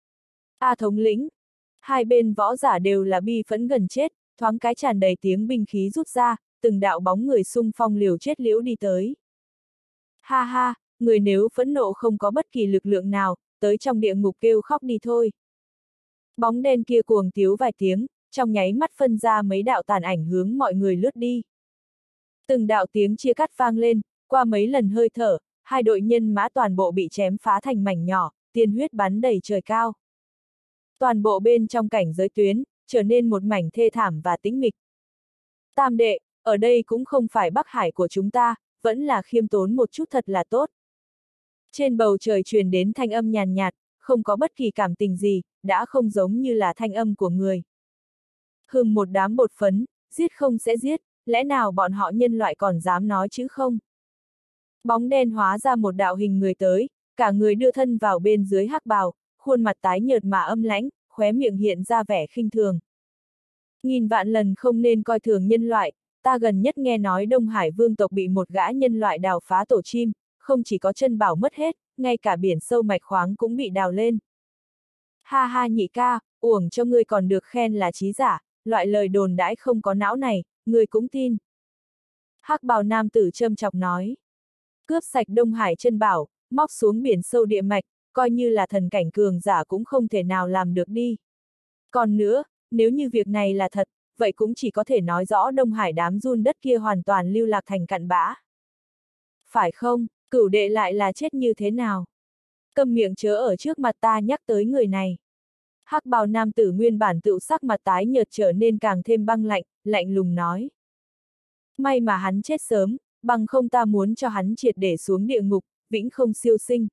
A thống lĩnh! Hai bên võ giả đều là bi phẫn gần chết, thoáng cái tràn đầy tiếng binh khí rút ra, từng đạo bóng người xung phong liều chết liễu đi tới. Ha ha, người nếu phẫn nộ không có bất kỳ lực lượng nào, tới trong địa ngục kêu khóc đi thôi. Bóng đen kia cuồng tiếu vài tiếng, trong nháy mắt phân ra mấy đạo tàn ảnh hướng mọi người lướt đi. Từng đạo tiếng chia cắt vang lên, qua mấy lần hơi thở, hai đội nhân mã toàn bộ bị chém phá thành mảnh nhỏ, tiên huyết bắn đầy trời cao. Toàn bộ bên trong cảnh giới tuyến, trở nên một mảnh thê thảm và tĩnh mịch. Tam đệ, ở đây cũng không phải Bắc Hải của chúng ta, vẫn là khiêm tốn một chút thật là tốt. Trên bầu trời truyền đến thanh âm nhàn nhạt, không có bất kỳ cảm tình gì, đã không giống như là thanh âm của người. Hừm, một đám bột phấn, giết không sẽ giết, lẽ nào bọn họ nhân loại còn dám nói chứ không? Bóng đen hóa ra một đạo hình người tới, cả người đưa thân vào bên dưới hắc bào, khuôn mặt tái nhợt mà âm lãnh, khóe miệng hiện ra vẻ khinh thường. Nghìn vạn lần không nên coi thường nhân loại, ta gần nhất nghe nói Đông Hải vương tộc bị một gã nhân loại đào phá tổ chim, không chỉ có chân bảo mất hết, ngay cả biển sâu mạch khoáng cũng bị đào lên. Ha ha nhị ca, uổng cho ngươi còn được khen là trí giả, loại lời đồn đãi không có não này, ngươi cũng tin. Hắc bào nam tử châm chọc nói. Cướp sạch Đông Hải chân bảo, móc xuống biển sâu địa mạch, coi như là thần cảnh cường giả cũng không thể nào làm được đi. Còn nữa, nếu như việc này là thật, vậy cũng chỉ có thể nói rõ Đông Hải đám giun đất kia hoàn toàn lưu lạc thành cặn bã. Phải không, cửu đệ lại là chết như thế nào? Câm miệng chớ ở trước mặt ta nhắc tới người này. Hắc bào nam tử nguyên bản tựu sắc mặt tái nhợt trở nên càng thêm băng lạnh, lạnh lùng nói. May mà hắn chết sớm, bằng không ta muốn cho hắn triệt để xuống địa ngục, vĩnh không siêu sinh.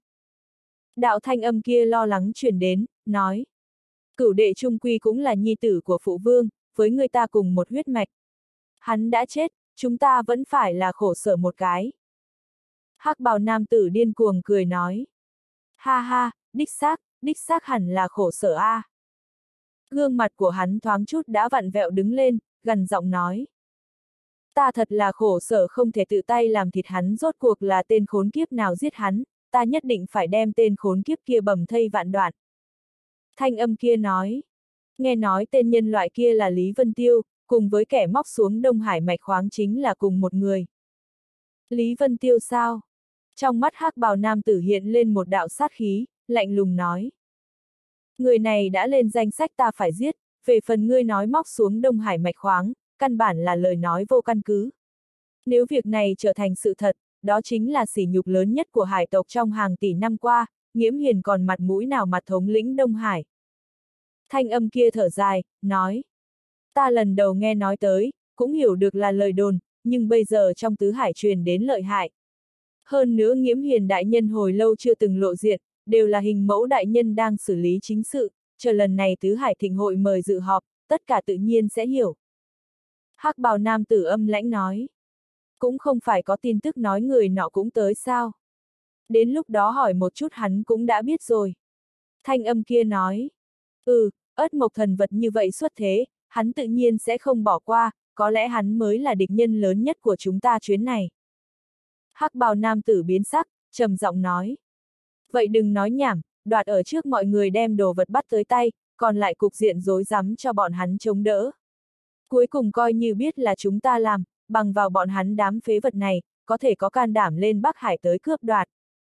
Đạo thanh âm kia lo lắng truyền đến, nói. Cửu đệ trung quy cũng là nhi tử của phụ vương, với người ta cùng một huyết mạch. Hắn đã chết, chúng ta vẫn phải là khổ sở một cái. Hắc bào nam tử điên cuồng cười nói. Ha ha, đích xác, đích xác hẳn là khổ sở a. À. Gương mặt của hắn thoáng chút đã vặn vẹo đứng lên, gằn giọng nói. Ta thật là khổ sở không thể tự tay làm thịt hắn, rốt cuộc là tên khốn kiếp nào giết hắn, ta nhất định phải đem tên khốn kiếp kia bầm thây vạn đoạn. Thanh âm kia nói. Nghe nói tên nhân loại kia là Lý Vân Tiêu, cùng với kẻ móc xuống Đông Hải mạch khoáng chính là cùng một người. Lý Vân Tiêu sao? Trong mắt hắc bào nam tử hiện lên một đạo sát khí, lạnh lùng nói. Người này đã lên danh sách ta phải giết, về phần ngươi nói móc xuống Đông Hải mạch khoáng, căn bản là lời nói vô căn cứ. Nếu việc này trở thành sự thật, đó chính là sỉ nhục lớn nhất của hải tộc trong hàng tỷ năm qua, Nghiễm Hiền còn mặt mũi nào mà thống lĩnh Đông Hải. Thanh âm kia thở dài, nói. Ta lần đầu nghe nói tới, cũng hiểu được là lời đồn, nhưng bây giờ trong tứ hải truyền đến lợi hại. Hơn nữa Nghiễm Hiền đại nhân hồi lâu chưa từng lộ diện, đều là hình mẫu đại nhân đang xử lý chính sự, chờ lần này tứ hải thịnh hội mời dự họp, tất cả tự nhiên sẽ hiểu. Hắc bào nam tử âm lãnh nói. Cũng không phải có tin tức nói người nọ cũng tới sao. Đến lúc đó hỏi một chút hắn cũng đã biết rồi. Thanh âm kia nói. Ừ, ất mộc thần vật như vậy xuất thế, hắn tự nhiên sẽ không bỏ qua, có lẽ hắn mới là địch nhân lớn nhất của chúng ta chuyến này. Hắc bào nam tử biến sắc, trầm giọng nói. Vậy đừng nói nhảm, đoạt ở trước mọi người đem đồ vật bắt tới tay, còn lại cục diện rối rắm cho bọn hắn chống đỡ. Cuối cùng coi như biết là chúng ta làm, bằng vào bọn hắn đám phế vật này, có thể có can đảm lên Bắc Hải tới cướp đoạt.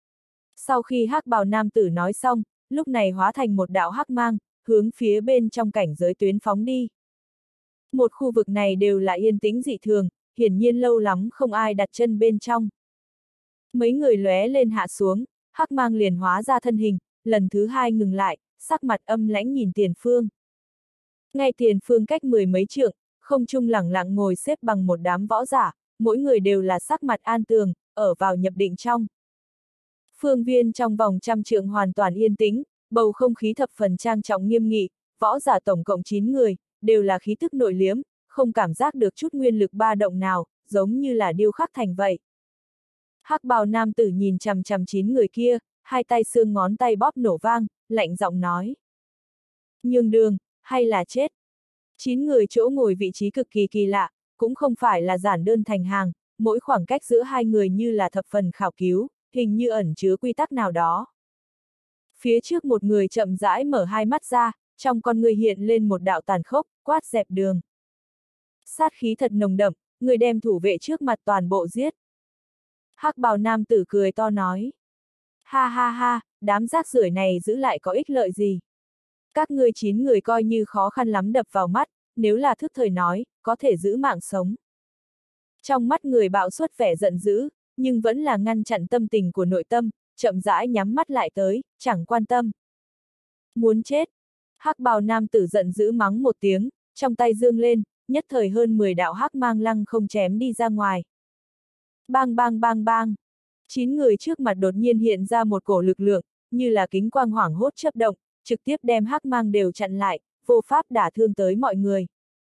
Sau khi hắc bào nam tử nói xong, lúc này hóa thành một đạo hắc mang, hướng phía bên trong cảnh giới tuyến phóng đi. Một khu vực này đều là yên tĩnh dị thường, hiển nhiên lâu lắm không ai đặt chân bên trong. Mấy người lóe lên hạ xuống, hắc mang liền hóa ra thân hình, lần thứ hai ngừng lại, sắc mặt âm lãnh nhìn tiền phương. Ngay tiền phương cách mười mấy trượng, không trung lẳng lặng ngồi xếp bằng một đám võ giả, mỗi người đều là sắc mặt an tường, ở vào nhập định trong. Phương viên trong vòng trăm trượng hoàn toàn yên tĩnh, bầu không khí thập phần trang trọng nghiêm nghị, võ giả tổng cộng chín người, đều là khí tức nội liếm, không cảm giác được chút nguyên lực ba động nào, giống như là điêu khắc thành vậy. Hắc bào nam tử nhìn chằm chằm chín người kia, hai tay xương ngón tay bóp nổ vang, lạnh giọng nói. Nhường đường, hay là chết? Chín người chỗ ngồi vị trí cực kỳ kỳ lạ, cũng không phải là giản đơn thành hàng, mỗi khoảng cách giữa hai người như là thập phần khảo cứu, hình như ẩn chứa quy tắc nào đó. Phía trước một người chậm rãi mở hai mắt ra, trong con người hiện lên một đạo tàn khốc, quát dẹp đường. Sát khí thật nồng đậm, người đem thủ vệ trước mặt toàn bộ giết. Hắc bào nam tử cười to nói. Ha ha ha, đám rác rưởi này giữ lại có ích lợi gì? Các ngươi chín người coi như khó khăn lắm đập vào mắt, nếu là thức thời nói, có thể giữ mạng sống. Trong mắt người bạo xuất vẻ giận dữ, nhưng vẫn là ngăn chặn tâm tình của nội tâm, chậm rãi nhắm mắt lại tới, chẳng quan tâm. Muốn chết. Hắc bào nam tử giận dữ mắng một tiếng, trong tay dương lên, nhất thời hơn mười đạo hắc mang lăng không chém đi ra ngoài. Bang bang bang bang. Chín người trước mặt đột nhiên hiện ra một cổ lực lượng, như là kính quang hoảng hốt chớp động, trực tiếp đem hắc mang đều chặn lại, vô pháp đả thương tới mọi người.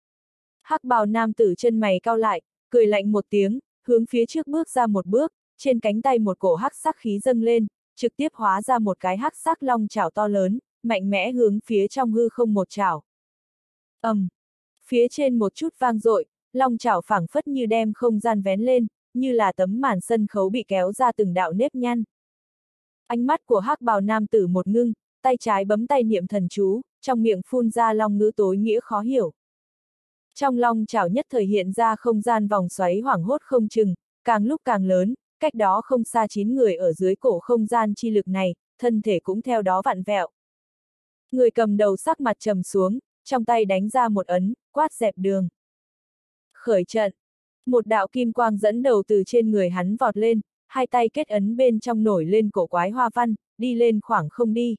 Hắc bào nam tử chân mày cau lại, cười lạnh một tiếng, hướng phía trước bước ra một bước, trên cánh tay một cổ hắc sắc khí dâng lên, trực tiếp hóa ra một cái hắc sắc long chảo to lớn, mạnh mẽ hướng phía trong hư không một chảo. ầm, um, phía trên một chút vang dội, long chảo phảng phất như đem không gian vén lên, như là tấm màn sân khấu bị kéo ra từng đạo nếp nhăn. Ánh mắt của hắc bào nam tử một ngưng, tay trái bấm tay niệm thần chú, trong miệng phun ra long ngữ tối nghĩa khó hiểu. Trong long chảo nhất thời hiện ra không gian vòng xoáy hoảng hốt không chừng, càng lúc càng lớn, cách đó không xa chín người ở dưới cổ không gian chi lực này, thân thể cũng theo đó vặn vẹo. Người cầm đầu sắc mặt trầm xuống, trong tay đánh ra một ấn, quát dẹp đường. Khởi trận. Một đạo kim quang dẫn đầu từ trên người hắn vọt lên, hai tay kết ấn bên trong nổi lên cổ quái hoa văn, đi lên khoảng không đi.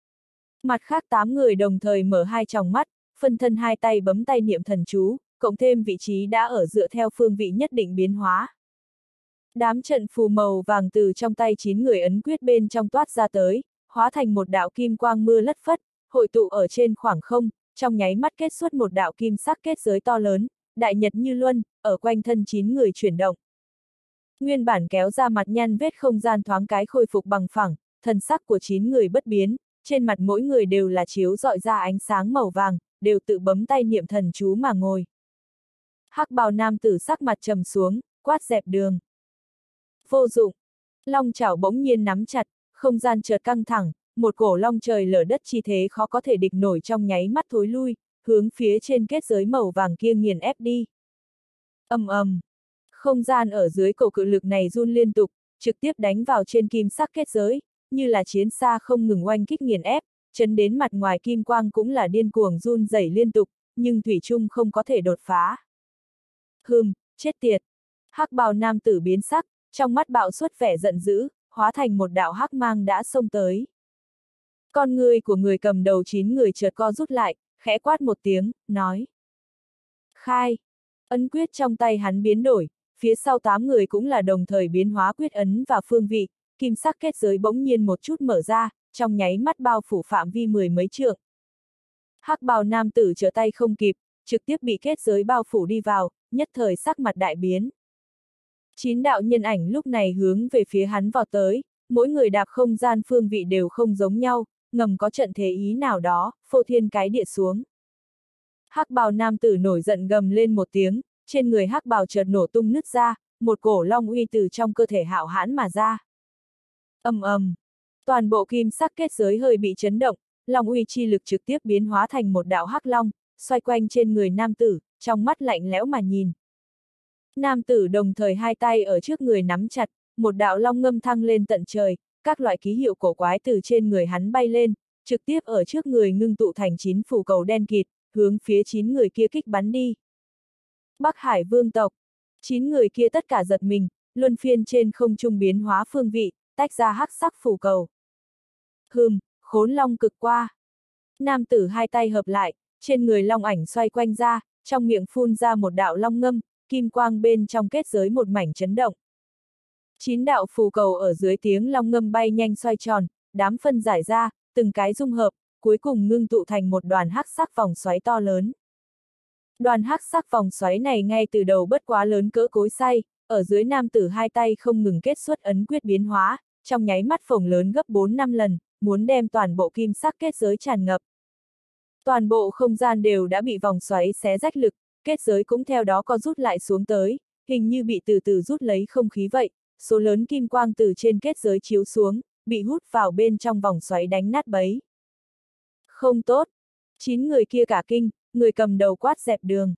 Mặt khác tám người đồng thời mở hai tròng mắt, phân thân hai tay bấm tay niệm thần chú, cộng thêm vị trí đã ở dựa theo phương vị nhất định biến hóa. Đám trận phù màu vàng từ trong tay chín người ấn quyết bên trong toát ra tới, hóa thành một đạo kim quang mưa lất phất, hội tụ ở trên khoảng không, trong nháy mắt kết xuất một đạo kim sắc kết giới to lớn, đại nhật như luân, ở quanh thân chín người chuyển động. Nguyên bản kéo ra mặt nhăn vết không gian thoáng cái khôi phục bằng phẳng, thần sắc của chín người bất biến, trên mặt mỗi người đều là chiếu rọi ra ánh sáng màu vàng, đều tự bấm tay niệm thần chú mà ngồi. Hắc bào nam tử sắc mặt trầm xuống, quát dẹp đường. Vô dụng. Long chảo bỗng nhiên nắm chặt, không gian chợt căng thẳng, một cổ long trời lở đất chi thế khó có thể địch nổi trong nháy mắt thối lui, hướng phía trên kết giới màu vàng kia nghiền ép đi. Ầm ầm. Không gian ở dưới cổ cự lực này run liên tục, trực tiếp đánh vào trên kim sắc kết giới, như là chiến xa không ngừng oanh kích nghiền ép, chấn đến mặt ngoài kim quang cũng là điên cuồng run rẩy liên tục, nhưng thủy chung không có thể đột phá. Hừm, chết tiệt. Hắc bào nam tử biến sắc, trong mắt bạo xuất vẻ giận dữ, hóa thành một đạo hắc mang đã xông tới. Con người của người cầm đầu chín người chợt co rút lại, khẽ quát một tiếng, nói. Khai! Ấn quyết trong tay hắn biến đổi, phía sau tám người cũng là đồng thời biến hóa quyết ấn và phương vị, kim sắc kết giới bỗng nhiên một chút mở ra, trong nháy mắt bao phủ phạm vi mười mấy trượng. Hắc bào nam tử trở tay không kịp, trực tiếp bị kết giới bao phủ đi vào, nhất thời sắc mặt đại biến. Chín đạo nhân ảnh lúc này hướng về phía hắn vọt tới, mỗi người đạp không gian phương vị đều không giống nhau, ngầm có trận thế ý nào đó, phô thiên cái địa xuống. Hắc bào nam tử nổi giận gầm lên một tiếng, trên người hắc bào chợt nổ tung nứt ra, một cổ long uy từ trong cơ thể hạo hãn mà ra. Ầm ầm, toàn bộ kim sắc kết giới hơi bị chấn động, long uy chi lực trực tiếp biến hóa thành một đạo hắc long, xoay quanh trên người nam tử, trong mắt lạnh lẽo mà nhìn. Nam tử đồng thời hai tay ở trước người nắm chặt, một đạo long ngâm thăng lên tận trời, các loại ký hiệu cổ quái từ trên người hắn bay lên, trực tiếp ở trước người ngưng tụ thành chín phù cầu đen kịt, hướng phía chín người kia kích bắn đi. Bắc Hải vương tộc, chín người kia tất cả giật mình, luân phiên trên không trung biến hóa phương vị, tách ra hắc sắc phù cầu. Hừm, khốn long cực qua. Nam tử hai tay hợp lại, trên người long ảnh xoay quanh ra, trong miệng phun ra một đạo long ngâm, kim quang bên trong kết giới một mảnh chấn động. Chín đạo phù cầu ở dưới tiếng long ngâm bay nhanh xoay tròn, đám phân giải ra, từng cái dung hợp, cuối cùng ngưng tụ thành một đoàn hắc sắc vòng xoáy to lớn. Đoàn hắc sắc vòng xoáy này ngay từ đầu bất quá lớn cỡ cối xay, ở dưới nam tử hai tay không ngừng kết xuất ấn quyết biến hóa, trong nháy mắt phồng lớn gấp bốn năm lần, muốn đem toàn bộ kim sắc kết giới tràn ngập. Toàn bộ không gian đều đã bị vòng xoáy xé rách lực, kết giới cũng theo đó co rút lại xuống tới, hình như bị từ từ rút lấy không khí vậy, số lớn kim quang từ trên kết giới chiếu xuống, bị hút vào bên trong vòng xoáy đánh nát bấy. Không tốt! Chín người kia cả kinh, người cầm đầu quát dẹp đường.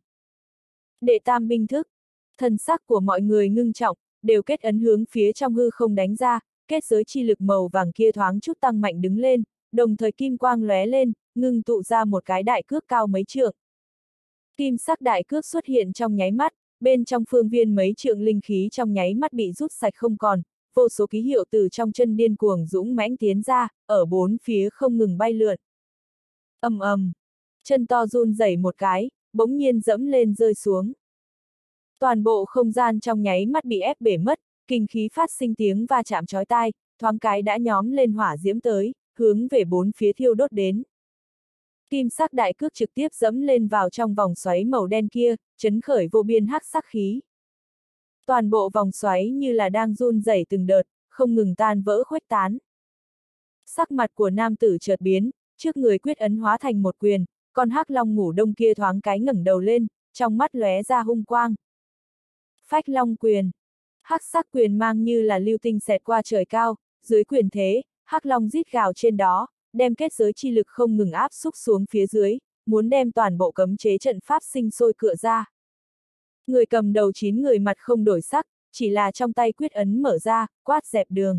Đệ tam binh thức, thần sắc của mọi người ngưng trọng, đều kết ấn hướng phía trong hư không đánh ra, kết giới chi lực màu vàng kia thoáng chút tăng mạnh đứng lên, đồng thời kim quang lóe lên, ngưng tụ ra một cái đại cước cao mấy trượng. Kim sắc đại cước xuất hiện trong nháy mắt, bên trong phương viên mấy trượng linh khí trong nháy mắt bị rút sạch không còn, vô số ký hiệu từ trong chân điên cuồng dũng mãnh tiến ra, ở bốn phía không ngừng bay lượn. Ầm ầm, chân to run rẩy một cái, bỗng nhiên dẫm lên rơi xuống. Toàn bộ không gian trong nháy mắt bị ép bể mất, kinh khí phát sinh tiếng va chạm chói tai, thoáng cái đã nhóm lên hỏa diễm tới, hướng về bốn phía thiêu đốt đến. Kim sắc đại cước trực tiếp dẫm lên vào trong vòng xoáy màu đen kia, chấn khởi vô biên hắc sắc khí. Toàn bộ vòng xoáy như là đang run rẩy từng đợt, không ngừng tan vỡ khuếch tán. Sắc mặt của nam tử chợt biến, trước người quyết ấn hóa thành một quyền, con hắc long ngủ đông kia thoáng cái ngẩng đầu lên, trong mắt lóe ra hung quang. Phách long quyền. Hắc sắc quyền mang như là lưu tinh xẹt qua trời cao, dưới quyền thế, hắc long rít gào trên đó, đem kết giới chi lực không ngừng áp xúc xuống phía dưới, muốn đem toàn bộ cấm chế trận pháp sinh sôi cựa ra. Người cầm đầu chín người mặt không đổi sắc, chỉ là trong tay quyết ấn mở ra, quát dẹp đường.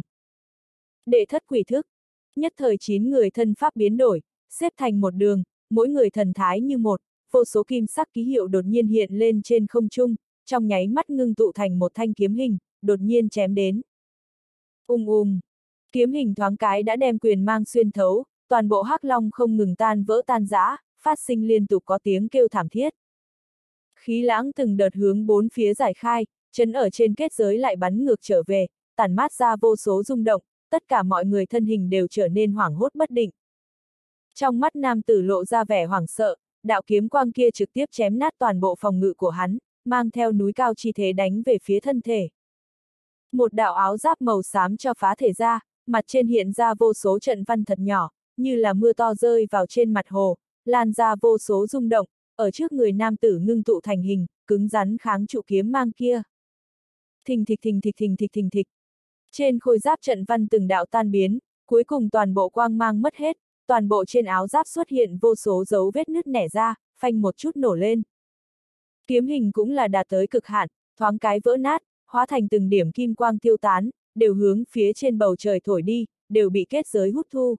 Đệ thất quỷ thức. Nhất thời chín người thân pháp biến đổi, xếp thành một đường, mỗi người thần thái như một, vô số kim sắc ký hiệu đột nhiên hiện lên trên không trung, trong nháy mắt ngưng tụ thành một thanh kiếm hình, đột nhiên chém đến. Ung ung, kiếm hình thoáng cái đã đem quyền mang xuyên thấu, toàn bộ hắc long không ngừng tan vỡ tan rã, phát sinh liên tục có tiếng kêu thảm thiết. Khí lãng từng đợt hướng bốn phía giải khai, chấn ở trên kết giới lại bắn ngược trở về, tản mát ra vô số rung động, tất cả mọi người thân hình đều trở nên hoảng hốt bất định. Trong mắt nam tử lộ ra vẻ hoảng sợ, đạo kiếm quang kia trực tiếp chém nát toàn bộ phòng ngự của hắn, mang theo núi cao chi thế đánh về phía thân thể. Một đạo áo giáp màu xám cho phá thể ra, mặt trên hiện ra vô số trận văn thật nhỏ, như là mưa to rơi vào trên mặt hồ, lan ra vô số rung động, ở trước người nam tử ngưng tụ thành hình, cứng rắn kháng trụ kiếm mang kia. Thình thịch thình thịch thình thịch thình thịch. Trên khôi giáp trận văn từng đạo tan biến, cuối cùng toàn bộ quang mang mất hết, toàn bộ trên áo giáp xuất hiện vô số dấu vết nứt nẻ ra, phanh một chút nổ lên. Kiếm hình cũng là đạt tới cực hạn, thoáng cái vỡ nát, hóa thành từng điểm kim quang tiêu tán, đều hướng phía trên bầu trời thổi đi, đều bị kết giới hút thu.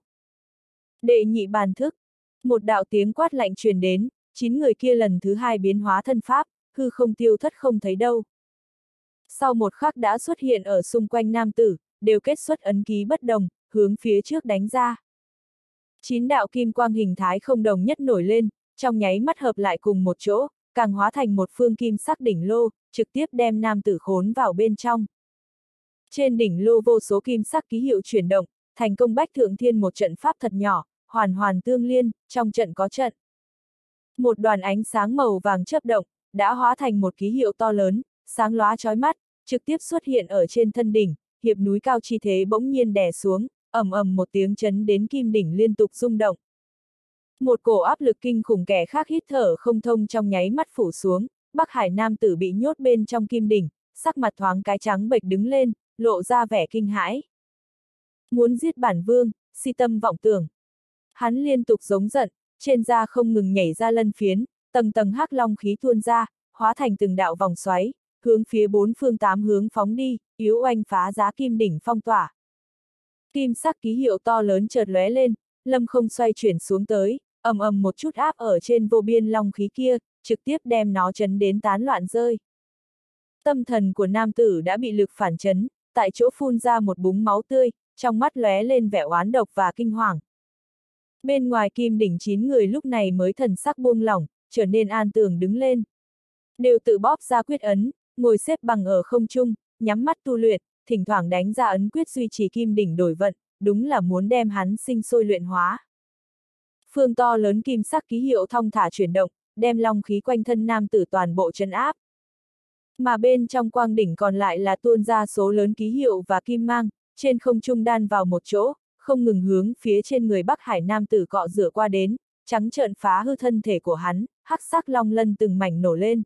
Đệ nhị bàn thức. Một đạo tiếng quát lạnh truyền đến, chín người kia lần thứ hai biến hóa thân pháp, hư không tiêu thất không thấy đâu. Sau một khắc đã xuất hiện ở xung quanh nam tử, đều kết xuất ấn ký bất đồng, hướng phía trước đánh ra. Chín đạo kim quang hình thái không đồng nhất nổi lên, trong nháy mắt hợp lại cùng một chỗ, càng hóa thành một phương kim sắc đỉnh lô, trực tiếp đem nam tử khốn vào bên trong. Trên đỉnh lô vô số kim sắc ký hiệu chuyển động, thành công bách thượng thiên một trận pháp thật nhỏ, hoàn hoàn tương liên, trong trận có trận. Một đoàn ánh sáng màu vàng chớp động, đã hóa thành một ký hiệu to lớn, sáng lóa chói mắt, trực tiếp xuất hiện ở trên thân đỉnh, hiệp núi cao chi thế bỗng nhiên đè xuống, ầm ầm một tiếng chấn đến kim đỉnh liên tục rung động. Một cổ áp lực kinh khủng kẻ khác hít thở không thông trong nháy mắt phủ xuống, Bắc Hải nam tử bị nhốt bên trong kim đỉnh, sắc mặt thoáng cái trắng bệch đứng lên, lộ ra vẻ kinh hãi. Muốn giết bản vương, si tâm vọng tưởng. Hắn liên tục giống giận, trên da không ngừng nhảy ra lân phiến, tầng tầng hắc long khí tuôn ra, hóa thành từng đạo vòng xoáy, hướng phía bốn phương tám hướng phóng đi, yếu oanh phá giá kim đỉnh phong tỏa. Kim sắc ký hiệu to lớn chợt lóe lên, lâm không xoay chuyển xuống tới, ầm ầm một chút áp ở trên vô biên long khí kia, trực tiếp đem nó chấn đến tán loạn rơi. Tâm thần của nam tử đã bị lực phản chấn, tại chỗ phun ra một búng máu tươi, trong mắt lóe lên vẻ oán độc và kinh hoàng. Bên ngoài kim đỉnh chín người lúc này mới thần sắc buông lỏng, trở nên an tường đứng lên. Đều tự bóp ra quyết ấn, ngồi xếp bằng ở không trung, nhắm mắt tu luyện, thỉnh thoảng đánh ra ấn quyết duy trì kim đỉnh đổi vận, đúng là muốn đem hắn sinh sôi luyện hóa. Phương to lớn kim sắc ký hiệu thong thả chuyển động, đem long khí quanh thân nam tử toàn bộ trấn áp. Mà bên trong quang đỉnh còn lại là tuôn ra số lớn ký hiệu và kim mang, trên không trung đan vào một chỗ, không ngừng hướng phía trên người Bắc Hải nam tử cọ rửa qua đến, trắng trợn phá hư thân thể của hắn, hắc sắc long lân từng mảnh nổ lên.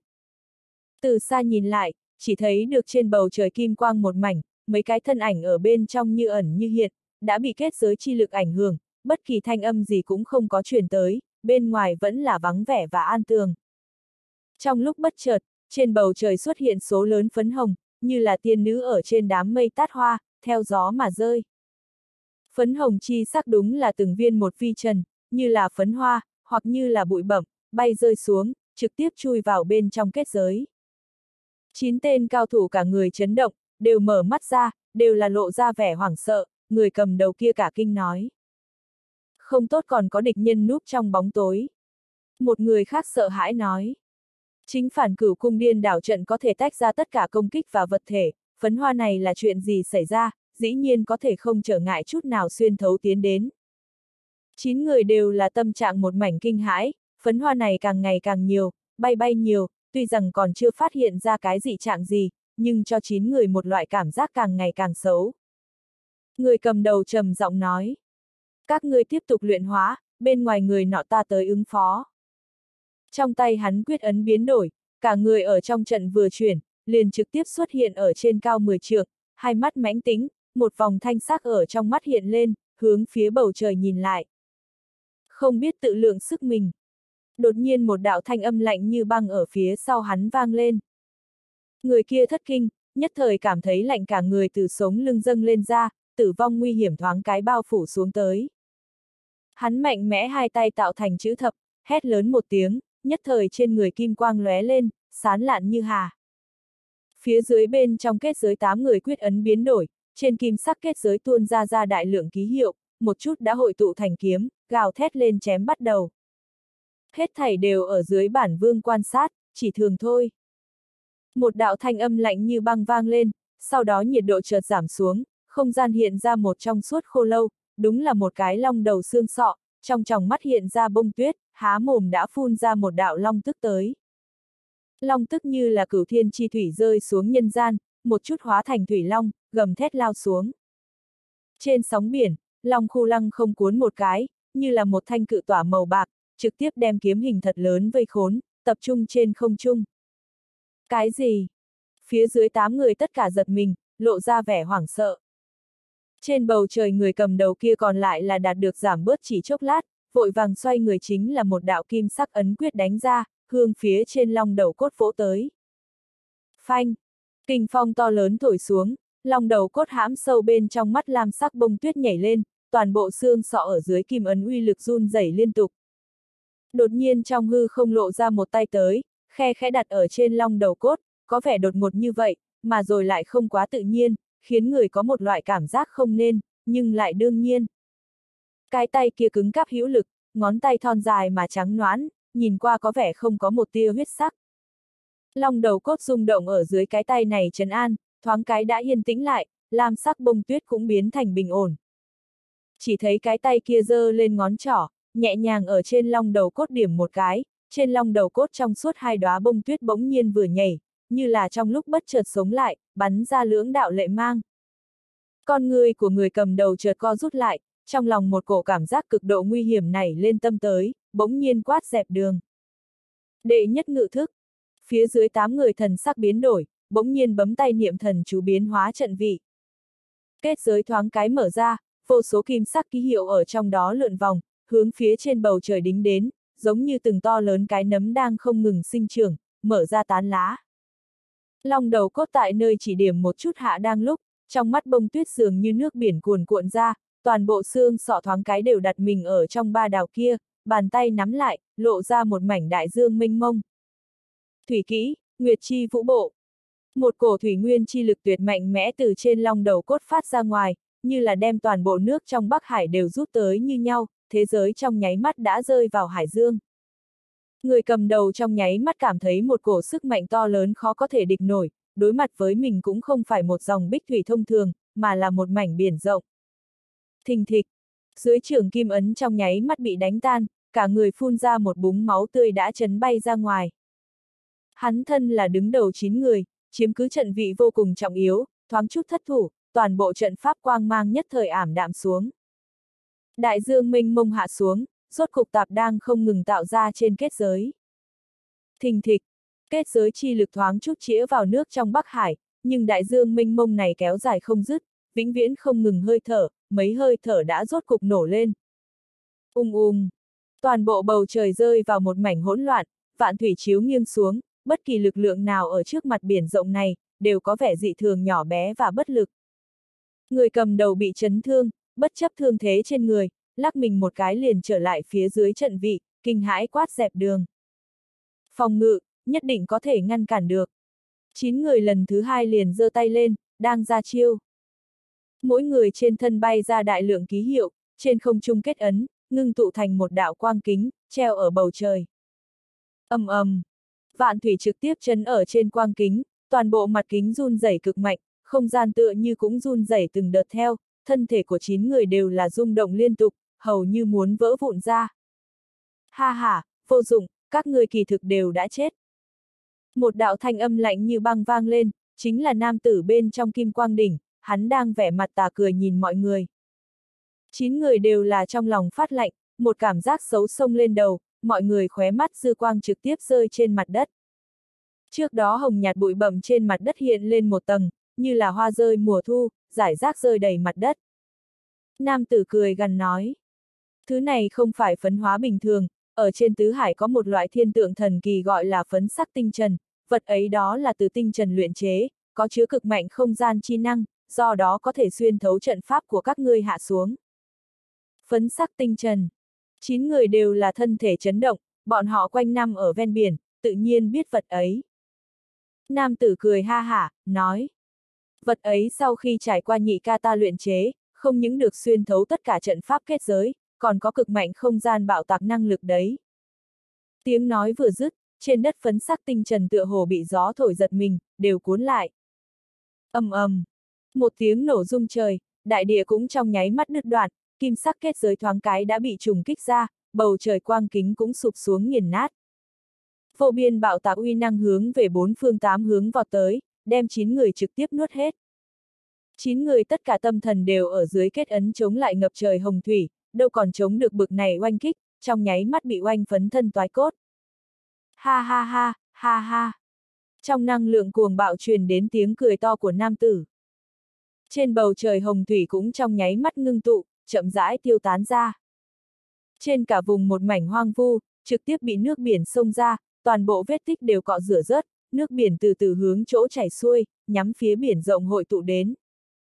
Từ xa nhìn lại, chỉ thấy được trên bầu trời kim quang một mảnh, mấy cái thân ảnh ở bên trong như ẩn như hiện, đã bị kết giới chi lực ảnh hưởng, bất kỳ thanh âm gì cũng không có truyền tới, bên ngoài vẫn là vắng vẻ và an tường. Trong lúc bất chợt, trên bầu trời xuất hiện số lớn phấn hồng, như là tiên nữ ở trên đám mây tát hoa, theo gió mà rơi. Phấn hồng chi sắc đúng là từng viên một vi trần, như là phấn hoa, hoặc như là bụi bẩm, bay rơi xuống, trực tiếp chui vào bên trong kết giới. Chín tên cao thủ cả người chấn động, đều mở mắt ra, đều là lộ ra vẻ hoảng sợ, người cầm đầu kia cả kinh nói. Không tốt, còn có địch nhân núp trong bóng tối. Một người khác sợ hãi nói. Chính phản cửu cung điên đảo trận có thể tách ra tất cả công kích và vật thể, phấn hoa này là chuyện gì xảy ra, dĩ nhiên có thể không trở ngại chút nào xuyên thấu tiến đến. Chín người đều là tâm trạng một mảnh kinh hãi, phấn hoa này càng ngày càng nhiều, bay bay nhiều, tuy rằng còn chưa phát hiện ra cái dị trạng gì, nhưng cho chín người một loại cảm giác càng ngày càng xấu. Người cầm đầu trầm giọng nói. Các ngươi tiếp tục luyện hóa, bên ngoài người nọ ta tới ứng phó. Trong tay hắn quyết ấn biến đổi, cả người ở trong trận vừa chuyển, liền trực tiếp xuất hiện ở trên cao mười trượng, hai mắt mãnh tính, một vòng thanh sắc ở trong mắt hiện lên, hướng phía bầu trời nhìn lại. Không biết tự lượng sức mình. Đột nhiên một đạo thanh âm lạnh như băng ở phía sau hắn vang lên. Người kia thất kinh, nhất thời cảm thấy lạnh cả người từ sống lưng dâng lên ra, tử vong nguy hiểm thoáng cái bao phủ xuống tới. Hắn mạnh mẽ hai tay tạo thành chữ thập, hét lớn một tiếng, nhất thời trên người kim quang lóe lên, sán lạn như hà. Phía dưới bên trong kết giới tám người quyết ấn biến đổi, trên kim sắc kết giới tuôn ra ra đại lượng ký hiệu, một chút đã hội tụ thành kiếm, gào thét lên chém bắt đầu. Hết thảy đều ở dưới bản vương quan sát, chỉ thường thôi. Một đạo thanh âm lạnh như băng vang lên, sau đó nhiệt độ chợt giảm xuống, không gian hiện ra một trong suốt khô lâu, đúng là một cái long đầu xương sọ, trong tròng mắt hiện ra bông tuyết, há mồm đã phun ra một đạo long tức tới. Long tức như là cửu thiên chi thủy rơi xuống nhân gian, một chút hóa thành thủy long, gầm thét lao xuống. Trên sóng biển, long khu lăng không cuốn một cái, như là một thanh cự tỏa màu bạc, trực tiếp đem kiếm hình thật lớn vây khốn, tập trung trên không trung. Cái gì? Phía dưới tám người tất cả giật mình, lộ ra vẻ hoảng sợ. Trên bầu trời người cầm đầu kia còn lại là đạt được giảm bớt chỉ chốc lát, vội vàng xoay người chính là một đạo kim sắc ấn quyết đánh ra, hướng phía trên long đầu cốt vỗ tới. Phanh! Kình phong to lớn thổi xuống, long đầu cốt hãm sâu bên trong mắt lam sắc bông tuyết nhảy lên, toàn bộ xương sọ ở dưới kim ấn uy lực run rẩy liên tục. Đột nhiên trong hư không lộ ra một tay tới, khe khẽ đặt ở trên long đầu cốt, có vẻ đột ngột như vậy, mà rồi lại không quá tự nhiên, khiến người có một loại cảm giác không nên, nhưng lại đương nhiên. Cái tay kia cứng cáp hữu lực, ngón tay thon dài mà trắng nõn, nhìn qua có vẻ không có một tia huyết sắc. Long đầu cốt rung động ở dưới cái tay này trấn an, thoáng cái đã yên tĩnh lại, lam sắc bông tuyết cũng biến thành bình ổn. Chỉ thấy cái tay kia giơ lên ngón trỏ, nhẹ nhàng ở trên long đầu cốt điểm một cái, trên long đầu cốt trong suốt hai đóa bông tuyết bỗng nhiên vừa nhảy, như là trong lúc bất chợt sống lại, bắn ra lưỡng đạo lệ mang. Con người của người cầm đầu chợt co rút lại, trong lòng một cổ cảm giác cực độ nguy hiểm nảy lên tâm tới, bỗng nhiên quát dẹp đường. Đệ nhất ngự thức. Phía dưới tám người thần sắc biến đổi, bỗng nhiên bấm tay niệm thần chú biến hóa trận vị. Kết giới thoáng cái mở ra, vô số kim sắc ký hiệu ở trong đó lượn vòng, hướng phía trên bầu trời đính đến, giống như từng to lớn cái nấm đang không ngừng sinh trưởng, mở ra tán lá. Long đầu cốt tại nơi chỉ điểm một chút hạ đang lúc, trong mắt bông tuyết dường như nước biển cuồn cuộn ra, toàn bộ xương sọ thoáng cái đều đặt mình ở trong ba đào kia, bàn tay nắm lại, lộ ra một mảnh đại dương mênh mông. Thủy kỹ, Nguyệt chi vũ bộ. Một cổ thủy nguyên chi lực tuyệt mạnh mẽ từ trên long đầu cốt phát ra ngoài, như là đem toàn bộ nước trong Bắc Hải đều rút tới như nhau, thế giới trong nháy mắt đã rơi vào hải dương. Người cầm đầu trong nháy mắt cảm thấy một cổ sức mạnh to lớn khó có thể địch nổi, đối mặt với mình cũng không phải một dòng bích thủy thông thường, mà là một mảnh biển rộng. Thình thịch, dưới trường kim ấn trong nháy mắt bị đánh tan, cả người phun ra một búng máu tươi đã chấn bay ra ngoài. Hắn thân là đứng đầu chín người, chiếm cứ trận vị vô cùng trọng yếu, thoáng chút thất thủ, toàn bộ trận pháp quang mang nhất thời ảm đạm xuống. Đại dương mênh mông hạ xuống, rốt cục tạp đang không ngừng tạo ra trên kết giới. Thình thịch, kết giới chi lực thoáng chút chĩa vào nước trong Bắc Hải, nhưng đại dương mênh mông này kéo dài không dứt, vĩnh viễn không ngừng hơi thở, mấy hơi thở đã rốt cục nổ lên. Ung ung, toàn bộ bầu trời rơi vào một mảnh hỗn loạn, vạn thủy chiếu nghiêng xuống, bất kỳ lực lượng nào ở trước mặt biển rộng này, đều có vẻ dị thường nhỏ bé và bất lực. Người cầm đầu bị chấn thương, bất chấp thương thế trên người, lắc mình một cái liền trở lại phía dưới trận vị, kinh hãi quát dẹp đường. Phòng ngự, nhất định có thể ngăn cản được. Chín người lần thứ hai liền giơ tay lên, đang ra chiêu. Mỗi người trên thân bay ra đại lượng ký hiệu, trên không trung kết ấn, ngưng tụ thành một đạo quang kính, treo ở bầu trời. Ầm ầm, vạn thủy trực tiếp chấn ở trên quang kính, toàn bộ mặt kính run rẩy cực mạnh, không gian tựa như cũng run rẩy từng đợt theo, thân thể của chín người đều là rung động liên tục, hầu như muốn vỡ vụn ra. Ha ha, vô dụng, các người kỳ thực đều đã chết. Một đạo thanh âm lạnh như băng vang lên, chính là nam tử bên trong kim quang đỉnh, hắn đang vẻ mặt tà cười nhìn mọi người. Chín người đều là trong lòng phát lạnh, một cảm giác xấu xông lên đầu, mọi người khóe mắt dư quang trực tiếp rơi trên mặt đất. Trước đó hồng nhạt bụi bặm trên mặt đất hiện lên một tầng, như là hoa rơi mùa thu, rải rác rơi đầy mặt đất. Nam tử cười gằn nói. Thứ này không phải phấn hóa bình thường, ở trên tứ hải có một loại thiên tượng thần kỳ gọi là phấn sắc tinh trần, vật ấy đó là từ tinh trần luyện chế, có chứa cực mạnh không gian chi năng, do đó có thể xuyên thấu trận pháp của các ngươi hạ xuống. Phấn sắc tinh trần. Chín người đều là thân thể chấn động, bọn họ quanh năm ở ven biển, tự nhiên biết vật ấy. Nam tử cười ha hả, nói. Vật ấy sau khi trải qua nhị ca ta luyện chế, không những được xuyên thấu tất cả trận pháp kết giới, còn có cực mạnh không gian bạo tạc năng lực đấy. Tiếng nói vừa dứt, trên đất phấn sắc tinh trần tựa hồ bị gió thổi giật mình, đều cuốn lại. Ầm ầm, một tiếng nổ rung trời, đại địa cũng trong nháy mắt đứt đoạn, kim sắc kết giới thoáng cái đã bị trùng kích ra, bầu trời quang kính cũng sụp xuống nghiền nát. Vô biên bạo tạc uy năng hướng về bốn phương tám hướng vọt tới, đem chín người trực tiếp nuốt hết. Chín người tất cả tâm thần đều ở dưới kết ấn chống lại ngập trời hồng thủy, đâu còn chống được bực này oanh kích, trong nháy mắt bị oanh phấn thân toái cốt. Ha ha ha, ha ha. Trong năng lượng cuồng bạo truyền đến tiếng cười to của nam tử. Trên bầu trời hồng thủy cũng trong nháy mắt ngưng tụ, chậm rãi tiêu tán ra. Trên cả vùng một mảnh hoang vu, trực tiếp bị nước biển xông ra, toàn bộ vết tích đều cọ rửa rớt, nước biển từ từ hướng chỗ chảy xuôi, nhắm phía biển rộng hội tụ đến.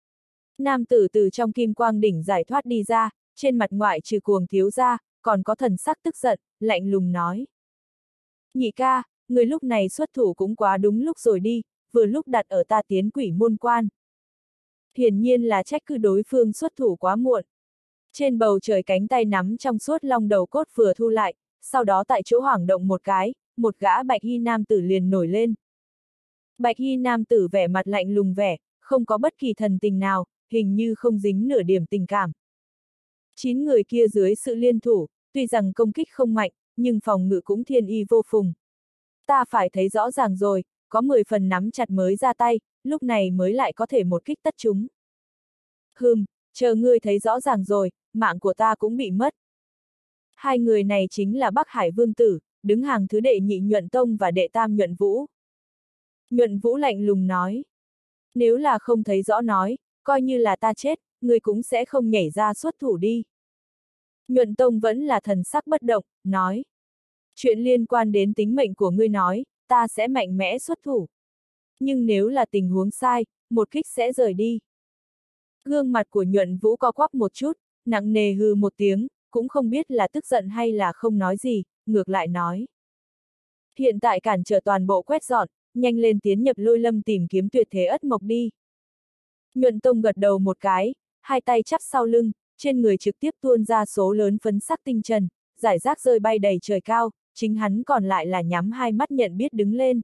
Nam tử từ trong kim quang đỉnh giải thoát đi ra, trên mặt ngoại trừ cuồng thiếu ra, còn có thần sắc tức giận, lạnh lùng nói. Nhị ca, người lúc này xuất thủ cũng quá đúng lúc rồi đi, vừa lúc đặt ở ta tiến quỷ môn quan. Hiển nhiên là trách cứ đối phương xuất thủ quá muộn. Trên bầu trời cánh tay nắm trong suốt long đầu cốt vừa thu lại, sau đó tại chỗ hoảng động một cái, một gã bạch y nam tử liền nổi lên. Bạch y nam tử vẻ mặt lạnh lùng vẻ, không có bất kỳ thần tình nào, hình như không dính nửa điểm tình cảm. Chín người kia dưới sự liên thủ, tuy rằng công kích không mạnh, nhưng phòng ngự cũng thiên y vô phùng. Ta phải thấy rõ ràng rồi, có mười phần nắm chặt mới ra tay, lúc này mới lại có thể một kích tất chúng. Hừm, chờ ngươi thấy rõ ràng rồi, mạng của ta cũng bị mất. Hai người này chính là Bắc Hải Vương Tử, đứng hàng thứ đệ nhị Nhuận Tông và đệ tam Nhuận Vũ. Nhuận Vũ lạnh lùng nói. Nếu là không thấy rõ nói, coi như là ta chết, ngươi cũng sẽ không nhảy ra xuất thủ đi. Nhuận Tông vẫn là thần sắc bất động, nói. Chuyện liên quan đến tính mệnh của ngươi nói, ta sẽ mạnh mẽ xuất thủ. Nhưng nếu là tình huống sai, một kích sẽ rời đi. Gương mặt của Nhuận Vũ co quắp một chút, nặng nề hừ một tiếng, cũng không biết là tức giận hay là không nói gì, ngược lại nói. Hiện tại cản trở toàn bộ quét dọn, nhanh lên tiến nhập Lôi Lâm tìm kiếm tuyệt thế ất mộc đi. Nhuận Tông gật đầu một cái, hai tay chắp sau lưng, trên người trực tiếp tuôn ra số lớn phấn sắc tinh trần, giải rác rơi bay đầy trời cao, chính hắn còn lại là nhắm hai mắt nhận biết đứng lên.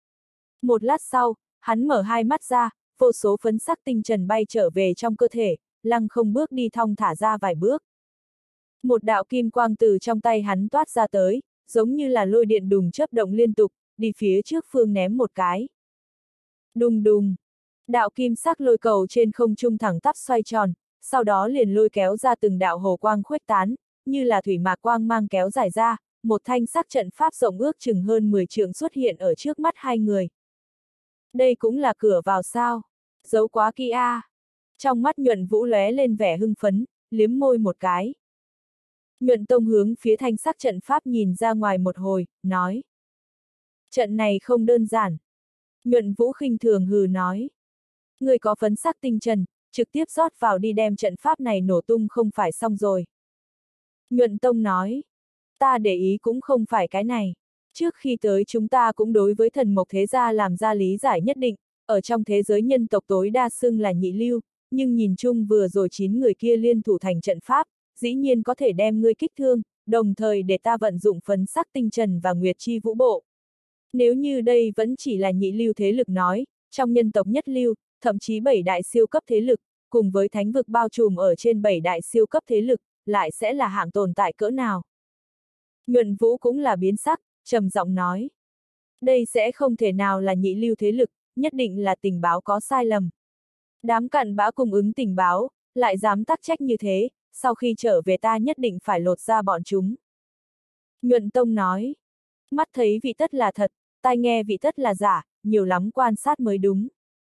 Một lát sau, hắn mở hai mắt ra, vô số phấn sắc tinh trần bay trở về trong cơ thể, lăng không bước đi thong thả ra vài bước. Một đạo kim quang từ trong tay hắn toát ra tới, giống như là lôi điện đùng chớp động liên tục, đi phía trước phương ném một cái. Đùng đùng, đạo kim sắc lôi cầu trên không trung thẳng tắp xoay tròn, sau đó liền lôi kéo ra từng đạo hồ quang khuếch tán, như là thủy mạc quang mang kéo dài ra, một thanh sắc trận pháp rộng ước chừng hơn mười trượng xuất hiện ở trước mắt hai người. Đây cũng là cửa vào sao? Giấu quá kia a. Trong mắt Nhuận Vũ lóe lên vẻ hưng phấn, liếm môi một cái. Nhuận Tông hướng phía thanh sắc trận pháp nhìn ra ngoài một hồi, nói. Trận này không đơn giản. Nhuận Vũ khinh thường hừ nói. Người có phấn sắc tinh trần, trực tiếp rót vào đi đem trận pháp này nổ tung không phải xong rồi. Nhuận Tông nói. Ta để ý cũng không phải cái này. Trước khi tới chúng ta cũng đối với thần mộc thế gia làm ra lý giải nhất định, ở trong thế giới nhân tộc tối đa xưng là nhị lưu, nhưng nhìn chung vừa rồi chín người kia liên thủ thành trận pháp, dĩ nhiên có thể đem ngươi kích thương, đồng thời để ta vận dụng phấn sắc tinh trần và nguyệt chi vũ bộ. Nếu như đây vẫn chỉ là nhị lưu thế lực nói, trong nhân tộc nhất lưu, thậm chí bảy đại siêu cấp thế lực, cùng với thánh vực bao trùm ở trên bảy đại siêu cấp thế lực, lại sẽ là hạng tồn tại cỡ nào. Nhuận Vũ cũng là biến sắc, trầm giọng nói. Đây sẽ không thể nào là nhị lưu thế lực, nhất định là tình báo có sai lầm. Đám cặn bã cung ứng tình báo, lại dám tắc trách như thế, sau khi trở về ta nhất định phải lột ra bọn chúng. Nhuận Tông nói. Mắt thấy vị tất là thật, tai nghe vị tất là giả, nhiều lắm quan sát mới đúng.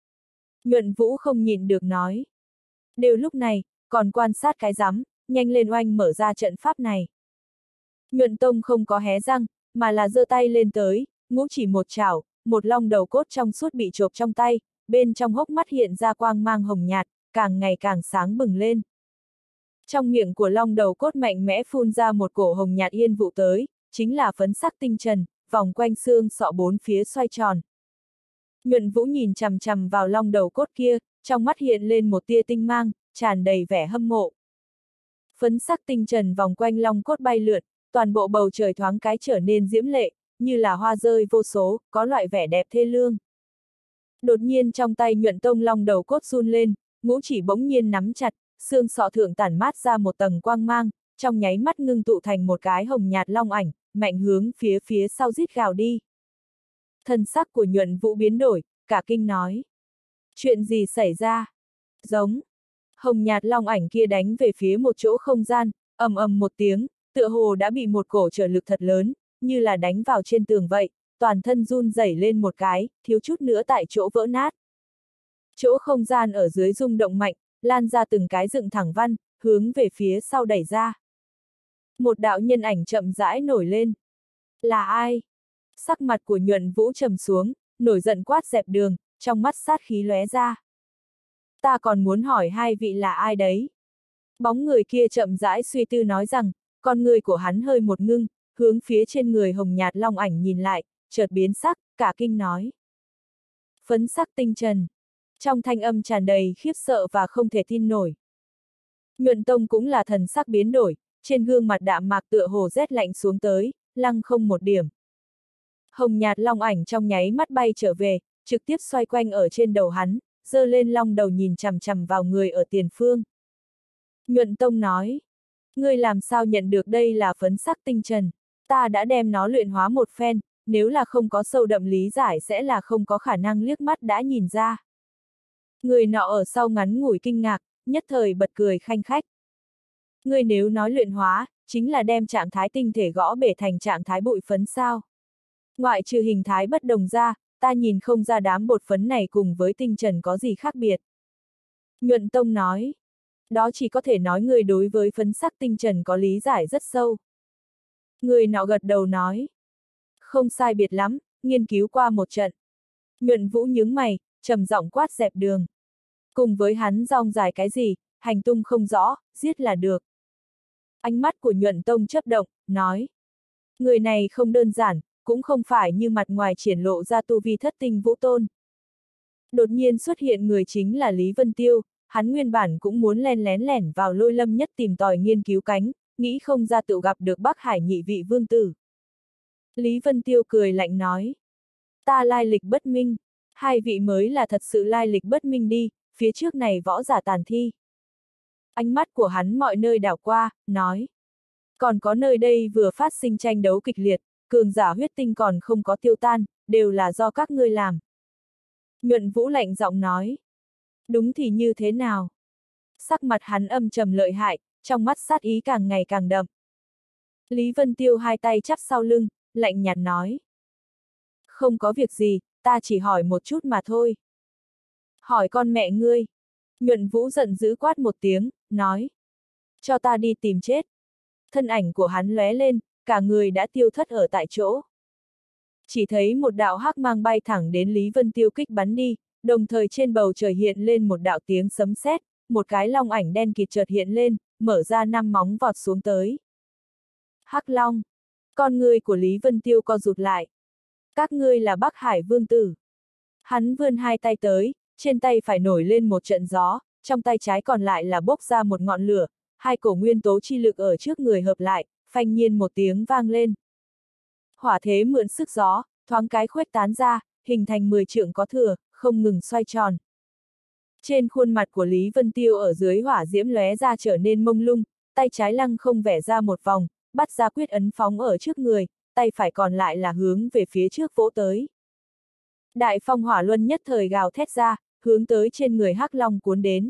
Nhuận Vũ không nhịn được nói. Đều lúc này, còn quan sát cái rắm, nhanh lên oanh mở ra trận pháp này. Nhuận Tông không có hé răng, mà là giơ tay lên tới, ngũ chỉ một chảo, một long đầu cốt trong suốt bị chộp trong tay, bên trong hốc mắt hiện ra quang mang hồng nhạt, càng ngày càng sáng bừng lên. Trong miệng của long đầu cốt mạnh mẽ phun ra một cổ hồng nhạt yên vụ tới, chính là phấn sắc tinh trần, vòng quanh xương sọ bốn phía xoay tròn. Nhuận Vũ nhìn chằm chằm vào long đầu cốt kia, trong mắt hiện lên một tia tinh mang, tràn đầy vẻ hâm mộ. Phấn sắc tinh trần vòng quanh long cốt bay lượn, toàn bộ bầu trời thoáng cái trở nên diễm lệ, như là hoa rơi vô số, có loại vẻ đẹp thê lương. Đột nhiên trong tay Nhuận Tông long đầu cốt run lên, ngũ chỉ bỗng nhiên nắm chặt, xương sọ thượng tản mát ra một tầng quang mang, trong nháy mắt ngưng tụ thành một cái hồng nhạt long ảnh, mạnh hướng phía phía sau rít gào đi. Thần sắc của Nhuận Vũ biến đổi, cả kinh nói. Chuyện gì xảy ra? Giống. Hồng nhạt long ảnh kia đánh về phía một chỗ không gian, ầm ầm một tiếng, tựa hồ đã bị một cổ trở lực thật lớn, như là đánh vào trên tường vậy, toàn thân run rẩy lên một cái, thiếu chút nữa tại chỗ vỡ nát. Chỗ không gian ở dưới rung động mạnh, lan ra từng cái dựng thẳng văn, hướng về phía sau đẩy ra. Một đạo nhân ảnh chậm rãi nổi lên. Là ai? Sắc mặt của Nhuận Vũ trầm xuống, nổi giận quát dẹp đường, trong mắt sát khí lóe ra. Ta còn muốn hỏi hai vị là ai đấy? Bóng người kia chậm rãi suy tư nói rằng, con người của hắn hơi một ngưng, hướng phía trên người hồng nhạt long ảnh nhìn lại, chợt biến sắc, cả kinh nói. Phấn sắc tinh trần. Trong thanh âm tràn đầy khiếp sợ và không thể tin nổi. Nhuận Tông cũng là thần sắc biến đổi, trên gương mặt đạm mạc tựa hồ rét lạnh xuống tới, lăng không một điểm. Hồng nhạt long ảnh trong nháy mắt bay trở về, trực tiếp xoay quanh ở trên đầu hắn, giơ lên long đầu nhìn chằm chằm vào người ở tiền phương. Nhuận Tông nói, ngươi làm sao nhận được đây là phấn sắc tinh trần, ta đã đem nó luyện hóa một phen, nếu là không có sâu đậm lý giải sẽ là không có khả năng liếc mắt đã nhìn ra. Người nọ ở sau ngắn ngủi kinh ngạc, nhất thời bật cười khanh khách. Ngươi nếu nói luyện hóa, chính là đem trạng thái tinh thể gõ bể thành trạng thái bụi phấn sao. Ngoại trừ hình thái bất đồng ra, ta nhìn không ra đám bột phấn này cùng với tinh trần có gì khác biệt. Nhuận Tông nói, đó chỉ có thể nói người đối với phấn sắc tinh trần có lý giải rất sâu. Người nọ gật đầu nói, không sai biệt lắm, nghiên cứu qua một trận. Nhuận Vũ nhướng mày, trầm giọng quát dẹp đường. Cùng với hắn rong dài cái gì, hành tung không rõ, giết là được. Ánh mắt của Nhuận Tông chớp động, nói, người này không đơn giản, cũng không phải như mặt ngoài triển lộ ra tu vi thất tinh vũ tôn. Đột nhiên xuất hiện người chính là Lý Vân Tiêu, hắn nguyên bản cũng muốn len lén lẻn vào Lôi Lâm Nhất tìm tòi nghiên cứu cánh, nghĩ không ra tự gặp được Bắc Hải nhị vị vương tử. Lý Vân Tiêu cười lạnh nói, ta lai lịch bất minh, hai vị mới là thật sự lai lịch bất minh đi, phía trước này võ giả tàn thi. Ánh mắt của hắn mọi nơi đảo qua, nói, còn có nơi đây vừa phát sinh tranh đấu kịch liệt, cường giả huyết tinh còn không có tiêu tan, đều là do các ngươi làm. Nhuận Vũ lạnh giọng nói, đúng thì như thế nào? Sắc mặt hắn âm trầm lợi hại, trong mắt sát ý càng ngày càng đậm. Lý Vân Tiêu hai tay chắp sau lưng, lạnh nhạt nói, không có việc gì, ta chỉ hỏi một chút mà thôi. Hỏi con mẹ ngươi. Nhuận Vũ giận dữ quát một tiếng, nói, cho ta đi tìm chết. Thân ảnh của hắn lóe lên, cả người đã tiêu thất ở tại chỗ. Chỉ thấy một đạo hắc mang bay thẳng đến Lý Vân Tiêu kích bắn đi, đồng thời trên bầu trời hiện lên một đạo tiếng sấm sét, một cái long ảnh đen kịt chợt hiện lên, mở ra năm móng vọt xuống tới. Hắc Long. Con người của Lý Vân Tiêu co rụt lại. Các ngươi là Bắc Hải vương tử. Hắn vươn hai tay tới, trên tay phải nổi lên một trận gió, trong tay trái còn lại là bốc ra một ngọn lửa, hai cổ nguyên tố chi lực ở trước người hợp lại, phanh nhiên một tiếng vang lên. Hỏa thế mượn sức gió, thoáng cái khuếch tán ra, hình thành mười trượng có thừa, không ngừng xoay tròn. Trên khuôn mặt của Lý Vân Tiêu ở dưới hỏa diễm lóe ra trở nên mông lung, tay trái lăng không vẽ ra một vòng, bắt ra quyết ấn phóng ở trước người, tay phải còn lại là hướng về phía trước vỗ tới. Đại phong hỏa luân nhất thời gào thét ra, hướng tới trên người Hắc Long cuốn đến.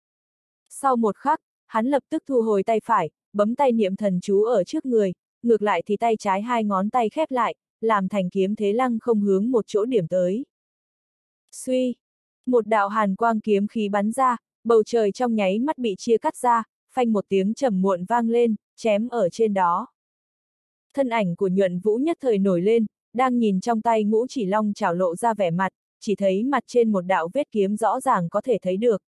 Sau một khắc, hắn lập tức thu hồi tay phải, bấm tay niệm thần chú ở trước người, ngược lại thì tay trái hai ngón tay khép lại, làm thành kiếm thế lăng không hướng một chỗ điểm tới. Suy! Một đạo hàn quang kiếm khí bắn ra, bầu trời trong nháy mắt bị chia cắt ra, phanh một tiếng trầm muộn vang lên, chém ở trên đó. Thân ảnh của Nhuận Vũ nhất thời nổi lên, đang nhìn trong tay ngũ chỉ long chảo lộ ra vẻ mặt, chỉ thấy mặt trên một đạo vết kiếm rõ ràng có thể thấy được.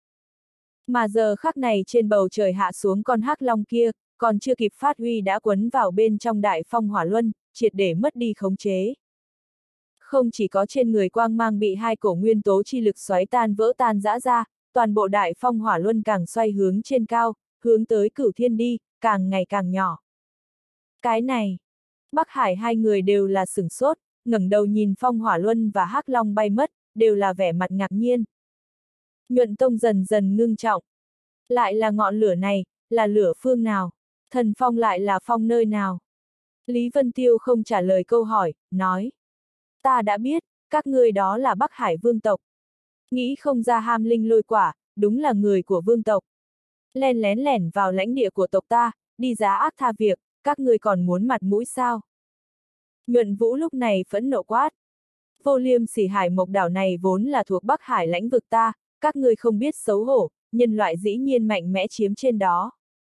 Mà giờ khắc này trên bầu trời hạ xuống con hắc long kia, còn chưa kịp phát huy đã quấn vào bên trong đại phong hỏa luân, triệt để mất đi khống chế. Không chỉ có trên người quang mang bị hai cổ nguyên tố chi lực xoáy tan vỡ tan rã ra, toàn bộ đại phong hỏa luân càng xoay hướng trên cao, hướng tới cửu thiên đi, càng ngày càng nhỏ. Cái này, Bắc Hải hai người đều là sửng sốt, ngẩng đầu nhìn phong hỏa luân và hắc long bay mất, đều là vẻ mặt ngạc nhiên. Nhuận Tông dần dần ngưng trọng. Lại là ngọn lửa này, là lửa phương nào? Thần phong lại là phong nơi nào? Lý Vân Tiêu không trả lời câu hỏi, nói. Ta đã biết, các ngươi đó là Bắc Hải vương tộc. Nghĩ không ra ham linh lôi quả, đúng là người của vương tộc. Len lén lẻn vào lãnh địa của tộc ta, đi giá ác tha việc, các ngươi còn muốn mặt mũi sao? Nhuận Vũ lúc này phẫn nộ quát. Vô liêm sỉ hải mộc đảo này vốn là thuộc Bắc Hải lãnh vực ta, các ngươi không biết xấu hổ, nhân loại dĩ nhiên mạnh mẽ chiếm trên đó.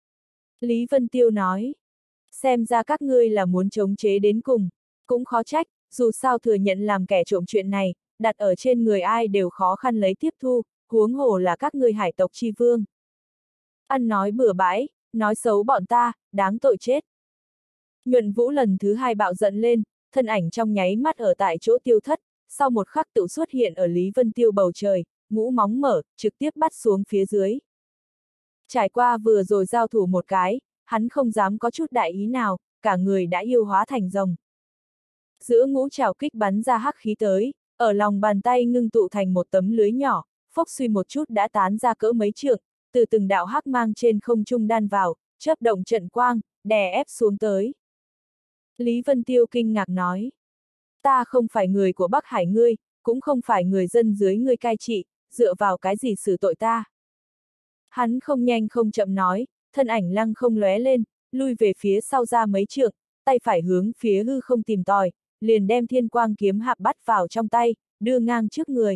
Lý Vân Tiêu nói. Xem ra các ngươi là muốn chống chế đến cùng, cũng khó trách, dù sao thừa nhận làm kẻ trộm chuyện này, đặt ở trên người ai đều khó khăn lấy tiếp thu, huống hồ là các ngươi hải tộc chi vương. Ăn nói bừa bãi, nói xấu bọn ta, đáng tội chết. Nhuận Vũ lần thứ hai bạo giận lên, thân ảnh trong nháy mắt ở tại chỗ tiêu thất, sau một khắc tự xuất hiện ở Lý Vân Tiêu bầu trời, ngũ móng mở, trực tiếp bắt xuống phía dưới. Trải qua vừa rồi giao thủ một cái, hắn không dám có chút đại ý nào, cả người đã yêu hóa thành rồng. Giữa ngũ trảo kích bắn ra hắc khí tới, ở lòng bàn tay ngưng tụ thành một tấm lưới nhỏ, phốc suy một chút đã tán ra cỡ mấy trượng, từ từng đạo hắc mang trên không trung đan vào, chớp động trận quang, đè ép xuống tới. Lý Vân Tiêu kinh ngạc nói, ta không phải người của Bắc Hải ngươi, cũng không phải người dân dưới ngươi cai trị, dựa vào cái gì xử tội ta. Hắn không nhanh không chậm nói, thân ảnh lăng không lóe lên, lui về phía sau ra mấy trượng, tay phải hướng phía hư không tìm tòi, liền đem thiên quang kiếm hạp bắt vào trong tay, đưa ngang trước người.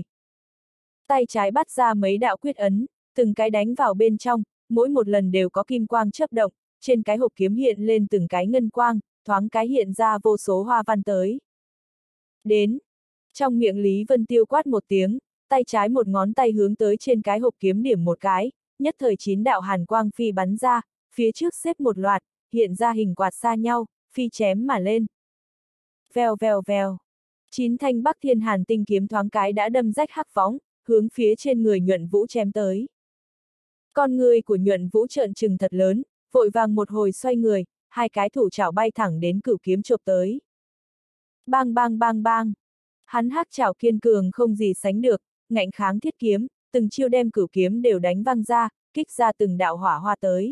Tay trái bắt ra mấy đạo quyết ấn, từng cái đánh vào bên trong, mỗi một lần đều có kim quang chớp động, trên cái hộp kiếm hiện lên từng cái ngân quang, thoáng cái hiện ra vô số hoa văn tới. Đến! Trong miệng Lý Vân Tiêu quát một tiếng, tay trái một ngón tay hướng tới trên cái hộp kiếm điểm một cái, nhất thời chín đạo hàn quang phi bắn ra, phía trước xếp một loạt, hiện ra hình quạt xa nhau, phi chém mà lên. Vèo vèo vèo. Chín thanh Bắc Thiên Hàn tinh kiếm thoáng cái đã đâm rách hắc võng, hướng phía trên người Nhuận Vũ chém tới. Con người của Nhuận Vũ trợn trừng thật lớn, vội vàng một hồi xoay người, hai cái thủ chảo bay thẳng đến cửu kiếm chộp tới. Bang bang bang bang. Hắn hắc chảo kiên cường không gì sánh được, ngạnh kháng thiết kiếm, từng chiêu đem cửu kiếm đều đánh văng ra, kích ra từng đạo hỏa hoa tới.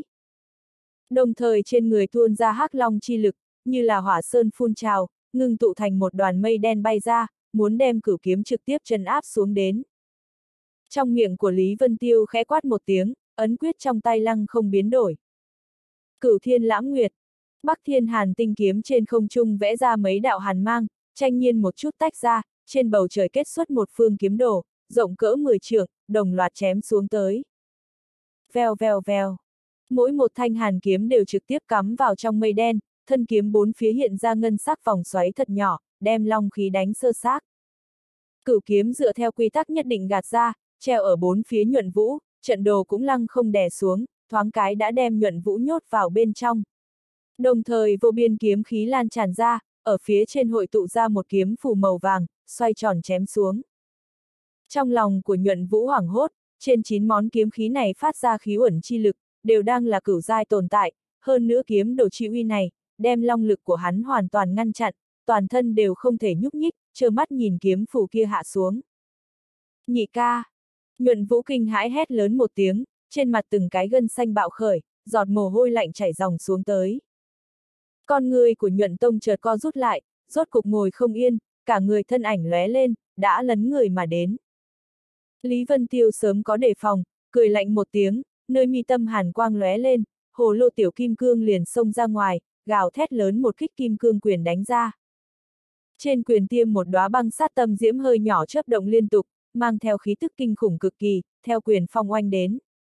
Đồng thời trên người tuôn ra hắc long chi lực, như là hỏa sơn phun trào, ngưng tụ thành một đoàn mây đen bay ra, muốn đem cửu kiếm trực tiếp trấn áp xuống đến. Trong miệng của Lý Vân Tiêu khẽ quát một tiếng, ấn quyết trong tay lăng không biến đổi. Cửu thiên lãng nguyệt, Bắc Thiên Hàn tinh kiếm trên không trung vẽ ra mấy đạo hàn mang, tranh nhiên một chút tách ra, trên bầu trời kết xuất một phương kiếm đồ, rộng cỡ mười trượng, đồng loạt chém xuống tới. Vèo vèo vèo. Mỗi một thanh hàn kiếm đều trực tiếp cắm vào trong mây đen, thân kiếm bốn phía hiện ra ngân sắc vòng xoáy thật nhỏ, đem long khí đánh sơ xác. Cửu kiếm dựa theo quy tắc nhất định gạt ra, treo ở bốn phía Nhuận Vũ, trận đồ cũng lăng không đè xuống, thoáng cái đã đem Nhuận Vũ nhốt vào bên trong. Đồng thời vô biên kiếm khí lan tràn ra, ở phía trên hội tụ ra một kiếm phù màu vàng, xoay tròn chém xuống. Trong lòng của Nhuận Vũ hoảng hốt, trên chín món kiếm khí này phát ra khí uẩn chi lực, đều đang là cửu giai tồn tại, hơn nữa kiếm đồ chi uy này, đem long lực của hắn hoàn toàn ngăn chặn, toàn thân đều không thể nhúc nhích, trơ mắt nhìn kiếm phù kia hạ xuống. Nhị ca! Nhuận Vũ kinh hãi hét lớn một tiếng, trên mặt từng cái gân xanh bạo khởi, giọt mồ hôi lạnh chảy ròng xuống tới. Con người của Nhuận Tông chợt co rút lại, rốt cục ngồi không yên, cả người thân ảnh lóe lên, đã lấn người mà đến. Lý Vân Tiêu sớm có đề phòng, cười lạnh một tiếng, nơi mi tâm hàn quang lóe lên, hồ lô tiểu kim cương liền xông ra ngoài, gào thét lớn một kích kim cương quyền đánh ra. Trên quyền tiêm một đóa băng sát tâm diễm hơi nhỏ chớp động liên tục, mang theo khí tức kinh khủng cực kỳ, theo quyền phong oanh đến.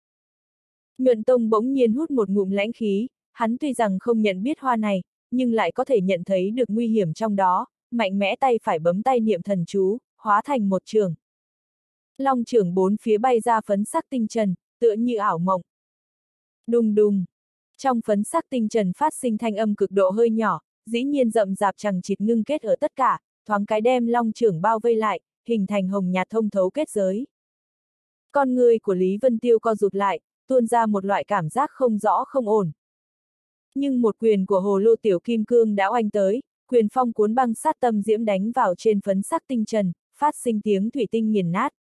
Nhuận Tông bỗng nhiên hút một ngụm lãnh khí, hắn tuy rằng không nhận biết hoa này, nhưng lại có thể nhận thấy được nguy hiểm trong đó, mạnh mẽ tay phải bấm tay niệm thần chú, hóa thành một trường. Long trưởng bốn phía bay ra phấn sắc tinh trần, tựa như ảo mộng. Đùng đùng. Trong phấn sắc tinh trần phát sinh thanh âm cực độ hơi nhỏ, dĩ nhiên rậm rạp chằng chịt ngưng kết ở tất cả, thoáng cái đem long trưởng bao vây lại, hình thành hồng nhạt thông thấu kết giới. Con người của Lý Vân Tiêu co rụt lại, tuôn ra một loại cảm giác không rõ không ổn. Nhưng một quyền của hồ lô tiểu kim cương đã oanh tới, quyền phong cuốn băng sát tâm diễm đánh vào trên phấn sắc tinh trần, phát sinh tiếng thủy tinh nghiền nát.